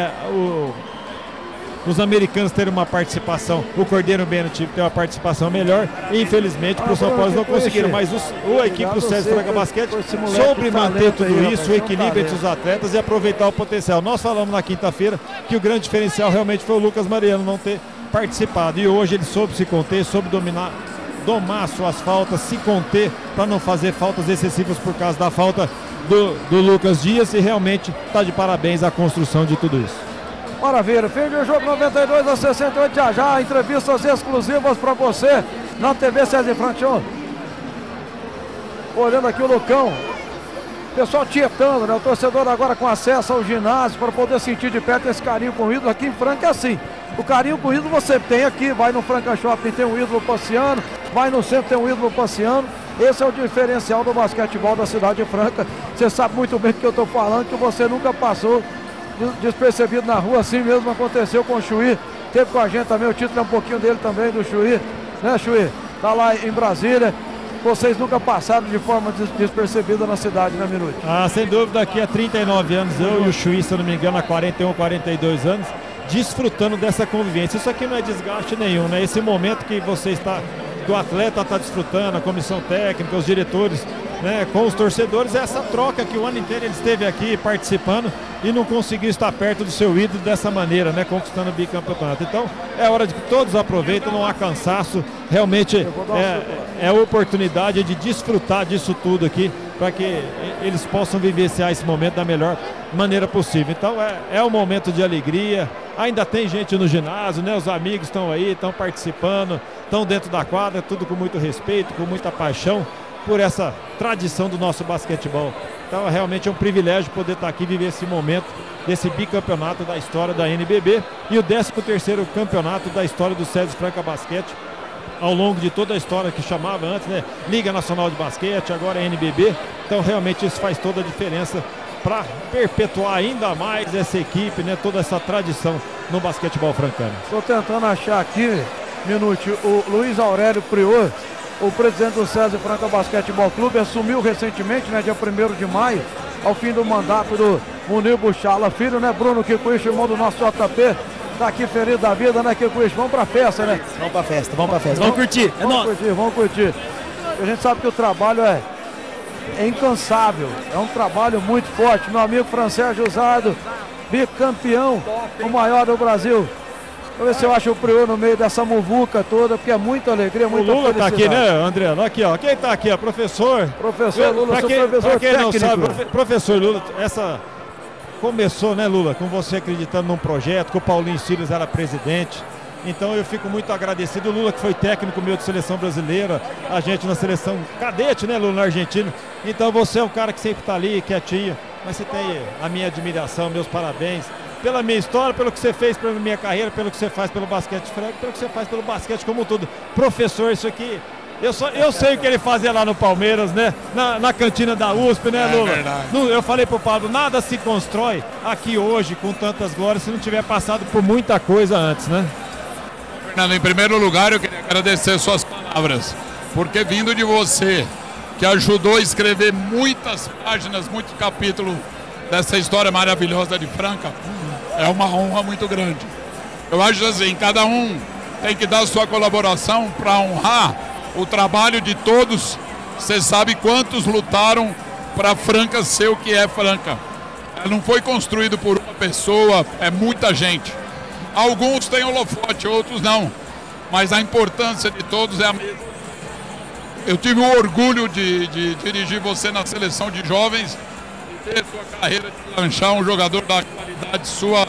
os americanos terem uma participação, o Cordeiro Bennett ter uma participação melhor, e infelizmente para o São Paulo não conseguiram, mas a equipe do César Franca Basquete soube manter tudo isso, o equilíbrio entre os atletas e aproveitar o potencial. Nós falamos na quinta-feira que o grande diferencial realmente foi o Lucas Mariano não ter participado, e hoje ele soube se conter, soube domar suas faltas, se conter para não fazer faltas excessivas por causa da falta do Lucas Dias, e realmente está de parabéns a construção de tudo isso. Maravilha, fim de jogo 92-68, já, entrevistas exclusivas para você na TV César Franca. Olhando aqui o Lucão, pessoal tietando, né? O torcedor agora com acesso ao ginásio para poder sentir de perto esse carinho com o ídolo. Aqui em Franca é assim, o carinho com o ídolo você tem aqui, vai no Franca Shopping tem um ídolo passeando, vai no centro tem um ídolo passeando. Esse é o diferencial do basquetebol da cidade de Franca. Você sabe muito bem do que eu estou falando, que você nunca passou despercebido na rua, assim mesmo aconteceu com o Chuí, teve com a gente também, o título é um pouquinho dele também, do Chuí, né, Chuí? Tá lá em Brasília, vocês nunca passaram de forma despercebida na cidade, né, Minuti? Sem dúvida, aqui há 39 anos, eu e o Chuí, se eu não me engano, há 41, 42 anos, desfrutando dessa convivência. Isso aqui não é desgaste nenhum, né? Esse momento que você está, que o atleta está desfrutando, a comissão técnica, os diretores, né, com os torcedores, é essa troca que o ano inteiro ele esteve aqui participando e não conseguiu estar perto do seu ídolo dessa maneira, né, conquistando o bicampeonato. Então é hora de que todos aproveitem, não há cansaço, realmente é oportunidade de desfrutar disso tudo aqui, para que eles possam vivenciar esse momento da melhor maneira possível. Então é um momento de alegria, ainda tem gente no ginásio, né, os amigos estão aí, estão participando, estão dentro da quadra, tudo com muito respeito, com muita paixão por essa tradição do nosso basquetebol. Então realmente é um privilégio poder estar aqui e viver esse momento desse bicampeonato da história da NBB e o 13º campeonato da história do SESI Franca Basquete, ao longo de toda a história que chamava antes, né, Liga Nacional de Basquete, agora é NBB. Então realmente isso faz toda a diferença para perpetuar ainda mais essa equipe, né, toda essa tradição no basquetebol francano. Estou tentando achar aqui, Minuti, o Luiz Aurélio Prior, o presidente do SESI Franca Basquetebol Clube, assumiu recentemente, né, dia 1º de maio, ao fim do mandato do Munir Buchala Filho, né, Bruno Kikuichi, irmão do nosso JP, tá aqui feliz da vida, né, Kikuichi? Vamos pra festa, né? Vamos pra festa, vamos pra festa. Vamos curtir, Vamos curtir. A gente sabe que o trabalho é incansável, é um trabalho muito forte. Meu amigo Francérgio Usado, bicampeão, o maior do Brasil. Vamos ver se eu acho o Prior no meio dessa muvuca toda, porque é muita alegria, muita felicidade. O Lula tá aqui, né, André? Aqui, ó. Quem tá aqui, ó? Professor Lula, pra quem não sabe, professor Lula, essa começou, né, Lula, com você acreditando num projeto, que o Paulinho Silas era presidente. Então eu fico muito agradecido. O Lula, que foi técnico meu de seleção brasileira, a gente na seleção cadete, né, Lula, na Argentina. Então você é um cara que sempre tá ali, quietinho, mas você tem a minha admiração, meus parabéns pela minha história, pelo que você fez pela minha carreira, pelo que você faz pelo basquete franco, pelo que você faz pelo basquete como um todo. Professor, isso aqui, eu sei o que ele fazia lá no Palmeiras, né? Na cantina da USP, né, Lula? Eu falei pro Pablo, nada se constrói aqui hoje com tantas glórias se não tiver passado por muita coisa antes, né? Fernando, em primeiro lugar eu queria agradecer suas palavras, porque vindo de você, que ajudou a escrever muitas páginas, muitos capítulos dessa história maravilhosa de Franca, é uma honra muito grande. Eu acho assim, cada um tem que dar sua colaboração para honrar o trabalho de todos. Você sabe quantos lutaram para Franca ser o que é Franca. Ela não foi construído por uma pessoa, é muita gente. Alguns têm holofote, outros não. Mas a importância de todos é a mesma. Eu tive o orgulho de dirigir você na seleção de jovens e ter sua carreira de lanchar um jogador da qualidade sua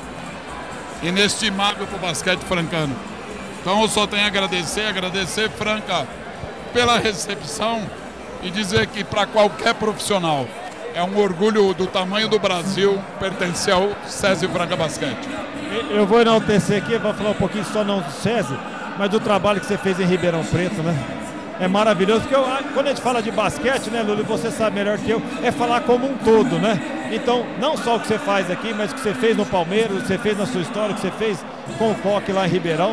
inestimável para o basquete francano. Então eu só tenho a agradecer Franca pela recepção e dizer que para qualquer profissional é um orgulho do tamanho do Brasil pertencer ao SESI Franca Basquete. Eu vou enaltecer aqui, vou falar um pouquinho só não do SESI, mas do trabalho que você fez em Ribeirão Preto, né? É maravilhoso, porque quando a gente fala de basquete, né, Lula, você sabe melhor que eu, é falar como um todo, né? Então, não só o que você faz aqui, mas o que você fez no Palmeiras, o que você fez na sua história, o que você fez com o Coque lá em Ribeirão,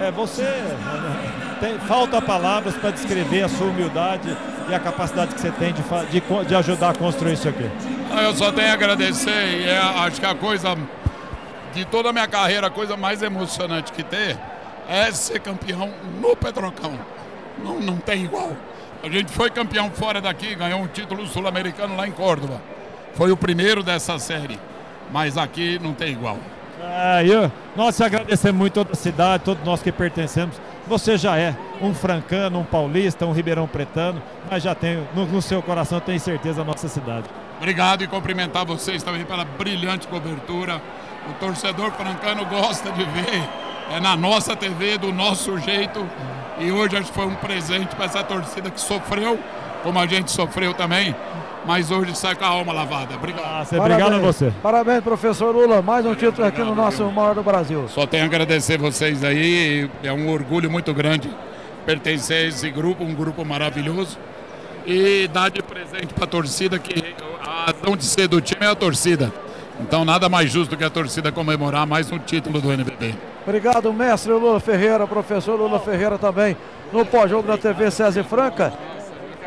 falta palavras para descrever a sua humildade e a capacidade que você tem de ajudar a construir isso aqui. Eu só tenho a agradecer e acho que a coisa de toda a minha carreira, a coisa mais emocionante que ter é ser campeão no Petrocão. Não tem igual. A gente foi campeão fora daqui, ganhou um título sul-americano lá em Córdoba. Foi o primeiro dessa série, mas aqui não tem igual. Nós agradecemos muito toda a cidade, todos nós que pertencemos. Você já é um francano, um paulista, um ribeirão pretano, mas já tem no seu coração, tenho certeza, a nossa cidade. Obrigado e cumprimentar vocês também pela brilhante cobertura. O torcedor francano gosta de ver, é na nossa TV, do nosso jeito. E hoje acho que foi um presente para essa torcida que sofreu, como a gente sofreu também, mas hoje sai com a alma lavada. Obrigado. Obrigado a você. Parabéns, professor Lula. Mais um título aqui no nosso maior do Brasil. Só tenho a agradecer vocês aí. É um orgulho muito grande pertencer a esse grupo, um grupo maravilhoso. E dar de presente para a torcida, que a razão de ser do time é a torcida. Então nada mais justo que a torcida comemorar mais um título do NBB. Obrigado, mestre Lula Ferreira, professor Lula Ferreira também no pós-jogo da TV SESI Franca.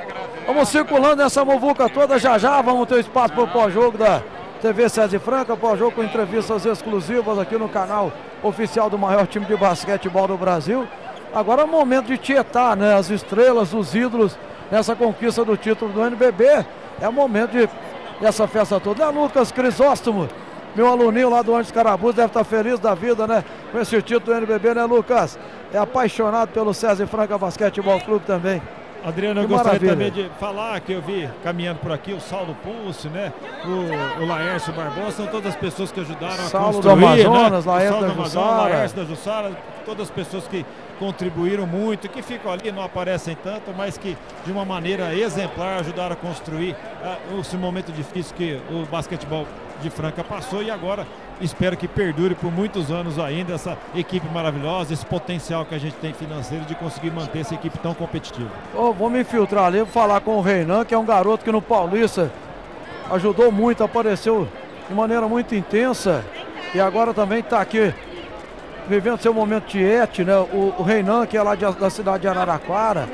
Vamos circulando essa muvuca toda, já vamos ter espaço para o pós-jogo da TV César Franca, pós-jogo com entrevistas exclusivas aqui no canal oficial do maior time de basquetebol do Brasil. Agora é o momento de tietar, né, as estrelas, os ídolos nessa conquista do título do NBB. É o momento dessa festa toda. Lucas Crisóstomo, meu aluninho lá do Andes Carabuz, deve estar feliz da vida, né, com esse título do NBB, né, Lucas? É apaixonado pelo César Franca Basquetebol Clube também. Adriano, eu gostaria também de falar que eu vi caminhando por aqui o Saulo Pulse, né? O Laércio Barbosa, são todas as pessoas que ajudaram a construir, do Amazonas, né? Laércio da Jussara. Laércio da Jussara, todas as pessoas que contribuíram muito, que ficam ali, não aparecem tanto, mas que de uma maneira exemplar ajudaram a construir esse momento difícil que o basquetebol de Franca passou, e agora espero que perdure por muitos anos ainda essa equipe maravilhosa, esse potencial que a gente tem financeiro de conseguir manter essa equipe tão competitiva. Vou me infiltrar ali, vou falar com o Reinan, que é um garoto que no Paulista ajudou muito, apareceu de maneira muito intensa e agora também está aqui vivendo seu momento tiete, né? O Reinan, que é lá da cidade de Araraquara,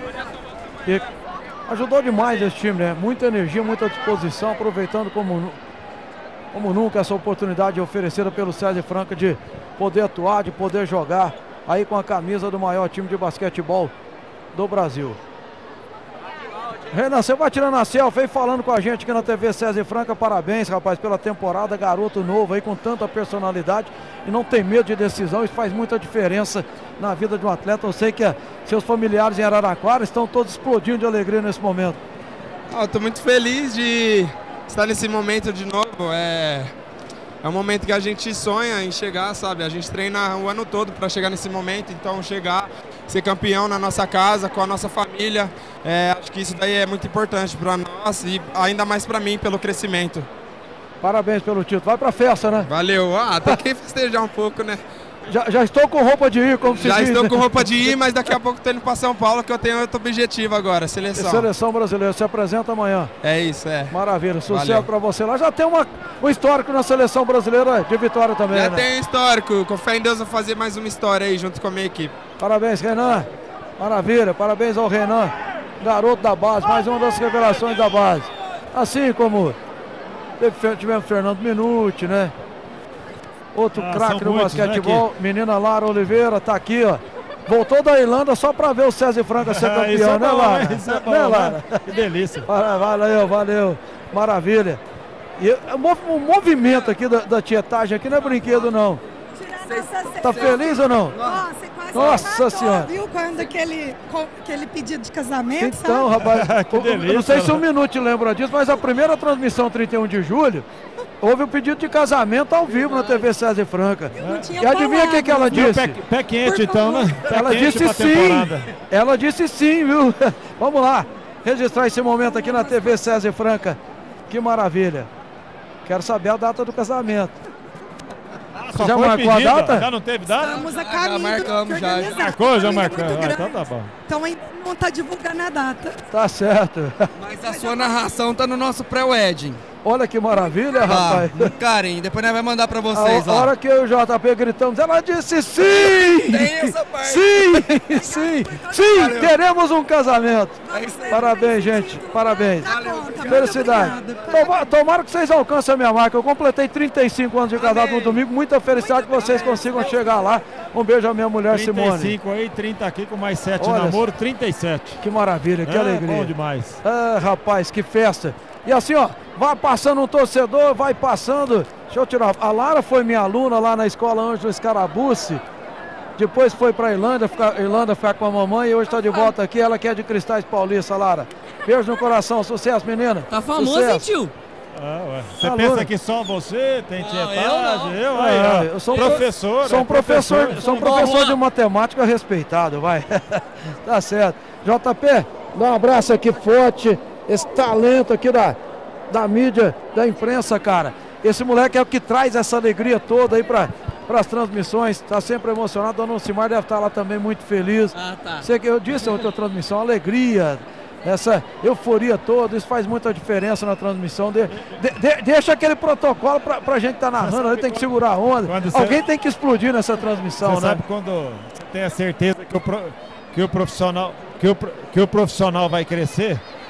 e ajudou demais esse time, né? Muita energia, muita disposição, aproveitando como nunca essa oportunidade oferecida pelo César Franca de poder atuar, de poder jogar aí com a camisa do maior time de basquetebol do Brasil. Renan, você vai tirando a selfie aí, falando com a gente aqui na TV César Franca. Parabéns, rapaz, pela temporada. Garoto novo aí com tanta personalidade e não tem medo de decisão. Isso faz muita diferença na vida de um atleta. Eu sei que seus familiares em Araraquara estão todos explodindo de alegria nesse momento. Eu tô muito feliz de estar nesse momento de novo. É um momento que a gente sonha em chegar, sabe? A gente treina o ano todo para chegar nesse momento, então chegar, ser campeão na nossa casa, com a nossa família, acho que isso daí é muito importante para nós e ainda mais para mim, pelo crescimento. Parabéns pelo título. Vai pra festa, né? Valeu. Tem que festejar um pouco, né? Já estou com roupa de ir, como se diz. Já estou com roupa de ir, mas daqui a pouco estou indo para São Paulo, que eu tenho outro objetivo agora, seleção. Seleção brasileira, se apresenta amanhã. É isso, Maravilha, sucesso para você lá. Já tem um histórico na seleção brasileira de vitória também, Já né? tem um histórico, com fé em Deus vou fazer mais uma história aí junto com a minha equipe. Parabéns, Renan. Maravilha, parabéns ao Renan, garoto da base, mais uma das revelações da base. Assim como tivemos Fernando Minuti, né? Outro craque no basquetebol, né, menina Lara Oliveira, tá aqui, ó. Voltou da Irlanda só para ver o César Franca ser campeão, né, Lara? Isso é bom, né, Lara? Que delícia. Valeu. Maravilha. E o movimento aqui da tietagem aqui não é brinquedo, não. Tá feliz ou não? Nossa Senhora. Viu quando aquele pedido de casamento, então, rapaz, que delícia, não sei se 1 minuto lembra disso, mas a primeira transmissão 31 de julho, houve o pedido de casamento ao vivo na TV César Franca. E adivinha o que ela disse? Pé quente, então, né? Ela disse sim. Ela disse sim, viu? Vamos lá, registrar esse momento aqui na TV César Franca. Que maravilha. Quero saber a data do casamento. Já marcou a data? Já não teve data? Estamos a caminho. Já marcamos, já. Marcou, já marcamos. Então tá bom. Então ainda não está divulgando a data. Tá certo. Mas a sua narração tá no nosso pré-wedding. Olha que maravilha, rapaz. Carinho, depois nós vamos mandar pra vocês lá. A hora que eu e o JP gritamos, ela disse sim! Tem essa parte. Sim, teremos um casamento. Parabéns, gente, parabéns. Felicidade. Tomara que vocês alcancem a minha marca. Eu completei 35 anos de casado no domingo. Muita felicidade que vocês consigam chegar lá. Um beijo à minha mulher, 35 Simone. 35 aí, 30 aqui com mais 7 de namoro, 37. Que maravilha, que alegria. Bom demais. Rapaz, que festa. E assim, ó, vai passando um torcedor, vai passando. Deixa eu tirar. A Lara foi minha aluna lá na escola Ângelo Scarabucci. Depois foi para Irlanda ficar com a mamãe e hoje está de volta aqui. Ela que é de Cristais Paulista, Lara. Beijo no coração, sucesso, menina. Tá famoso, hein, tio? Você pensa que só você tem tietagem? Eu sou professor. Sou um professor de matemática respeitado, vai. Tá certo. JP, dá um abraço aqui forte. Esse talento aqui da mídia, da imprensa, cara. Esse moleque é o que traz essa alegria toda aí para as transmissões. Tá sempre emocionado. Dona Alcimar deve estar lá também muito feliz. Tá. Sei que eu disse na outra transmissão, alegria, essa euforia toda, isso faz muita diferença na transmissão. Deixa aquele protocolo pra gente estar narrando, tem que segurar a onda. Alguém tem que explodir nessa transmissão, né? Sabe quando você tem a certeza que o profissional vai crescer?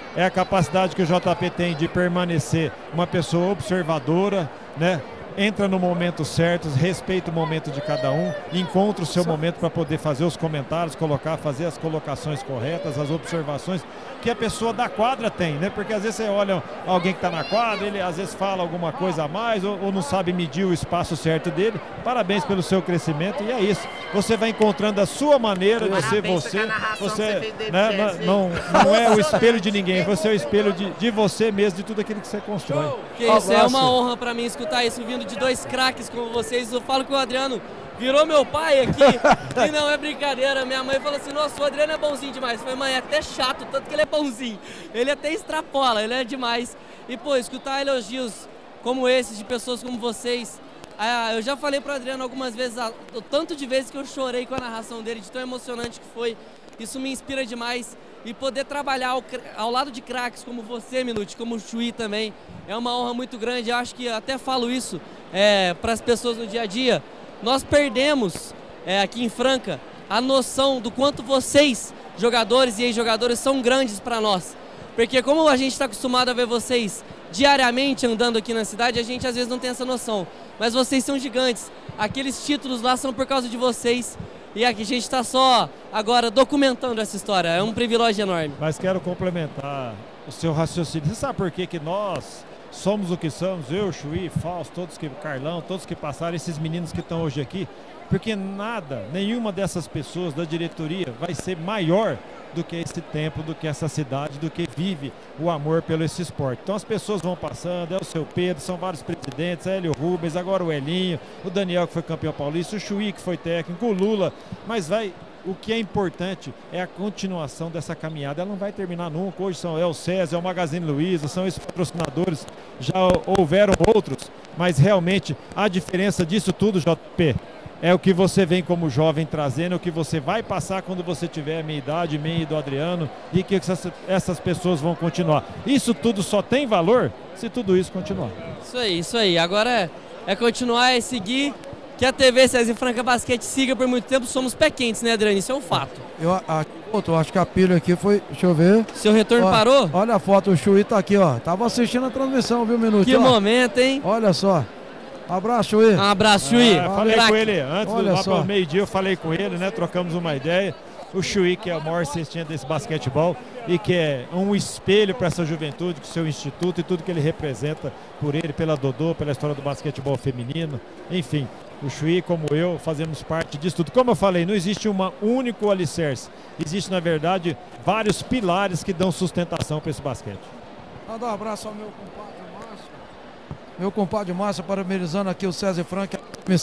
é a capacidade que o JP tem de permanecer uma pessoa observadora, né? Entra no momento certo, respeita o momento de cada um, encontra o seu momento para poder fazer os comentários, fazer as colocações corretas, as observações que a pessoa da quadra tem, né? Porque às vezes você olha alguém que está na quadra, ele às vezes fala alguma coisa a mais ou não sabe medir o espaço certo dele. Parabéns pelo seu crescimento e é isso. Você vai encontrando a sua maneira de ser você. Você né, não é o espelho de ninguém, você é o espelho de você mesmo, de tudo aquilo que você constrói. Que isso, é uma honra para mim escutar isso vindo de dois craques como vocês. Eu falo que o Adriano virou meu pai aqui e não é brincadeira. Minha mãe falou assim, nossa, o Adriano é bonzinho demais. Eu falei, mãe, é até chato, tanto que ele é bonzinho. Ele até extrapola, ele é demais. E, pô, escutar elogios como esses, de pessoas como vocês. Eu já falei pro Adriano algumas vezes, o tanto de vezes que eu chorei com a narração dele, de tão emocionante que foi. Isso me inspira demais. E poder trabalhar ao lado de craques como você, Minuti, como o Chuí também, é uma honra muito grande. Eu acho que até falo isso para as pessoas no dia a dia. Nós perdemos aqui em Franca a noção do quanto vocês, jogadores e ex-jogadores, são grandes para nós. Porque como a gente está acostumado a ver vocês diariamente andando aqui na cidade, a gente às vezes não tem essa noção. Mas vocês são gigantes. Aqueles títulos lá são por causa de vocês. E aqui a gente está só agora documentando essa história. É um privilégio enorme. Mas quero complementar o seu raciocínio. Você sabe por que nós somos o que somos? Eu, Chuí, Fausto, Carlão, todos que passaram, esses meninos que estão hoje aqui. Porque nenhuma dessas pessoas da diretoria vai ser maior do que esse tempo, do que essa cidade, do que vive o amor pelo esse esporte. Então as pessoas vão passando, é o seu Pedro, são vários presidentes, é Hélio Rubens, agora o Elinho, o Daniel que foi campeão paulista, o Chuí que foi técnico, o Lula, mas o que é importante é a continuação dessa caminhada, ela não vai terminar nunca. Hoje é o César, é o Magazine Luiza, são esses patrocinadores, já houveram outros, mas realmente a diferença disso tudo, JP, é o que você vem como jovem trazendo, o que você vai passar quando você tiver a minha idade, minha e do Adriano, e que essas pessoas vão continuar. Isso tudo só tem valor se tudo isso continuar. Isso aí. Agora é continuar, é seguir, que a TV César Franca Basquete siga por muito tempo. Somos pé quentes, né, Adriano? Isso é um fato. Eu acho que a pilha aqui foi... Deixa eu ver. Seu retorno parou? Olha a foto, o Chuí tá aqui, ó. Tava assistindo a transmissão, viu, Minuto? Que momento, hein? Olha só. Abraço, Chuí. Um abraço, Chuí. Falei com ele antes, lá pelo meio-dia eu falei com ele, né? Trocamos uma ideia. O Chuí, que é o maior cestinha desse basquetebol e que é um espelho para essa juventude, com o seu instituto e tudo que ele representa por ele, pela Dodô, pela história do basquetebol feminino. Enfim, o Chuí, como eu, fazemos parte disso tudo. Como eu falei, não existe um único alicerce. Existe, na verdade, vários pilares que dão sustentação para esse basquete. Manda um abraço ao meu compadre Márcio. Meu compadre Márcio, parabenizando aqui o César Franca,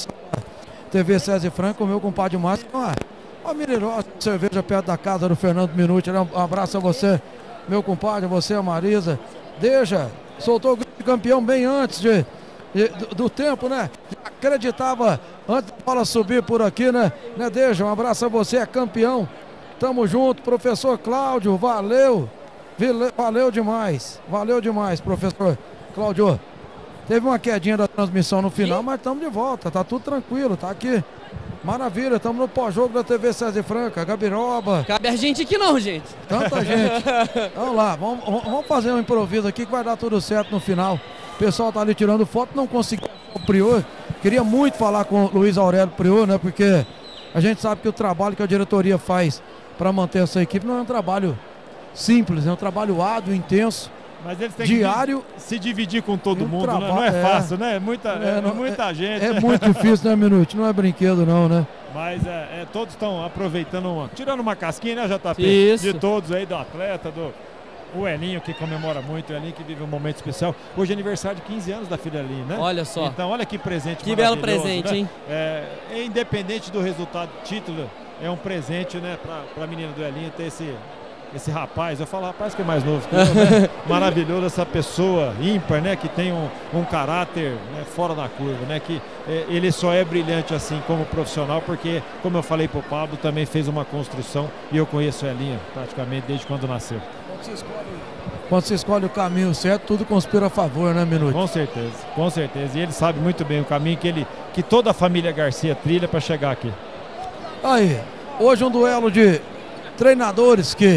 TV César Franca, o meu compadre Márcio. Uma minerosa cerveja perto da casa do Fernando Minuti. Um abraço a você, meu compadre, você, a Marisa. Soltou o grito de campeão bem antes do tempo, né? Acreditava antes da bola subir por aqui, né? Um abraço a você, é campeão. Tamo junto, professor Cláudio, valeu. Valeu demais, professor Cláudio. Teve uma quedinha da transmissão no final, mas estamos de volta, tá tudo tranquilo, tá aqui. Maravilha, estamos no pós-jogo da TV César Franca, Gabiroba. Cabe a gente aqui não, gente. Tanta gente. Vamos lá, vamos fazer um improviso aqui que vai dar tudo certo no final. O pessoal tá ali tirando foto, não conseguiu o Prior. Queria muito falar com o Luiz Aurélio Prior, né? Porque a gente sabe que o trabalho que a diretoria faz para manter essa equipe não é um trabalho simples, é um trabalho árduo, intenso. Mas eles têm diário, que se dividir com todo mundo, né? Não é fácil, né? Muita gente. É muito difícil, né, Minuti? Não é brinquedo não, né? Mas todos estão aproveitando, tirando uma casquinha, né, JP? Isso. De todos aí, do atleta, o Elinho, que comemora muito, o Elinho que vive um momento especial. Hoje é aniversário de 15 anos da filha Elinho, né? Olha só. Então, olha que presente que belo presente, né? Hein? Independente do resultado, título, é um presente, né, para a menina do Elinho ter esse rapaz, eu falo rapaz que é mais novo que eu, né? Maravilhoso, essa pessoa ímpar, né? Que tem um caráter, né, fora da curva, né? Que ele só é brilhante assim como profissional, porque, como eu falei pro Pablo, também fez uma construção e eu conheço a Elinha praticamente desde quando nasceu. Quando você escolhe o caminho certo, tudo conspira a favor, né, Minuti? Com certeza. E ele sabe muito bem o caminho que toda a família Garcia trilha para chegar aqui. Aí, hoje um duelo de treinadores que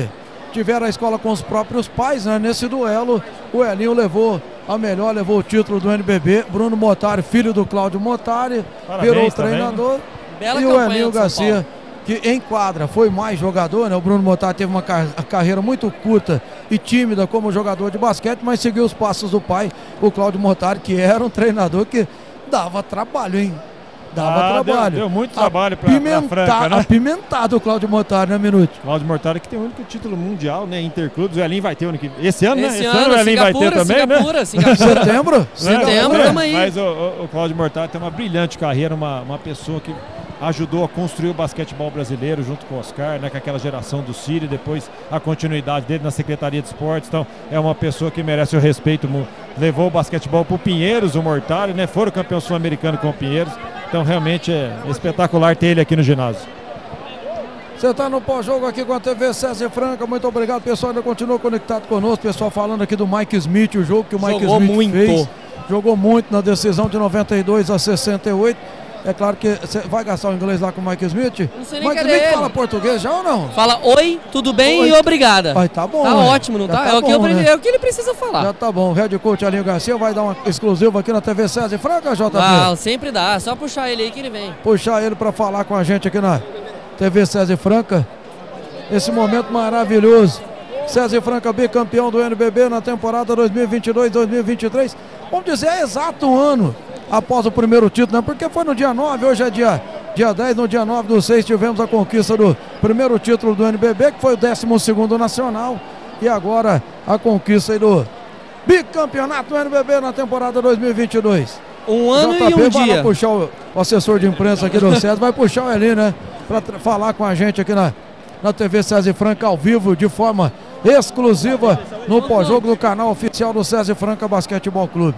tiveram a escola com os próprios pais, né? Nesse duelo, o Elinho levou a melhor, levou o título do NBB. Bruno Motari, filho do Cláudio Motari, virou o treinador. Bela e o Elinho Garcia, que em quadra foi mais jogador, né? O Bruno Motari teve uma carreira muito curta e tímida como jogador de basquete, mas seguiu os passos do pai, o Cláudio Motari, que era um treinador que dava trabalho, hein? Dava trabalho. Deu muito trabalho para Franca, né? Apimentado o Cláudio Motari, né, Minuti? Cláudio Motari que tem o único título mundial, né? Interclubes. O Elinho vai ter esse ano, né? Esse ano o Elinho vai ter também, Singapura, né? Setembro? Setembro, tamo aí. Mas o Cláudio Motari tem uma brilhante carreira, uma pessoa que ajudou a construir o basquetebol brasileiro junto com o Oscar, né, com aquela geração do Círio, depois a continuidade dele na Secretaria de Esportes. Então é uma pessoa que merece o respeito. Levou o basquetebol para o Pinheiros, o Mortari, né? Foram campeão sul-americano com o Pinheiros. Então realmente é espetacular ter ele aqui no ginásio. Você está no pós-jogo aqui com a TV César Franca, muito obrigado, pessoal, ainda continua conectado conosco, pessoal falando aqui do Mike Smith, o jogo que o Mike Smith fez. Jogou muito na decisão de 92-68. É claro que você vai gastar o inglês lá com o Mike Smith. Não sei nem Mike cadê Smith ele. fala português já ou não? Fala oi, tudo bem e obrigada. Tá bom. Tá ótimo, não tá? Tá É o que bom, né? é o que ele precisa falar. Já tá bom. O head coach Elinho Garcia vai dar uma exclusiva aqui na TV César Franca, JP? Ah, sempre dá. Só puxar ele aí que ele vem. Puxar ele para falar com a gente aqui na TV César Franca. Esse momento maravilhoso. César Franca bicampeão do NBB na temporada 2022-2023. Vamos dizer, é exato um ano após o primeiro título, né? Porque foi no dia 9, hoje é dia 10, no dia 9/6 tivemos a conquista do primeiro título do NBB, que foi o 12º nacional, e agora a conquista aí do bicampeonato do NBB na temporada 2022. Um ano JP e um vai dia. lá puxar o assessor de imprensa aqui do César, vai puxar o Eli, né? Para falar com a gente aqui na TV César Franca ao vivo, de forma exclusiva, no pós-jogo do canal oficial do César Franca Basquetebol Clube.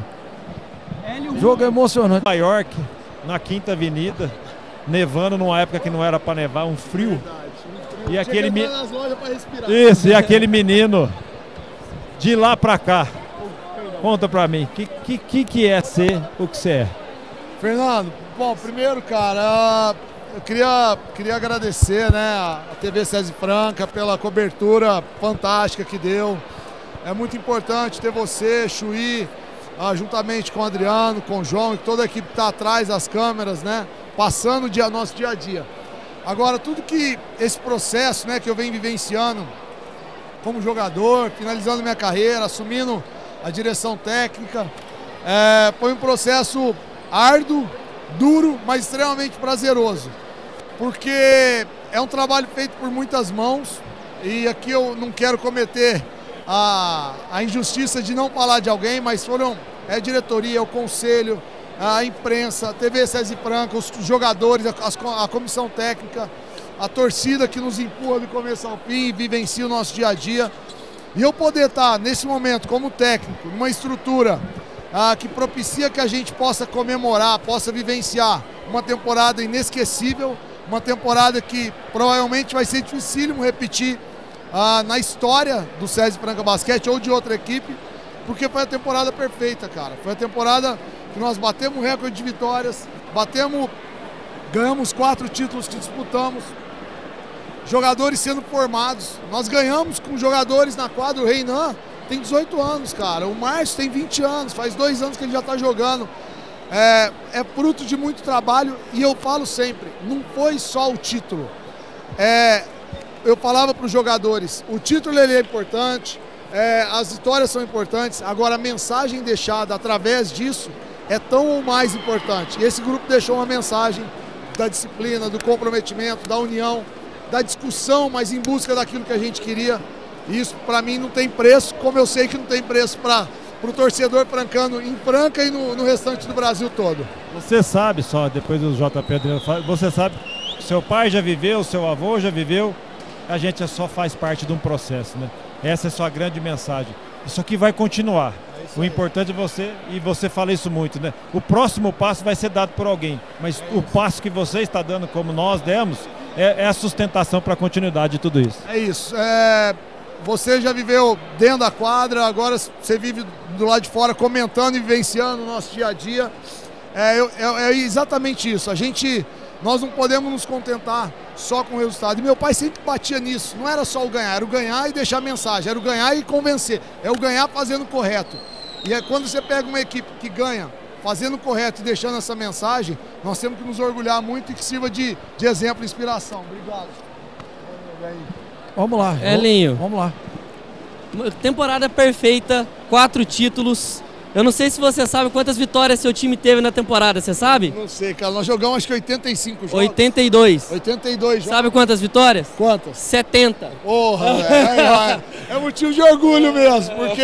Jogo emocionante. Nova York, na Quinta Avenida, nevando numa época que não era para nevar, um frio. E aquele Isso, e aquele menino de lá para cá. Conta para mim, que é ser o que você é? Fernando, bom, primeiro, cara, eu queria agradecer, né, a TV César Franca pela cobertura fantástica que deu. É muito importante ter você, Chuí, juntamente com o Adriano, com o João e toda a equipe que está atrás das câmeras, né? Passando o nosso dia a dia. Agora, tudo que esse processo, né, que eu venho vivenciando como jogador, finalizando minha carreira, assumindo a direção técnica, foi um processo árduo, duro, mas extremamente prazeroso. Porque é um trabalho feito por muitas mãos e aqui eu não quero cometer a injustiça de não falar de alguém, mas foram a diretoria, o conselho, a imprensa, a TV César Franca, os jogadores, a comissão técnica, a torcida que nos empurra do começo ao fim e vivencia o nosso dia a dia. E eu poder estar nesse momento como técnico, numa estrutura que propicia que a gente possa comemorar, possa vivenciar uma temporada inesquecível, uma temporada que provavelmente vai ser dificílimo repetir na história do César Franca Basquete ou de outra equipe, porque foi a temporada perfeita, cara. Foi a temporada que nós batemos o recorde de vitórias, ganhamos 4 títulos que disputamos, jogadores sendo formados. Nós ganhamos com jogadores na quadra. O Reinan tem 18 anos, cara. O Márcio tem 20 anos, faz 2 anos que ele já está jogando. É fruto de muito trabalho e eu falo sempre, não foi só o título. Eu falava para os jogadores, o título ele é importante, as vitórias são importantes, agora a mensagem deixada através disso é tão ou mais importante. E esse grupo deixou uma mensagem da disciplina, do comprometimento, da união, da discussão, mas em busca daquilo que a gente queria. E isso para mim não tem preço, como eu sei que não tem preço para o torcedor francano em Franca e no restante do Brasil todo. Você sabe, só depois do JP Adriano, você sabe, seu pai já viveu, seu avô já viveu, a gente só faz parte de um processo, né? Essa é a sua grande mensagem. Isso aqui vai continuar. O importante é você, e você fala isso muito, né? O próximo passo vai ser dado por alguém, mas o passo que você está dando, como nós demos, é a sustentação para a continuidade de tudo isso. É isso. Você já viveu dentro da quadra, agora você vive do lado de fora comentando e vivenciando o nosso dia a dia. É exatamente isso. A gente Nós não podemos nos contentar só com o resultado. E meu pai sempre batia nisso. Não era só o ganhar, era o ganhar e deixar a mensagem. Era o ganhar e convencer. É o ganhar fazendo correto. E é quando você pega uma equipe que ganha fazendo correto e deixando essa mensagem, nós temos que nos orgulhar muito e que sirva de exemplo e inspiração. Obrigado. Vamos lá. Elinho. Vamos lá. Temporada perfeita, 4 títulos. Eu não sei se você sabe quantas vitórias seu time teve na temporada, você sabe? Não sei, cara. Nós jogamos acho que 85 jogos. 82. 82 jogos. Sabe quantas vitórias? Quantas? 70. Porra, é motivo de orgulho mesmo, porque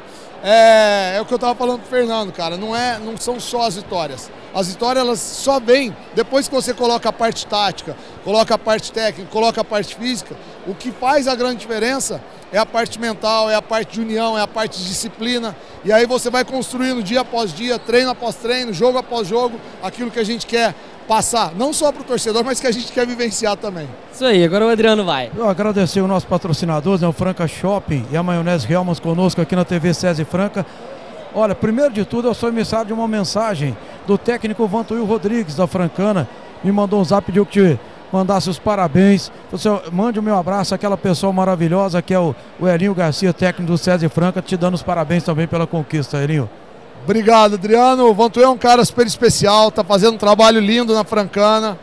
é o que eu tava falando pro Fernando, cara. Não são só as vitórias. As vitórias, elas só vêm depois que você coloca a parte tática, coloca a parte técnica, coloca a parte física. O que faz a grande diferença é a parte mental, é a parte de união, é a parte de disciplina. E aí você vai construindo dia após dia, treino após treino, jogo após jogo, aquilo que a gente quer passar, não só para o torcedor, mas que a gente quer vivenciar também. Isso aí, agora o Adriano vai. Eu agradecer o nosso patrocinador, né, o Franca Shopping e a Maionese Hellmann's conosco aqui na TV SESI Franca. Olha, primeiro de tudo, eu sou emissário de uma mensagem do técnico Vantuil Rodrigues, da Francana. Me mandou um zap, pediu que te mandasse os parabéns. Você mande o meu abraço àquela pessoa maravilhosa que é o Elinho Garcia, técnico do SESI Franca, te dando os parabéns também pela conquista, Elinho. Obrigado, Adriano. O Vantuil é um cara super especial, tá fazendo um trabalho lindo na Francana.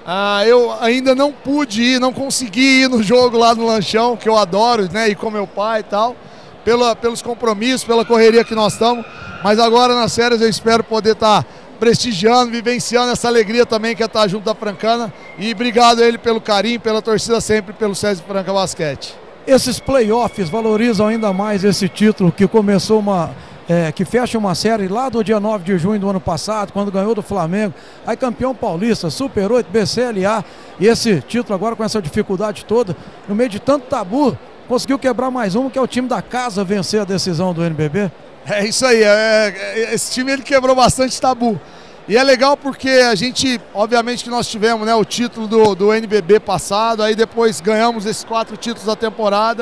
Eu ainda não pude ir, não consegui ir no jogo lá no Lanchão, que eu adoro, né, ir com meu pai e tal. Pelos compromissos, pela correria que nós estamos, mas agora nas férias eu espero poder estar prestigiando, vivenciando essa alegria também que é estar junto da Francana, e obrigado a ele pelo carinho, pela torcida sempre, pelo SESI Franca Basquete. Esses playoffs valorizam ainda mais esse título que começou que fecha uma série lá do dia 9 de junho do ano passado, quando ganhou do Flamengo, aí campeão paulista, Super 8, BCLA, e esse título agora com essa dificuldade toda, no meio de tanto tabu, conseguiu quebrar mais um, que é o time da casa vencer a decisão do NBB? É isso aí, esse time ele quebrou bastante tabu. E é legal porque a gente, obviamente que nós tivemos, né, o título do NBB passado, aí depois ganhamos esses 4 títulos da temporada.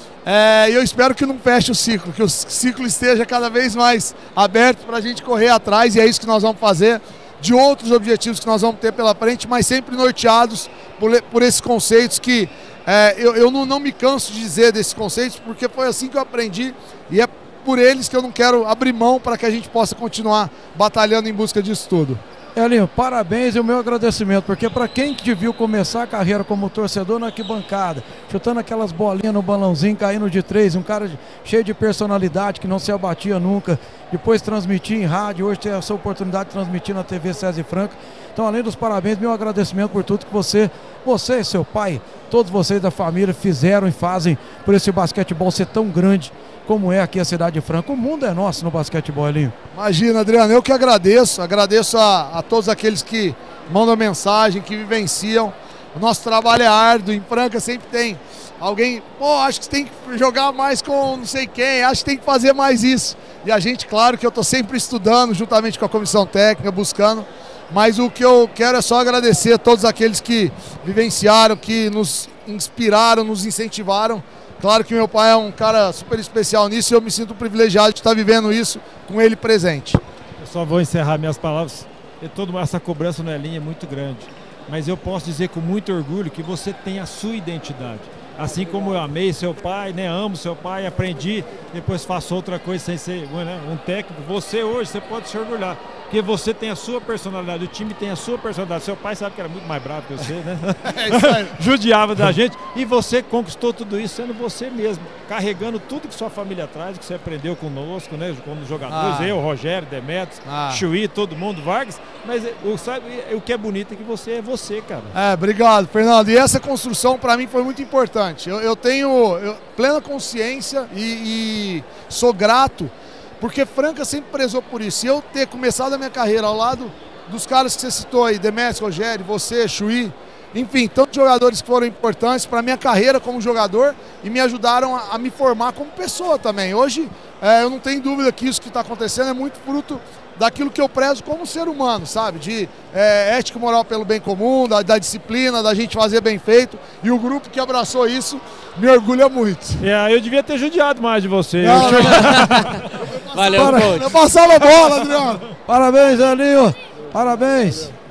E eu espero que não feche o ciclo, que o ciclo esteja cada vez mais aberto para a gente correr atrás, e é isso que nós vamos fazer, de outros objetivos que nós vamos ter pela frente, mas sempre norteados por esses conceitos que eu não me canso de dizer desses conceitos, porque foi assim que eu aprendi e é por eles que eu não quero abrir mão para que a gente possa continuar batalhando em busca disso tudo. Elinho, parabéns e o meu agradecimento, porque para quem te viu começar a carreira como torcedor na arquibancada, chutando aquelas bolinhas no balãozinho, caindo de 3, um cara cheio de personalidade, que não se abatia nunca, depois transmitir em rádio, hoje ter essa oportunidade de transmitir na TV SESI Franca. Então, além dos parabéns, meu agradecimento por tudo que você e seu pai, todos vocês da família fizeram e fazem por esse basquetebol ser tão grande como é aqui a cidade de Franca. O mundo é nosso no basquetebol, Elinho. Imagina, Adriano, eu que agradeço a todos aqueles que mandam mensagem, que vivenciam. O nosso trabalho é árduo, em Franca sempre tem alguém, acho que você tem que jogar mais com não sei quem, acho que tem que fazer mais isso. E a gente, claro que eu estou sempre estudando, juntamente com a comissão técnica, buscando, mas o que eu quero é só agradecer a todos aqueles que vivenciaram, que nos inspiraram, nos incentivaram. Claro que meu pai é um cara super especial nisso e eu me sinto privilegiado de estar vivendo isso com ele presente. Eu só vou encerrar minhas palavras. Toda essa cobrança no Elinho é muito grande, mas eu posso dizer com muito orgulho que você tem a sua identidade. Assim como eu amei seu pai, né, amo seu pai, aprendi, depois faço outra coisa sem ser, né, um técnico. Você hoje, você pode se orgulhar, porque você tem a sua personalidade, o time tem a sua personalidade. Seu pai sabe que era muito mais bravo que você, né? Judiava da gente, e você conquistou tudo isso sendo você mesmo, carregando tudo que sua família traz, que você aprendeu conosco, né, como jogadores, eu, Rogério, Demetrios, Chuí, todo mundo, Vargas, mas o que é bonito é que você é você, cara. Obrigado, Fernando, e essa construção para mim foi muito importante. Eu tenho plena consciência e sou grato, porque Franca sempre prezou por isso. E eu ter começado a minha carreira ao lado dos caras que você citou aí, Demetrios, Rogério, você, Chuí, enfim, tantos jogadores que foram importantes para a minha carreira como jogador e me ajudaram a me formar como pessoa também. Hoje, eu não tenho dúvida que isso que está acontecendo é muito fruto daquilo que eu prezo como ser humano, sabe? De ética e moral pelo bem comum, da disciplina, da gente fazer bem feito. E o grupo que abraçou isso me orgulha muito. Eu devia ter judiado mais de você. Valeu, coach. Eu passava a bola, Adriano. Parabéns, Elinho. Parabéns.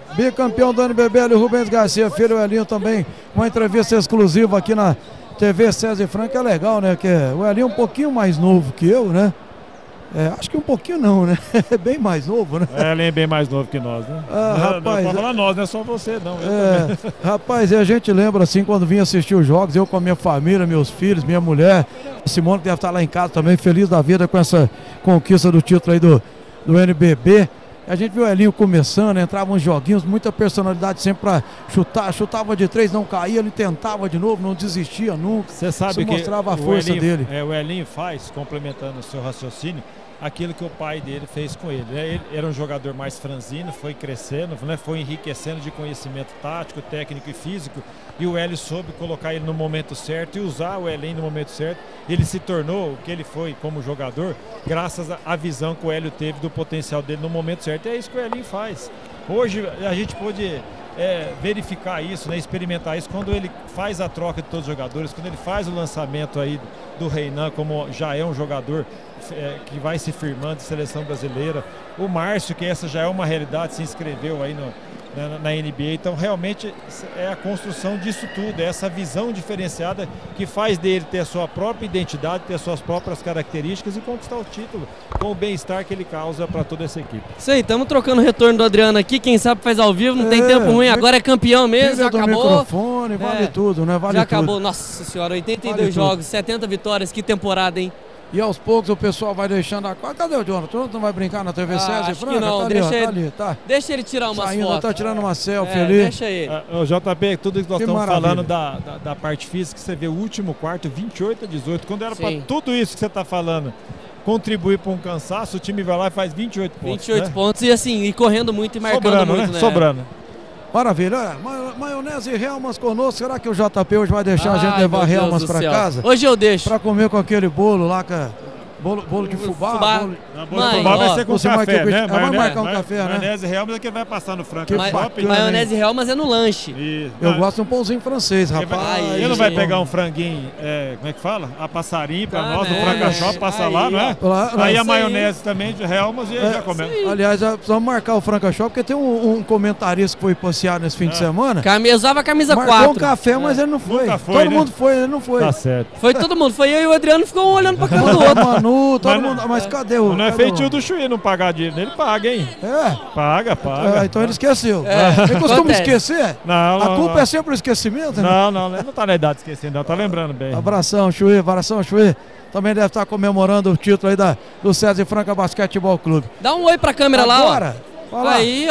bicampeão do NBB ali, Rubens Garcia, filho do Elinho também, uma entrevista exclusiva aqui na TV César Franca, é legal, né, que o Elinho é um pouquinho mais novo que eu, né? Acho que um pouquinho não, né? É bem mais novo, né? Ele é bem mais novo que nós, né? Rapaz, não pode falar nós, não é só você, não. Rapaz, e a gente lembra assim, quando vinha assistir os jogos, eu com a minha família, meus filhos, minha mulher, a Simone que deve estar lá em casa também, feliz da vida com essa conquista do título aí do NBB. A gente viu o Elinho começando, entravam uns joguinhos, muita personalidade sempre para chutar, chutava de 3, não caía, ele tentava de novo, não desistia nunca. Você sabe isso que mostrava a força dele. O Elinho faz, complementando o seu raciocínio, aquilo que o pai dele fez com ele. Ele era um jogador mais franzino, foi crescendo, né, foi enriquecendo de conhecimento tático, técnico e físico, e o Hélio soube colocar ele no momento certo e usar o Elinho no momento certo. Ele se tornou o que ele foi como jogador, graças à visão que o Hélio teve do potencial dele no momento certo. E é isso que o Elinho faz. Hoje a gente pôde verificar isso, né, experimentar isso, quando ele faz a troca de todos os jogadores, quando ele faz o lançamento aí do Reinan, como já é um jogador que vai se firmando de seleção brasileira. O Márcio, que essa já é uma realidade, se inscreveu aí na NBA. Então realmente é a construção disso tudo, é essa visão diferenciada que faz dele ter a sua própria identidade, ter suas próprias características e conquistar o título com o bem-estar que ele causa para toda essa equipe. Isso aí, estamos trocando o retorno do Adriano aqui, quem sabe faz ao vivo, não tem tempo ruim, agora é campeão mesmo, já acabou. Microfone, vale tudo, né? Vale já tudo. acabou, nossa senhora, 82 jogos, 70 vitórias, que temporada, hein? E aos poucos o pessoal vai deixando a quadra. Cadê o Jonathan? Não vai brincar na TV César Franca? Não, tá deixa, ali, ele, tá ali, tá. Deixa ele tirar umas fotos. Ainda tá tirando uma selfie ali. Deixa ele. O JB, tudo que nós estamos maravilha. falando da parte física, você vê o último quarto, 28-18, quando era para tudo isso que você está falando contribuir para um cansaço, o time vai lá e faz 28 pontos. 28 né? pontos e assim, e correndo muito e marcando sobrando, muito, né? Sobrando. Maravilha, maionese e Helmas conosco. Será que o JP hoje vai deixar a gente levar Helmas para casa? Hoje eu deixo. Para comer com aquele bolo lá, bolo de fubá. Bolo de fubá vai ser com café, né? Vai marcar um café, né? Maionese Helmas é que vai passar no Franca Shopping. Maionese Helmas é no lanche. Eu gosto de um pãozinho francês, rapaz. Ele não vai pegar um franguinho, como é que fala? A passarinho para nós, no Franca Shopping, passa lá, não é? Aí a maionese também de Helmas e já comemos. Aliás, precisamos marcar o Franca Shopping, porque tem um comentarista que foi passear nesse fim de semana. Usava a camisa 4. Marcou um café, mas ele não foi. Todo mundo foi, ele não foi. Tá certo. Foi todo mundo, foi eu e o Adriano, ficou um olhando pra cara do outro. Manu, todo mundo, mas cadê o... Não é feitio do Chuí não pagar dinheiro, ele paga, hein? Paga. Então ele esqueceu. Ele costuma esquecer? Não. A culpa é sempre o esquecimento, né? Não, ele não tá na idade de esquecer, não, tá lembrando bem. Abração, Chuí. Também deve estar comemorando o título aí do César Franca Basquetebol Clube. Dá um oi pra câmera agora, lá, ó. Aí,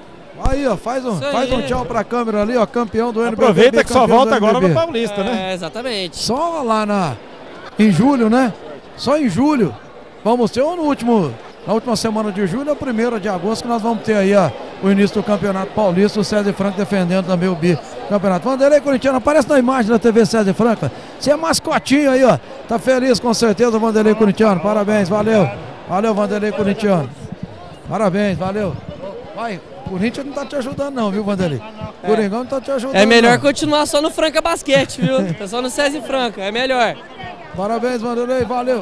ó, faz um tchau pra câmera ali, ó, campeão do NBB. Aproveita que só volta agora no Paulista, né? Exatamente. Só lá em julho, né? Só em julho. Vamos ter na última semana de julho, a 1ª de agosto, que nós vamos ter aí o início do Campeonato Paulista, o César Franca defendendo também o bicampeonato. Vanderlei Corintiano, aparece na imagem da TV César Franca. Você é mascotinho aí, ó. Tá feliz com certeza, Vanderlei Corintiano. Parabéns, valeu. Valeu, Vanderlei Corintiano. Parabéns, valeu. Vai, o Corinthians não tá te ajudando não, viu, Vanderlei? Coringão não tá te ajudando. É melhor continuar só no Franca Basquete, viu? Tá só no César Franca, é melhor. Parabéns, Vanderlei, valeu.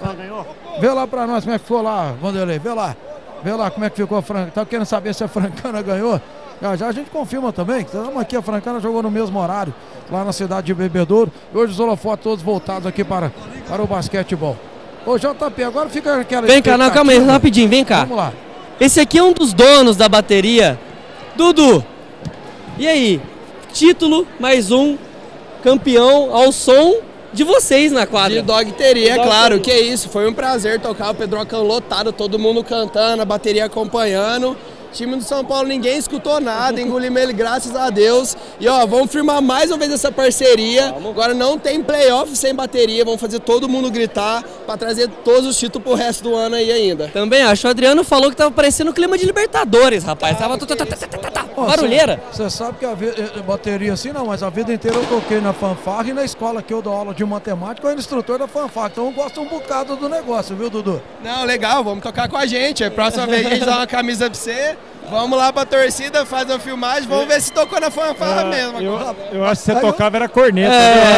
Vê lá pra nós como é que ficou lá, Vanderlei, vê lá como é que ficou a Franca. Tá querendo saber se a Francana ganhou? Já a gente confirma também, que estamos aqui, a Francana jogou no mesmo horário, lá na cidade de Bebedouro. E hoje os holofotes todos voltados aqui para o basquetebol. Ô JP, agora fica aquela... Vem cá, não, calma aí, rapidinho, vem cá. Vamos lá. Esse aqui é um dos donos da bateria, Dudu. E aí, título, mais um, campeão ao som de vocês na quadra. De Dogteria, claro, que é isso. Foi um prazer tocar o Pedrocão lotado, todo mundo cantando, a bateria acompanhando. Time do São Paulo, ninguém escutou nada, engolimos ele, graças a Deus. E ó, vamos firmar mais uma vez essa parceria. Agora não tem playoff sem bateria, vamos fazer todo mundo gritar para trazer todos os títulos pro resto do ano aí ainda. Também acho, o Adriano falou que tava parecendo o clima de Libertadores, rapaz. Tava barulheira. Você sabe que a bateria assim não, mas a vida inteira eu toquei na fanfarra e na escola que eu dou aula de matemática, eu era instrutor da fanfarra. Então eu gosto um bocado do negócio, viu, Dudu? Não, legal, vamos tocar com a gente. A próxima vez a gente dá uma camisa pra você. Vamos lá pra torcida, faz a filmagem, vamos ver se tocou na fanfarra mesmo. Eu acho que você tocava era corneta.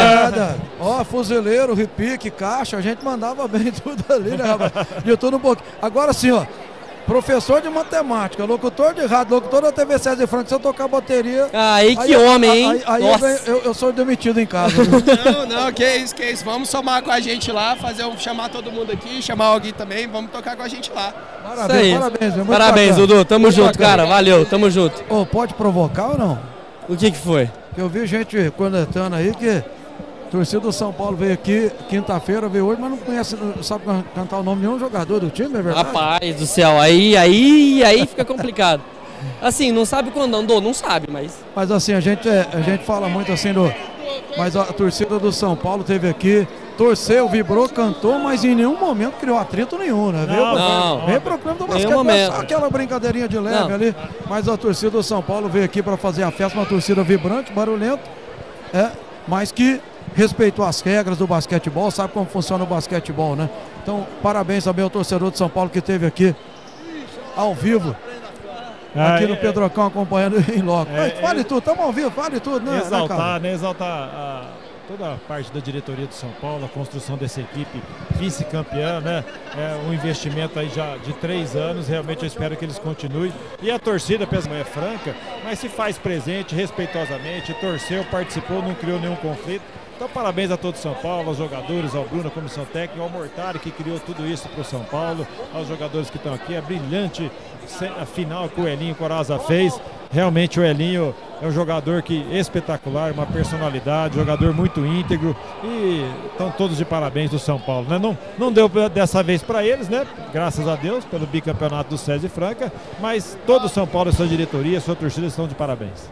Ó, fuzileiro, repique, caixa, a gente mandava bem tudo ali, né, rapaz? De tudo um pouquinho. Agora sim, ó. Professor de matemática, locutor de rádio, locutor da TV César Franca, se eu tocar bateria... Aí que homem, hein? Aí eu sou demitido em casa. Não, que isso. Vamos somar com a gente lá, chamar todo mundo aqui, chamar alguém também, vamos tocar com a gente lá. Parabéns, Dudu. Tamo junto, cara. Valeu, tamo junto. Ô, pode provocar ou não? O que foi? Que eu vi gente comentando aí que a torcida do São Paulo veio aqui quinta-feira, veio hoje, mas não conhece, não sabe cantar o nome de nenhum jogador do time, é verdade? Rapaz do céu, aí fica complicado. Assim, não sabe quando andou, não sabe, mas... Mas assim, a gente fala muito assim Mas a torcida do São Paulo teve aqui, torceu, vibrou, cantou, mas em nenhum momento criou atrito nenhum, né? Veio pro campo do basquete, só aquela brincadeirinha de leve ali. Mas a torcida do São Paulo veio aqui para fazer a festa, uma torcida vibrante, barulhenta, mas que respeitou as regras do basquetebol, sabe como funciona o basquetebol, né? Então, parabéns também ao torcedor de São Paulo que esteve aqui ao vivo. Aqui no Pedrocão acompanhando em loco. Fale tudo, estamos ao vivo, fale tudo, né? Exaltar toda a parte da diretoria do São Paulo, a construção dessa equipe vice-campeã, né? Um investimento aí já de 3 anos, realmente eu espero que eles continuem. E a torcida, pensa, é franca, mas se faz presente respeitosamente, torceu, participou, não criou nenhum conflito. Então, parabéns a todo São Paulo, aos jogadores, ao Bruno, a comissão técnica, ao Mortari, que criou tudo isso para o São Paulo, aos jogadores que estão aqui, a brilhante final que o Elinho Coraza fez. Realmente o Elinho é um jogador espetacular, uma personalidade, jogador muito íntegro, e estão todos de parabéns do São Paulo, né? Não deu dessa vez para eles, né? Graças a Deus, pelo bicampeonato do César Franca, mas todo o São Paulo, sua diretoria, sua torcida estão de parabéns.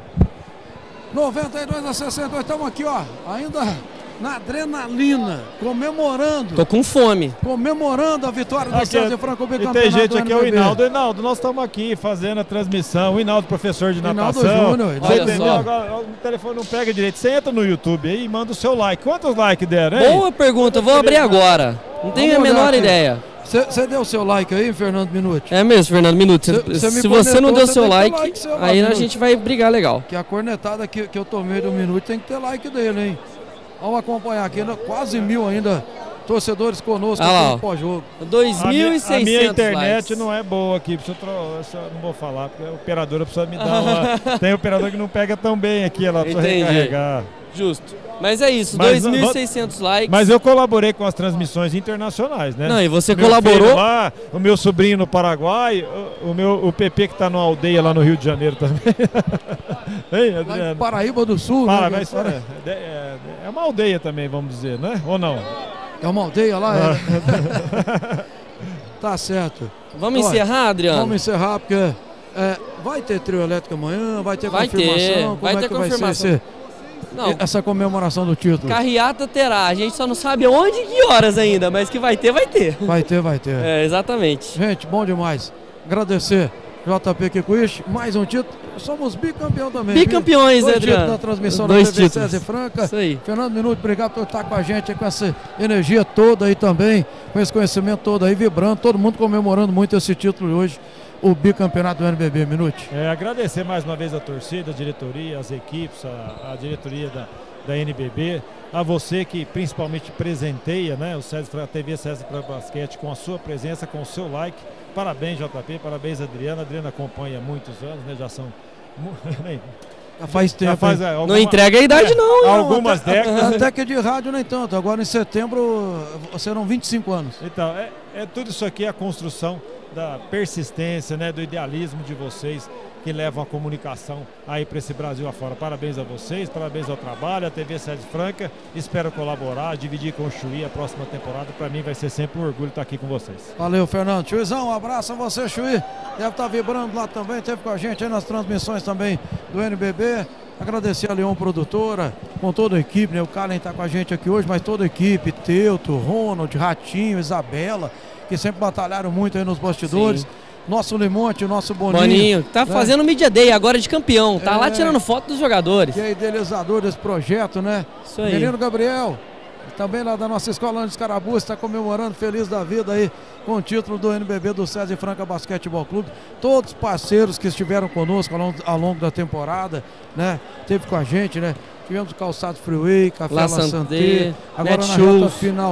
92-68, estamos aqui, ó, ainda na adrenalina, comemorando. Tô com fome. Comemorando a vitória do César Franca, o bicampeonato. E tem gente aqui, é o Hinaldo. Hinaldo, nós estamos aqui fazendo a transmissão. O Hinaldo, professor de natação. Você entendeu? Agora, o telefone não pega direito. Você entra no YouTube aí e manda o seu like. Quantos likes deram, hein? Boa pergunta, eu vou abrir agora. Não tenho a menor ideia. Você deu o seu like aí, Fernando Minuti? É mesmo, Fernando Minuti. Se você não deu seu like, aí a gente vai brigar legal. Que a cornetada que eu tomei do Minuti tem que ter like dele, hein? Vamos acompanhar aqui, quase 1000 ainda torcedores conosco aqui no pós-jogo. 2.600 A minha internet likes. não é boa aqui, não vou falar, porque a operadora precisa me dar uma... Tem operador que não pega tão bem aqui, ela precisa recarregar. Justo. Mas é isso, 2.600 likes. Mas eu colaborei com as transmissões internacionais, né? Não, e você colaborou... Lá, o meu sobrinho no Paraguai, o PP que está numa aldeia lá no Rio de Janeiro também. Hein, Adriano? Paraíba do Sul, né? Mas é uma aldeia também, vamos dizer, né? Ou não? É uma aldeia lá? Tá certo. Vamos encerrar, Adriano? Vamos encerrar, porque vai ter trio elétrico amanhã, vai ter confirmação. Vai ter confirmação. Não. Essa comemoração do título. Carreata terá, a gente só não sabe onde e que horas ainda, mas que vai ter, vai ter. Vai ter. É, exatamente. Gente, bom demais. Agradecer JP Kikuichi, mais um título. Somos bicampeão também. Bicampeões, né, Adriano? 2 títulos na transmissão da TV César Franca. Isso aí. Fernando Minuti, obrigado por estar com a gente, com essa energia toda aí também, com esse conhecimento todo aí, vibrando, todo mundo comemorando muito esse título hoje. O bicampeonato do NBB, Minuti. Agradecer mais uma vez a torcida, a diretoria, as equipes, a diretoria da NBB, a você que principalmente presenteia, né, a TV César Franca Basquete com a sua presença, com o seu like. Parabéns, JP, parabéns, Adriana. A Adriana acompanha há muitos anos, né, já são... Já faz tempo. Não entrega a idade não. Algumas décadas. Até que de rádio nem tanto. Agora em setembro serão 25 anos. Então, tudo isso aqui é a construção da persistência, né, do idealismo de vocês que levam a comunicação aí para esse Brasil afora. Parabéns a vocês, parabéns ao trabalho, a TV César Franca. Espero colaborar, dividir com o Chuí a próxima temporada. Para mim vai ser sempre um orgulho estar aqui com vocês. Valeu, Fernando. Chuizão, um abraço a você, Chuí. Deve estar vibrando lá também, teve com a gente aí nas transmissões também do NBB. Agradecer a Leão Produtora, com toda a equipe, né? O Kalen está com a gente aqui hoje, mas toda a equipe, Teuto, Ronald, Ratinho, Isabela, que sempre batalharam muito aí nos bastidores. Sim. Nosso Limonte, o nosso Boninho. Tá fazendo Media Day agora de campeão, tá lá tirando foto dos jogadores. Que é idealizador desse projeto, né? Isso aí. Menino Gabriel, também lá da nossa escola de Escarabuço, está comemorando, feliz da vida aí, com o título do NBB do César Franca Basquetebol Clube. Todos os parceiros que estiveram conosco ao longo da temporada, né? Teve com a gente, né? Tivemos o Calçado Freeway, Café La Santé, agora na reta final.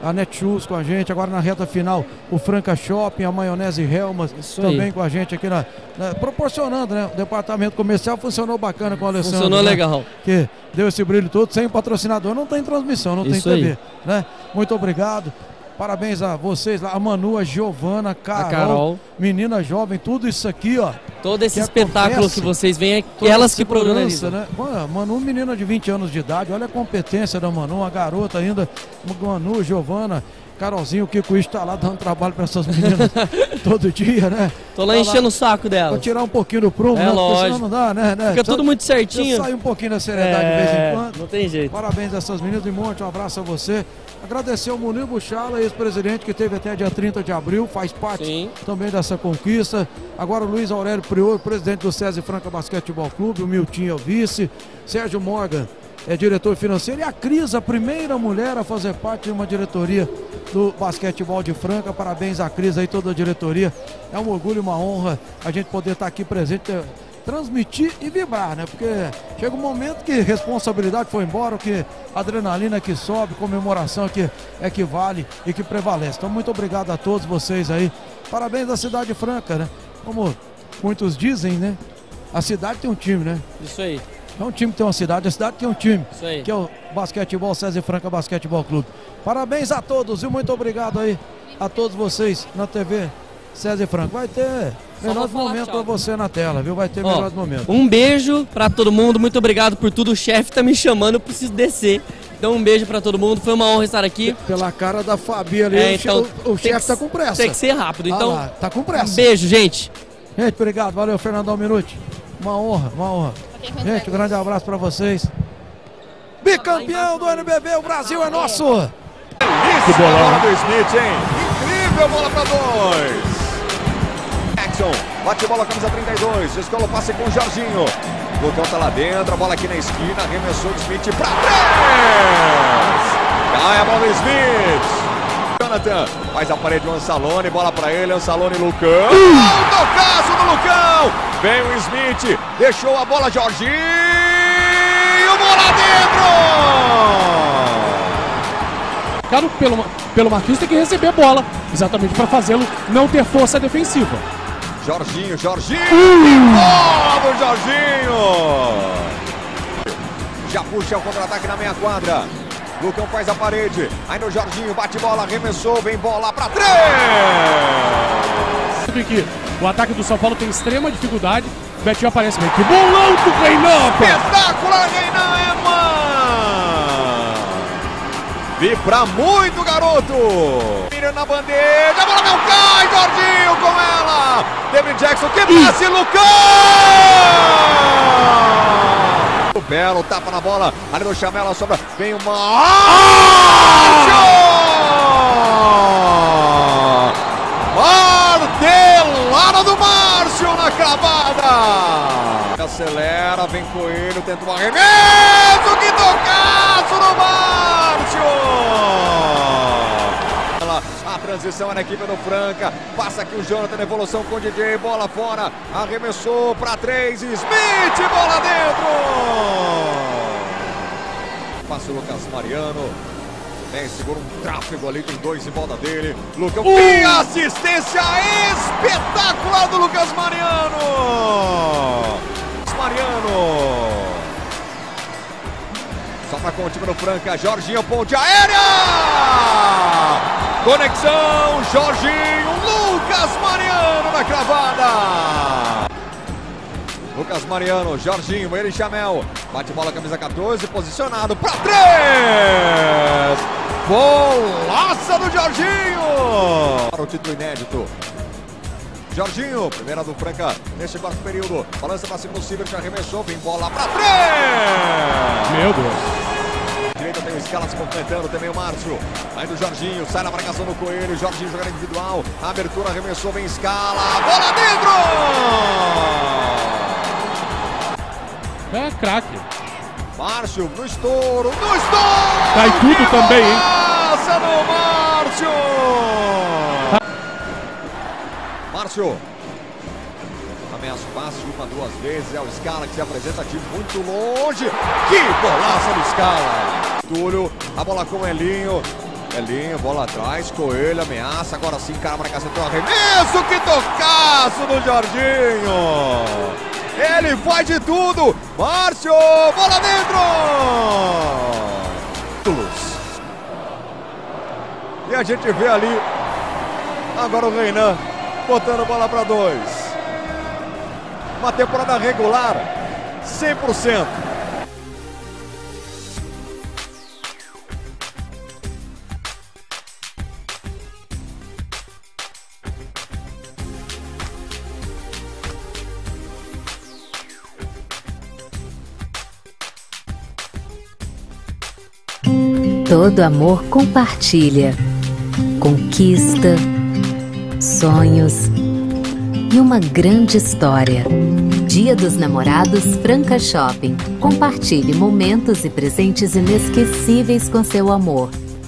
a Netshoes com a gente, agora na reta final o Franca Shopping, a Maionese Helmas também com a gente aqui proporcionando, né? O departamento comercial funcionou bacana com o Alessandro. Funcionou legal. Que deu esse brilho todo, sem patrocinador não tem transmissão, não tem TV, né? Muito obrigado. Parabéns a vocês lá, a Manu, a Giovana, a Carol, menina jovem, tudo isso aqui, ó. Todo esse espetáculo que vocês veem, é elas que programam, né? Manu, menina de 20 anos de idade, olha a competência da Manu, uma garota ainda, Manu, Giovana, Carolzinho, o Kiko está lá dando trabalho para essas meninas todo dia, né? Tô lá enchendo o saco delas. Vou tirar um pouquinho do prumo, né? Lógico. Não dá, né? Fica tudo muito certinho. Sai um pouquinho da seriedade de vez em quando. Não tem jeito. Parabéns a essas meninas de monte, um abraço a você. Agradecer ao Munir Buchala, ex-presidente, que teve até dia 30 de abril, faz parte também dessa conquista. Agora o Luiz Aurélio Prior, presidente do César Franca Basquetebol Clube, o Miltinho é o vice, Sérgio Morgan é diretor financeiro e a Cris, a primeira mulher a fazer parte de uma diretoria do basquetebol de Franca. Parabéns à Cris aí, toda a diretoria. É um orgulho e uma honra a gente poder estar aqui presente, transmitir e vibrar, né? Porque chega um momento que responsabilidade foi embora, que adrenalina que sobe, comemoração que é que vale e que prevalece. Então muito obrigado a todos vocês aí. Parabéns à cidade franca, né? Como muitos dizem, né? A cidade tem um time, né? Isso aí. É um time que tem uma cidade, a cidade tem um time. Isso aí. Que é o Basquetebol César Franca Basquetebol Clube. Parabéns a todos e muito obrigado aí a todos vocês na TV César Franca. Vai ter melhores momentos para você na tela, viu? Vai ter melhores momentos. Um beijo para todo mundo, muito obrigado por tudo. O chefe tá me chamando, eu preciso descer. Então um beijo para todo mundo, foi uma honra estar aqui. Pela cara da Fabi ali, então, o chefe tá com pressa. Tem que ser rápido, então lá, tá com pressa. Um beijo, gente. Gente, obrigado, valeu, Fernandão Minuti. Uma honra, uma honra. Gente, um grande abraço para vocês. Bicampeão do NBB, o Brasil é nosso. Que bola do Smith, hein? Incrível, bola para dois. Jackson, bate bola, camisa 32, escola o passe com o Jorginho. O Lucão tá lá dentro, a bola aqui na esquina, arremessou o Smith para três. Cai a bola do Smith. Jonathan faz a parede do Ansalone, bola para ele, Ansalone e Lucão. Tocaço do Lucão. Vem o Smith, deixou a bola, Jorginho, bola dentro. Pelo Marquinhos tem que receber a bola, exatamente para fazê-lo não ter força defensiva. Jorginho, bola do Jorginho. Já puxa o contra-ataque na meia quadra. Lucão faz a parede, aí no Jorginho, bate bola, arremessou, vem bola para três. Que o ataque do São Paulo tem extrema dificuldade, o Betinho aparece bem. Que bolão do Reinan! Espetacular, Reinan, vibra muito, garoto. Mira na bandeja, a bola não cai, Jorginho com ela. David Jackson, que passe, Lucão! O belo tapa na bola, ali no Chamela, sobra, vem o martelada do Márcio na cravada. Acelera, vem Coelho, tenta um arremesso, que tocaço no Márcio. A transição é na equipe do Franca, passa aqui o Jonathan, evolução com o DJ, bola fora, arremessou para três, Smith, bola dentro. Passa o Lucas Mariano, segura um tráfego ali, tem dois em volta dele. Lucão, que assistência espetacular do Lucas Mariano. Só com o time do Franca, Jorginho, ponte aérea. Conexão, Jorginho, Lucas Mariano na cravada. Lucas Mariano, Jorginho, ele e Chamel. Bate bola, camisa 14, posicionado para três. Bolaça do Jorginho. Para o título inédito. Jorginho, primeira do Franca neste quarto período. Balança para cima do Silver, que arremessou, vem bola para três. Meu Deus. Direita tem o Scala se movimentando, também o Márcio. Aí do Jorginho, sai na marcação do Coelho. Jorginho jogando individual. A abertura, arremessou, vem Scala. Bola dentro! É craque. Márcio no estouro, Cai tudo também, hein? Passa no Márcio! Márcio. Ameaça o passe uma, duas vezes. É o Scala que se apresenta de muito longe. Que bolaça do Scala! Túlio, a bola com o Elinho. Elinho, bola atrás, Coelho, ameaça, agora sim, cara, marcação do arremesso, que tocaço do Jorginho! Ele faz de tudo, Márcio, bola dentro! E a gente vê ali, agora o Reinan, botando a bola para 2. Uma temporada regular, 100%. Todo amor compartilha, conquista, sonhos e uma grande história. Dia dos Namorados Franca Shopping. Compartilhe momentos e presentes inesquecíveis com seu amor.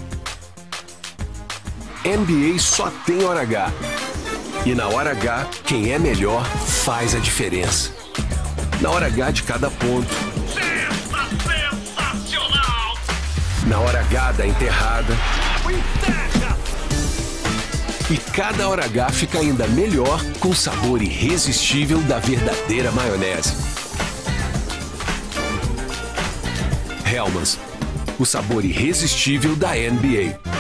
NBA só tem Hora H. E na Hora H, quem é melhor faz a diferença. Na Hora H de cada ponto. Na Hora H da enterrada. E cada Hora H fica ainda melhor com o sabor irresistível da verdadeira maionese. Hellmann's, o sabor irresistível da NBA.